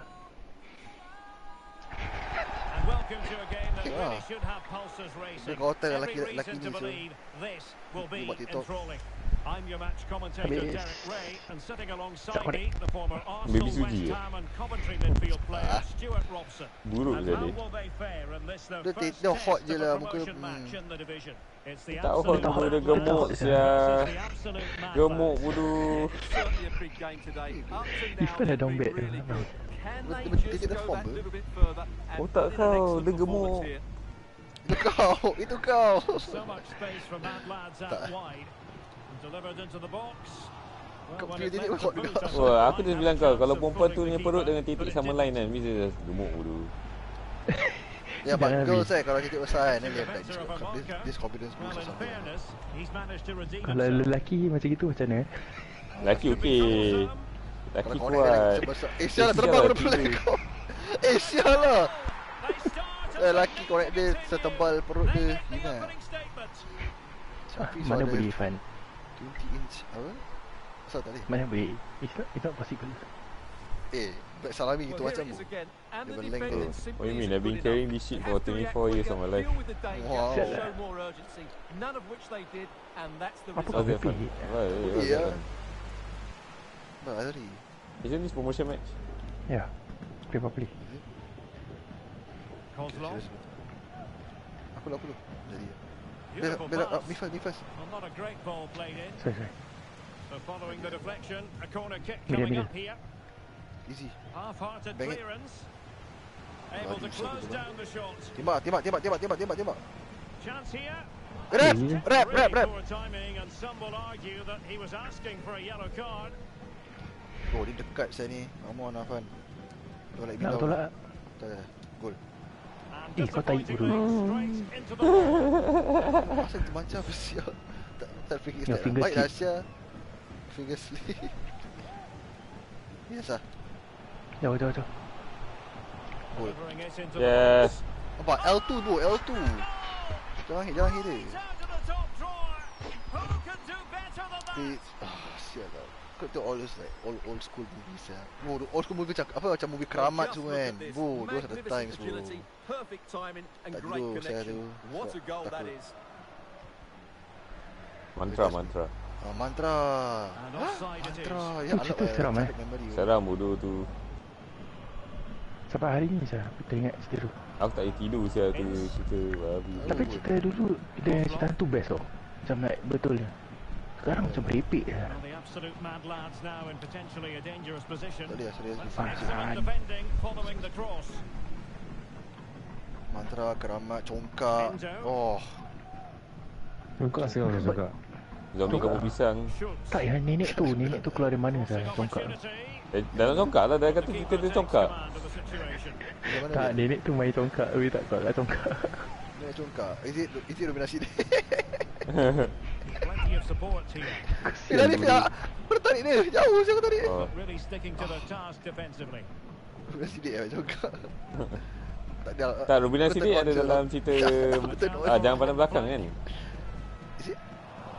Speaker 6: And welcome to a game that
Speaker 2: Ah.
Speaker 6: really should have pulses racing.
Speaker 2: Dia kau hotel
Speaker 6: Every
Speaker 2: lelaki- lelaki
Speaker 6: reason
Speaker 2: ni
Speaker 6: to
Speaker 2: tu.
Speaker 6: believe this will be
Speaker 2: Dia buat TikTok.
Speaker 6: enthralling. I'm your match commentator
Speaker 3: Habis.
Speaker 6: Derek Ray, and sitting alongside
Speaker 3: Tak
Speaker 6: me, the former
Speaker 4: Baby
Speaker 6: Arsenal,
Speaker 4: Suji,
Speaker 6: West
Speaker 4: ya?
Speaker 6: Ham and Coventry midfield player
Speaker 2: Ah.
Speaker 6: Stuart Robson.
Speaker 4: Buruk
Speaker 6: And
Speaker 4: je
Speaker 6: how
Speaker 4: dia.
Speaker 6: will they fare in this their
Speaker 2: Dia
Speaker 6: first
Speaker 2: ti- dia
Speaker 6: test
Speaker 2: hot
Speaker 6: of
Speaker 2: je
Speaker 6: a
Speaker 2: lah muka,
Speaker 6: promotion
Speaker 2: hmm.
Speaker 6: match in the division? It's the
Speaker 4: Tak hot
Speaker 6: absolute
Speaker 4: muka dia
Speaker 6: madman
Speaker 4: gemuk
Speaker 6: versus
Speaker 4: sia.
Speaker 6: the absolute madman.
Speaker 4: Gemuk bodoh.
Speaker 7: certainly a big game today. Up to now,
Speaker 3: If kau dah
Speaker 7: they've
Speaker 3: down
Speaker 7: been
Speaker 3: bad
Speaker 7: really
Speaker 3: tu,
Speaker 7: good. Can
Speaker 2: Dia-
Speaker 7: they
Speaker 2: dia- dia
Speaker 7: just
Speaker 2: kita
Speaker 7: go
Speaker 2: form
Speaker 7: that
Speaker 2: ke?
Speaker 7: little bit further and
Speaker 4: Otak
Speaker 7: put in an
Speaker 4: kau,
Speaker 7: excellent
Speaker 4: dia gemuk.
Speaker 7: performance here?
Speaker 2: Itu kau. Itu kau.
Speaker 6: So much space from that lads out
Speaker 2: Tak.
Speaker 6: wide. Delivered into the box. Well,
Speaker 2: Kau
Speaker 6: when
Speaker 2: punya
Speaker 6: it
Speaker 2: titik
Speaker 6: meant
Speaker 2: hot
Speaker 6: to boot
Speaker 2: juga.
Speaker 6: us,
Speaker 4: Wah, aku
Speaker 6: might
Speaker 4: dah
Speaker 6: have
Speaker 4: bilang kau,
Speaker 6: chance
Speaker 4: kalau
Speaker 6: of
Speaker 4: perempuan
Speaker 6: fooling
Speaker 4: tu
Speaker 6: the
Speaker 4: punya perut
Speaker 6: keeper,
Speaker 4: dengan
Speaker 6: but
Speaker 4: titik
Speaker 6: it
Speaker 4: sama
Speaker 6: didn't.
Speaker 4: line kan, mesti dia gemuk bodoh.
Speaker 2: Yeah, but
Speaker 3: Jangan
Speaker 2: girls
Speaker 3: habis.
Speaker 2: eh kalau titik besar kan, then they have like
Speaker 6: Defender of a
Speaker 2: this,
Speaker 6: marker.
Speaker 2: this confidence boost
Speaker 6: Well,
Speaker 2: or
Speaker 6: in
Speaker 2: something.
Speaker 6: fairness, he's managed to redeem
Speaker 3: Kalau
Speaker 6: himself.
Speaker 3: lelaki macam gitu macam mana?
Speaker 4: Laki okey. Laki
Speaker 2: Kalau connect dia lagi
Speaker 4: kuat.
Speaker 2: sebesar. Eh sial lah,
Speaker 4: Eh,
Speaker 2: terbang
Speaker 4: sial
Speaker 2: pada
Speaker 4: lah,
Speaker 2: peluh
Speaker 4: tiba.
Speaker 2: kau. Eh sial lah.
Speaker 6: They start
Speaker 2: Eh laki korek dia setebal perut dia.
Speaker 6: They make the
Speaker 2: Ingat.
Speaker 6: opening statement.
Speaker 2: Safi
Speaker 3: Mana
Speaker 2: suara
Speaker 3: boleh Fan?
Speaker 2: twenty inch apa? Asal tak boleh?
Speaker 3: Mana boleh? It's not, it's not possible.
Speaker 2: Eh, back salami itu
Speaker 7: Well, here
Speaker 2: macam
Speaker 7: it is
Speaker 2: tu.
Speaker 7: again, and the
Speaker 2: Dia berlengk
Speaker 7: defending
Speaker 2: tu.
Speaker 7: simply
Speaker 4: What do you mean?
Speaker 7: isn't
Speaker 4: I've been
Speaker 7: good
Speaker 4: carrying
Speaker 7: enough.
Speaker 4: this shit
Speaker 7: They
Speaker 4: for
Speaker 7: have to
Speaker 4: twenty-four
Speaker 7: react
Speaker 4: years of
Speaker 7: quicker,
Speaker 4: my life.
Speaker 7: deal with the danger,
Speaker 2: Wow.
Speaker 7: and show more urgency. None of which they did, and that's the
Speaker 3: Apa
Speaker 7: result.
Speaker 3: kau
Speaker 4: What's that fun?
Speaker 3: repeat?
Speaker 4: What? What's
Speaker 2: Ya.
Speaker 4: that fun?
Speaker 2: Bah, tadi.
Speaker 4: Isn't this promotion match?
Speaker 3: Yeah. Play properly.
Speaker 6: Kozlov.
Speaker 2: Aku lah, aku lah. Jadi.
Speaker 6: Beautiful
Speaker 2: Bela,
Speaker 6: pass.
Speaker 2: me first, me first.
Speaker 6: Well, not a great ball played in.
Speaker 3: Sorry, sorry.
Speaker 6: So following the deflection, a corner kick
Speaker 3: Middle,
Speaker 6: coming
Speaker 3: middle.
Speaker 6: up here.
Speaker 2: Easy.
Speaker 6: Half-hearted
Speaker 2: Bang it.
Speaker 6: clearance. Able to
Speaker 2: Body
Speaker 6: close
Speaker 2: shot,
Speaker 6: down the shot.
Speaker 2: Tembak, tembak, tembak, tembak, tembak, tembak, tembak.
Speaker 6: Chance here.
Speaker 2: Rap,
Speaker 3: Yeah.
Speaker 2: rap, rap,
Speaker 6: Really
Speaker 2: rap.
Speaker 6: poor timing, and some will argue that he was asking for a yellow card.
Speaker 2: Oh, dia dekat saya ni. Come on, Afan. Tolak
Speaker 3: Nak tolak.
Speaker 2: Tak ada. Gol.
Speaker 6: And
Speaker 3: Eh, kau tarik
Speaker 6: disappointingly,
Speaker 3: bodoh.
Speaker 6: straight into the ball.
Speaker 2: Asal tu macam apa siap. Tak tak fikir
Speaker 3: Your
Speaker 2: tak.
Speaker 3: finger
Speaker 2: Baik dah
Speaker 3: slip.
Speaker 2: Sia. Finger slip. Biasa.
Speaker 3: Jauh, jauh, jauh.
Speaker 2: Gol.
Speaker 6: Delivering it into
Speaker 4: Yes.
Speaker 2: Nampak L two tu, L two. Jangan hit, jangan hit dia.
Speaker 6: the ball. Out of the top drawer. Who can do better than
Speaker 2: Tapi
Speaker 6: that?
Speaker 2: ah, sial lah. Kau tengok all those like old old school movies ya. Oh, old school movie macam apa macam movie keramat
Speaker 7: Just
Speaker 2: semua
Speaker 7: look
Speaker 2: kan.
Speaker 7: at this.
Speaker 2: Bro, those are the
Speaker 7: Magnificent
Speaker 2: times bro.
Speaker 7: agility, perfect timing, and
Speaker 2: Tak
Speaker 7: great
Speaker 2: tidur saya
Speaker 7: connection.
Speaker 2: tu.
Speaker 7: What a
Speaker 2: Sebab
Speaker 7: goal that
Speaker 2: takut.
Speaker 7: is.
Speaker 4: Mantra, mantra.
Speaker 2: Ah, mantra.
Speaker 6: And
Speaker 2: Hah?
Speaker 6: offside it
Speaker 2: Mantra.
Speaker 6: is.
Speaker 2: Ya
Speaker 3: Tu
Speaker 2: Allah.
Speaker 3: cerita seram, eh?
Speaker 2: Memory.
Speaker 4: Seram bodoh tu.
Speaker 3: Sampai hari ni saya aku teringat cerita tu.
Speaker 4: Aku tak boleh tidur sial tu cerita babi.
Speaker 3: Tapi cerita dulu dia cerita tu best tau. Macam like betul je. Sekarang macam merepek je.
Speaker 6: Well, the absolute mad lads now in potentially a dangerous position.
Speaker 2: Tak ada serius.
Speaker 6: Let's
Speaker 3: Ah,
Speaker 6: excellent
Speaker 3: ah.
Speaker 6: defending following the cross.
Speaker 2: Mantra, keramat, congkak.
Speaker 6: Enzo.
Speaker 2: Oh,
Speaker 5: Congkak sekarang dah cakap.
Speaker 4: Zombie kamu pisang.
Speaker 6: Schultz.
Speaker 3: Tak yang nenek tu, nenek tu keluar dari mana saya
Speaker 6: Missing
Speaker 3: congkak.
Speaker 6: opportunity.
Speaker 4: Eh, dalam congkak lah. Dah kata
Speaker 6: The
Speaker 4: kita
Speaker 6: keeper
Speaker 4: dia
Speaker 6: takes
Speaker 4: congkak.
Speaker 6: command of the situation.
Speaker 2: macam mana
Speaker 3: Tak,
Speaker 2: dia?
Speaker 3: nenek tu main congkak, tapi tak kuat kat congkak.
Speaker 2: Dia congkak. Is it is it dominasi dia?
Speaker 6: Plenty of support here.
Speaker 2: Eh, dah ni pihak. Baru tarik dia. Jauh saya aku tarik.
Speaker 4: Oh.
Speaker 6: But really sticking to the task defensively.
Speaker 2: Dominasi dia congkak. Tak ada.
Speaker 4: Tak, Rubina
Speaker 2: Betul
Speaker 4: Sidik ada
Speaker 2: nonce
Speaker 4: dalam
Speaker 2: lah.
Speaker 4: cerita
Speaker 2: Betul nonce.
Speaker 4: ah, Jangan pandang belakang kan.
Speaker 2: Is it?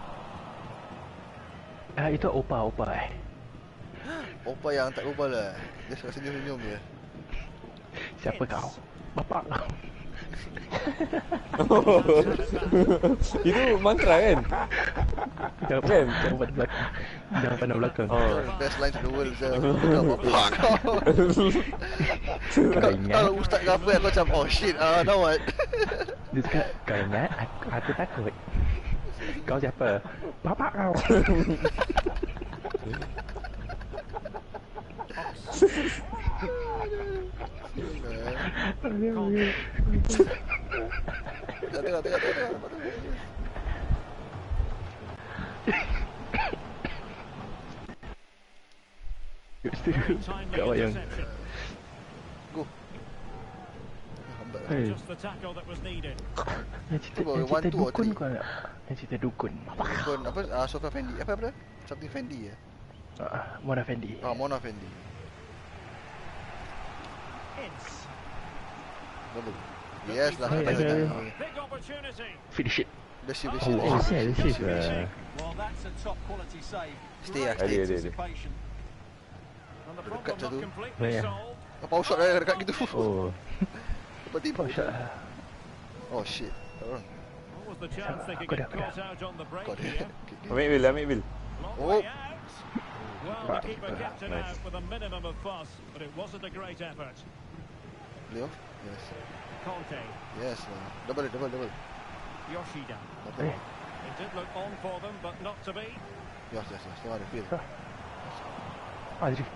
Speaker 3: Ah, itu opa, opa eh.
Speaker 2: Opa yang tak opa lah. Dia suka senyum-senyum je.
Speaker 3: Siapa kau? Bapak kau.
Speaker 4: Itu mantra kan?
Speaker 3: Jangan,
Speaker 4: Kan?
Speaker 3: jangan pandang belakang. Jangan pandang belakang.
Speaker 4: Oh.
Speaker 2: Best lines in the world saya. Kau bapak kau.
Speaker 3: Kau ingat?
Speaker 2: Kalau ustaz ke apa aku macam oh shit ah now what?
Speaker 3: Dia cakap, kau ingat? Aku, aku takut. Kau siapa? Bapak kau.
Speaker 2: Tengok tengok tengok.
Speaker 3: Kau yang
Speaker 2: Go. Hambat.
Speaker 3: Hey,
Speaker 6: Just the tackle that was needed.
Speaker 3: yang cerita,
Speaker 2: Cuba,
Speaker 3: yang
Speaker 2: one,
Speaker 3: cerita
Speaker 2: two or
Speaker 3: dukun
Speaker 2: three?
Speaker 3: kau nak? Yang cerita dukun.
Speaker 2: Bukan apa ah Sofia Fendi apa apa? Something Fendi ya.
Speaker 3: Ah, Mona Fendi.
Speaker 2: Ah Mona Fendi.
Speaker 6: Ince.
Speaker 2: Double. Yes lah.
Speaker 3: Hey,
Speaker 2: Ada
Speaker 3: ada.
Speaker 2: ada.
Speaker 6: Big opportunity.
Speaker 3: Finish it.
Speaker 2: Dah shift dah
Speaker 3: Oh,
Speaker 2: shift.
Speaker 3: oh,
Speaker 5: yeah, this is uh,
Speaker 7: Well, that's a top quality save.
Speaker 2: Stay ah,
Speaker 7: Great
Speaker 2: stay.
Speaker 4: Ada, ada, ada.
Speaker 7: anticipation.
Speaker 6: And the
Speaker 2: Dekat
Speaker 6: problem
Speaker 2: satu.
Speaker 6: not completely
Speaker 5: Yeah.
Speaker 6: solved.
Speaker 2: Power shot dah dekat gitu.
Speaker 5: oh,
Speaker 2: Tiba-tiba.
Speaker 3: Power shot lah.
Speaker 2: Oh shit. Orang.
Speaker 6: What was the chance they could
Speaker 3: Aku
Speaker 6: get
Speaker 3: dah, aku dah.
Speaker 6: caught out on the break
Speaker 2: Kau dia.
Speaker 6: here?
Speaker 4: Ambil bil, ambil bil.
Speaker 6: Long
Speaker 2: Oh.
Speaker 6: way out. Well, the keeper kept it
Speaker 4: Nice.
Speaker 6: out with a minimum of fuss, but it wasn't a great effort.
Speaker 2: Leo. Yes.
Speaker 6: Conte,
Speaker 2: Yes lah. Double double double.
Speaker 6: Yoshida.
Speaker 3: Eh,
Speaker 6: It did look on for them, but not to be.
Speaker 2: Yes yes yes. Tengok ada feel.
Speaker 3: ah, jadi.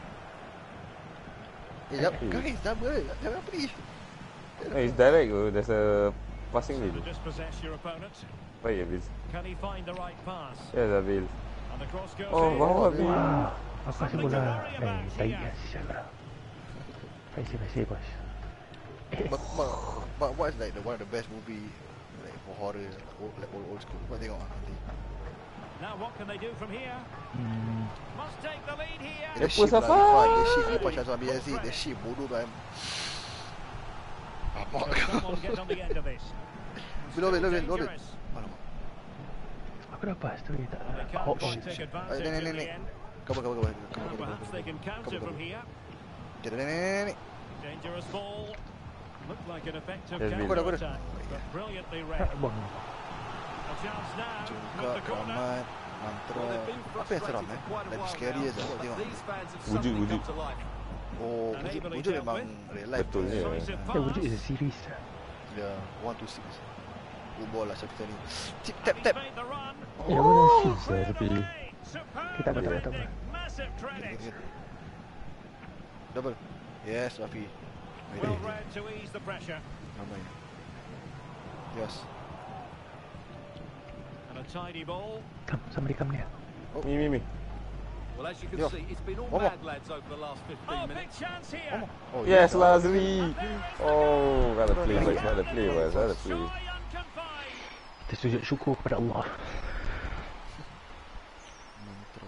Speaker 2: Eh jap. Guys, double. Jangan apa ni?
Speaker 4: No, it's direct tu. There's a passing
Speaker 6: To
Speaker 4: bil.
Speaker 6: dispossess your opponent.
Speaker 4: Baik ya bil.
Speaker 6: Can he find the right pass?
Speaker 4: Yes lah bil.
Speaker 6: And the cross goes
Speaker 4: Oh,
Speaker 6: in.
Speaker 4: bawah bil.
Speaker 3: Wah, aku kasih bola. Eh, tai lah sial lah. Faisi, faisi bos.
Speaker 2: But, but, but what is like the one of the best movie like for horror old, like old, old school? Kau tengok ah nanti.
Speaker 6: Now what can they do from here?
Speaker 3: Hmm,
Speaker 6: Must take the lead here.
Speaker 2: Dia
Speaker 4: Apa
Speaker 2: shift lah
Speaker 4: Safa?
Speaker 2: Irfan. Dia shift lepas Syazwan B S C. Dia shift bodoh kan. Apa
Speaker 6: Will
Speaker 2: kau?
Speaker 6: someone get on the end of this?
Speaker 2: Below, below, below, below.
Speaker 6: Dangerous.
Speaker 2: Alamak.
Speaker 3: Aku dah pass tapi tak.
Speaker 6: They can't
Speaker 3: Oh, oh.
Speaker 6: quite take
Speaker 2: Ay,
Speaker 6: advantage
Speaker 2: ni, ni,
Speaker 6: in
Speaker 2: ni,
Speaker 6: the
Speaker 2: ni.
Speaker 6: end.
Speaker 2: Cover, cover, cover. Cover,
Speaker 6: Well,
Speaker 2: cover, cover,
Speaker 6: perhaps they can
Speaker 2: cover,
Speaker 6: counter
Speaker 2: cover.
Speaker 6: from here.
Speaker 2: Jadi, ni, ni, ni.
Speaker 6: Dangerous ball. Looked like an effective
Speaker 4: Yes, Bill.
Speaker 6: counter attack, but brilliantly read.
Speaker 3: Bang.
Speaker 6: A chance now
Speaker 2: Juga,
Speaker 6: with the corner.
Speaker 2: Keramat, Mantra. Apa yang seram eh? Lagi scary je aku tengok.
Speaker 4: Wujud, wujud.
Speaker 2: Oh, wujud, wujud memang real life.
Speaker 4: Betul je.
Speaker 6: Decisive
Speaker 3: Eh, wujud
Speaker 6: pass.
Speaker 3: is a series.
Speaker 2: Ya, one to six. Good ball lah siapa tadi. Tip, tap, tap.
Speaker 6: He's made the run.
Speaker 3: Eh, aku dah shoot
Speaker 6: Oh,
Speaker 3: saya tapi
Speaker 6: superb
Speaker 3: kita tak tahu tak apa.
Speaker 6: massive credit.
Speaker 2: Double. Yes, Rafi.
Speaker 6: Well read to ease the pressure.
Speaker 2: Ramai. Yes.
Speaker 6: And a tidy ball.
Speaker 3: Come, somebody come near.
Speaker 4: Mi, mi, mi.
Speaker 7: Well, as you can
Speaker 2: Yo.
Speaker 7: see, it's been all
Speaker 2: One more.
Speaker 7: mad lads over the last fifteen
Speaker 6: Oh, big
Speaker 7: minutes.
Speaker 6: chance here.
Speaker 2: Oh,
Speaker 4: Yes, Lazri. Oh, what a play, boys. What a play, boys. What a play.
Speaker 6: Surely unconfined.
Speaker 3: Kita sujud syukur kepada Allah.
Speaker 2: Mantra.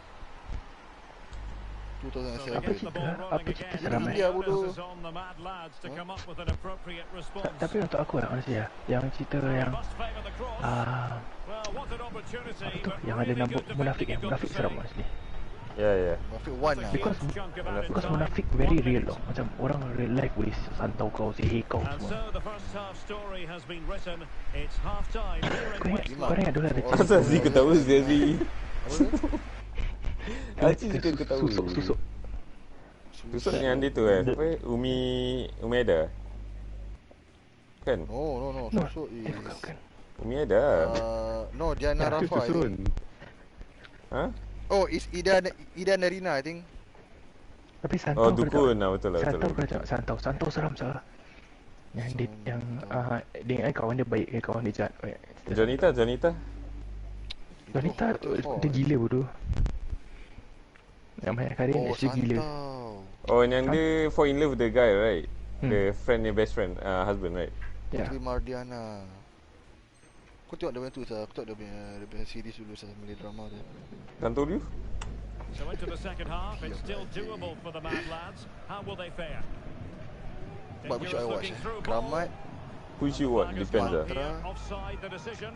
Speaker 2: two thousand
Speaker 6: So they
Speaker 2: seven.
Speaker 3: Apa
Speaker 6: get the
Speaker 3: cerita?
Speaker 6: ball
Speaker 3: Apa
Speaker 6: rolling
Speaker 3: cerita
Speaker 6: again.
Speaker 3: seram eh?
Speaker 2: India bodoh.
Speaker 6: This is on the mad lads to come up with an appropriate response.
Speaker 3: Tapi untuk aku lah honestly ya, yang cerita yang
Speaker 6: Must favour the cross.
Speaker 3: ah
Speaker 6: Well, what an opportunity,
Speaker 3: apa tu,
Speaker 6: but
Speaker 3: yang ada
Speaker 6: really
Speaker 3: nama
Speaker 6: good
Speaker 3: munafik
Speaker 6: defending,
Speaker 3: ya,
Speaker 6: you've got
Speaker 3: munafik
Speaker 6: to
Speaker 3: seram
Speaker 6: say.
Speaker 3: honestly.
Speaker 4: Yeah, yeah.
Speaker 2: Rafi one lah.
Speaker 3: Because
Speaker 6: Chunk of added
Speaker 3: Because
Speaker 6: time.
Speaker 3: munafik very real loh. Macam orang real life boleh santau kau, sihir kau
Speaker 6: And
Speaker 3: semua.
Speaker 6: so the first half story has been written. It's half time here in
Speaker 3: Kau ingat,
Speaker 6: West
Speaker 3: kau ingat dulu ada cerita
Speaker 4: Asal Zee ketawa Zee Zee.
Speaker 2: Apa tu?
Speaker 4: Aci suka ketawa.
Speaker 3: susuk, susuk.
Speaker 4: Susuk yang dia tu eh. Apa? Umi Umi Ada. Kan?
Speaker 2: No, no, no.
Speaker 3: No,
Speaker 2: Susuk
Speaker 3: eh,
Speaker 2: is...
Speaker 3: bukan, bukan.
Speaker 4: Umi Ada.
Speaker 2: Uh, no, Diana
Speaker 3: Ya,
Speaker 2: Rafa. I think.
Speaker 4: Ha?
Speaker 2: Oh, it's Ida Ida Narina, I think.
Speaker 3: Tapi
Speaker 4: Oh,
Speaker 3: santau kau
Speaker 4: dukun
Speaker 3: tak-
Speaker 4: lah, betul lah, betul
Speaker 3: Santau
Speaker 4: lah.
Speaker 3: kau cakap santau, santau seram sah. Yang dia, yang ah dia eh, kawan dia baik, eh, kawan dia jahat. Oh, ya.
Speaker 4: Jonita, Jonita.
Speaker 3: Wanita
Speaker 2: Itu Betul.
Speaker 3: dia gila bodoh. Yang banyak Karin
Speaker 2: Oh,
Speaker 3: dia gila.
Speaker 2: Santau.
Speaker 4: Oh, yang dia fall in love with the guy, right?
Speaker 3: Hmm.
Speaker 4: The friend, the best friend, uh, husband, right?
Speaker 3: Ya.
Speaker 2: Putri Mardiana. Kau tengok dia punya tu sah. Aku tengok dia punya, dia punya series dulu sah, Malay drama tu.
Speaker 4: Kan told you?
Speaker 6: So into the second half, it's still doable for the mad lads. How will they fare?
Speaker 2: But which I
Speaker 6: Dangerous
Speaker 2: watch
Speaker 6: looking
Speaker 2: eh.
Speaker 6: through ball.
Speaker 2: Keramat.
Speaker 4: Which you want,
Speaker 6: Flag has
Speaker 4: depends
Speaker 6: gone
Speaker 4: lah.
Speaker 6: here. Offside the decision.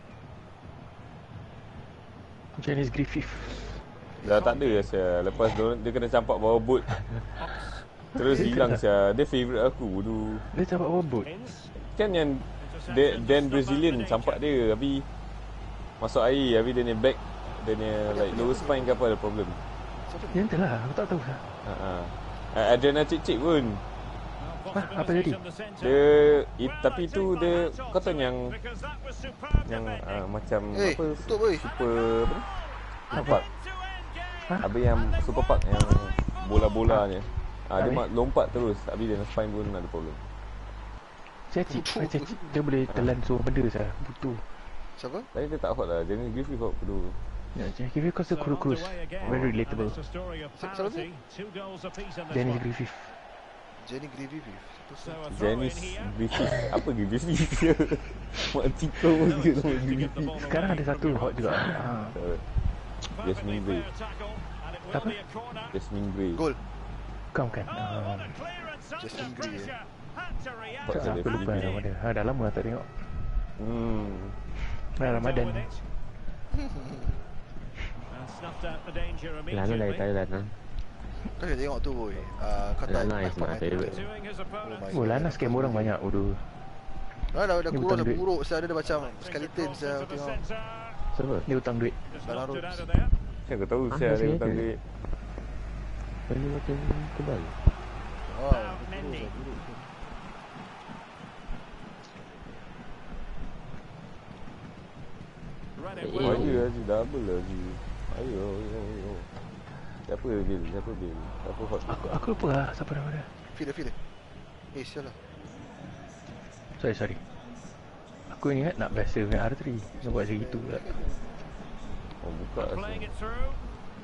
Speaker 3: Janice Griffith.
Speaker 4: Dah tak ada lah sia. Lepas dia, dia kena campak bawah boat. Terus hilang sia. Dia favourite aku bodoh.
Speaker 3: Dia campak bawah boat.
Speaker 6: Ince.
Speaker 4: Kan yang De, Dan Brazilian campak dia habis masuk air habis dia ni back dia ni like lower spine ke apa ada problem.
Speaker 3: Yang tu lah, aku tak tahu sah.
Speaker 4: Ha ah. Adriana cik-cik pun.
Speaker 3: Hah, apa jadi?
Speaker 4: Dia it, tapi tu dia kau tahu yang yang uh, macam
Speaker 2: Eh,
Speaker 4: apa
Speaker 2: tutup boy.
Speaker 4: super apa ni? Super park.
Speaker 3: Hah?
Speaker 4: Habis yang super park yang bola-bolanya. Ah dia
Speaker 3: Habis?
Speaker 4: mak lompat terus habis dia spine pun ada problem.
Speaker 3: Cecik, cecik. Dia boleh telan semua benda sah. Butuh.
Speaker 2: Siapa?
Speaker 4: Tapi dia tak hot lah. Jangan give you hot bodoh.
Speaker 3: Ya, Janice Griffith kau suka cruise. Very relatable.
Speaker 2: Siapa tu?
Speaker 3: Janice Griffith.
Speaker 2: Jenny Griffith. Siapa tu?
Speaker 4: Janice Griffith. Apa Griffith dia? Mak tikau pun dia nama Griffith.
Speaker 3: Sekarang ada satu hot juga. Ha.
Speaker 4: Uh, Jasmine Gray.
Speaker 3: Apa?
Speaker 4: Jasmine Gray.
Speaker 2: Gol.
Speaker 3: Kau kan. Uh,
Speaker 2: Justin Gray eh.
Speaker 4: Pak
Speaker 3: aku
Speaker 4: Saleh
Speaker 3: lupa
Speaker 4: Filipi.
Speaker 3: nama dia. Ha, dah lama tak tengok.
Speaker 4: Hmm.
Speaker 3: Dah Ramadan.
Speaker 9: Lana dari Thailand lah.
Speaker 2: Kau dah tengok tu boy. Ah, kata
Speaker 9: Lana is my favourite.
Speaker 3: Oh, Lana scam orang banyak. Aduh.
Speaker 2: Dah dah dah
Speaker 3: Dia
Speaker 2: kurus
Speaker 3: hutang
Speaker 2: dah
Speaker 3: duit.
Speaker 2: buruk saya ada macam skeleton saya tengok.
Speaker 9: Siapa?
Speaker 3: Dia hutang duit.
Speaker 2: Dalam room.
Speaker 4: Saya kau tahu
Speaker 9: Ah,
Speaker 4: saya ada
Speaker 9: masih
Speaker 4: hutang
Speaker 9: ada.
Speaker 4: duit.
Speaker 9: Benda macam kebal.
Speaker 2: Oh, kurus dah buruk.
Speaker 4: Oh, ya Haji, double lah Haji. Ayo, ayo, ayo. Siapa Bil? Siapa Bil? Siapa hot?
Speaker 3: Aku aku lupa lah siapa nama dia.
Speaker 2: Feel feel. Eh, sial lah.
Speaker 3: Sorry, sorry. Aku ingat nak biasa dengan R three. Nak buat macam gitu pula.
Speaker 4: Oh, buka
Speaker 6: Playing
Speaker 4: asal.
Speaker 6: it through.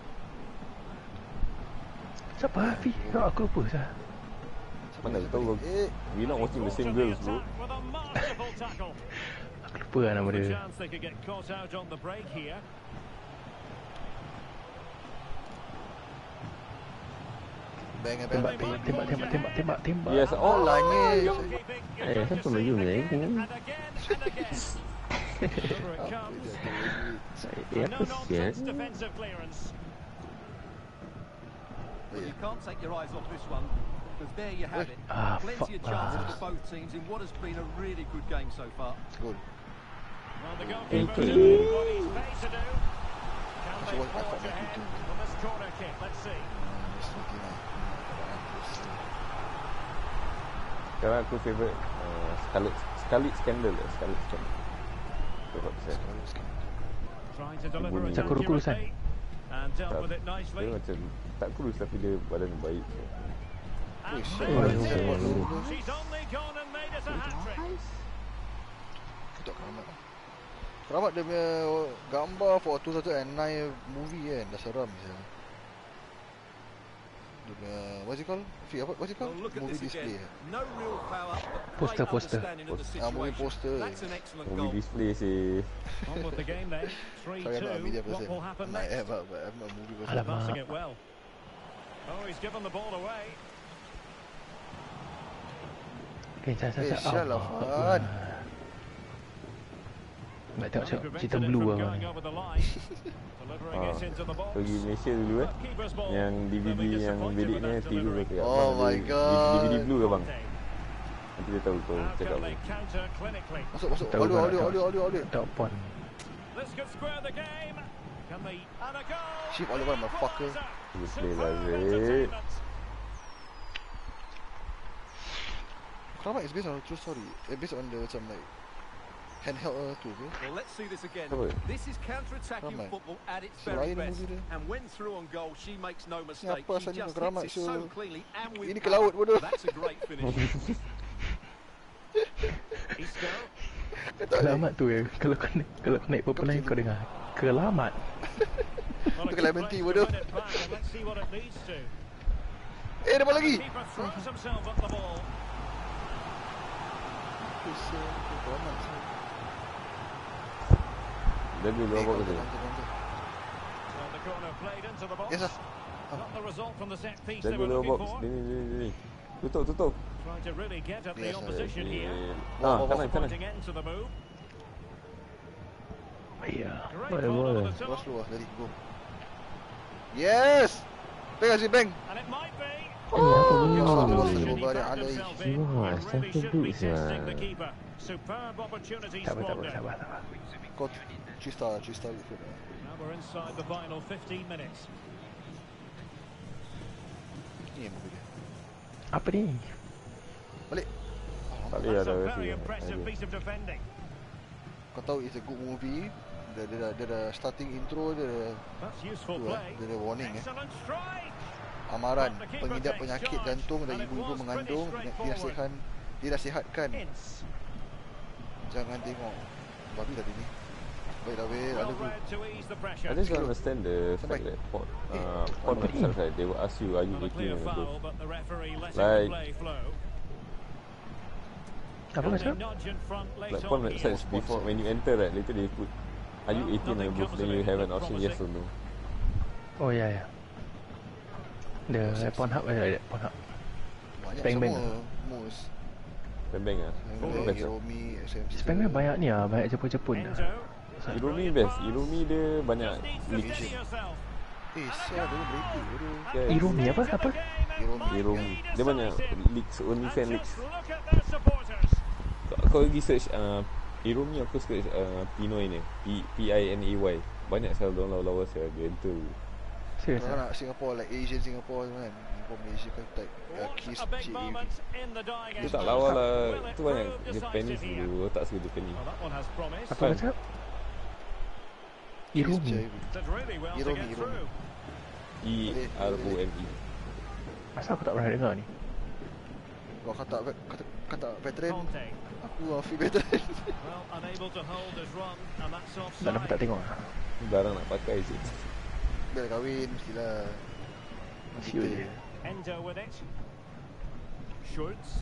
Speaker 3: Siapa Hafi? Kau aku lupa sah.
Speaker 4: Mana aku tahu aku.
Speaker 2: Eh,
Speaker 4: We not watching the same
Speaker 6: Launched on
Speaker 4: girls bro.
Speaker 6: attack with a masterful tackle.
Speaker 3: Aku lupa lah nama
Speaker 6: A
Speaker 3: dia.
Speaker 6: chance they could get caught out on the break here.
Speaker 2: bang bang
Speaker 3: Tembak,
Speaker 2: bang.
Speaker 3: tembak, tembak, tembak, tembak, tembak.
Speaker 4: Yes, oh
Speaker 2: lah ni.
Speaker 6: Goalkeeping
Speaker 9: Eh, siapa Melayu ni?
Speaker 6: and again and again. Over it comes.
Speaker 9: Eh,
Speaker 6: No
Speaker 9: apa sial?
Speaker 6: nonsense defensive clearance.
Speaker 7: Well, you can't take your eyes off this one, because there you have it.
Speaker 3: Ah,
Speaker 7: Plenty
Speaker 3: fuck.
Speaker 7: of chances
Speaker 3: Ah.
Speaker 7: for both teams in what has been a really good game so far.
Speaker 2: Goal.
Speaker 6: Well, the goalkeeper doing what he's paid to do. Can they
Speaker 2: what I thought
Speaker 6: forge
Speaker 2: they
Speaker 6: ahead
Speaker 2: could do.
Speaker 6: from this corner kick? Let's see.
Speaker 4: Sekarang aku favourite uh, Scarlet Scarlet Scandal lah, Scarlet Scandal. Sebab saya
Speaker 6: Trying to deliver
Speaker 4: Bunyi.
Speaker 6: it
Speaker 3: Macam kurus-kurus kan?
Speaker 6: accurately and dealt
Speaker 4: tak,
Speaker 6: with it nicely.
Speaker 4: dia macam tak kurus tapi dia badan baik.
Speaker 6: And
Speaker 2: Wih,
Speaker 6: there
Speaker 2: oh,
Speaker 6: it
Speaker 2: oh,
Speaker 6: is.
Speaker 2: oh, oh.
Speaker 6: She's only gone and made us a hat-trick.
Speaker 2: Ketuk Keramat. Keramat dia punya gambar for two thousand nine movie kan, dah seram misalnya. Dia punya, what's it called? Fi, apa, what's it called?
Speaker 7: Well, look at
Speaker 2: Movie
Speaker 7: this
Speaker 2: display.
Speaker 7: again. No real power, but
Speaker 3: Poster,
Speaker 7: great
Speaker 3: poster.
Speaker 7: understanding of the
Speaker 2: Ah, movie
Speaker 7: situation.
Speaker 2: poster.
Speaker 7: That's an excellent
Speaker 4: Movie
Speaker 7: goal.
Speaker 4: display sih.
Speaker 6: On with the game then. three
Speaker 2: Sorry, I'm not a media
Speaker 6: two. What
Speaker 2: person.
Speaker 6: will happen
Speaker 2: I
Speaker 6: next?
Speaker 2: am, but but I'm not a movie person.
Speaker 3: Alamak.
Speaker 6: Passing it well. Oh, he's given the ball away.
Speaker 3: Okay, jap, jap,
Speaker 2: Eh,
Speaker 3: jap.
Speaker 2: sial lah, Fuad.
Speaker 3: Nak tengok
Speaker 6: Well,
Speaker 3: tengok
Speaker 6: prevented
Speaker 3: cerita
Speaker 6: it
Speaker 3: blue
Speaker 6: from
Speaker 3: lah.
Speaker 6: going over the line. Delivering
Speaker 4: Ah,
Speaker 6: it into the box.
Speaker 4: pergi Malaysia dulu eh.
Speaker 6: Keeper's ball.
Speaker 4: Yang D V D
Speaker 6: They'll be
Speaker 4: yang
Speaker 6: disappointed
Speaker 4: bilik
Speaker 6: with
Speaker 4: ni
Speaker 6: that
Speaker 4: T V
Speaker 6: delivery.
Speaker 4: berapa
Speaker 2: Oh
Speaker 4: abang
Speaker 2: my
Speaker 4: ada
Speaker 2: God.
Speaker 4: D V D blue ke bang? Nanti dia tahu kau
Speaker 6: How
Speaker 4: cakap
Speaker 6: can
Speaker 4: apa.
Speaker 6: they counter clinically?
Speaker 2: Masuk, masuk.
Speaker 3: Tahu
Speaker 2: Audio,
Speaker 3: kau nak
Speaker 2: audio,
Speaker 3: tengok.
Speaker 2: audio, audio, audio.
Speaker 3: Tak pon.
Speaker 6: This could square the game. Can they? And a goal.
Speaker 2: Shift all over, motherfucker.
Speaker 4: Dia play lah
Speaker 6: Superb
Speaker 4: Zek.
Speaker 6: entertainment.
Speaker 2: Keramat is based on a true story. Eh, based on the macam like handheld uh, tu ke?
Speaker 7: Well, let's see this again.
Speaker 4: Apa?
Speaker 7: This is counter-attacking
Speaker 2: Keramat.
Speaker 7: football at its
Speaker 2: Si
Speaker 7: very
Speaker 2: lain
Speaker 7: best.
Speaker 2: movie dia.
Speaker 7: And when through on goal, she makes no mistake.
Speaker 2: apa
Speaker 7: She
Speaker 2: asalnya
Speaker 7: just
Speaker 2: Keramat
Speaker 7: hits it so
Speaker 2: so-
Speaker 7: cleanly and with
Speaker 2: Ini ke laut
Speaker 7: power.
Speaker 2: bodoh.
Speaker 7: That's a great finish.
Speaker 6: Isco.
Speaker 3: Kelamat tu ya. Kalau kau naik, kalau kau naik purple line kau dengar. Kelamat.
Speaker 6: Well, a
Speaker 2: Look at
Speaker 6: good
Speaker 2: Lemon Tea,
Speaker 6: place to
Speaker 2: bodoh.
Speaker 6: win it back, and let's see what it leads to.
Speaker 2: Eh, dapat lagi.
Speaker 6: Keeper throws himself at the ball.
Speaker 2: Kisah Keramat sih.
Speaker 4: Dia dulu
Speaker 2: Eh,
Speaker 4: apa
Speaker 2: counter,
Speaker 4: tu?
Speaker 2: counter, counter.
Speaker 6: Well, the corner played into the box.
Speaker 2: Yes, sir.
Speaker 6: Not the result from the set piece
Speaker 4: Dia
Speaker 6: they were
Speaker 4: dulu
Speaker 6: looking
Speaker 4: box.
Speaker 6: for.
Speaker 4: Ni ni ni ni. Tutup tutup.
Speaker 6: Trying to really get at the
Speaker 2: Yes, sir.
Speaker 6: opposition here.
Speaker 4: Ah, kanan kanan.
Speaker 6: Pointing into the move.
Speaker 3: Ya.
Speaker 6: Great
Speaker 5: Boleh,
Speaker 6: ball
Speaker 5: boleh.
Speaker 6: over the
Speaker 2: Luas
Speaker 6: top.
Speaker 2: luas dari go. Yes. Bang si bang.
Speaker 6: And it might be.
Speaker 3: Eh, apa benda?
Speaker 2: Oh,
Speaker 6: Position
Speaker 2: oh,
Speaker 6: he
Speaker 2: oh,
Speaker 6: found
Speaker 2: oh,
Speaker 6: himself
Speaker 9: oh,
Speaker 6: in.
Speaker 9: oh,
Speaker 6: He
Speaker 9: oh,
Speaker 6: really should be
Speaker 9: oh,
Speaker 6: testing the
Speaker 9: oh,
Speaker 6: keeper. Superb opportunity
Speaker 3: Tak apa, tak apa,
Speaker 6: squandered.
Speaker 3: sabar, sabar.
Speaker 2: Kau three star, three star gitu.
Speaker 6: Now we're inside the final fifteen minutes.
Speaker 2: Ni yang movie dia.
Speaker 3: Apa ni?
Speaker 2: Balik.
Speaker 4: Tak boleh
Speaker 6: That's
Speaker 4: ada
Speaker 6: a
Speaker 4: versi.
Speaker 6: very impressive piece of defending.
Speaker 2: Kau tahu it's a good movie. Dia dia dah- dia dah starting intro dia dah
Speaker 6: That's useful
Speaker 2: tu lah.
Speaker 6: play.
Speaker 2: Dia ada warning eh.
Speaker 6: Excellent strike.
Speaker 2: Amaran pengidap penyakit jantung dan ibu-ibu mengandung dinasihatkan dinasihatkan
Speaker 6: Ince.
Speaker 2: jangan tengok babi tadi ni. Baiklah weh, ada
Speaker 6: Well
Speaker 2: tu.
Speaker 6: read to ease the pressure.
Speaker 4: I just don't understand the fact that porn, uh, porn websites, right, they will ask you, are you
Speaker 6: Not a clear
Speaker 4: eighteen and
Speaker 6: foul,
Speaker 4: above?
Speaker 6: but the referee letting
Speaker 4: Like-
Speaker 6: the play flow.
Speaker 3: Apa kau
Speaker 6: And they
Speaker 3: cakap?
Speaker 6: nudge in front late
Speaker 4: Like
Speaker 6: on
Speaker 4: porn
Speaker 6: here.
Speaker 4: websites, before, when you enter, right, later they put, are you
Speaker 6: Well,
Speaker 4: eighteen and
Speaker 6: nothing
Speaker 4: above,
Speaker 6: comes
Speaker 4: then
Speaker 6: of
Speaker 4: you
Speaker 6: it,
Speaker 4: have an
Speaker 6: but
Speaker 4: option
Speaker 6: promising.
Speaker 4: yes or no.
Speaker 3: Oh ya ya. The Pornhub ada Pornhub.
Speaker 2: Banyak
Speaker 3: Bang Bang.
Speaker 2: semua mus.
Speaker 4: Bang-bang lah.
Speaker 2: Bang
Speaker 4: Best
Speaker 2: Bang,
Speaker 4: lah.
Speaker 2: Hiromi, S M C.
Speaker 3: Sebenarnya banyak ni ah, banyak Jepun-Jepun.
Speaker 6: Enzo.
Speaker 4: Iromi best. Iromi dia banyak
Speaker 6: Just needs to
Speaker 4: leaks.
Speaker 6: steady yourself.
Speaker 2: Eh, sial dia berita bodoh.
Speaker 4: Yeah.
Speaker 3: Iromi apa? Apa?
Speaker 2: Hiromi.
Speaker 4: Iromi. Dia banyak leaks, only fan
Speaker 6: And
Speaker 4: leaks.
Speaker 6: just look at their supporters.
Speaker 4: Kau, kau pergi search uh, Iromi, aku search uh, Pinoy ni. P, P-I-N-A-Y. Banyak sel doang lawa-lawa sel. Dia enter.
Speaker 3: Serius
Speaker 2: Kalau
Speaker 3: ah?
Speaker 2: nak Singapore like Asian Singapore kan. Singapore Malaysia kan type uh,
Speaker 6: What
Speaker 2: Kiss
Speaker 6: a big
Speaker 2: J A V.
Speaker 6: moment in the dying
Speaker 4: Dia
Speaker 6: end.
Speaker 4: tak lawa lah.
Speaker 6: Will it
Speaker 4: Tu banyak
Speaker 6: prove
Speaker 4: Japanese
Speaker 6: decisive here?
Speaker 4: dulu. Tak suka Japanese.
Speaker 6: Well, that one has promise.
Speaker 3: Apa kau cakap?
Speaker 2: Kiss
Speaker 3: Iromi.
Speaker 2: J A V.
Speaker 6: Did really well to
Speaker 2: Iromi,
Speaker 6: get
Speaker 2: Iromi.
Speaker 6: through.
Speaker 4: E-R-O-M-E.
Speaker 3: Asal aku tak pernah dengar ni?
Speaker 2: Kau kata kata kata veteran.
Speaker 6: Conte.
Speaker 2: Aku Afi veteran.
Speaker 6: Well, unable to hold his run, and that's
Speaker 3: Dah lama tak
Speaker 6: offside.
Speaker 3: tengok.
Speaker 4: Barang nak pakai je.
Speaker 2: Dah kahwin mestilah.
Speaker 3: Siul je.
Speaker 6: Endo with it. Schultz.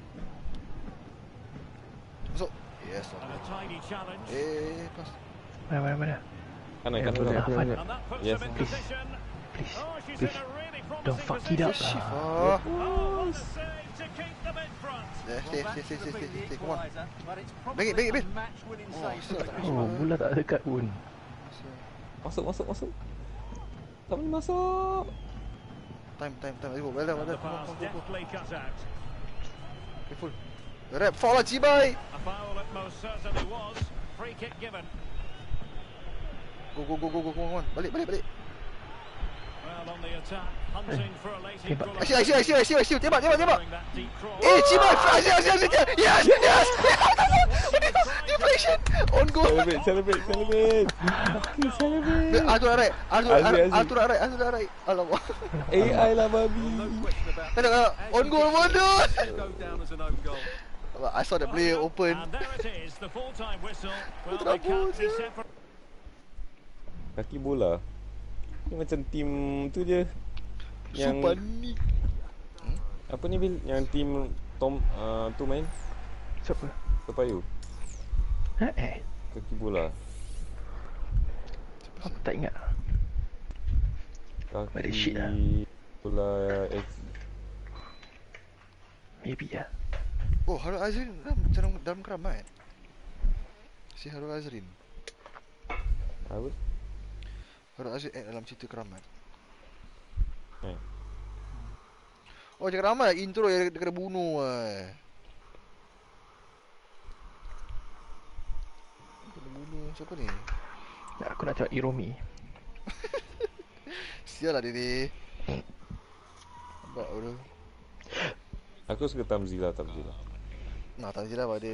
Speaker 2: Masuk. Yes.
Speaker 6: And a tiny challenge.
Speaker 2: Eh, pas.
Speaker 3: Mana mana mana.
Speaker 4: Kanan,
Speaker 3: Eh,
Speaker 4: kanan,
Speaker 3: boleh
Speaker 4: kanan.
Speaker 3: Afan.
Speaker 6: And that puts
Speaker 4: Yes.
Speaker 6: them in
Speaker 3: Please.
Speaker 6: position.
Speaker 3: Please.
Speaker 6: Oh, she's
Speaker 3: Please.
Speaker 6: in a really
Speaker 3: Don't fuck it up
Speaker 2: Shift
Speaker 3: lah.
Speaker 2: ah.
Speaker 6: Oh, what a save to keep them in front.
Speaker 2: Yeah, stay, stay, stay, stay, stay, stay, come on.
Speaker 7: But it's
Speaker 2: Bang it, bang it,
Speaker 7: probably
Speaker 2: bang.
Speaker 7: a match-winning
Speaker 2: Oh,
Speaker 7: save.
Speaker 2: sial tak
Speaker 3: Oh, bola tak dekat pun.
Speaker 4: Masuk, masuk, masuk. Tak boleh masuk.
Speaker 2: Time, time, time. Ayo, well done, well
Speaker 6: The
Speaker 2: done. Come on,
Speaker 6: pass
Speaker 2: come on, go, go.
Speaker 6: deftly cut out.
Speaker 2: Careful. Rap, foul lah, Cibai.
Speaker 6: A foul it most certainly was. Free kick given.
Speaker 2: Go, go, go, go, go, come on. Balik, balik, balik.
Speaker 6: Well, on the attack, hunting for a late
Speaker 3: Tembak.
Speaker 2: I see, I see, I see, I see, I see. Tembak, tembak, tembak.
Speaker 6: Doing that deep cross.
Speaker 2: Eh, Cibai. I see, I see, I see. Yes, yes. Deflection. On goal.
Speaker 4: Celebrate, celebrate, celebrate. Celebrate.
Speaker 2: Arthur right. Arthur,
Speaker 4: Azri, Azri.
Speaker 2: Arthur right. Arthur right. Alamak.
Speaker 4: A I lah babi.
Speaker 7: No question about
Speaker 2: Tak ada, on goal, bodoh.
Speaker 7: go down as an own goal.
Speaker 2: I saw the player open.
Speaker 6: And there it is, the full-time whistle. Well,
Speaker 2: Terabur
Speaker 6: they can't be
Speaker 2: je.
Speaker 6: separate.
Speaker 4: Kaki bola. Ni macam tim tu je. Yang
Speaker 2: Super ni.
Speaker 4: apa ni Bil? Yang tim Tom uh, tu main
Speaker 3: Siapa?
Speaker 4: Topayu.
Speaker 3: Ha, eh.
Speaker 4: Kaki bola.
Speaker 3: Aku tak ingat.
Speaker 4: Kaki
Speaker 3: Ada shit lah.
Speaker 4: bola X.
Speaker 3: Maybe lah.
Speaker 2: Oh, Harul Azrin dalam dalam keramat. Si Harul Azrin.
Speaker 4: Apa?
Speaker 2: Harul Azrin act dalam cerita keramat.
Speaker 4: Eh.
Speaker 2: Oh, cerita keramat intro yang dia kena bunuh eh. Kena bunuh siapa ni?
Speaker 3: Aku nak tengok Iromi.
Speaker 2: Sial lah dia ni. Nampak bro.
Speaker 4: Aku suka Tamzila, Tamzila.
Speaker 2: Nah, tak je lah pada.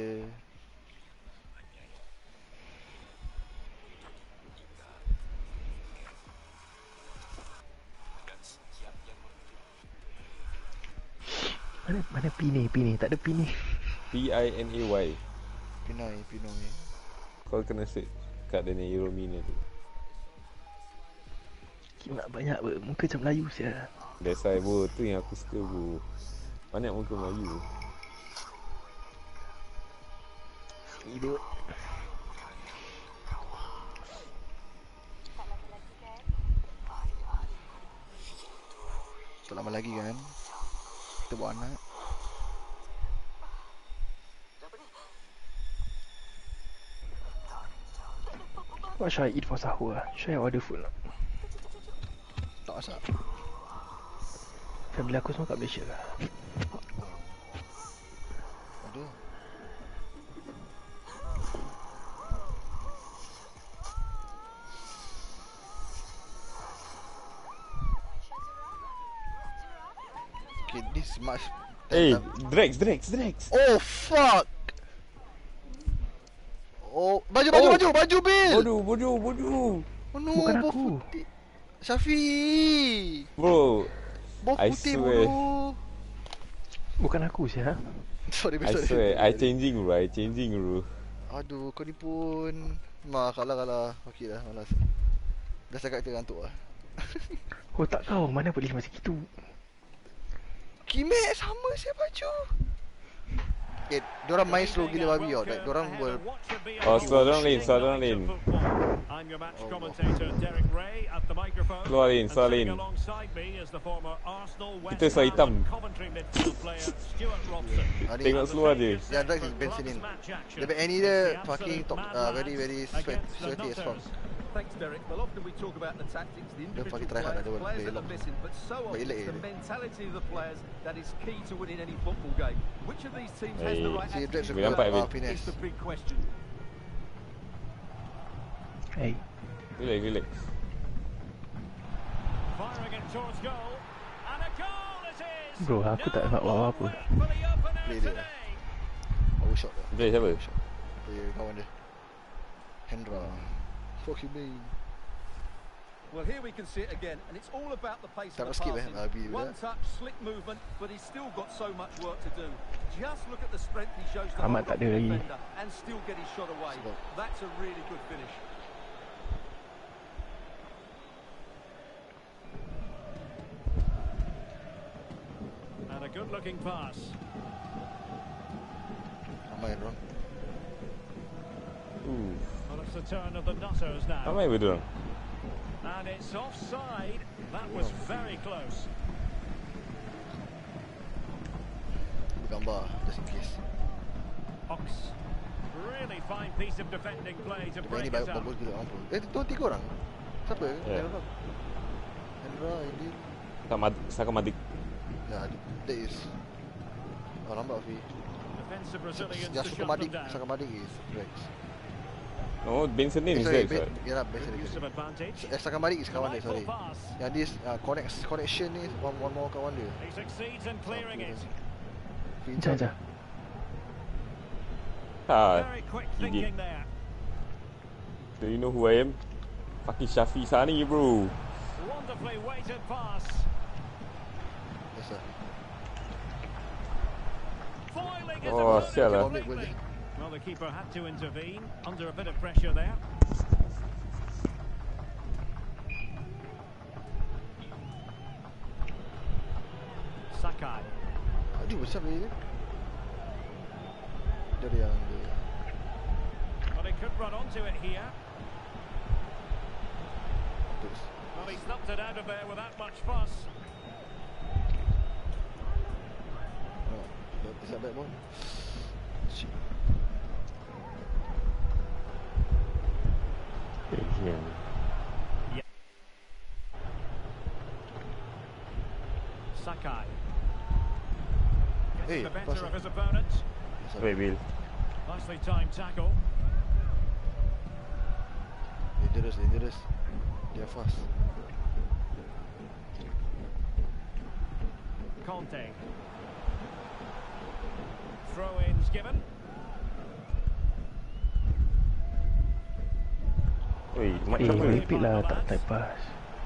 Speaker 3: Mana mana P ni? P ni tak ada P ni.
Speaker 4: P I N A Y.
Speaker 2: Pinai, Pinoi.
Speaker 4: Kau kena search kat dia ni Iromi ni tu.
Speaker 3: Kimak banyak ber, muka macam Melayu sia.
Speaker 4: That's why bro, tu yang aku suka bro. Banyak muka Melayu.
Speaker 3: Hidup.
Speaker 2: Tak lama lagi kan. Kita buat anak.
Speaker 3: What should I eat for sahur lah? Should I order food lah?
Speaker 2: Tak masak.
Speaker 3: Family aku semua kat Malaysia lah.
Speaker 2: Ada. Okay, this much.
Speaker 4: Eh, hey, Drex, Drex, Drex.
Speaker 2: Oh fuck. Oh, baju baju
Speaker 4: Oh.
Speaker 2: baju baju Bill.
Speaker 4: Bodoh, bodoh, bodoh.
Speaker 2: Oh no,
Speaker 3: Bukan
Speaker 2: bau
Speaker 3: aku.
Speaker 2: putih. Syafi.
Speaker 4: Bro,
Speaker 2: Bau
Speaker 4: I
Speaker 2: putih
Speaker 4: swear.
Speaker 2: bodoh.
Speaker 3: Bukan aku sia.
Speaker 2: Sorry,
Speaker 4: I
Speaker 2: sorry.
Speaker 4: swear, I changing bro, I changing bro.
Speaker 2: Aduh, kau ni pun. Mah, kalah kalah. Okey dah, malas. Dah cakap kita ngantuk lah.
Speaker 3: Otak kau mana boleh macam gitu?
Speaker 2: Kimek sama saya baju. Eh, diorang main slow gila babi tau. Like, diorang ber...
Speaker 4: Oh, slow down lane, slow down lane.
Speaker 6: I'm your match commentator Derek Ray at the microphone.
Speaker 4: Slow lane, slow
Speaker 6: And sitting
Speaker 4: lane.
Speaker 6: alongside me is the former Arsenal, West
Speaker 4: Kita slow
Speaker 6: Ham
Speaker 4: hitam.
Speaker 6: and Coventry midfield player Stuart Robson.
Speaker 2: Hari
Speaker 4: Tengok slow aja.
Speaker 2: Ya, Drax is Benzinin. Dia back Annie dia fucking top, uh, very very sweat, sweaty as fuck.
Speaker 7: Thanks, Derek. Well, often we talk about the tactics, the individual
Speaker 2: fucking try hard,
Speaker 7: players,
Speaker 2: I don't
Speaker 7: players
Speaker 2: play
Speaker 7: that
Speaker 2: long.
Speaker 7: are missing, but so
Speaker 2: But
Speaker 7: often
Speaker 2: he let
Speaker 7: it's the
Speaker 2: it.
Speaker 7: mentality of the players that is key to winning any football game. Which of these teams has the
Speaker 4: Hey.
Speaker 7: right
Speaker 2: Si Drax
Speaker 7: attitude?
Speaker 4: Boleh nampak, Bil?
Speaker 2: uh,
Speaker 7: It's
Speaker 2: finesse.
Speaker 7: the big question.
Speaker 3: Hey,
Speaker 4: Relax, relax.
Speaker 6: Firing it towards goal. And a goal it is.
Speaker 3: bro, aku tak nak buat apa-apa.
Speaker 6: For the opener
Speaker 2: Play dia.
Speaker 6: today.
Speaker 2: Power shot dah.
Speaker 4: Play siapa?
Speaker 2: Player kawan dia. Hendra. Fuck you mean.
Speaker 7: Well, here we can see it again, and it's all about the pace
Speaker 2: Tak
Speaker 7: of
Speaker 2: nak
Speaker 7: the
Speaker 2: skip eh,
Speaker 7: passing.
Speaker 2: Abi dia.
Speaker 7: One touch, slick movement, but he's still got so much work to do. Just look at the strength he shows to
Speaker 3: Ahmad
Speaker 7: hold
Speaker 3: tak
Speaker 7: off
Speaker 3: ada
Speaker 7: the
Speaker 3: lagi.
Speaker 7: defender and still get his shot away.
Speaker 2: Sebab-
Speaker 7: That's a really good finish.
Speaker 6: And a good-looking pass.
Speaker 2: Ramai bro.
Speaker 4: Uh,
Speaker 6: Well, it's the turn of the Nutters now.
Speaker 4: ramai berdua.
Speaker 6: And it's offside. That was very close.
Speaker 2: ambil gambar, just in case.
Speaker 6: Ox. Really fine piece of defending play to
Speaker 2: Dia
Speaker 6: break
Speaker 2: ni
Speaker 6: it up.
Speaker 2: bagus gila ampun. Eh, tu tiga orang. Siapa?
Speaker 4: Yeah.
Speaker 2: Hendra. Hendra, Indin.
Speaker 4: Sakamadik.
Speaker 2: Ya, that is. Oh, lambat Fi.
Speaker 6: Defensive Brazilians
Speaker 2: Yang
Speaker 6: to
Speaker 2: suka
Speaker 6: shut
Speaker 2: Madik,
Speaker 6: them down.
Speaker 2: Sakamadik is Rex.
Speaker 4: No, Benson
Speaker 2: Eh,
Speaker 4: is
Speaker 2: sorry,
Speaker 4: Rex.
Speaker 2: Ben,
Speaker 4: Right?
Speaker 2: ya lah, Ben sorry.
Speaker 6: Use of
Speaker 2: sorry.
Speaker 6: advantage.
Speaker 2: Eh, Sakamadik is kawan dia,
Speaker 6: Delightful
Speaker 2: sorry.
Speaker 6: pass.
Speaker 2: Yang this uh, connect, connection ni, one, one more kawan dia.
Speaker 6: He succeeds in clearing it.
Speaker 3: Jap, jap.
Speaker 4: Ah,
Speaker 6: Very quick
Speaker 4: he
Speaker 6: thinking
Speaker 4: did.
Speaker 6: there.
Speaker 4: So you know who I am? Fucking Shafi Sani, bro.
Speaker 6: Wonderfully weighted pass.
Speaker 2: Yes, sir.
Speaker 6: Foiling his
Speaker 4: Oh,
Speaker 6: opponent
Speaker 4: sial lah.
Speaker 6: completely. Well, the keeper had to intervene under a bit of pressure there. Sakai.
Speaker 2: Aduh, siapa dia? Dia yang dia.
Speaker 6: Well, he could run onto it here.
Speaker 2: Terus.
Speaker 6: Well, he snubbed it out of there without much fuss.
Speaker 2: Oh, is that bad ball? Shit.
Speaker 9: Asian.
Speaker 6: Sakai. Gets
Speaker 2: Hey,
Speaker 6: the
Speaker 2: pass
Speaker 6: better
Speaker 2: it.
Speaker 6: of his opponent.
Speaker 4: Wait, Bill.
Speaker 6: Nicely timed tackle.
Speaker 2: Dangerous, dangerous. Dia fast.
Speaker 6: Conte. Throw-ins given.
Speaker 4: Oi, mat
Speaker 3: Eh,
Speaker 4: siapa ni?
Speaker 3: repeat lah, tak type pass.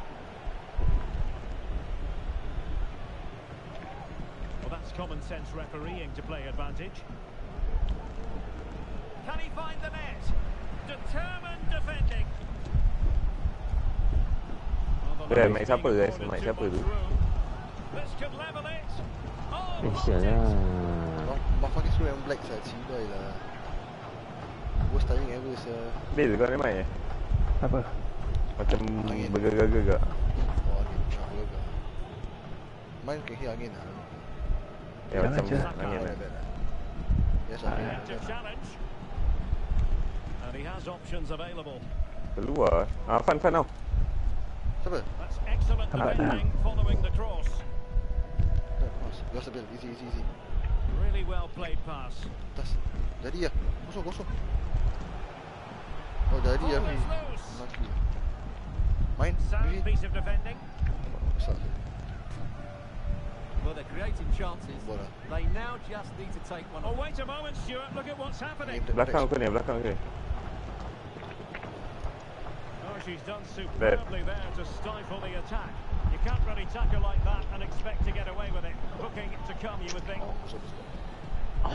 Speaker 6: Well, that's common sense refereeing to play advantage. Can he find the net? Determined defending. Well, the
Speaker 4: Eh,
Speaker 6: line
Speaker 4: mic
Speaker 6: is
Speaker 4: siapa
Speaker 6: being
Speaker 4: guys?
Speaker 6: afforded
Speaker 4: Mic
Speaker 6: too
Speaker 4: siapa
Speaker 6: much
Speaker 4: tu?
Speaker 6: room. This could level it. Oh,
Speaker 9: Asian
Speaker 6: blocked it.
Speaker 9: lah.
Speaker 2: Mak fucking slow yang black sah, cibai lah. Worst timing ever sah.
Speaker 4: Bill, kau ada mic eh?
Speaker 3: Apa?
Speaker 4: Macam
Speaker 2: Angin.
Speaker 4: bergegar-gegar.
Speaker 2: Oh, angin. Ah, gagal. Mine can hear angin lah.
Speaker 4: Ya,
Speaker 3: Jangan
Speaker 4: macam
Speaker 3: je.
Speaker 4: angin
Speaker 2: Oh,
Speaker 4: lah.
Speaker 2: bad, bad lah. Yes,
Speaker 3: Ah,
Speaker 2: angin.
Speaker 3: ya.
Speaker 6: To challenge. And he has options available.
Speaker 4: Keluar. Ah, Fan, Fan tau.
Speaker 2: Siapa?
Speaker 6: That's excellent
Speaker 3: Nampak tak?
Speaker 6: defending following the cross.
Speaker 2: Tak, cross. Biasa Bill. Easy, easy, easy.
Speaker 6: Really well played pass.
Speaker 2: Atas. Jadi lah. Kosong, kosong. Oh, jadi lah.
Speaker 6: Oh,
Speaker 2: Fi.
Speaker 6: it's loose.
Speaker 2: Laki. Main.
Speaker 6: Sound
Speaker 2: Fi.
Speaker 6: piece of defending.
Speaker 2: Besar.
Speaker 7: Well, they're creating chances.
Speaker 2: Bola.
Speaker 7: They now just need to take one
Speaker 6: Oh,
Speaker 7: on.
Speaker 6: wait a moment, Stuart. Look at what's happening.
Speaker 4: Belakang kau ni, belakang kau ni.
Speaker 6: Oh, she's done superbly there to stifle the attack. You can't really tackle like that and expect to get away with it. Booking to come, you would think.
Speaker 2: Oh, besar, besar.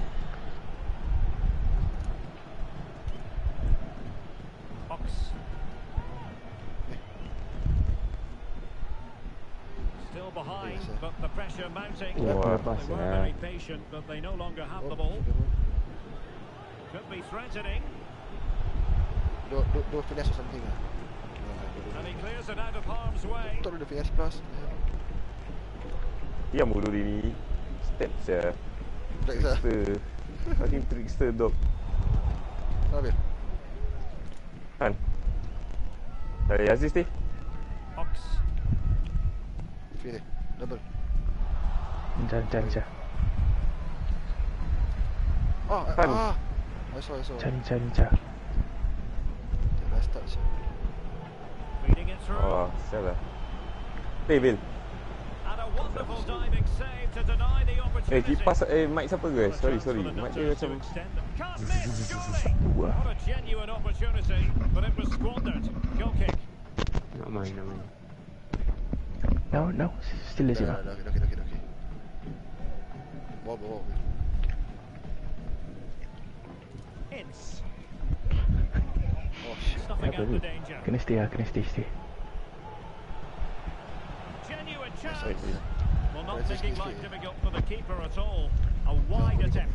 Speaker 6: Ox. Still behind,
Speaker 2: Yes, sir.
Speaker 6: but the pressure mounting.
Speaker 9: Wah,
Speaker 4: Wah.
Speaker 9: lepas
Speaker 6: They were
Speaker 9: ya.
Speaker 6: very patient, but they no longer have the
Speaker 2: Oh,
Speaker 6: ball.
Speaker 2: sudah pun.
Speaker 6: Could be threatening,
Speaker 2: Dua, dua, dua finesse or something lah.
Speaker 6: and he clears it out of harm's way.
Speaker 2: Tak ada finesse plus.
Speaker 4: Diam bodoh dia ni. Step saya.
Speaker 2: Black sah.
Speaker 4: Trickster. Fucking trickster dog.
Speaker 2: Mana Bill?
Speaker 4: Fan. Dari Aziz ni.
Speaker 6: Ox.
Speaker 2: Fi dia. Double.
Speaker 3: Jangan, jangan, jangan.
Speaker 2: Ah,
Speaker 4: Fan.
Speaker 2: ah. I saw, I saw.
Speaker 3: Jangan, jangan, jangan.
Speaker 2: The last touch.
Speaker 6: Feeding it through.
Speaker 4: Oh, salah. Eh, Bill.
Speaker 6: And a wonderful diving save to deny the
Speaker 4: Eh,
Speaker 6: opportunity.
Speaker 4: kipas eh mic siapa guys? Sorry, sorry.
Speaker 6: Chance for the
Speaker 4: Mic dia
Speaker 6: Nutters to
Speaker 4: macam
Speaker 6: extend them. Can't miss, surely. What a genuine opportunity, but it was squandered. Goal kick.
Speaker 9: Nak main, nak main.
Speaker 3: Now, now, still the
Speaker 2: Dah,
Speaker 3: same.
Speaker 2: dah,
Speaker 3: ah?
Speaker 2: dah, dah, dah, dah, dah. Ball, ball, ball.
Speaker 6: Ince.
Speaker 2: Oh, shit.
Speaker 6: Snuffing
Speaker 3: Apa
Speaker 6: out
Speaker 3: tu?
Speaker 6: the danger.
Speaker 3: Kena stay lah, kena stay, stay.
Speaker 6: Genuine
Speaker 2: Yes,
Speaker 6: chance.
Speaker 2: I see.
Speaker 6: Well, not
Speaker 2: Let's just
Speaker 6: taking
Speaker 2: keep
Speaker 6: life
Speaker 2: it.
Speaker 6: difficult for the keeper at all. A wide
Speaker 2: No,
Speaker 6: attempt.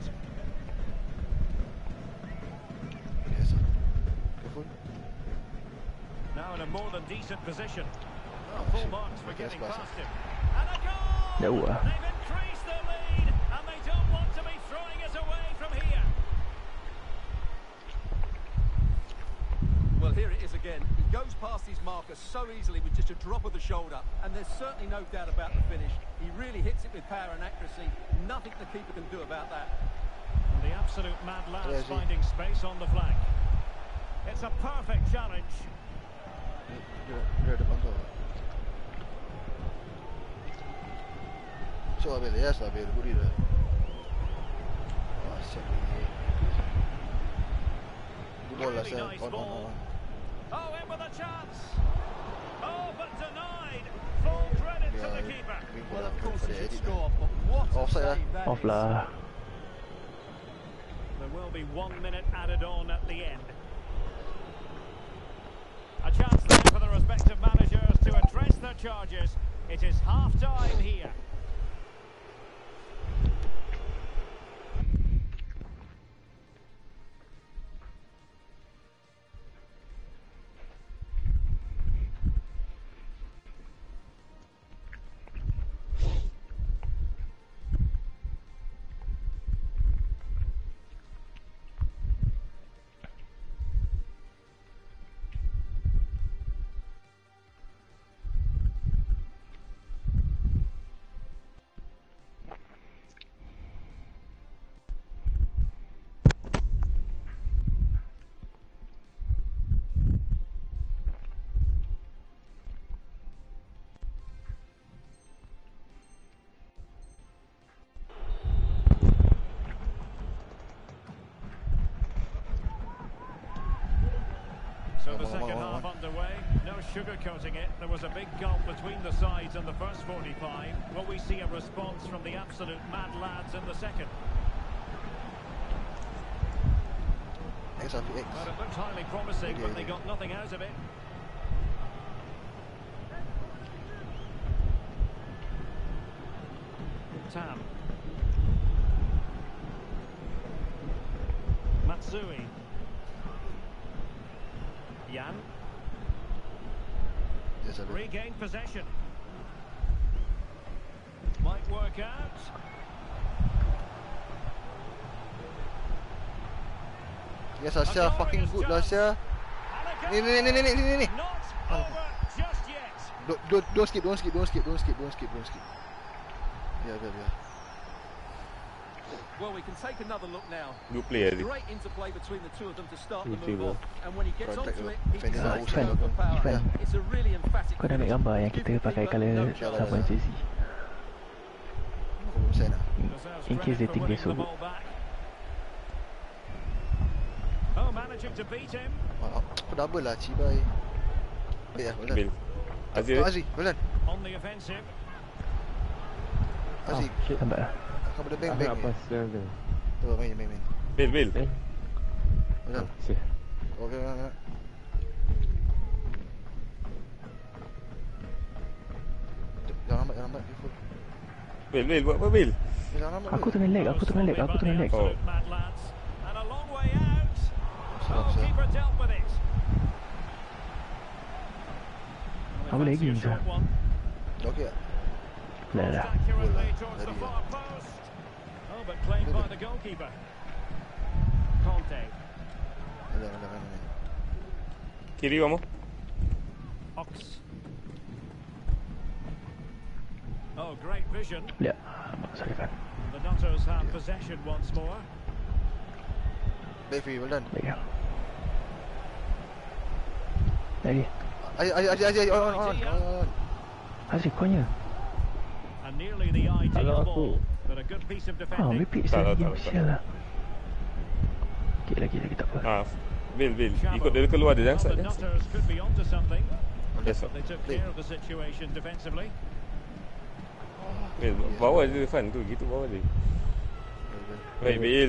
Speaker 2: Yes, sir. Careful.
Speaker 6: Now in a more than decent position. Well, full
Speaker 2: shit.
Speaker 6: marks for
Speaker 2: Okay,
Speaker 6: getting
Speaker 2: that's
Speaker 6: past him. And a goal!
Speaker 3: Jauh ah.
Speaker 6: They've increased the lead, and they don't
Speaker 7: here it is again. He goes past his marker so easily with just a drop of the shoulder, and there's certainly no doubt about the finish. He really hits it with power and accuracy. Nothing the keeper can do about that.
Speaker 6: And the absolute mad lads finding space on the flank. It's a perfect challenge.
Speaker 2: Dia ada depan kau. So Abel, yes Abel, guri dah. Wah, siap ni. Good ball lah, siap. On, on, on.
Speaker 6: Oh, in with a chance. Oh, but denied. Full credit to the keeper.
Speaker 7: Well, of course he should score, but what a save that is.
Speaker 3: Off lah.
Speaker 6: There will be one minute added on at the end. A chance there for the respective managers to address their charges. It is half-time here. So the second half underway, no sugarcoating it. There was a big gulf between the sides in the first forty-five. Will we see a response from the absolute mad lads in the second?
Speaker 2: X of X.
Speaker 6: But it looked highly promising, but they got nothing out of it. Tam. Matsui. Jan.
Speaker 2: Yes,
Speaker 6: regain possession. Might work out.
Speaker 2: Yes, Asya fucking good lah, Asya. Ni ni ni ni ni ni ni. Don't don't don't skip, don't skip, don't skip, don't skip, don't skip, don't skip. Yeah, yeah, yeah.
Speaker 7: Well, we can take another look now.
Speaker 4: Good play,
Speaker 7: Great interplay between the two of them to start the move off. And when he gets onto it, he
Speaker 3: Defend.
Speaker 7: decides to go for power. It's a really emphatic.
Speaker 3: Kau dah ambil gambar yang kita pakai colour Saban jersey. In case they think they're so good.
Speaker 6: Oh, managing to beat him.
Speaker 2: Apa double lah, Cibai. Ya, Belan.
Speaker 4: Azri.
Speaker 2: Azri, Belan.
Speaker 6: On the offensive.
Speaker 2: Azri.
Speaker 3: Shit, lambat lah.
Speaker 2: Kau boleh bang bang.
Speaker 9: Apa pasal tu?
Speaker 2: Tu main main main.
Speaker 4: Bil, Bil.
Speaker 9: Eh?
Speaker 2: Belan.
Speaker 9: Sih.
Speaker 2: Okey, okey. Jangan lambat, jangan lambat.
Speaker 4: Bil, Bil, buat apa Bil?
Speaker 2: Jangan lambat.
Speaker 3: Aku tengah lag, aku tengah lag, aku tengah lag.
Speaker 4: Oh.
Speaker 6: And a long way out. Oh, keeper dealt with it.
Speaker 3: Apa lagi ni sah?
Speaker 2: Okey.
Speaker 3: Dah dah.
Speaker 6: Accurately towards the far post. Oh, but claimed by the goalkeeper. Conte.
Speaker 2: Ada, ada, ada.
Speaker 4: Kiri kamu.
Speaker 6: Ox. Oh, great vision.
Speaker 3: Lihat. Sorry kan.
Speaker 6: The Nutters have possession once more.
Speaker 2: Baik, well done.
Speaker 3: Baik ya. Lagi.
Speaker 2: Ayo, ayo, ayo, ayo, on, on, on.
Speaker 3: Asyik kau nya.
Speaker 6: And nearly the ideal ball, but a good piece of
Speaker 3: Ah,
Speaker 6: defending.
Speaker 3: repeat saya lagi. Sial lah. Okey, lagi, lagi tak apa.
Speaker 4: Ah, Bil, Bil. Ikut dia keluar dia jangan
Speaker 6: Well,
Speaker 4: sat
Speaker 6: the
Speaker 4: dia.
Speaker 6: Nutters could be onto something.
Speaker 4: Yes,
Speaker 6: They took care of the situation defensively.
Speaker 4: Bil, bawa je Fan tu, gitu bawa je. Baik, Bil.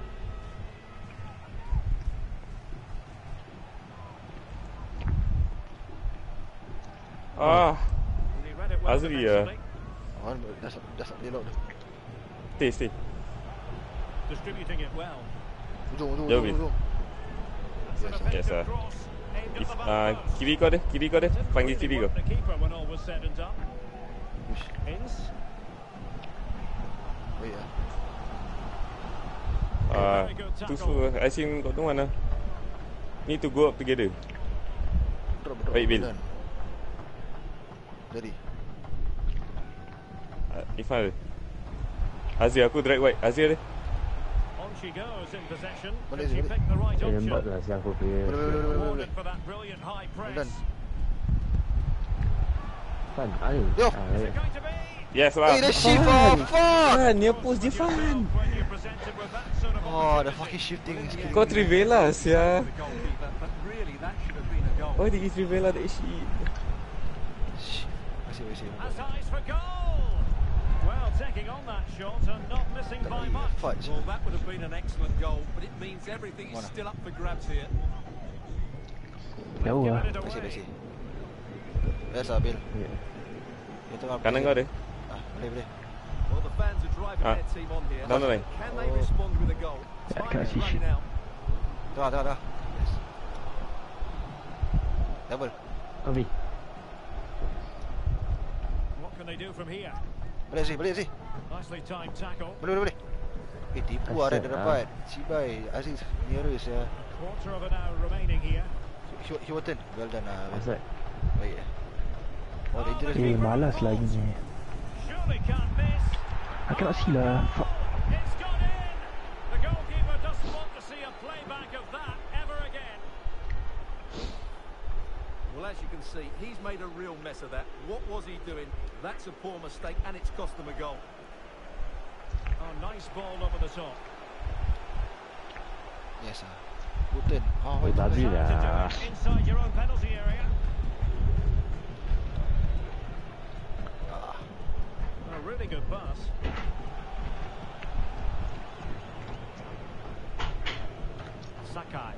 Speaker 4: Ah,
Speaker 6: He read it well
Speaker 4: Azri ya.
Speaker 6: defensively.
Speaker 2: On, dah dah dah elok dah.
Speaker 4: Stay, stay.
Speaker 6: Distributing it well.
Speaker 2: Ujung, ujung,
Speaker 4: Jauh,
Speaker 2: ujung,
Speaker 4: Bil.
Speaker 2: ujung.
Speaker 6: That's an
Speaker 4: Yes,
Speaker 6: effective
Speaker 4: sir.
Speaker 6: cross. Aimed at
Speaker 4: If,
Speaker 6: the back
Speaker 4: ah,
Speaker 6: post.
Speaker 4: kiri kau deh, kiri kau deh.
Speaker 6: Didn't
Speaker 4: Panggil
Speaker 6: really
Speaker 4: kiri kau.
Speaker 6: work the keeper when all was said and done.
Speaker 2: Ush,
Speaker 6: Ince.
Speaker 2: baik ah.
Speaker 4: Ah, tu so I think kat tu mana. Need to go up together.
Speaker 2: drop, drop.
Speaker 4: Baik, Bil.
Speaker 2: Done. Jadi.
Speaker 4: Uh, Ifal. Azir, aku drag wide. Azir dia.
Speaker 6: On she goes in possession.
Speaker 2: Boleh,
Speaker 6: She
Speaker 2: boleh.
Speaker 6: picked the right
Speaker 9: Eh, lembat
Speaker 6: option.
Speaker 9: lah siapa aku punya.
Speaker 2: Boleh, boleh, boleh, boleh, boleh.
Speaker 6: Rewarded for that brilliant high
Speaker 2: Well
Speaker 6: press.
Speaker 2: done.
Speaker 9: Fan, ayo.
Speaker 2: Yo.
Speaker 9: Ah,
Speaker 6: Is
Speaker 9: ayo.
Speaker 6: it going to be?
Speaker 4: Yes lah.
Speaker 2: Hey, the shift, oh fuck!
Speaker 4: Fan, dia post dia Fan.
Speaker 6: When you're presented with that sort of
Speaker 2: Oh, the
Speaker 6: opportunity.
Speaker 2: fucking shifting is killing
Speaker 4: Kau
Speaker 2: me.
Speaker 4: Trivela sia.
Speaker 7: The goalkeeper, but really that should have been a goal.
Speaker 4: Why did he Trivela that shit?
Speaker 2: Shit. Masih, masih.
Speaker 6: Has eyes for goal. Well, taking on that shot and not missing by much.
Speaker 2: Fudge.
Speaker 7: Well, that would have been an excellent goal, but it means everything is
Speaker 2: Mana?
Speaker 7: still up for grabs here.
Speaker 3: Jauh lah.
Speaker 6: Given it
Speaker 2: Masih,
Speaker 6: away.
Speaker 2: masih. Biasa, Bil.
Speaker 9: Ya.
Speaker 2: Dia tengah
Speaker 4: Kanan kau dia.
Speaker 2: Ah, boleh, boleh.
Speaker 7: Well, the fans are driving
Speaker 4: Ah.
Speaker 7: their team on here.
Speaker 4: Down the line.
Speaker 7: Can they respond with a goal?
Speaker 3: Yeah,
Speaker 7: Time
Speaker 3: can't
Speaker 7: is
Speaker 3: see
Speaker 7: running
Speaker 3: shit.
Speaker 7: out.
Speaker 2: Tengah, tengah, tengah. Yes. Double.
Speaker 5: Abi.
Speaker 6: What can they do from here?
Speaker 2: Balik sini, balik sini.
Speaker 6: Nicely timed tackle.
Speaker 2: Boleh, boleh, boleh. Eh, tipu lah dia dapat. Cibai. Aziz, nearest ya.
Speaker 6: Quarter of an hour remaining here.
Speaker 2: Hewaton. Well done lah.
Speaker 9: Asal.
Speaker 2: Baik ya. Oh, dangerous.
Speaker 3: Eh, malas lagi ni.
Speaker 6: Surely can't miss.
Speaker 3: I cannot see lah. Fuck.
Speaker 6: It's gone in. The goalkeeper doesn't want to see a playback of that ever again.
Speaker 7: Well, as you can see, he's made a real mess of that. What was he doing? That's a poor mistake, and it's cost them a goal.
Speaker 6: Oh, nice ball over the top.
Speaker 2: Yes ah. Hewaton. Oh,
Speaker 9: Eh,
Speaker 2: itu
Speaker 9: babi
Speaker 2: lah.
Speaker 9: lah.
Speaker 6: Trying to do it inside your own penalty area. A really good pass. Sakai.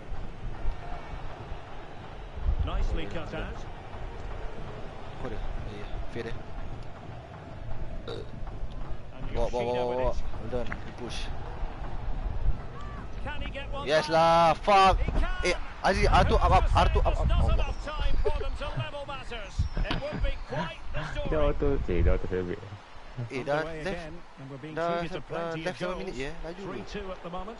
Speaker 6: Nicely cut out.
Speaker 2: Kau dia. Eh, fair dia.
Speaker 6: And
Speaker 2: Bawa, bawa, bawa,
Speaker 6: Yoshida
Speaker 2: bawa.
Speaker 6: with it.
Speaker 2: Well done. Good push.
Speaker 6: Can he get one
Speaker 2: Yes
Speaker 6: back?
Speaker 2: lah. Fuck.
Speaker 6: He can.
Speaker 2: Eh, Aziz, Artu up, up. Artu up, up.
Speaker 6: Not
Speaker 2: Allah.
Speaker 6: enough time for them to level matters. It would be quite the
Speaker 9: Dia
Speaker 6: story.
Speaker 9: auto, cik, dia auto favorite.
Speaker 2: Eh, dah
Speaker 6: Underway
Speaker 2: left.
Speaker 6: again, and we're being
Speaker 2: dah,
Speaker 6: treated to
Speaker 2: uh,
Speaker 6: plenty of
Speaker 2: left seven
Speaker 6: goals.
Speaker 2: minit je, laju.
Speaker 6: three two at the moment.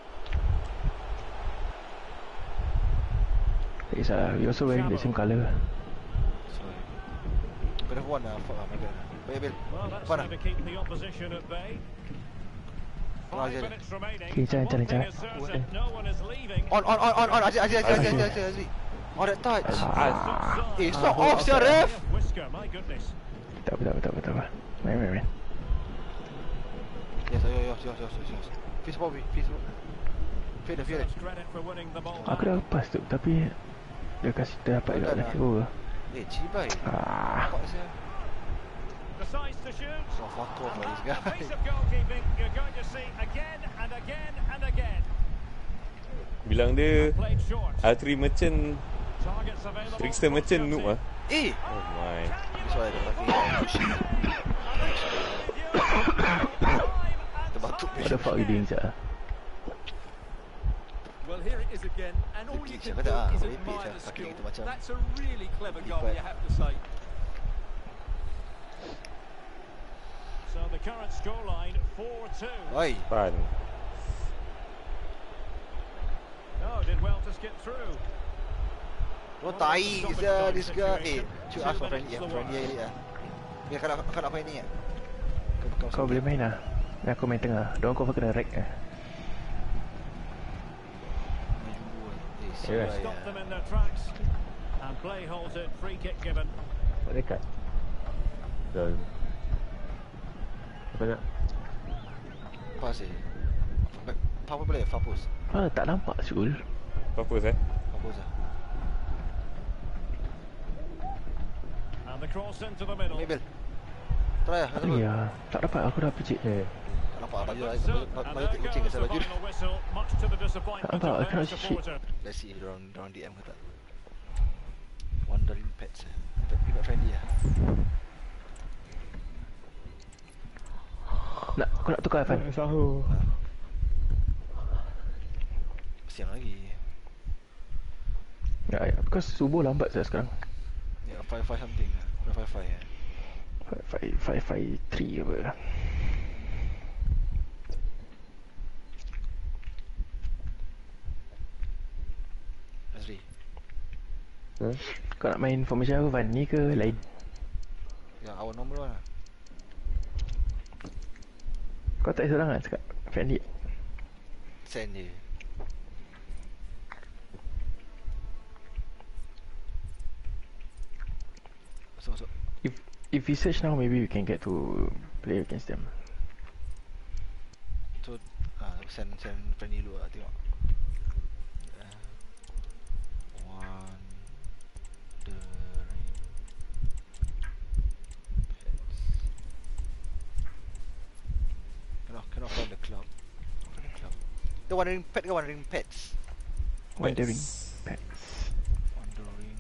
Speaker 3: Tak kisah, we also wearing the same colour.
Speaker 2: Sorry. Could have won lah. Fuck lah, my bad. Baik, Bil.
Speaker 6: Well, that's
Speaker 2: Fun
Speaker 6: how
Speaker 2: lah.
Speaker 6: to keep the opposition at bay. Five
Speaker 2: Aziz.
Speaker 6: minutes remaining.
Speaker 3: Okay, jalan,
Speaker 6: One
Speaker 3: jalan,
Speaker 6: thing
Speaker 3: jalan.
Speaker 6: is certain, no one is leaving.
Speaker 2: On, on, on, on, on. Aziz, Aziz, Aziz, Aziz, Aziz, Aziz. Oh, that touch.
Speaker 3: Ah.
Speaker 2: Eh, stop off, sia, ref.
Speaker 6: Whisker, my goodness.
Speaker 3: Tak apa, tak apa, tak apa, tak apa. Main, main, main.
Speaker 2: Yes, yours, yours, yours, yours, yours. Face ball, face ball. Fear dia, fear dia.
Speaker 6: Deserves credit for winning the ball
Speaker 3: Aku
Speaker 6: back.
Speaker 3: dah lepas tu, tapi dia kasih dia dapat kat left over.
Speaker 2: Eh, cibai.
Speaker 3: Ah.
Speaker 2: Nampak sia.
Speaker 6: Decides to shoot.
Speaker 2: Oh, fuck off
Speaker 6: And
Speaker 2: lah, this
Speaker 6: that's a
Speaker 2: guy.
Speaker 6: piece of goalkeeping you're going to see again and again and again.
Speaker 4: Bilang dia
Speaker 6: Played short.
Speaker 4: Altri Merchant,
Speaker 6: Targets available.
Speaker 4: Trickster Merchant noob ah.
Speaker 2: Eh!
Speaker 4: Oh my.
Speaker 2: That's why dia fucking push. Terbatuk.
Speaker 3: What the fuck you doing, Zah?
Speaker 7: Well, here it is again, and all you
Speaker 2: Repeat,
Speaker 7: can
Speaker 2: saya kata, ah,
Speaker 7: do is
Speaker 2: repeat,
Speaker 7: admire
Speaker 2: saya
Speaker 7: the
Speaker 2: fucking
Speaker 7: skill.
Speaker 2: itu macam
Speaker 7: That's a really clever goal,
Speaker 2: lipat.
Speaker 7: you have to say.
Speaker 6: So the current scoreline four two.
Speaker 2: Oi.
Speaker 4: Fun.
Speaker 6: Oh, did well to skip through.
Speaker 2: Oh, tai sia, this guy. Eh, shoot ask for friendly ya. Friendly ya, ya. Biar kau nak kau nak main ni ya.
Speaker 3: Kau boleh main lah. Ni aku main tengah. Diorang kau kena rek eh.
Speaker 2: Eh,
Speaker 9: Yeah.
Speaker 2: siapa
Speaker 6: Stop
Speaker 2: ya.
Speaker 6: them in their tracks. And play halted, free kick given.
Speaker 9: Tak dekat. Betul. Apa nak?
Speaker 2: Pas eh. Apa boleh? Fapus.
Speaker 3: Ah, tak nampak Syul.
Speaker 4: Apa eh?
Speaker 2: Fapus ah.
Speaker 6: And the cross into the middle.
Speaker 2: Mabel. Try ah.
Speaker 3: Tak boleh lah. Tak dapat, aku dah picit.
Speaker 9: Eh.
Speaker 2: Tak nampak
Speaker 6: Well, a
Speaker 2: baju
Speaker 6: good
Speaker 2: lah.
Speaker 6: start,
Speaker 2: Baju
Speaker 6: and
Speaker 2: baju tik
Speaker 6: there
Speaker 2: kucing
Speaker 6: goes
Speaker 2: asal
Speaker 6: the
Speaker 2: baju.
Speaker 6: final whistle, much to the disappointment
Speaker 3: Nampak,
Speaker 6: of
Speaker 3: I
Speaker 6: their
Speaker 3: cannot see shit.
Speaker 6: supporter.
Speaker 2: Let's see dorang dorang D M ke tak. Wandering pets. Pet pet friendly ah.
Speaker 3: Nak, kau nak tukar Evan?
Speaker 5: Sahur.
Speaker 2: Siang lagi.
Speaker 3: Ya, ya. Because subuh lambat saya sekarang.
Speaker 2: Ya, five five something. five five five ya.
Speaker 3: five five five three apa.
Speaker 2: Azri.
Speaker 9: Huh?
Speaker 3: Kau nak main formation apa Van? Ni ke lain?
Speaker 2: Yang our normal one lah.
Speaker 3: Kau tak seorang lah cakap friendly.
Speaker 2: Send je. Masuk masuk.
Speaker 3: If if we search now, maybe we can get to play against them.
Speaker 2: So ah, send send friendly dulu lah tengok. Cannot find the club. Find the club. The wandering pet ke wandering pets?
Speaker 3: Wandering pets.
Speaker 2: Wandering.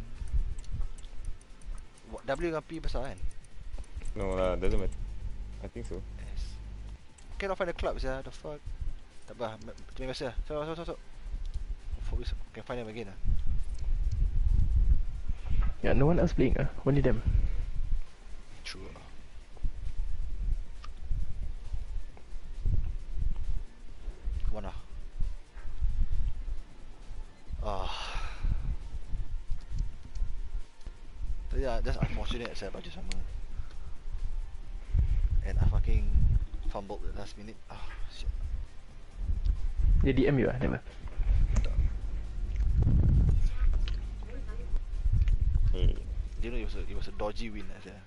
Speaker 2: W dengan P besar kan?
Speaker 4: No lah, doesn't matter. I think so.
Speaker 2: Yes. Cannot find the club sah. The fuck. Tak apa. Macam biasa. So so so so. Hopefully can find them again lah.
Speaker 3: Yeah, no one else playing ah. Only them.
Speaker 2: True. Mana? Ah. Tapi ya, just unfortunate saya baju sama. And I fucking fumbled the last minute. Ah, shit.
Speaker 3: Dia D M you ah, never.
Speaker 2: Hmm. You know it was a, it was a dodgy win lah saya.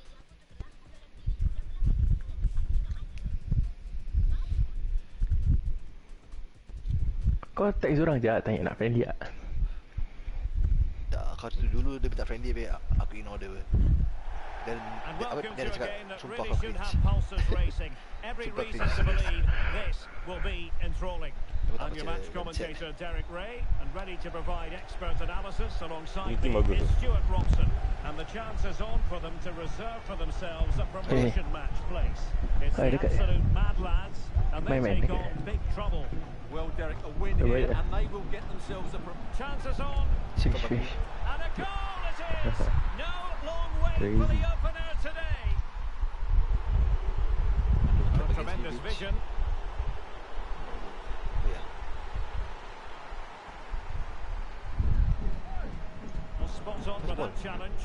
Speaker 3: Kau text orang je tanya nak friendly tak?
Speaker 2: Tak, kau tu dulu dia minta friendly be aku ignore dia. Dan dia, apa, dia ada cakap sumpah kau cringe.
Speaker 6: Every reason to believe this will be enthralling. I'm your match commentator Derek Ray, and ready to provide expert analysis alongside me is Stuart Robson. And the chance is on for them to reserve for themselves a promotion match place. It's the absolute mad lads, and they take on big trouble.
Speaker 7: Well, Derek, a win here, and they will get themselves a chances on.
Speaker 6: And a goal it is. No long wait for the opener today. A tremendous vision. Well, spot on with that challenge.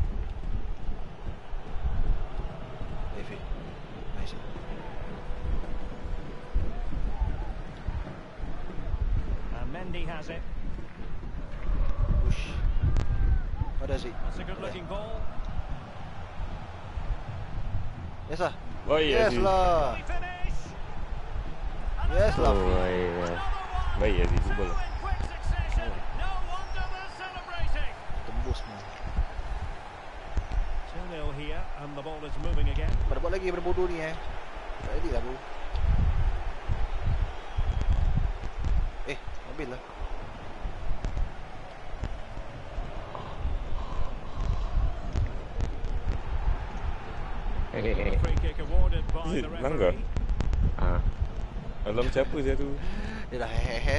Speaker 6: And Mendy has it.
Speaker 2: Push. What does it?
Speaker 6: That's a good-looking ball.
Speaker 2: Yes lah.
Speaker 4: Oh,
Speaker 2: yes lah. Yes lah.
Speaker 4: Oh, baik lah. Baik lah dia bola.
Speaker 2: Tembus mah.
Speaker 6: two nil here and the ball is moving again.
Speaker 2: Pada buat lagi pada bodoh ni eh. Tak edit lah bro. Eh, ambil lah.
Speaker 6: Free kick awarded by the
Speaker 4: Langgar?
Speaker 6: referee.
Speaker 4: Ah. Alam siapa saya tu?
Speaker 2: Dia dah hehehe.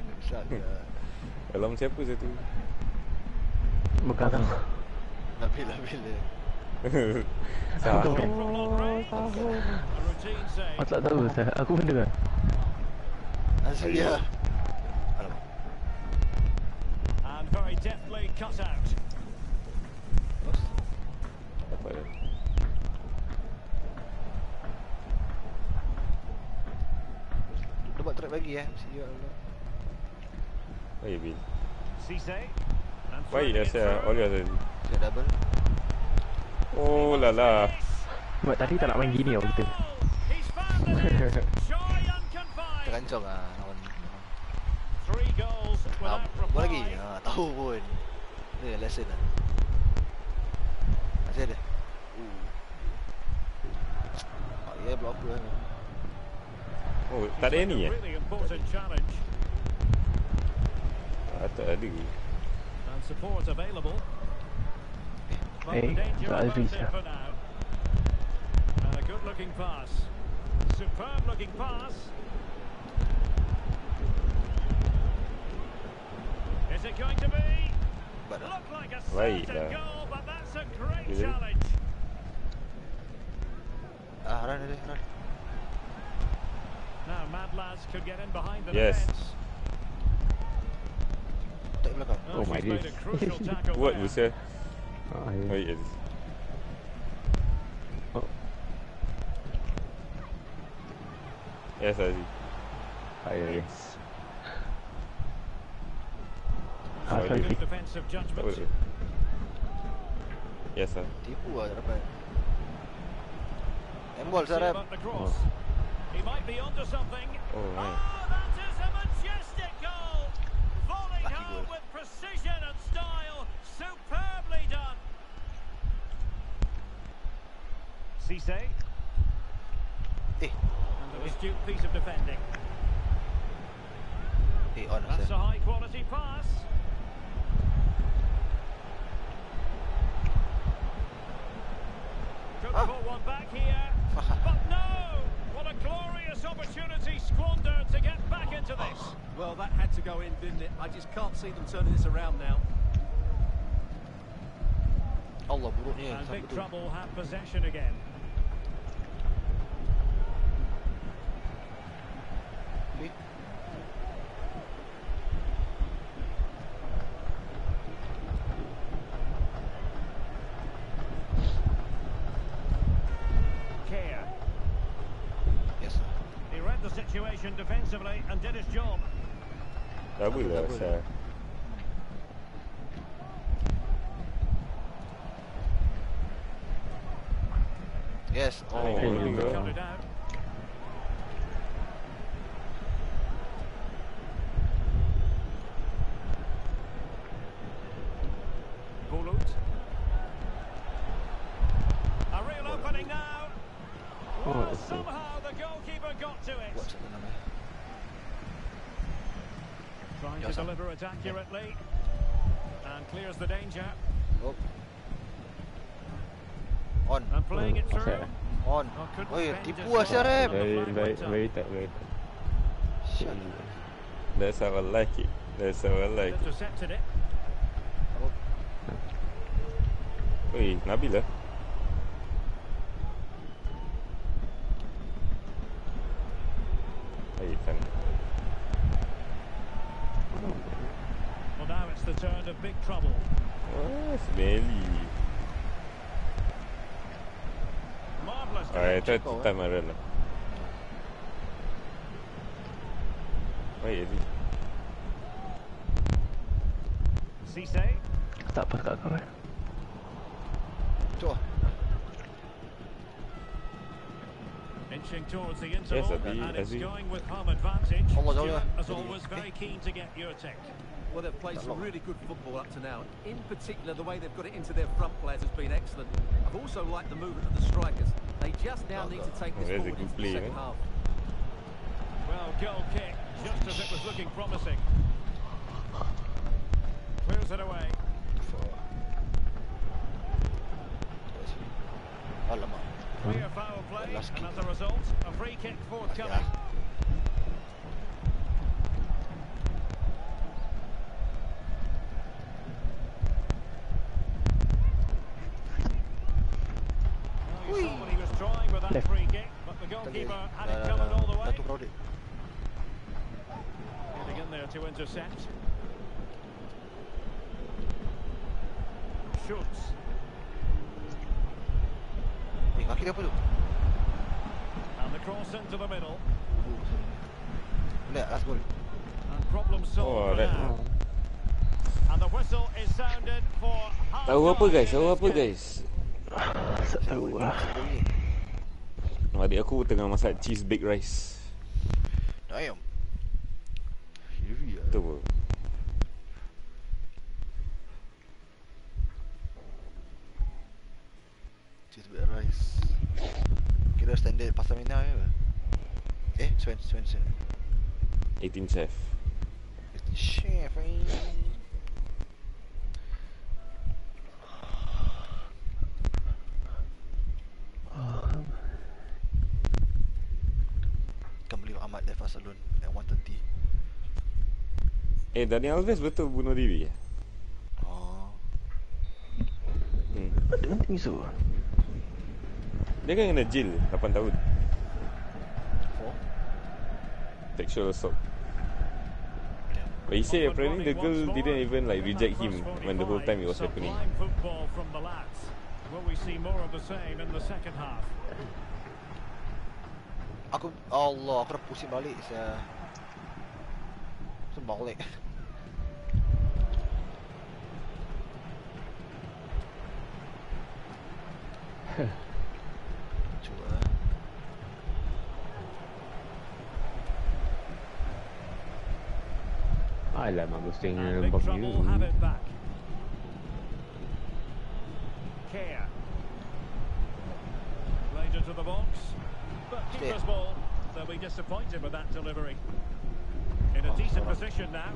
Speaker 4: Alam siapa saya tu?
Speaker 3: Bukan tu.
Speaker 2: Nak bila bila.
Speaker 3: Aku
Speaker 6: From long range. A routine save.
Speaker 3: Aku tak tahu saya. Aku pun dengar.
Speaker 2: Asli ya.
Speaker 6: And very deftly cut out.
Speaker 4: Apa dah?
Speaker 2: Dia buat track lagi eh. Ya Allah.
Speaker 4: Baik Bil.
Speaker 6: Cisse.
Speaker 4: Baik dah saya. Oleh tadi.
Speaker 2: Dia double.
Speaker 4: Oh la la.
Speaker 3: Sebab tadi tak nak main gini tau kita.
Speaker 2: Terancang lah lawan.
Speaker 6: Three goals without
Speaker 2: Buat lagi?
Speaker 6: reply.
Speaker 2: Ha, tahu pun. Dia lesson lah. Masih ada. Uh. Oh, ya block apa lah.
Speaker 4: Oh, tak ada ni eh?
Speaker 6: Really important challenge.
Speaker 4: Ah, tak ada.
Speaker 6: And support available. But
Speaker 3: Eh,
Speaker 6: the danger
Speaker 3: tak ada
Speaker 6: averted
Speaker 3: bisa.
Speaker 6: for now. And a good looking pass. Superb looking pass. Is it going to be? Look like a
Speaker 4: Baik
Speaker 6: certain
Speaker 4: lah.
Speaker 6: goal, but that's a great
Speaker 4: Is it?
Speaker 6: challenge.
Speaker 2: Ah, run run run.
Speaker 6: Now Mad Lads could get in behind the
Speaker 4: Yes.
Speaker 6: defence.
Speaker 2: Tak belakang.
Speaker 9: Oh my days.
Speaker 4: What was that?
Speaker 9: Ah,
Speaker 4: Oh
Speaker 9: ya.
Speaker 4: yes.
Speaker 9: Oh.
Speaker 4: Yes, Aziz.
Speaker 9: Ah, ya, ya.
Speaker 3: Ah, sorry.
Speaker 6: Good defensive
Speaker 4: Tak
Speaker 6: judgment.
Speaker 4: boleh. Yes, sir.
Speaker 2: Tipu lah tak dapat. Handball
Speaker 6: See
Speaker 2: Sarap.
Speaker 6: about the cross. He might be onto something.
Speaker 4: Oh,
Speaker 6: Oh,
Speaker 4: man.
Speaker 6: that is a majestic goal. Volleyed
Speaker 2: Lucky
Speaker 6: home
Speaker 2: goal.
Speaker 6: with precision and style. Superbly done. Cisse.
Speaker 2: Eh,
Speaker 6: And an astute piece of defending.
Speaker 2: eh on
Speaker 6: That's a
Speaker 2: Sarap.
Speaker 6: high quality pass. Could
Speaker 2: Ah.
Speaker 6: pull one back here. But no! What a glorious opportunity squandered to get back into this.
Speaker 7: Well, that had to go in, didn't it? I just can't see them turning this around now.
Speaker 2: Allah buruknya.
Speaker 6: And
Speaker 2: Sarap
Speaker 6: big
Speaker 2: betul.
Speaker 6: trouble have possession again.
Speaker 2: Eh,
Speaker 6: Care.
Speaker 2: yes sir.
Speaker 6: He read the situation defensively and did his job.
Speaker 4: Double lah,
Speaker 2: Double.
Speaker 4: sir.
Speaker 2: Yes.
Speaker 4: Oh,
Speaker 2: Oh,
Speaker 4: there you go.
Speaker 6: Cut it out. Bulut. A real opening now. Well, somehow the goalkeeper got to it.
Speaker 2: buat satu nama.
Speaker 6: Trying to
Speaker 2: Yes, sir.
Speaker 6: deliver it accurately. And clears the danger.
Speaker 2: Oh. On.
Speaker 6: And playing it through.
Speaker 9: Okay.
Speaker 2: On.
Speaker 6: Oh, couldn't
Speaker 2: Oi,
Speaker 6: bend
Speaker 2: tipu
Speaker 6: it
Speaker 2: lah
Speaker 6: well.
Speaker 2: Sarap.
Speaker 9: Very, very, very tight, very tight.
Speaker 2: Sial.
Speaker 4: That's how I like it. That's how I like it.
Speaker 6: Intercepted it.
Speaker 4: Oi, Nabil lah. Hey, fun.
Speaker 6: Well, now it's the turn of big trouble.
Speaker 4: Oh, smelly.
Speaker 6: Marvellous.
Speaker 4: Alright, try
Speaker 2: Kau,
Speaker 4: to
Speaker 2: eh?
Speaker 4: time Arel lah. Baik, Aziz.
Speaker 6: Cisse.
Speaker 3: Tak apa kat kau eh.
Speaker 2: Cuk.
Speaker 6: Inching towards the interval,
Speaker 4: Aziz,
Speaker 6: and it's
Speaker 4: Aziz.
Speaker 6: going with home advantage.
Speaker 2: Allah, jauh
Speaker 6: Stuart,
Speaker 2: lah.
Speaker 6: as always, very keen to get your take.
Speaker 7: Well, they've played some really good football up to now. In particular, the way they've got it into their front players has been excellent. I've also liked the movement of the strikers. They just now need to take
Speaker 4: Oh,
Speaker 7: this
Speaker 4: there's a
Speaker 7: forward
Speaker 4: good
Speaker 7: into the
Speaker 4: play,
Speaker 7: second
Speaker 4: eh?
Speaker 7: half.
Speaker 6: Well, goal kick, just as it was looking promising. Clears it away.
Speaker 2: Alamak.
Speaker 6: Clear foul play,
Speaker 2: Last
Speaker 6: and
Speaker 2: kick.
Speaker 6: as a result, a free kick forthcoming. Well, you saw what he was trying with that
Speaker 3: Left.
Speaker 6: free kick, but the
Speaker 2: Tak
Speaker 6: goalkeeper
Speaker 2: boleh.
Speaker 6: had
Speaker 2: Dah,
Speaker 6: it
Speaker 2: dah,
Speaker 6: covered all the
Speaker 2: dah.
Speaker 6: way.
Speaker 2: Satu crowded.
Speaker 6: Getting in there to intercept. Schultz.
Speaker 2: Eh, kaki dia apa tu?
Speaker 6: And the cross into the middle.
Speaker 2: Boleh, last goal.
Speaker 6: And problem solved
Speaker 4: Oh,
Speaker 6: for
Speaker 4: that-
Speaker 6: now. And the whistle is sounded for half
Speaker 4: Tahu apa
Speaker 6: time
Speaker 4: guys?
Speaker 6: in
Speaker 4: Tahu
Speaker 6: this
Speaker 4: apa
Speaker 6: game.
Speaker 4: guys?
Speaker 3: Tak tahu lah.
Speaker 4: Adik aku tengah masak cheese baked rice.
Speaker 2: Ayam. Heavy lah.
Speaker 4: Tu apa?
Speaker 2: Cheese baked rice. Kira standard pasar Mina ke? Eh, Swen, Swen, Swen.
Speaker 4: eighteen chef.
Speaker 2: Chef, eh. Can't believe Ahmad left us alone at one thirty.
Speaker 4: Eh, Dani Alves betul bunuh diri ya?
Speaker 2: Oh.
Speaker 4: Hmm.
Speaker 3: I don't think so.
Speaker 4: Dia kan kena jail lapan tahun.
Speaker 2: For?
Speaker 4: Sexual assault. But he said apparently the girl didn't even like reject him when the whole time it was happening.
Speaker 6: Football from the lads. Will we see more of the same in the second half?
Speaker 2: Aku Allah, aku dah pusing balik saya. Pusing balik. Cuba.
Speaker 9: Alah, mak pusing
Speaker 6: And
Speaker 9: nampak
Speaker 6: Big Trouble
Speaker 9: you.
Speaker 6: have it back. Care. Played into the box. But keeper's ball. They'll be disappointed with that delivery. In a decent position now.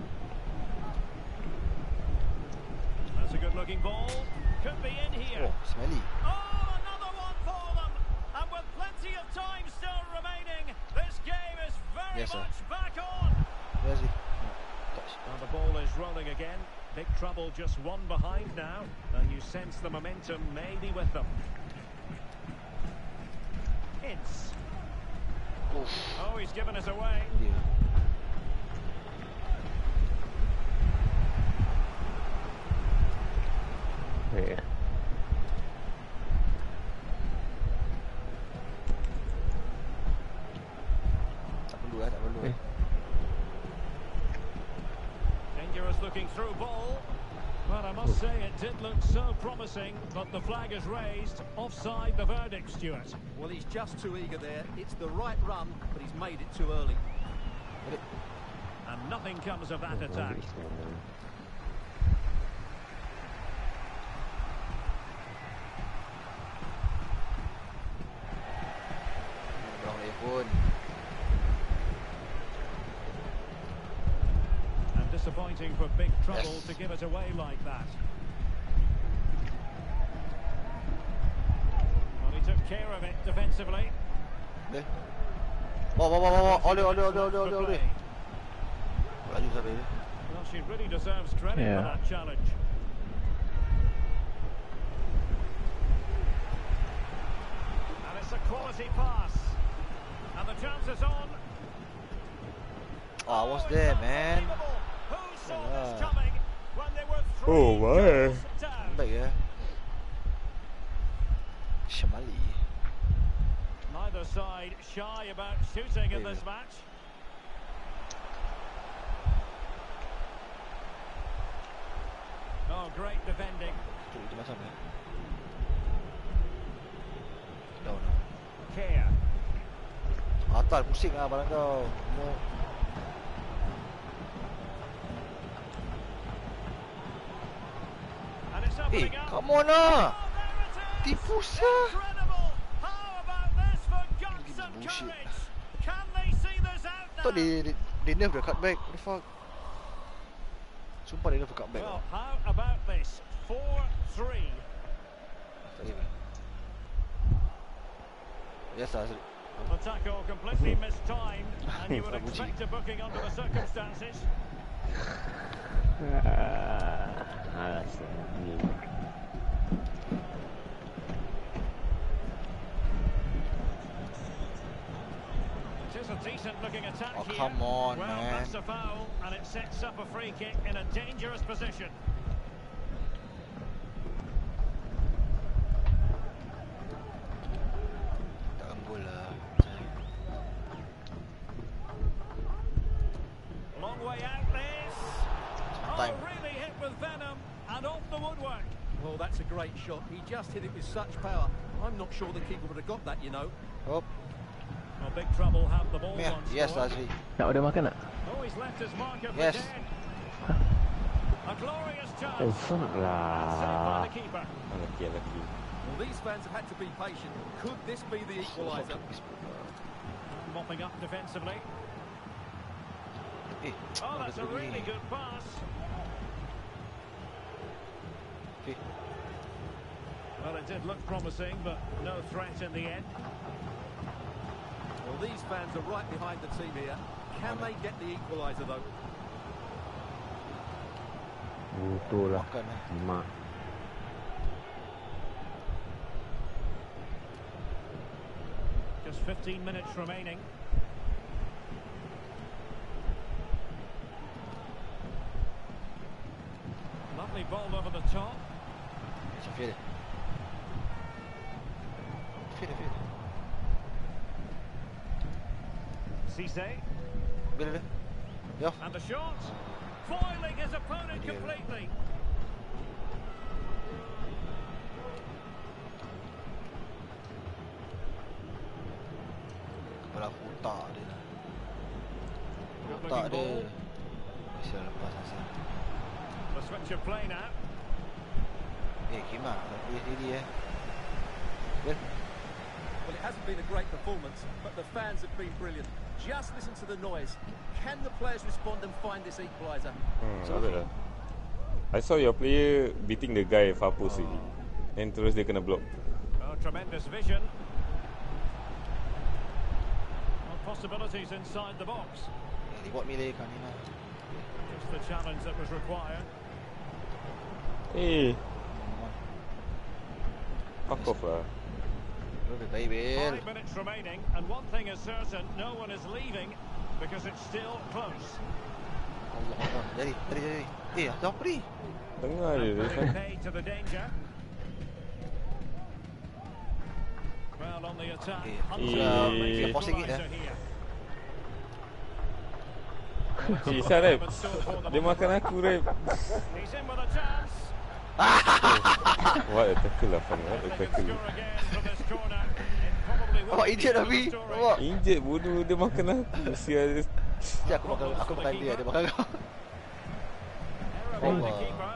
Speaker 6: That's a good looking ball. Could be in here.
Speaker 2: Oh, smelly.
Speaker 6: Oh, another one for them. And with plenty of time still remaining, this game is very
Speaker 2: Yes, sir.
Speaker 6: much back on.
Speaker 2: Where is he?
Speaker 6: And the ball is rolling again. Big Trouble just one behind now. And you sense the momentum may be with them. Ince.
Speaker 2: Oof.
Speaker 6: Oh, he's given us away.
Speaker 2: Dia.
Speaker 9: Yeah.
Speaker 2: Tak perlu eh, tak perlu eh.
Speaker 6: Dangerous looking through ball. But I must say it did look so promising, but the flag is raised. Offside the verdict, Stuart.
Speaker 7: Well, he's just too eager there. It's the right run, but he's made it too early.
Speaker 6: And nothing comes of that attack.
Speaker 2: Dorang dia pun.
Speaker 6: And disappointing for Big Trouble
Speaker 2: Yes.
Speaker 6: to give it away like that. Well, he took care of it defensively.
Speaker 2: Dia. Bawa, bawa, bawa, bawa. Oleh, oleh, oleh, oleh, oleh, oleh. Laju sampai dia.
Speaker 6: Well, she really deserves credit
Speaker 3: Yeah.
Speaker 6: for that challenge. And it's a quality pass. And the chance is on.
Speaker 2: Ah, I was there, man.
Speaker 6: Who saw this
Speaker 2: Yeah.
Speaker 6: coming when they were three
Speaker 4: Oh, my.
Speaker 6: goals down?
Speaker 2: Baik ya. Shamali.
Speaker 6: Neither side shy about shooting in this match. Oh, great defending.
Speaker 2: Tu itu macam ya. Down.
Speaker 6: Care.
Speaker 2: Atal pusing ah barang kau. Mau.
Speaker 6: And it's
Speaker 2: Eh,
Speaker 6: opening up.
Speaker 2: come on ah.
Speaker 6: Oh, there it is.
Speaker 2: Tipu sah.
Speaker 6: Incredible. How about this for guts and
Speaker 2: Bullshit.
Speaker 6: courage? Can they see this out now?
Speaker 2: Tu dia dia, dia nerf dia cut back. What the fuck? Sumpah dia nerf cut back.
Speaker 6: Well, how about this? four three.
Speaker 2: Tak boleh. Biasa asal.
Speaker 6: The tackle completely mistimed, and you would expect a booking under the circumstances.
Speaker 9: Alah, ni.
Speaker 6: It is a decent-looking attack
Speaker 2: Oh,
Speaker 6: here.
Speaker 2: come on,
Speaker 6: well,
Speaker 2: man.
Speaker 6: that's a foul, and it sets up a free kick in a dangerous position.
Speaker 2: Tak gambul lah.
Speaker 6: Long way out this. Oh,
Speaker 2: Time.
Speaker 6: really hit with venom and off the woodwork.
Speaker 7: Well, that's a great shot. He just hit it with such power. I'm not sure the keeper would have got that, you know.
Speaker 2: Oh,
Speaker 6: Well, Big Trouble have the ball
Speaker 2: yeah,
Speaker 6: once
Speaker 2: yes
Speaker 6: more.
Speaker 2: Azri.
Speaker 3: Nak order makan tak?
Speaker 6: Oh, he's left his marker for
Speaker 2: Yes.
Speaker 6: dead. A glorious chance.
Speaker 9: Oh, fuck
Speaker 6: Saved by
Speaker 9: lah.
Speaker 6: the keeper.
Speaker 4: Lucky, lucky.
Speaker 7: Well, these fans have had to be patient. Could this be the equaliser?
Speaker 6: Mopping up defensively.
Speaker 2: Eh,
Speaker 6: Oh, that's a really good pass.
Speaker 2: Okay.
Speaker 6: Well, it did look promising, but no threat in the end.
Speaker 7: Well, these fans are right behind the team here. Can they get the equaliser, though?
Speaker 9: Betul lah.
Speaker 2: Makan eh.
Speaker 9: Mak.
Speaker 6: Just fifteen minutes remaining. ball over the top.
Speaker 2: Macam feel dia. Feel dia, feel dia.
Speaker 6: Cisse.
Speaker 2: Bila dia? Yo.
Speaker 6: And the shot. Foiling his opponent completely.
Speaker 2: Kepala otak dia. Otak dia. Bisa lepas asal.
Speaker 6: The switch of play now.
Speaker 2: Eh, Kima, dia diri eh. Well.
Speaker 7: Well, it hasn't been a great performance, but the fans have been brilliant. Just listen to the noise. Can the players respond and find this equaliser?
Speaker 4: Hmm, ada. I saw your player beating the guy far post oh. Then terus dia kena block.
Speaker 6: Oh, tremendous vision. Well, possibilities inside the box.
Speaker 2: Dia buat milih kan ni lah.
Speaker 6: Just the challenge that was required.
Speaker 4: Eh. Fuck off lah.
Speaker 6: Five minutes remaining, and one thing is certain: no one is leaving because it's still close.
Speaker 2: Allah Allah, jadi, jadi, jadi. Eh, ada apa ni?
Speaker 4: Tengah dia.
Speaker 6: Pay to the danger. Well, on the attack.
Speaker 2: Eh, posting it dah.
Speaker 4: Eh, Sarep. Dia makan aku, Rep.
Speaker 6: He's in with a chance.
Speaker 4: What a tackle lah, Fan. What a tackle.
Speaker 2: Awak injet Abi. Awak
Speaker 4: injet bodoh, dia makan aku. Sial.
Speaker 2: Sekejap aku makan, aku makan dia, dia makan kau. Allah.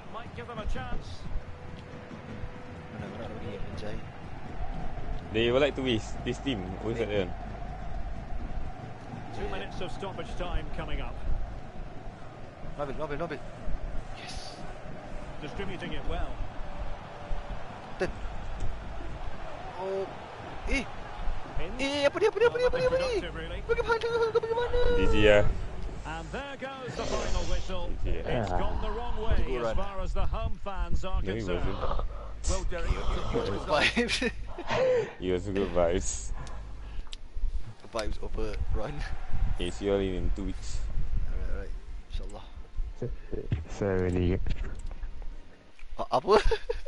Speaker 2: Mana-mana lagi yang mencari.
Speaker 4: They would like to waste this team. Always like that.
Speaker 6: Two minutes of stoppage time coming up.
Speaker 2: Nabil, Nabil, Nabil. Yes.
Speaker 6: Distributing it well.
Speaker 2: Ten. Oh. Eh. Eh, apa dia, apa dia, apa dia, apa dia, apa dia? Bagaimana, bagaimana?
Speaker 4: G G lah.
Speaker 6: And there goes the final whistle. It's gone the wrong way as far as the home fans are concerned.
Speaker 7: Well, Derek, you
Speaker 2: good vibes.
Speaker 4: You also good vibes.
Speaker 2: Vibes over run.
Speaker 4: Okay, see you all in two weeks.
Speaker 2: Alright, alright. InsyaAllah.
Speaker 9: Saya really.
Speaker 2: Apa?